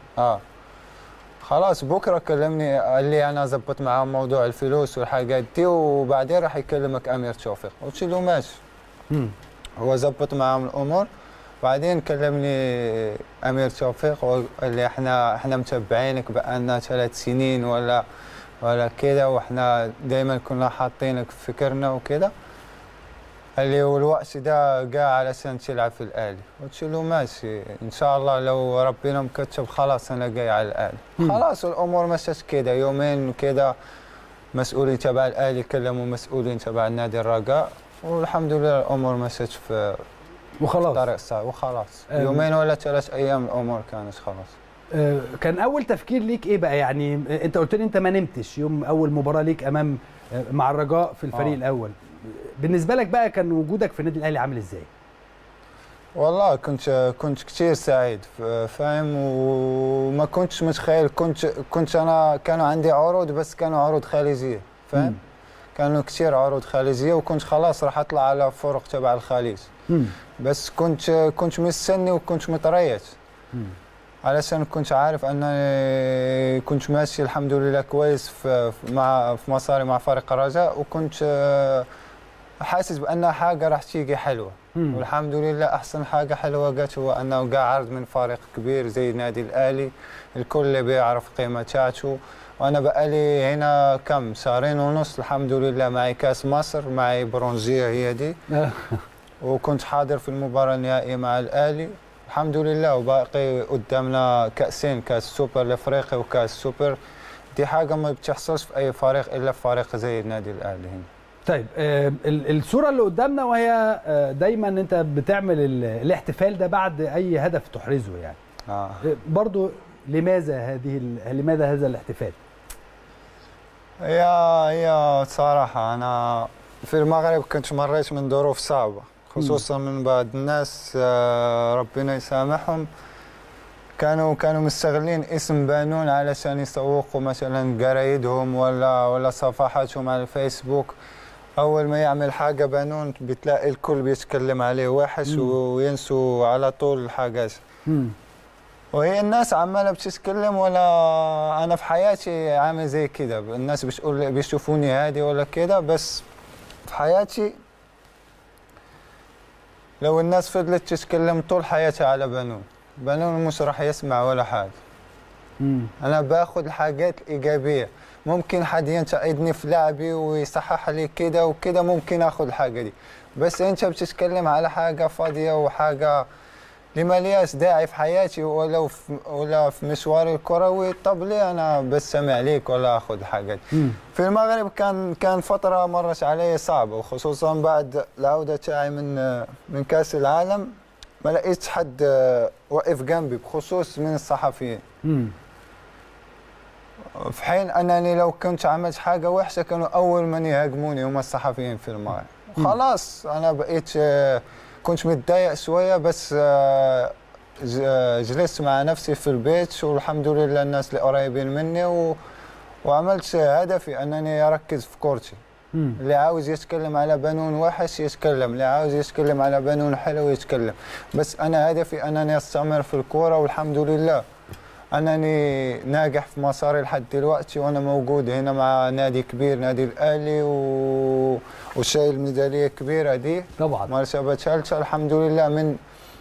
خلاص بكره كلمني، قال لي انا ظبط معاه موضوع الفلوس والحاجات دي، وبعدين راح يكلمك امير توفيق. قلت له ماشي. هو ظبط معاهم الامور. بعدين كلمني امير توفيق وقال لي احنا متابعينك بقالنا 3 سنين ولا كده، واحنا دائما كنا حاطينك في فكرنا وكده. قال لي والوقت ده جاء علشان تلعب في الاهلي. قلت له ماشي ان شاء الله لو ربنا مكتب خلاص انا جاي على الاهلي. خلاص الامور مشت كده يومين كده، مسؤولين تبع الاهلي كلموا مسؤولين تبع النادي الرجاء، والحمد لله الامور مشت في طريق صعب وخلاص. يومين ولا 3 ايام الامور كانت خلاص. كان اول تفكير ليك ايه بقى؟ يعني انت قلت لي انت ما نمتش يوم اول مباراه ليك امام مع الرجاء في الفريق الاول. بالنسبه لك بقى كان وجودك في النادي الاهلي عامل ازاي؟ والله كنت كثير سعيد، فاهم؟ وما كنتش متخيل. كنت انا كانوا عندي عروض، بس كانوا عروض خليجيه، فاهم؟ كانوا كثير عروض خليجيه، وكنت خلاص راح اطلع على فرق تبع الخليج. بس كنت مستني وكنت متريث، علشان كنت عارف اني كنت ماشي الحمد لله كويس في مساري مع فريق الرجاء، وكنت حاسس بان حاجه راح تيجي حلوه. والحمد لله احسن حاجه حلوه جت هو انه جاء عرض من فريق كبير زي النادي الاهلي، الكل بيعرف قيمته. وانا بقالي هنا كم 2.5 شهر الحمد لله، معي كاس مصر، معي برونزيه هي دي. وكنت حاضر في المباراه النهائيه مع الاهلي الحمد لله، وباقي قدامنا كاسين، كاس سوبر الافريقي وكاس سوبر. دي حاجه ما بتحصلش في اي فريق الا في فريق زي النادي الاهلي هنا. طيب الصوره اللي قدامنا وهي دايما انت بتعمل الاحتفال ده بعد اي هدف تحرزه يعني. برضو لماذا هذا الاحتفال؟ هي صراحه انا في المغرب كنت مريت من ظروف صعبه، خصوصا من بعض الناس ربنا يسامحهم، كانوا مستغلين اسم بانون علشان يسوقوا مثلا جرايدهم ولا صفحاتهم على الفيسبوك. اول ما يعمل حاجه بنون بتلاقي الكل بيتكلم عليه وحش وينسوا على طول الحاجات. وهي الناس عماله بتتكلم، ولا انا في حياتي عامل زي كده، الناس بتقول بيشوفوني هادي ولا كده، بس في حياتي لو الناس فضلت تتكلم طول حياتي على بنون مش راح يسمع ولا حاجه. انا باخذ الحاجات الايجابيه، ممكن حد ينتقدني في لعبي ويصحح لي كده وكده، ممكن اخذ الحاجه دي، بس انت بتتكلم على حاجه فاضيه وحاجه لما ليش داعي في حياتي ولا في مشواري الكروي، طب ليه انا بستمع ليك ولا اخذ حاجات. في المغرب كان فتره مرت علي صعبه، وخصوصا بعد العوده تاعي من كاس العالم ما لقيت حد وقف جنبي بخصوص من الصحفيين. في حين انني لو كنت عملت حاجه وحشه كانوا اول من يهاجموني هم الصحفيين في المغرب. خلاص انا بقيت كنت متضايق شويه، بس جلست مع نفسي في البيت والحمد لله الناس اللي قريبين مني وعملت هدفي انني اركز في كورتي. اللي عاوز يتكلم على بنون وحش يتكلم، اللي عاوز يتكلم على بنون حلو يتكلم، بس انا هدفي انني استمر في الكوره، والحمد لله انني ناجح في مساري لحد دلوقتي، وانا موجود هنا مع نادي كبير، نادي الاهلي، وشايل ميداليه كبيره دي طبعا مرتبه ثالثه الحمد لله. من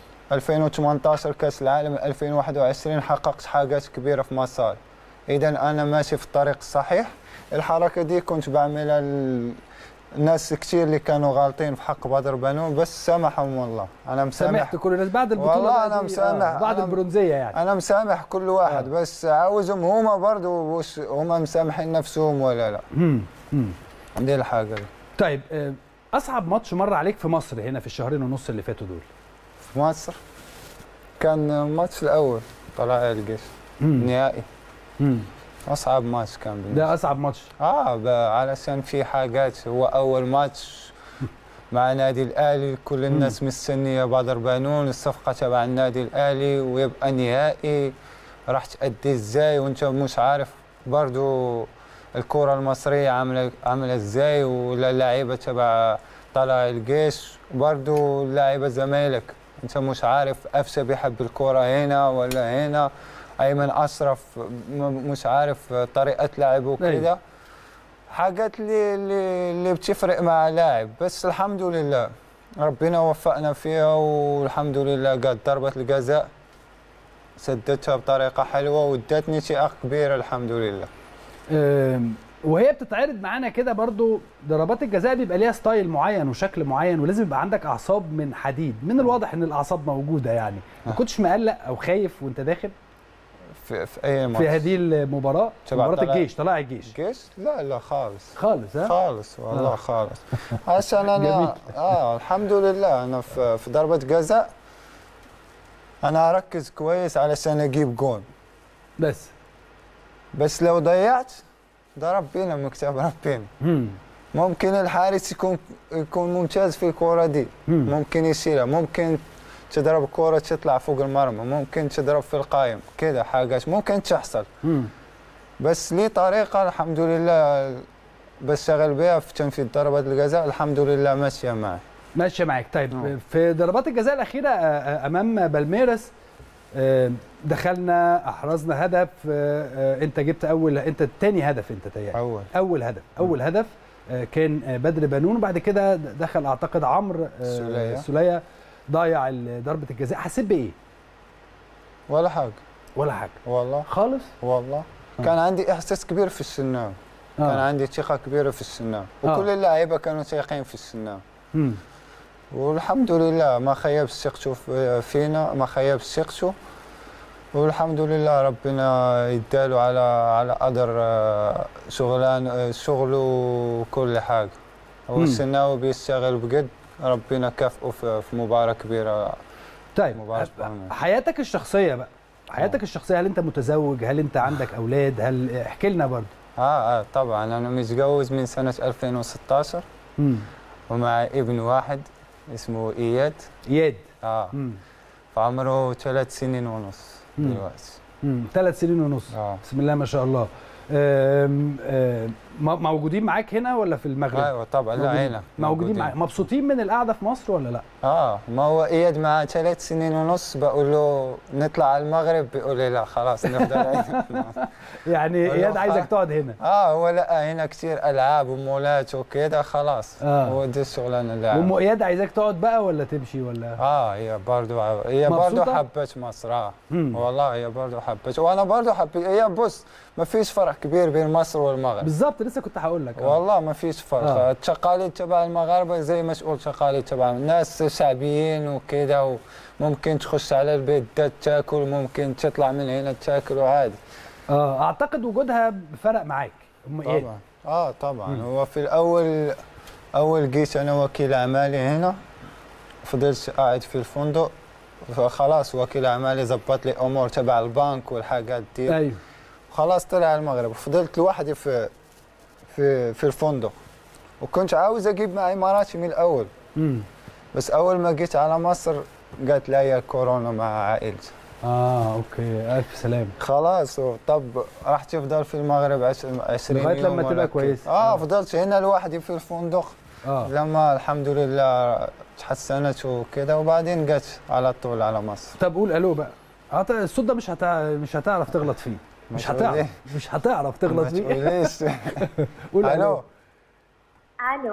2018 كاس العالم 2021 حققت حاجات كبيره في مساري، اذا انا ماشي في الطريق الصحيح. الحركه دي كنت بعملها الناس كثير اللي كانوا غالطين في حق بدر بنون، بس سامحهم والله. انا مسامح، سامحت كل الناس بعد البطوله والله انا مسامح بعد البرونزيه يعني. انا مسامح كل واحد بس عاوزهم هما برضه هما مسامحين نفسهم ولا لا. دي الحاجه دي. طيب اصعب ماتش مر عليك في مصر هنا في الشهرين ونص اللي فاتوا دول؟ في مصر كان الماتش الاول طلائع الجيش نهائي. اصعب ماتش كان بالنسبة. ده اصعب ماتش علشان في حاجات، هو اول ماتش مع نادي الاهلي، كل الناس مستنيه بدر بنون الصفقه تبع النادي الاهلي، ويبقى نهائي راح تأدي ازاي وانت مش عارف برضو الكره المصريه عامله ازاي، ولا اللعيبه تبع طلائع الجيش برضو اللاعيبه زمايلك، انت مش عارف أفشة بيحب الكره هنا ولا هنا، ايمن اشرف مش عارف طريقه لعبه وكده، حاجات اللي بتفرق مع لاعب. بس الحمد لله ربنا وفقنا فيها، والحمد لله قد ضربه الجزاء سددتها بطريقه حلوه وادتني ثقه كبيره الحمد لله. وهي بتتعرض معانا كده برضو، ضربات الجزاء بيبقى ليها ستايل معين وشكل معين، ولازم يبقى عندك اعصاب من حديد. من الواضح ان الاعصاب موجوده يعني. ما كنتش مقلق او خايف وانت داخل في اي ماتش في هذه المباراه؟ مباراه الجيش، طلائع الجيش. لا خالص خالص. خالص والله خالص. عشان انا الحمد لله انا في ضربه جزاء انا اركز كويس علشان اجيب جون، بس لو ضيعت ده ربنا مكتب ربنا. ممكن الحارس يكون ممتاز في الكره دي، ممكن يشيلها، ممكن تضرب كرة تطلع فوق المرمى، ممكن تضرب في القائم، كده حاجات ممكن تحصل. بس لي طريقة الحمد لله بشتغل بها في تنفيذ ضربات الجزاء، الحمد لله ماشية معك. طيب في ضربات الجزاء الأخيرة أمام بالميراس دخلنا أحرزنا هدف، أنت جبت أنت الثاني هدف، أنت تهيألي أول هدف كان بدر بنون، وبعد كده دخل أعتقد عمرو سولية ضايع ضربة الجزاء. حسيت بإيه؟ ولا حاجة والله خالص. والله كان عندي إحساس كبير في الشناوي، كان عندي ثقة كبيرة في الشناوي، وكل اللعيبة كانوا ثاقين في الشناوي. والحمد لله ما خيب ثقته فينا، ما خيب ثقته، والحمد لله ربنا يداله على قدر شغله وكل حاجة. هو الشناوي بيشتغل بجد، ربنا كافئه في مباراة كبيرة. طيب حياتك الشخصية بقى، حياتك الشخصية، هل أنت متزوج؟ هل أنت عندك أولاد؟ احكي لنا برضه. طبعا أنا متجوز من سنة 2016 ومع ابن واحد اسمه إياد. فعمره 3 سنين ونص دلوقتي. 3 سنين ونص. بسم الله ما شاء الله. موجودين معاك هنا ولا في المغرب؟ ايوه طبعا. لا هنا موجودين معاك. مبسوطين من القعده في مصر ولا لا؟ ما هو اياد مع 3 سنين ونص بقول له نطلع على المغرب، بيقول لي لا خلاص نفضل هنا. يعني اياد عايزك تقعد هنا. هو لا هنا كثير العاب ومولات وكده خلاص. هو دي الشغلانه اللي وام اياد عايزاك تقعد بقى ولا تمشي ولا؟ هي برضه حبت مصر. والله هي برضه حبت وانا برضه حبيت. هي بص ما فيش فرق كبير بين مصر والمغرب. بالظبط لسه كنت هقول لك. والله ما فيش فرق. التقاليد تبع المغاربه زي ما تقول تقاليد تبع الناس شعبيين وكده، وممكن تخش على البيت تاكل، ممكن تطلع من هنا تاكل وعادي. اعتقد وجودها فرق معاك ام اياد. طبعا طبعا. هو في اول جيت انا وكيل اعمالي هنا، فضلت قاعد في الفندق، فخلاص وكيل اعمالي ظبط لي امور تبع البنك والحاجات دي. ايوه خلاص طلع المغرب، وفضلت لوحدي في الفندق، وكنت عاوز اجيب معي مراتي من الاول. بس اول ما جيت على مصر قالت لي هي كورونا مع عائلتي. اوكي الف سلامه. خلاص طب راح تفضل في المغرب 20 يوم لغايه لما تبقى كويس. فضلت هنا لوحدي في الفندق لما الحمد لله تحسنت وكده، وبعدين جت على طول على مصر. طب قول الو بقى. الصوت ده مش هتعرف تغلط فيه. مش هتعرف تغلط فيه. ما تقوليش. قول الو. الو.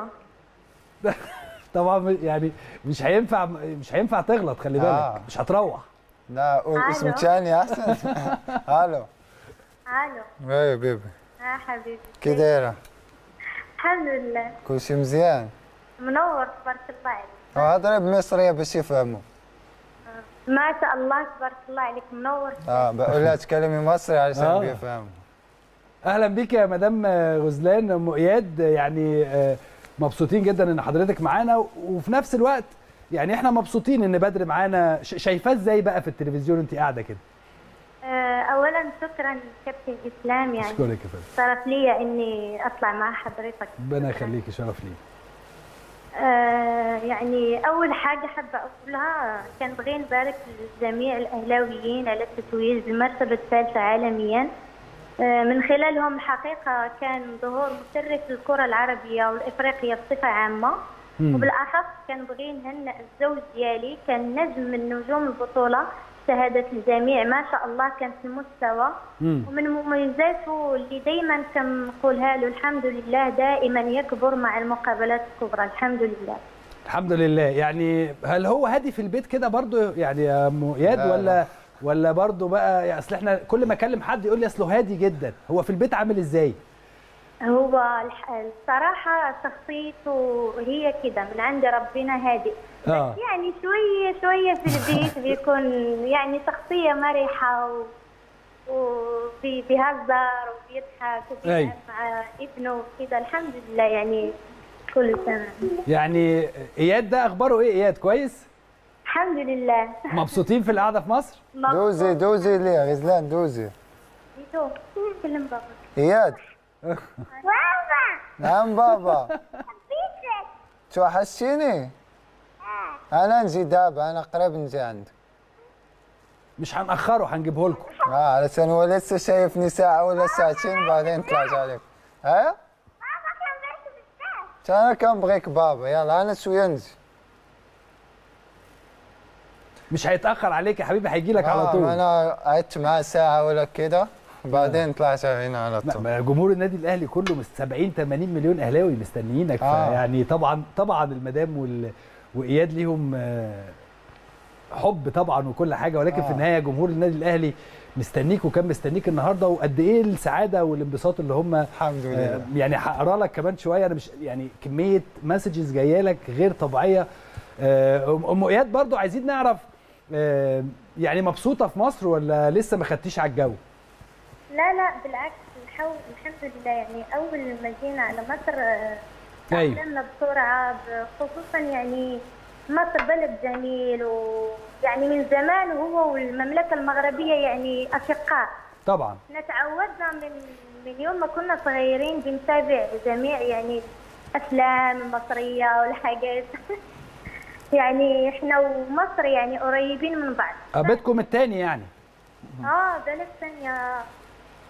طبعا يعني مش هينفع تغلط، خلي بالك. مش هتروح. لا قول اسم ثاني احسن. الو. الو. ايه بيبي. حبيبي. كي دايره؟ الحمد لله. كل شيء مزيان؟ منور تبارك الله عليك. هضرب مصريه باش يفهموا. ما شاء الله تبارك الله عليك منور. بقول لها تكلمي مصري علشان بيفهموا. اهلا بيك يا مدام غزلان ام اياد. يعني مبسوطين جدا ان حضرتك معانا، وفي نفس الوقت يعني احنا مبسوطين ان بدر معانا. شايفاه ازاي بقى في التلفزيون انت قاعده كده؟ اولا شكرا كابتن اسلام، يعني اشكرك يا فندم. شرف ليا اني اطلع مع حضرتك. ربنا يخليكي، شرف لي. يعني اول حاجه حابه اقولها، كان بغي نبارك لجميع الاهلاويين على التتويج بالمرتبه الثالثه عالميا. من خلالهم الحقيقه كان ظهور مشرف للكره العربيه والافريقيه بصفه عامه. وبالاخص كان بغي نهنئ الزوج ديالي، كان نجم من نجوم البطوله، شهادة الجميع ما شاء الله كان في المستوى. ومن مميزاته اللي دائما كنقولها له الحمد لله دائما يكبر مع المقابلات الكبرى. الحمد لله. الحمد لله. يعني هل هو هادي في البيت كده برضو يعني يا ام اياد ولا برضو بقى؟ يعني اصل احنا كل ما اكلم حد يقول لي اصله هادي جدا. هو في البيت عامل ازاي؟ هو الصراحة شخصيته هي كده من عند ربنا هادئ. بس يعني شوية في البيت بيكون يعني شخصية مرحة وبيهزر وبيضحك وبيلعب مع ابنه وكده. الحمد لله يعني كل سنة. يعني اياد ده اخباره ايه؟ اياد كويس؟ الحمد لله. مبسوطين في القعدة في مصر؟ دوزي ليه يا غزلان؟ دوزي. كلم بابا. اياد. بابا. نعم بابا. توحشتيني؟ انا نجي دابا، انا قريب نجي عندك. مش هنأخره، هنجيبه لكم. علشان هو لسه شايفني ساعة ولا ساعتين بعدين طلعت عليك. بابا كان بغيك بزاف. انا كان بغيك بابا. يلا انا شوية نجي. مش هيتأخر عليك يا حبيبي، هيجي لك على طول. انا قعدت معاه ساعة ولا كده بعدين طلعت هنا على طول. جمهور النادي الاهلي كله 70-80 مليون اهلاوي مستنيينك. فيعني طبعا المدام واياد ليهم حب طبعا وكل حاجه، ولكن في النهايه جمهور النادي الاهلي مستنيك وكان مستنيك النهارده. وقد ايه السعاده والانبساط اللي هم الحمد لله. يعني هقرا لك كمان شويه. انا مش يعني كميه مسجز جايه لك غير طبيعيه. ام اياد برضو عايزين نعرف يعني مبسوطه في مصر ولا لسه ما خدتيش على الجو؟ لا بالعكس، الحمد لله. يعني اول ما جينا على مصر تأقلمنا بسرعه، خصوصا يعني مصر بلد جميل، ويعني من زمان هو والمملكه المغربيه يعني اشقاء. طبعا احنا تعودنا من يوم ما كنا صغيرين بنتابع جميع يعني افلام المصريه والحاجات. يعني احنا ومصر يعني قريبين من بعض. بيتكم الثاني يعني؟ بلد ثانيه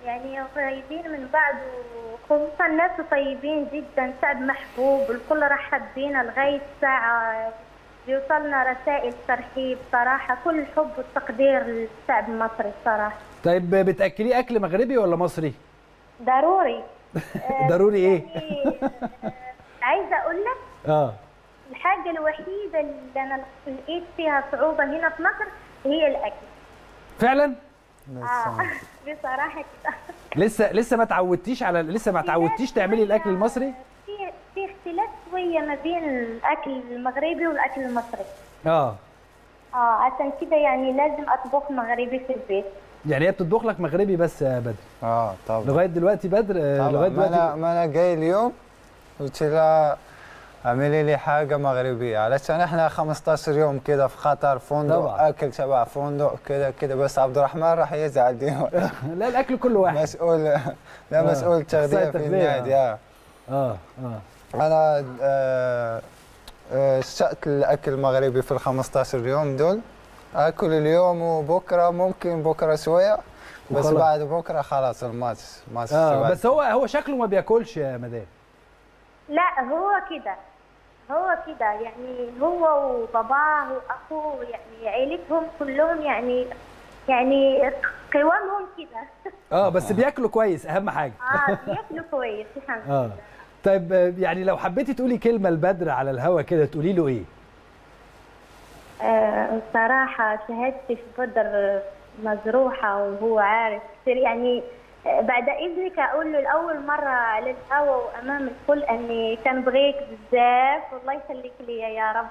يعني قريبين من بعض، وخصوصا ناس طيبين جدا، شعب محبوب، الكل رحب بينا لغاية ساعة بيوصلنا رسائل ترحيب صراحة، كل الحب والتقدير للشعب المصري صراحة. طيب بتاكليه اكل مغربي ولا مصري؟ ضروري. ضروري ايه؟ عايزة اقول لك الحاجة الوحيدة اللي انا لقيت فيها صعوبة هنا في مصر هي الاكل. فعلا؟ بصراحة كده. لسه ما تعودتيش تعملي الاكل المصري؟ في اختلاف شويه ما بين الاكل المغربي والاكل المصري. عشان كده يعني لازم اطبخ مغربي في البيت. يعني هي بتطبخ لك مغربي بس يا بدر؟ طبعا. لغايه دلوقتي بدر لغايه دلوقتي ما انا جاي اليوم قلت لها اعملي لي حاجه مغربيه، علشان احنا 15 يوم كده في خطر، فندق طبعا. اكل تبع فندق كده بس عبد الرحمن راح يزعل دلوقتي. لا الاكل كله واحد. مسؤول تغذيه في النادي. انا اشتقت للاكل المغربي في ال 15 يوم دول، اكل اليوم وبكره ممكن بكره شويه بس بعد بكره خلاص الماتش بس هو شكله ما بياكلش يا مدام. لا هو كده يعني هو وباباه واخوه يعني عيلتهم كلهم يعني قوامهم كده. بس بياكلوا كويس اهم حاجه. بياكلوا كويس الحمد لله. طيب يعني لو حبيتي تقولي كلمه لبدر على الهوا كده تقولي له ايه؟ صراحه شهادتي في بدر مجروحه وهو عارف يعني. بعد اذنك اقول له لاول مره على الهوا وامام الكل اني كان بغيك بزاف، والله يخليك لي يا رب.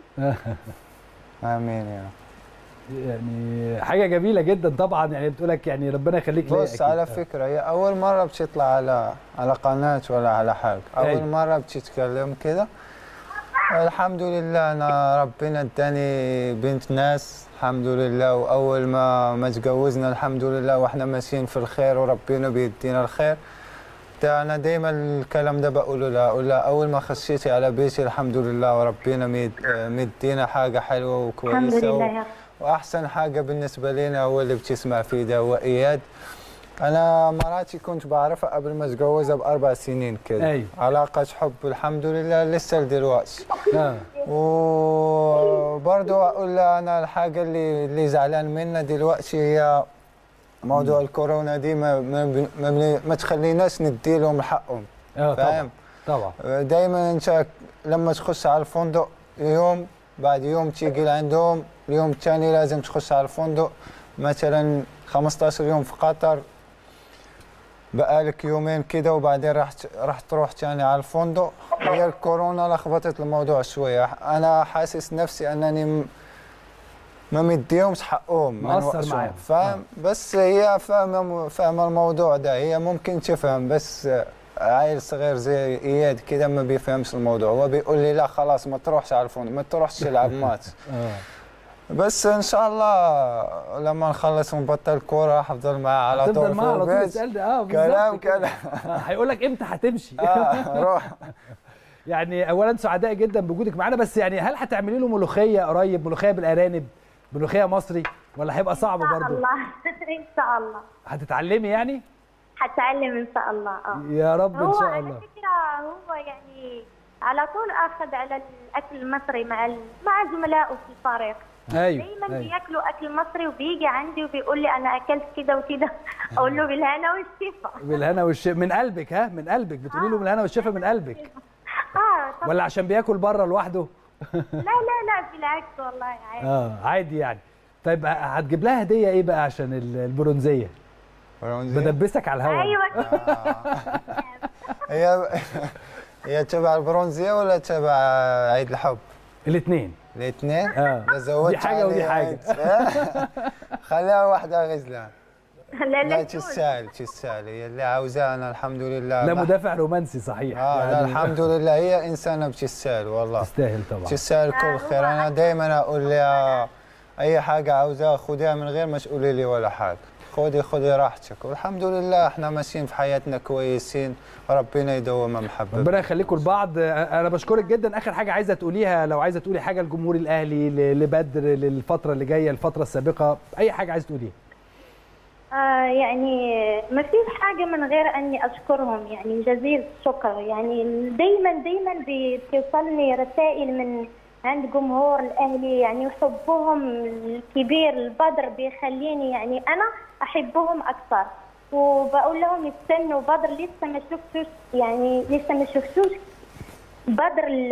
امين يا رب. يعني حاجه جميله جدا طبعا، يعني بتقولك يعني ربنا يخليك لي. بص على فكره هي اول مره بتطلع على قناه ولا على حاجه، اول مره بتتكلم كده. الحمد لله انا ربنا اداني بنت ناس الحمد لله، واول ما تجوزنا الحمد لله واحنا ماشيين في الخير وربنا بيدينا الخير. انا دايما الكلام ده بقوله لها اول ما خشيتي على بيتي الحمد لله وربنا مدينا حاجه حلوه وكويسه. الحمد لله. واحسن حاجه بالنسبه لنا هو اللي بتسمع فيه ده هو اياد. انا مراتي كنت بعرفها قبل ما اتجوزها ب4 سنين كده. علاقه حب الحمد لله لسه دلوقتي. وبرضه اقول لها انا الحاجه اللي زعلان منها دلوقتي هي موضوع الكورونا دي ما تخليناش ندي لهم حقهم. فاهم؟ طبعا. دايما انت لما تخش على الفندق يوم بعد يوم تيجي لعندهم، اليوم الثاني لازم تخش على الفندق. مثلا 15 يوم في قطر بقالك يومين كده وبعدين راح تروح ثاني على الفندق. هي الكورونا لخبطت الموضوع شويه. انا حاسس نفسي انني ما مديهمش حقهم، مقصر معاهم. فاهم؟ بس هي فاهمه الموضوع ده، هي ممكن تفهم بس عيل صغير زي اياد كده ما بيفهمش الموضوع. هو بيقول لي لا خلاص ما تروحش على الفندق، ما تروحش تلعب ماتش. بس ان شاء الله لما نخلص ونبطل كوره حفضل معاه على طول. هتفضل معاه على طول تسالني كلام هيقول لك امتى هتمشي. روح. يعني اولا سعداء جدا بوجودك معانا، بس يعني هل هتعملي له ملوخيه قريب، ملوخيه بالارانب، ملوخيه مصري، ولا هيبقى صعب برضه؟ ان شاء الله. ان شاء الله. هتتعلمي يعني؟ هتعلم ان شاء الله. يا رب ان شاء الله. هو على فكره هو يعني على طول اخذ على الاكل المصري مع زملائه في الفريق. دايما بياكلوا اكل مصري وبيجي عندي وبيقول لي انا اكلت كده وكده. اقول له بالهنا والشفا. بالهنا والشفا من قلبك. من قلبك بتقولي له بالهنا والشفا من قلبك. ولا عشان بياكل بره لوحده؟ لا بالعكس والله عادي. عادي يعني. طيب هتجيب لها هديه ايه بقى عشان البرونزيه؟ بدبسك على الهواء. ايوه. هي تبع البرونزيه ولا تبع عيد الحب؟ الاثنين. دي حاجه ودي حاجه. خليها واحده غزلان. لا تستاهل هي اللي عاوزاها. انا الحمد لله لا مدافع رومانسي صحيح. لا الحمد لله هي انسانه بتستاهل والله. تستاهل طبعا. تستاهل كل خير. انا دايما اقول لها اي حاجه عاوزاها خديها من غير ما تقولي لي ولا حاجه. خدي راحتك، والحمد لله احنا ماشيين في حياتنا كويسين، ربنا يدوم محبه. ربنا يخليكم لبعض. انا بشكرك جدا. اخر حاجه عايزه تقوليها، لو عايزه تقولي حاجه للجمهور الاهلي، لبدر، للفتره اللي جايه، الفتره السابقه، اي حاجه عايزه تقوليها. يعني ما فيش حاجة من غير أني أشكرهم، يعني جزيل الشكر. يعني دايما بتوصلني رسائل من عند جمهور الأهلي، يعني حبهم الكبير البدر بيخليني يعني أنا أحبهم أكثر، وبقول لهم يستنوا بدر لسه ما شفتوش، يعني لسه ما شفتوش بدر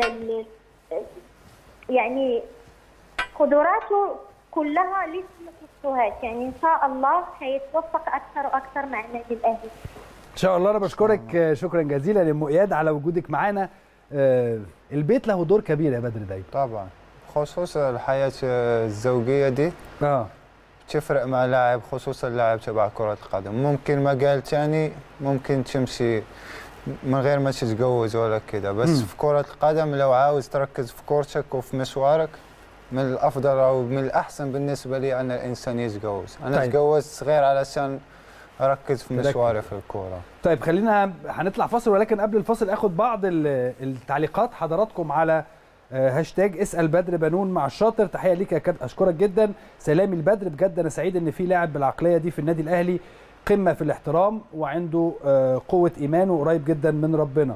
يعني قدراته كلها لسه ما شفتوهاش. يعني ان شاء الله هيتوفق اكثر واكثر مع النادي الاهلي ان شاء الله. انا بشكرك شكرا جزيلا يا ام اياد على وجودك معانا. البيت له دور كبير يا بدر دايما طبعا، خصوصا الحياه الزوجيه دي تفرق مع لاعب، خصوصا اللاعب تبع كره القدم. ممكن مجال ثاني ممكن تمشي من غير ما تتجوز ولا كده، بس في كره القدم لو عاوز تركز في كورتك وفي مشوارك، من الافضل او من الاحسن بالنسبه لي ان الانسان يتجوز. انا اتجوزت صغير علشان اركز في مشواري في الكوره. طيب هنطلع فاصل، ولكن قبل الفاصل اخد بعض التعليقات حضراتكم على هاشتاج اسال بدر بنون مع الشاطر. تحيه ليك يا كابتن، اشكرك جدا. سلامي البدر، بجد انا سعيد ان في لاعب بالعقليه دي في النادي الاهلي، قمه في الاحترام وعنده قوه ايمان وقريب جدا من ربنا.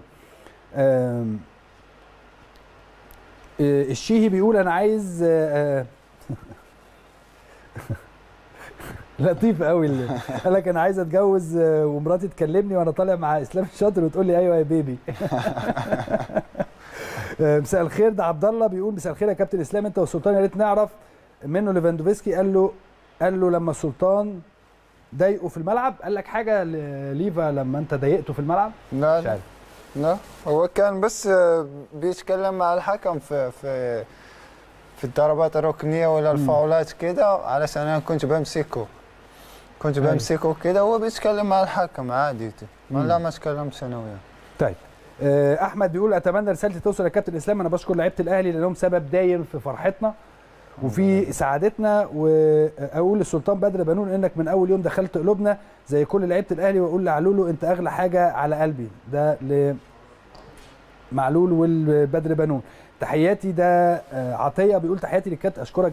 الشيهي بيقول انا عايز لطيف قوي قال لك انا عايز اتجوز ومراتي تكلمني وانا طالع مع اسلام الشاطر وتقول لي ايوه يا بيبي. مساء الخير، ده عبد الله بيقول مساء الخير يا كابتن اسلام، انت والسلطان يا ريت نعرف منه ليفاندوفسكي قال له لما السلطان ضايقه في الملعب، قال لك حاجه ليفا لما انت ضايقته في الملعب؟ لا مش عارف. لا هو كان بس بيتكلم مع الحكم في الضربات الركنيه ولا الفاولات كده، علشان انا كنت بمسكه كده وهو بيتكلم مع الحكم عادي. لا ما اتكلمش انا وياه. طيب احمد بيقول اتمنى رسالتي توصل يا كابتن اسلام، انا بشكر لعيبه الاهلي لانهم سبب دايم في فرحتنا وفي سعادتنا، واقول للسلطان بدر بنون انك من اول يوم دخلت قلوبنا زي كل لعيبه الاهلي، واقول لعلولو انت اغلى حاجه على قلبي. ده لمعلول والبدر بنون. تحياتي. ده عطيه بيقول تحياتي للكابتن، اشكرك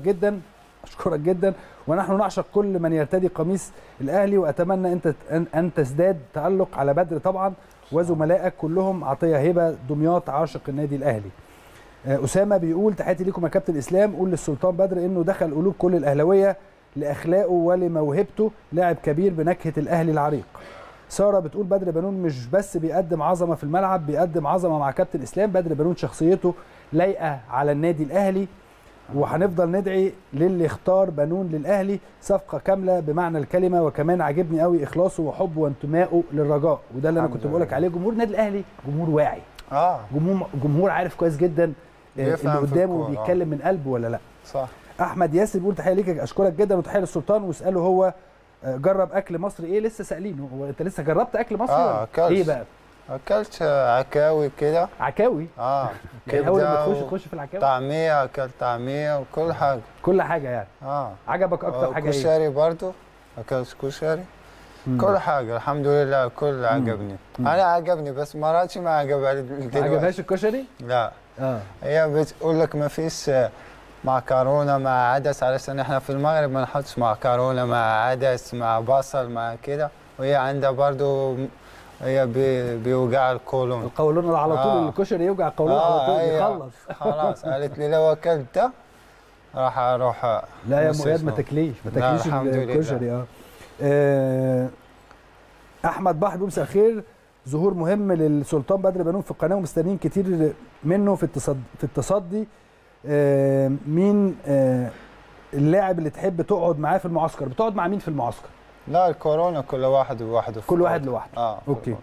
جدا ونحن نعشق كل من يرتدي قميص الاهلي، واتمنى ان تزداد تالق على بدر طبعا وزملائك كلهم. عطيه هبه دمياط عاشق النادي الاهلي. اسامه بيقول تحياتي لكم يا كابتن اسلام، قول للسلطان بدر انه دخل قلوب كل الاهلاويه لاخلاقه ولموهبته، لاعب كبير بنكهه الاهلي العريق. ساره بتقول بدر بنون مش بس بيقدم عظمه في الملعب، بيقدم عظمه مع كابتن اسلام. بدر بنون شخصيته لايقه على النادي الاهلي، وهنفضل ندعي للي اختار بنون للاهلي، صفقه كامله بمعنى الكلمه. وكمان عاجبني قوي اخلاصه وحبه وانتمائه للرجاء، وده اللي انا كنت بقولك عليه. جمهور النادي الاهلي جمهور واعي، جمهور عارف كويس جدا اللي قدامه بيتكلم من قلبه ولا لا. صح. احمد ياسر بيقول تحيه ليك، اشكرك جدا وتحيه للسلطان، واساله هو جرب اكل مصري ايه؟ لسه سائلينه هو انت لسه جربت اكل مصري ولا ايه بقى؟ اكلت عكاوي كده. عكاوي؟ كده اول ما تخش في العكاوي طعميه، اكلت طعميه وكل حاجه. كل حاجه يعني. عجبك اكتر حاجه ايه؟ كشري برضو، اكلت كشري. كل حاجه الحمد لله، كل عجبني. انا عجبني بس مراتي ما عجبهاش. ما عجبهاش الكشري؟ لا. هي بتقول لك ما فيش معكرونه مع عدس، علشان احنا في المغرب ما نحطش معكرونه مع عدس مع بصل مع كده، وهي عندها برضو هي بيوجع القولون على طول. الكشري يوجع القولون على طول يخلص. خلاص قالت لي لو اكلت ده راح اروح. لا يا مؤيد ما تاكليش الكشري. احمد بحر بيقول مساء الخير، ظهور مهم للسلطان بدر بنون في القناه ومستنيين كتير منه في التصدي. مين اللاعب اللي تحب تقعد معاه في المعسكر؟ بتقعد مع مين في المعسكر؟ لا الكورونا كل واحد لوحده. كل واحد لوحده. اوكي.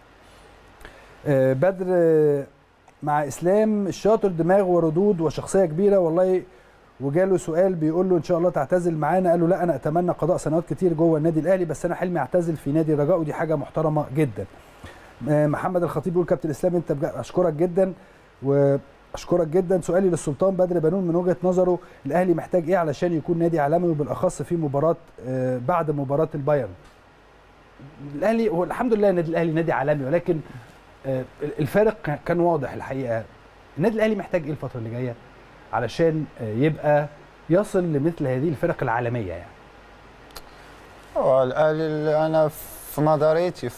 بدر مع اسلام الشاطر، دماغ وردود وشخصيه كبيره والله، وجاله سؤال بيقول له ان شاء الله تعتزل معانا، قال له لا انا اتمنى قضاء سنوات كتير جوه النادي الاهلي، بس انا حلمي اعتزل في نادي الرجاء، ودي حاجه محترمه جدا. محمد الخطيب بيقول كابتن اسلام انت اشكرك جدا واشكرك جدا. سؤالي للسلطان بدر بنون من وجهه نظره الاهلي محتاج ايه علشان يكون نادي عالمي، وبالاخص في مباراه بعد مباراه البايرن؟ الاهلي هو الحمد لله النادي الاهلي نادي عالمي، ولكن الفارق كان واضح الحقيقه. النادي الاهلي محتاج ايه الفتره اللي جايه علشان يبقى يصل لمثل هذه الفرق العالميه يعني؟ الاهلي انا في نظريتي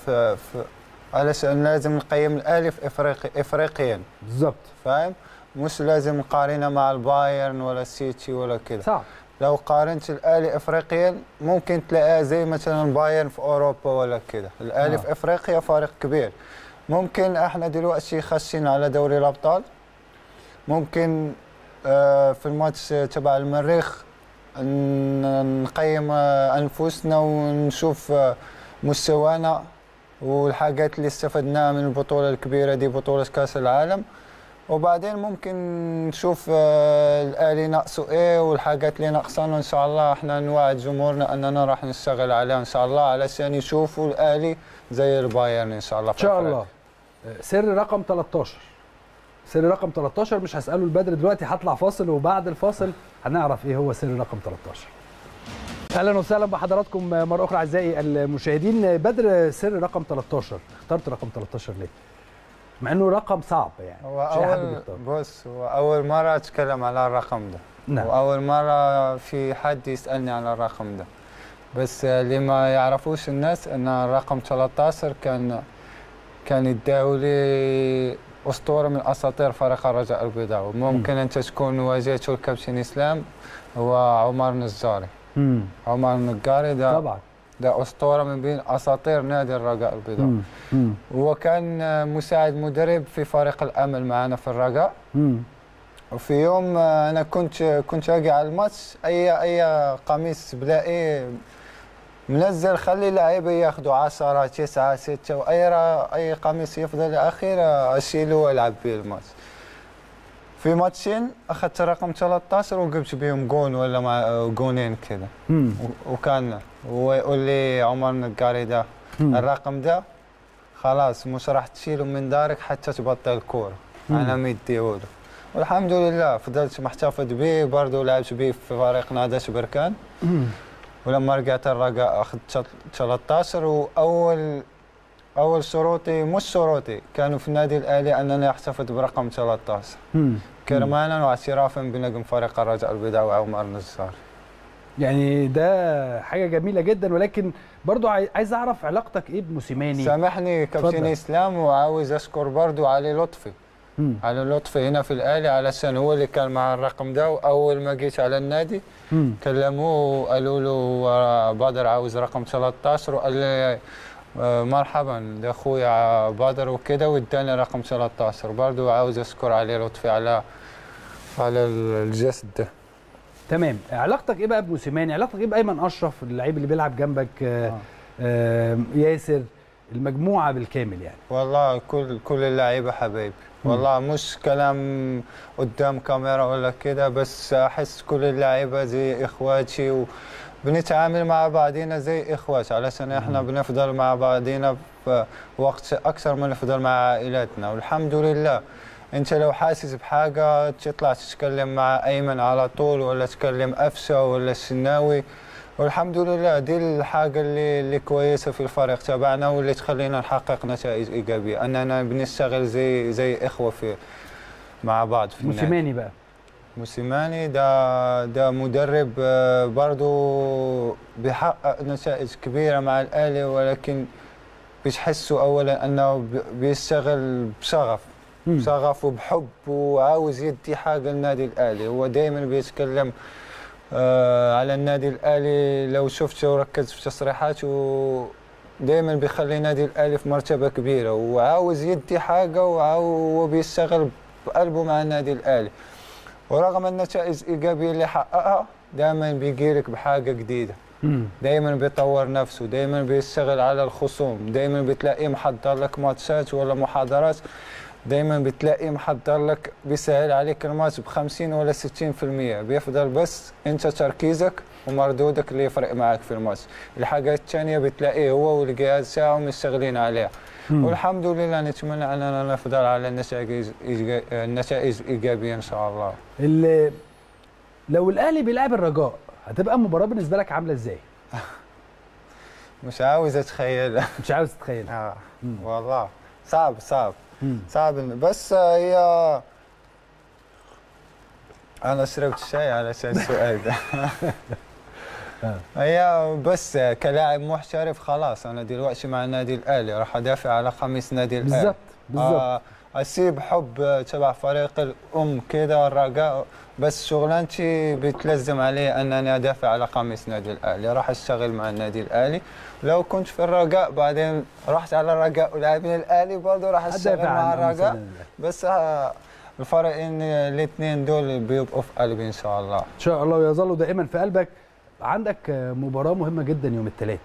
علاش لازم نقيم الاهلي في افريقيا بالظبط، فاهم؟ مش لازم نقارنه مع البايرن ولا السيتي ولا كده. صح. لو قارنت الاهلي افريقيا ممكن تلاقيه زي مثلا بايرن في اوروبا ولا كده. الاهلي في افريقيا فارق كبير. ممكن احنا دلوقتي خاشين على دوري الابطال، ممكن في الماتش تبع المريخ نقيم انفسنا ونشوف مستوانا والحاجات اللي استفدناها من البطوله الكبيره دي، بطوله كاس العالم. وبعدين ممكن نشوف الاهلي ناقصه ايه والحاجات اللي ناقصانا. ان شاء الله احنا نوعد جمهورنا اننا راح نشتغل عليها ان شاء الله علشان يشوفوا الاهلي زي البايرن ان شاء الله. ان شاء الله. سر رقم 13، سر رقم 13 مش هساله البدر دلوقتي، هطلع فاصل وبعد الفاصل هنعرف ايه هو سر رقم 13. اهلا وسهلا بحضراتكم مره اخرى اعزائي المشاهدين. بدر، سر رقم 13 اخترت رقم 13 ليه؟ مع انه رقم صعب يعني. هو اول مره اتكلم على الرقم ده. نعم. واول مره في حد يسالني على الرقم ده. بس اللي ما يعرفوش الناس ان الرقم 13 كان يداو لي اسطوره من اساطير فريق الرجاء البيضاوي. ممكن انت تكون واجهته الكابتن اسلام، هو عمر النجاري. عمر النجاري ده طبعا ده اسطوره من بين اساطير نادي الرجاء البيضاوي. هو كان مساعد مدرب في فريق الامل معنا في الرجاء. وفي يوم انا كنت اجي على الماتش، اي قميص بلائي منزل خلي اللعيبه ياخذوا 10 9 6 واي قميص يفضل اخير اشيله والعب به الماتش. في ماتشين اخذت رقم 13 وجبت بهم جون ولا جونين كذا. وكان هو يقول لي عمر النقاري ده الرقم ده خلاص مش راح تشيله من دارك حتى تبطل كوره. انا مديه له والحمد لله فضلت محتفظ به. برضه لعبت به في فريق نادش بركان. ولما رجعت الرجاء اخذت 13. واول شروطي مش شروطي كانوا في النادي الاهلي انني احتفظ برقم 13 كرمانا واعترافا بنجم فريق الرجاء البيضاوي عمر النجاري. يعني ده حاجه جميله جدا، ولكن برضو عايز اعرف علاقتك ايه بموسيماني. سامحني كابتن اسلام، وعاوز اشكر برضو علي لطفي. علي لطفي هنا في الاهلي علشان هو اللي كان مع الرقم ده. واول ما جيت على النادي كلموه وقالوا له بدر عاوز رقم 13 وقال لي مرحبا ده اخويا بدر وكده واداني رقم 13. برضو عاوز اشكر علي لطفي على الجسد ده. تمام. علاقتك ايه بقى بموسيماني؟ علاقتك ايه بايمن اشرف اللعيب اللي بيلعب جنبك؟ ياسر، المجموعه بالكامل يعني. والله كل اللعيبه حبايبي والله، مش كلام قدام كاميرا ولا كده، بس احس كل اللعيبه زي اخواتي وبنتعامل مع بعضينا زي اخوات علشان احنا بنفضل مع بعضينا في وقت اكثر من نفضل مع عائلاتنا. والحمد لله انت لو حاسس بحاجه تطلع تتكلم مع ايمن على طول ولا تكلم افشه ولا الشناوي. والحمد لله دي الحاجه اللي كويسه في الفريق تبعنا واللي تخلينا نحقق نتائج ايجابيه، اننا بنشتغل زي اخوه مع بعض في النادي. موسيماني بقى، موسيماني ده مدرب برضه بيحقق نتائج كبيره مع الاهلي، ولكن بتحسوا اولا انه بيشتغل بشغف وبحب وعاوز يدي حاجه للنادي الاهلي. هو دائما بيتكلم على النادي الاهلي، لو شفت وركزت في تصريحاته دائما بيخلي النادي الاهلي في مرتبه كبيره وعاوز يدي حاجه وبيشتغل بقلبه مع النادي الاهلي. ورغم النتائج الايجابيه اللي حققها دائما بيجيلك بحاجه جديده. دائما بيطور نفسه، دائما بيشتغل على الخصوم، دائما بتلاقيه محضر لك ماتشات ولا محاضرات، دائما بتلاقيه محضر لك بيسهل عليك الماتش ب50 ولا 60%. بيفضل بس انت تركيزك ومردودك اللي يفرق معك في الماتش. الحاجات الثانيه بتلاقيه هو والجهاز تاعه مشتغلين عليها. والحمد لله نتمنى اننا نفضل على النتائج ايجابيه ان شاء الله. لو الاهلي بيلعب الرجاء هتبقى المباراه بالنسبه لك عامله ازاي؟ مش عاوز اتخيلها. مش عاوز تتخيلها؟ والله صعب صعب. بس هي انا شربت شاي علشان السؤال ده. هي بس كلاعب محترف خلاص انا دلوقتي مع النادي الاهلي راح ادافع على قميص النادي الاهلي بالظبط اسيب حب تبع فريق الام كده الرجاء، بس شغلانتي بتلزم علي انني ادافع على قميص النادي الاهلي، راح اشتغل مع النادي الاهلي. لو كنت في الرجاء بعدين رحت على الرجاء ولعبني الاهلي برضه راح اشتغل مع الرجاء، بس الفرق ان الاثنين دول بيبقوا في قلبي ان شاء الله. ان شاء الله ويظلوا دائما في قلبك. عندك مباراه مهمه جدا يوم الثلاث.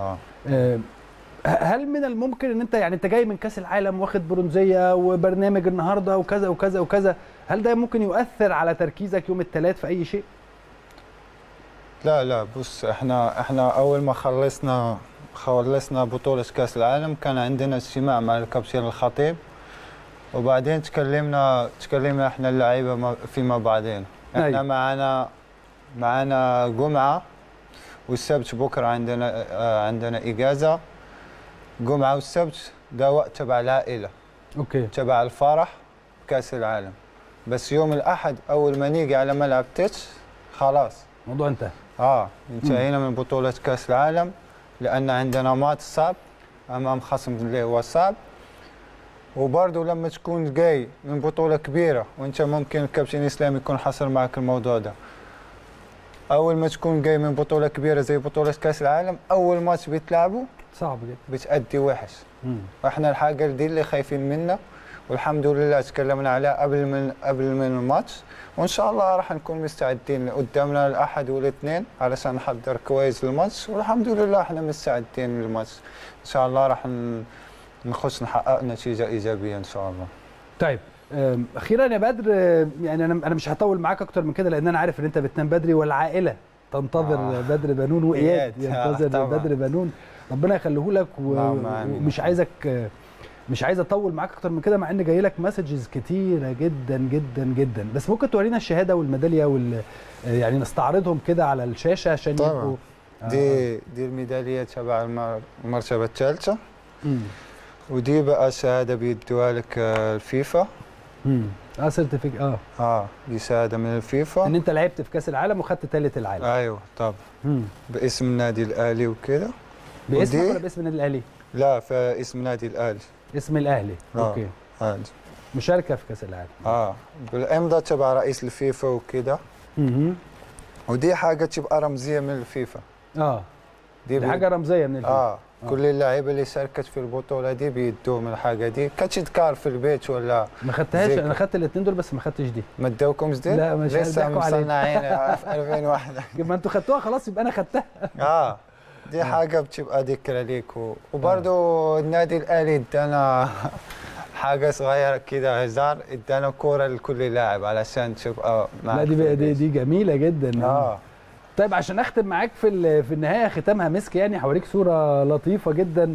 هل من الممكن ان انت جاي من كاس العالم واخد برونزيه وبرنامج النهارده وكذا وكذا وكذا، هل ده ممكن يؤثر على تركيزك يوم الثلاث في اي شيء؟ لا بص احنا اول ما خلصنا بطوله كاس العالم كان عندنا اجتماع مع الكابتن الخطيب، وبعدين تكلمنا احنا اللعيبه فيما بعدين. احنا معانا جمعه والسبت بكره عندنا اجازه. جمعه والسبت ده وقت تبع العائله، اوكي، تبع الفرح كاس العالم. بس يوم الاحد اول ما نيجي على ملعب تيتش خلاص الموضوع انتهى. انتهينا من بطوله كاس العالم، لان عندنا ماتش صعب امام خصم اللي هو صعب. وبرضه لما تكون جاي من بطوله كبيره وانت ممكن الكابتن اسلام يكون حصل معك الموضوع ده، اول ما تكون جاي من بطوله كبيره زي بطوله كاس العالم اول ماتش بتلعبه صعب جدا، بتأدي وحش. واحنا الحاجه دي اللي خايفين منها، والحمد لله تكلمنا عليها قبل من الماتش، وان شاء الله راح نكون مستعدين. قدامنا الاحد والاثنين علشان نحضر كويس للماتش، والحمد لله احنا مستعدين للماتش. ان شاء الله راح نخش نحقق نتيجه ايجابيه ان شاء الله. طيب اخيرا يا بدر، يعني انا مش هطول معاك اكتر من كده لان انا عارف ان انت بتنام بدري والعائله تنتظر بدر بنون واياد ينتظر بدر بنون. ربنا يخليه لك ومش عايز اطول معاك اكتر من كده، مع ان جاي لك مسجز كتيره جدا جدا جدا، بس ممكن تورينا الشهاده والميداليه يعني نستعرضهم كده على الشاشه عشان يبقوا دي الميداليه تبع المرتبه الثالثه، ودي بقى شهاده بيدوها لك الفيفا. سيرتيفيك دي شهاده من الفيفا ان انت لعبت في كاس العالم وخدت ثالث العالم. ايوه طبعا. باسم النادي الاهلي وكده. باسمك ولا باسم النادي الاهلي؟ لا، في اسم النادي الاهلي. اسم الاهلي. اوكي. مشاركه في كاس العالم. بالامضاء تبع رئيس الفيفا وكده. ودي حاجه تبقى رمزيه من الفيفا. دي حاجه رمزيه من الفيفا. كل اللعيبه اللي شاركت في البطوله دي بيدوهم الحاجه دي كتذكار في البيت ولا ما خدتهاش. انا خدت الاثنين دول بس ما خدتش دي. ما ادوكمش دي؟ لا مش لسه مصنعين في 2001. ما انتوا خدتوها خلاص يبقى انا خدتها. دي حاجه بتبقى ذكرى ليك. وبرده النادي الاهلي ادانا حاجه صغيره كده هزار، ادانا كوره لكل لاعب علشان تبقى لا دي جميله جدا. طيب عشان اختم معاك في النهايه ختامها مسك، يعني هوريك صوره لطيفه جدا.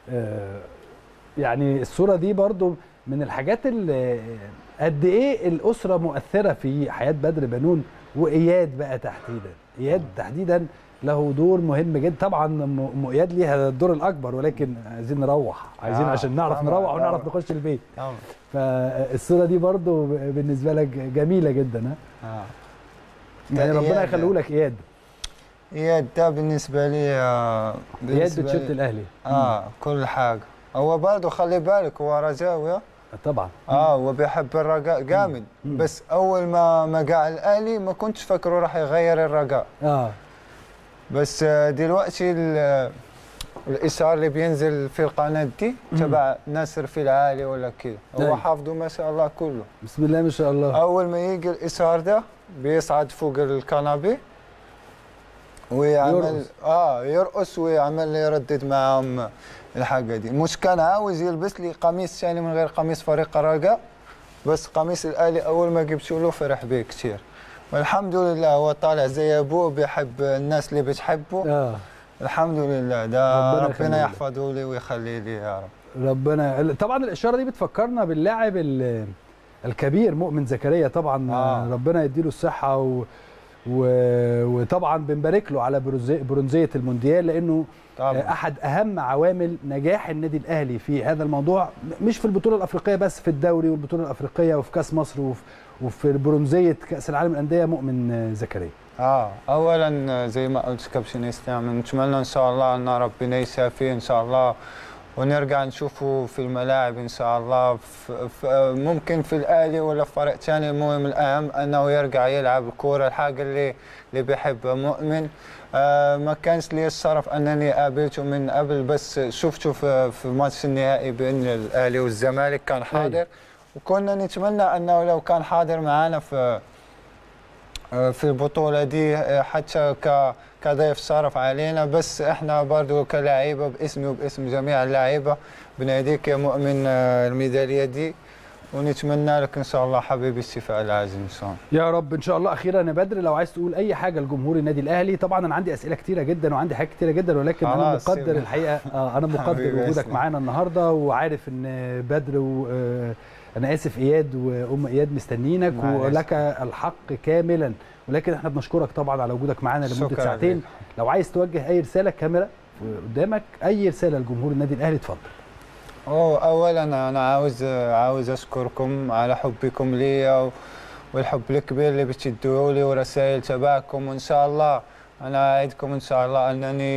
يعني الصوره دي برضو من الحاجات اللي قد ايه الاسره مؤثره في حياه بدر بنون واياد بقى تحديدا. اياد تحديدا له دور مهم جدا. طبعا اياد ليها الدور الاكبر، ولكن عايزين نروح، عايزين عشان نعرف نروح ونعرف نخش البيت. فالصوره دي برضو بالنسبه لك جميله جدا. يعني ربنا يخليه لك اياد. اياد ده بالنسبه لي اياد بتشيرت الاهلي. كل حاجه. هو برضه خلي بالك هو رجاوي طبعا. هو بيحب الرجاء جامد. بس اول ما جاء الاهلي ما كنتش فاكره راح يغير الرجاء. بس دلوقتي الاشعار اللي بينزل في القناه دي تبع ناصر في العالي ولا كده، هو حافظه ما شاء الله كله. بسم الله ما شاء الله. اول ما يجي الاشعار ده بيصعد فوق الكنبه ويعمل يرقص ويعمل يردد معهم الحاجه دي. مش كان عاوز يلبس لي قميص ثاني من غير قميص فريق الرجاء، بس قميص الاهلي اول ما جبته له فرح بيه كثير، والحمد لله هو طالع زي ابوه بيحب الناس اللي بتحبه. الحمد لله. ده ربنا يحفظه لي ويخليه لي يا رب. ربنا. طبعا الاشاره دي بتفكرنا باللاعب الكبير مؤمن زكريا طبعا. ربنا يديله الصحه وطبعا بنبارك له على برونزيه المونديال، لانه احد اهم عوامل نجاح النادي الاهلي في هذا الموضوع، مش في البطوله الافريقيه بس، في الدوري والبطوله الافريقيه وفي كاس مصر وفي برونزيه كاس العالم للانديه. مؤمن زكريا اولا زي ما قلت كابتن اسلام، نتمنى ان شاء الله ان ربنا يسافيه ان شاء الله ونرجع نشوفه في الملاعب ان شاء الله، ممكن في الاهلي ولا في فريق ثاني. المهم الاهم انه يرجع يلعب الكوره، الحاجه اللي بيحبها مؤمن. ما كانش لي الشرف انني قابلته من قبل، بس شفته في ماتش النهائي بين الاهلي والزمالك كان حاضر، وكنا نتمنى انه لو كان حاضر معنا في البطوله دي حتى كضيف شرف علينا. بس احنا برضو كلاعيبه باسمي وباسم جميع اللاعيبه بناديك يا مؤمن الميداليه دي، ونتمنى لك ان شاء الله حبيبي الشفاء العاجل ان شاء الله. يا رب ان شاء الله. اخيرا يا بدر، لو عايز تقول اي حاجه لجمهور النادي الاهلي، طبعا انا عندي اسئله كتيره جدا وعندي حاجات كتيره جدا، ولكن انا مقدر الحقيقه انا مقدر وجودك معانا النهارده، وعارف ان بدر انا اسف اياد وام اياد مستنينك ولك الحق كاملا، ولكن احنا بنشكرك طبعا على وجودك معانا لمده ساعتين. لو عايز توجه اي رساله، الكاميرا قدامك، اي رساله لجمهور النادي الاهلي اتفضل. اولا انا عاوز اشكركم على حبكم لي والحب الكبير اللي بتدوه لي ورسائل تبعكم، وان شاء الله انا اعدكم ان شاء الله انني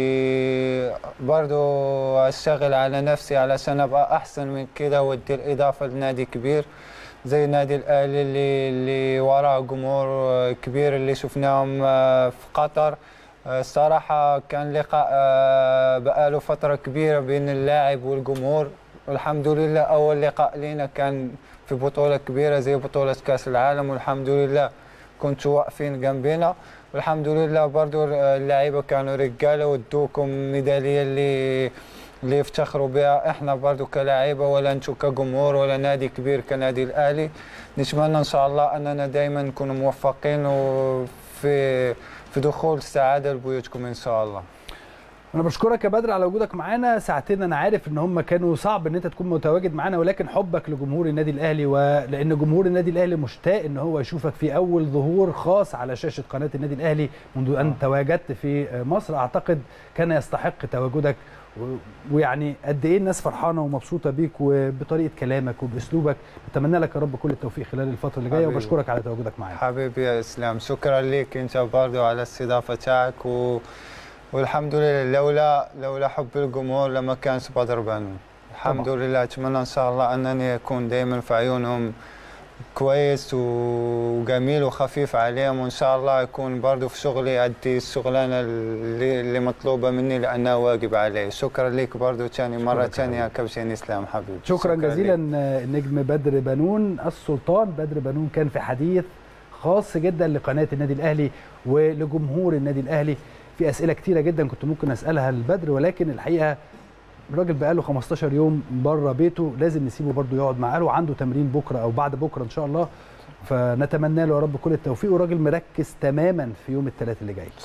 برضو اشتغل على نفسي علشان ابقى احسن من كده وادي الاضافه لنادي كبير زي النادي الاهلي اللي وراه جمهور كبير اللي شفناهم في قطر. الصراحه كان لقاء بقاله فتره كبيره بين اللاعب والجمهور، والحمد لله اول لقاء لينا كان في بطوله كبيره زي بطوله كاس العالم، والحمد لله كنتوا واقفين جنبنا، والحمد لله برضو اللاعيبه كانوا رجاله وادوكم ميداليه اللي يفتخروا بها احنا برضو كلاعيبه، ولا انتم كجمهور ولا نادي كبير كنادي الاهلي. نتمنى ان شاء الله اننا دائما نكون موفقين وفي دخول السعاده لبيوتكم ان شاء الله. انا بشكرك يا بدر على وجودك معانا ساعتين. انا عارف ان هم كانوا صعب ان انت تكون متواجد معانا، ولكن حبك لجمهور النادي الاهلي ولان جمهور النادي الاهلي مشتاق ان هو يشوفك في اول ظهور خاص على شاشه قناه النادي الاهلي منذ ان تواجدت في مصر، اعتقد كان يستحق تواجدك. ويعني قد ايه الناس فرحانه ومبسوطه بيك وبطريقه كلامك وباسلوبك. بتمنى لك يا رب كل التوفيق خلال الفتره اللي جايه، وبشكرك على تواجدك معانا. حبيبي يا اسلام، شكرا لك انت برضو على الاستضافه تاعك والحمد لله لولا حب الجمهور لما كانش بدر بنون. الحمد لله. اتمنى ان شاء الله انني اكون دائما في عيونهم كويس وجميل وخفيف عليهم، وان شاء الله اكون برضو في شغلي ادي الشغلانه اللي مطلوبه مني لانها واجب علي. شكرا لك برضو ثاني مره ثانيه يا كابتن اسلام حبيبي. شكرا جزيلا. النجم بدر بنون السلطان بدر بنون كان في حديث خاص جدا لقناه النادي الاهلي ولجمهور النادي الاهلي. في اسئله كتيره جدا كنت ممكن اسالها لبدر، ولكن الحقيقه الراجل بقاله 15 يوم بره بيته، لازم نسيبه برده يقعد معاه، وعنده تمرين بكره او بعد بكره ان شاء الله، فنتمنى له يا رب كل التوفيق، والراجل مركز تماما في يوم الثلاث اللي جاي.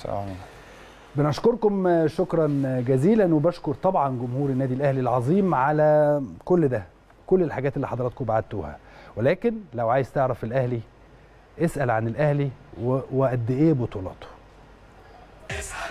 بنشكركم شكرا جزيلا، وبشكر طبعا جمهور النادي الاهلي العظيم على كل ده، كل الحاجات اللي حضراتكم بعتوها. ولكن لو عايز تعرف الاهلي اسال عن الاهلي وقد ايه بطولاته.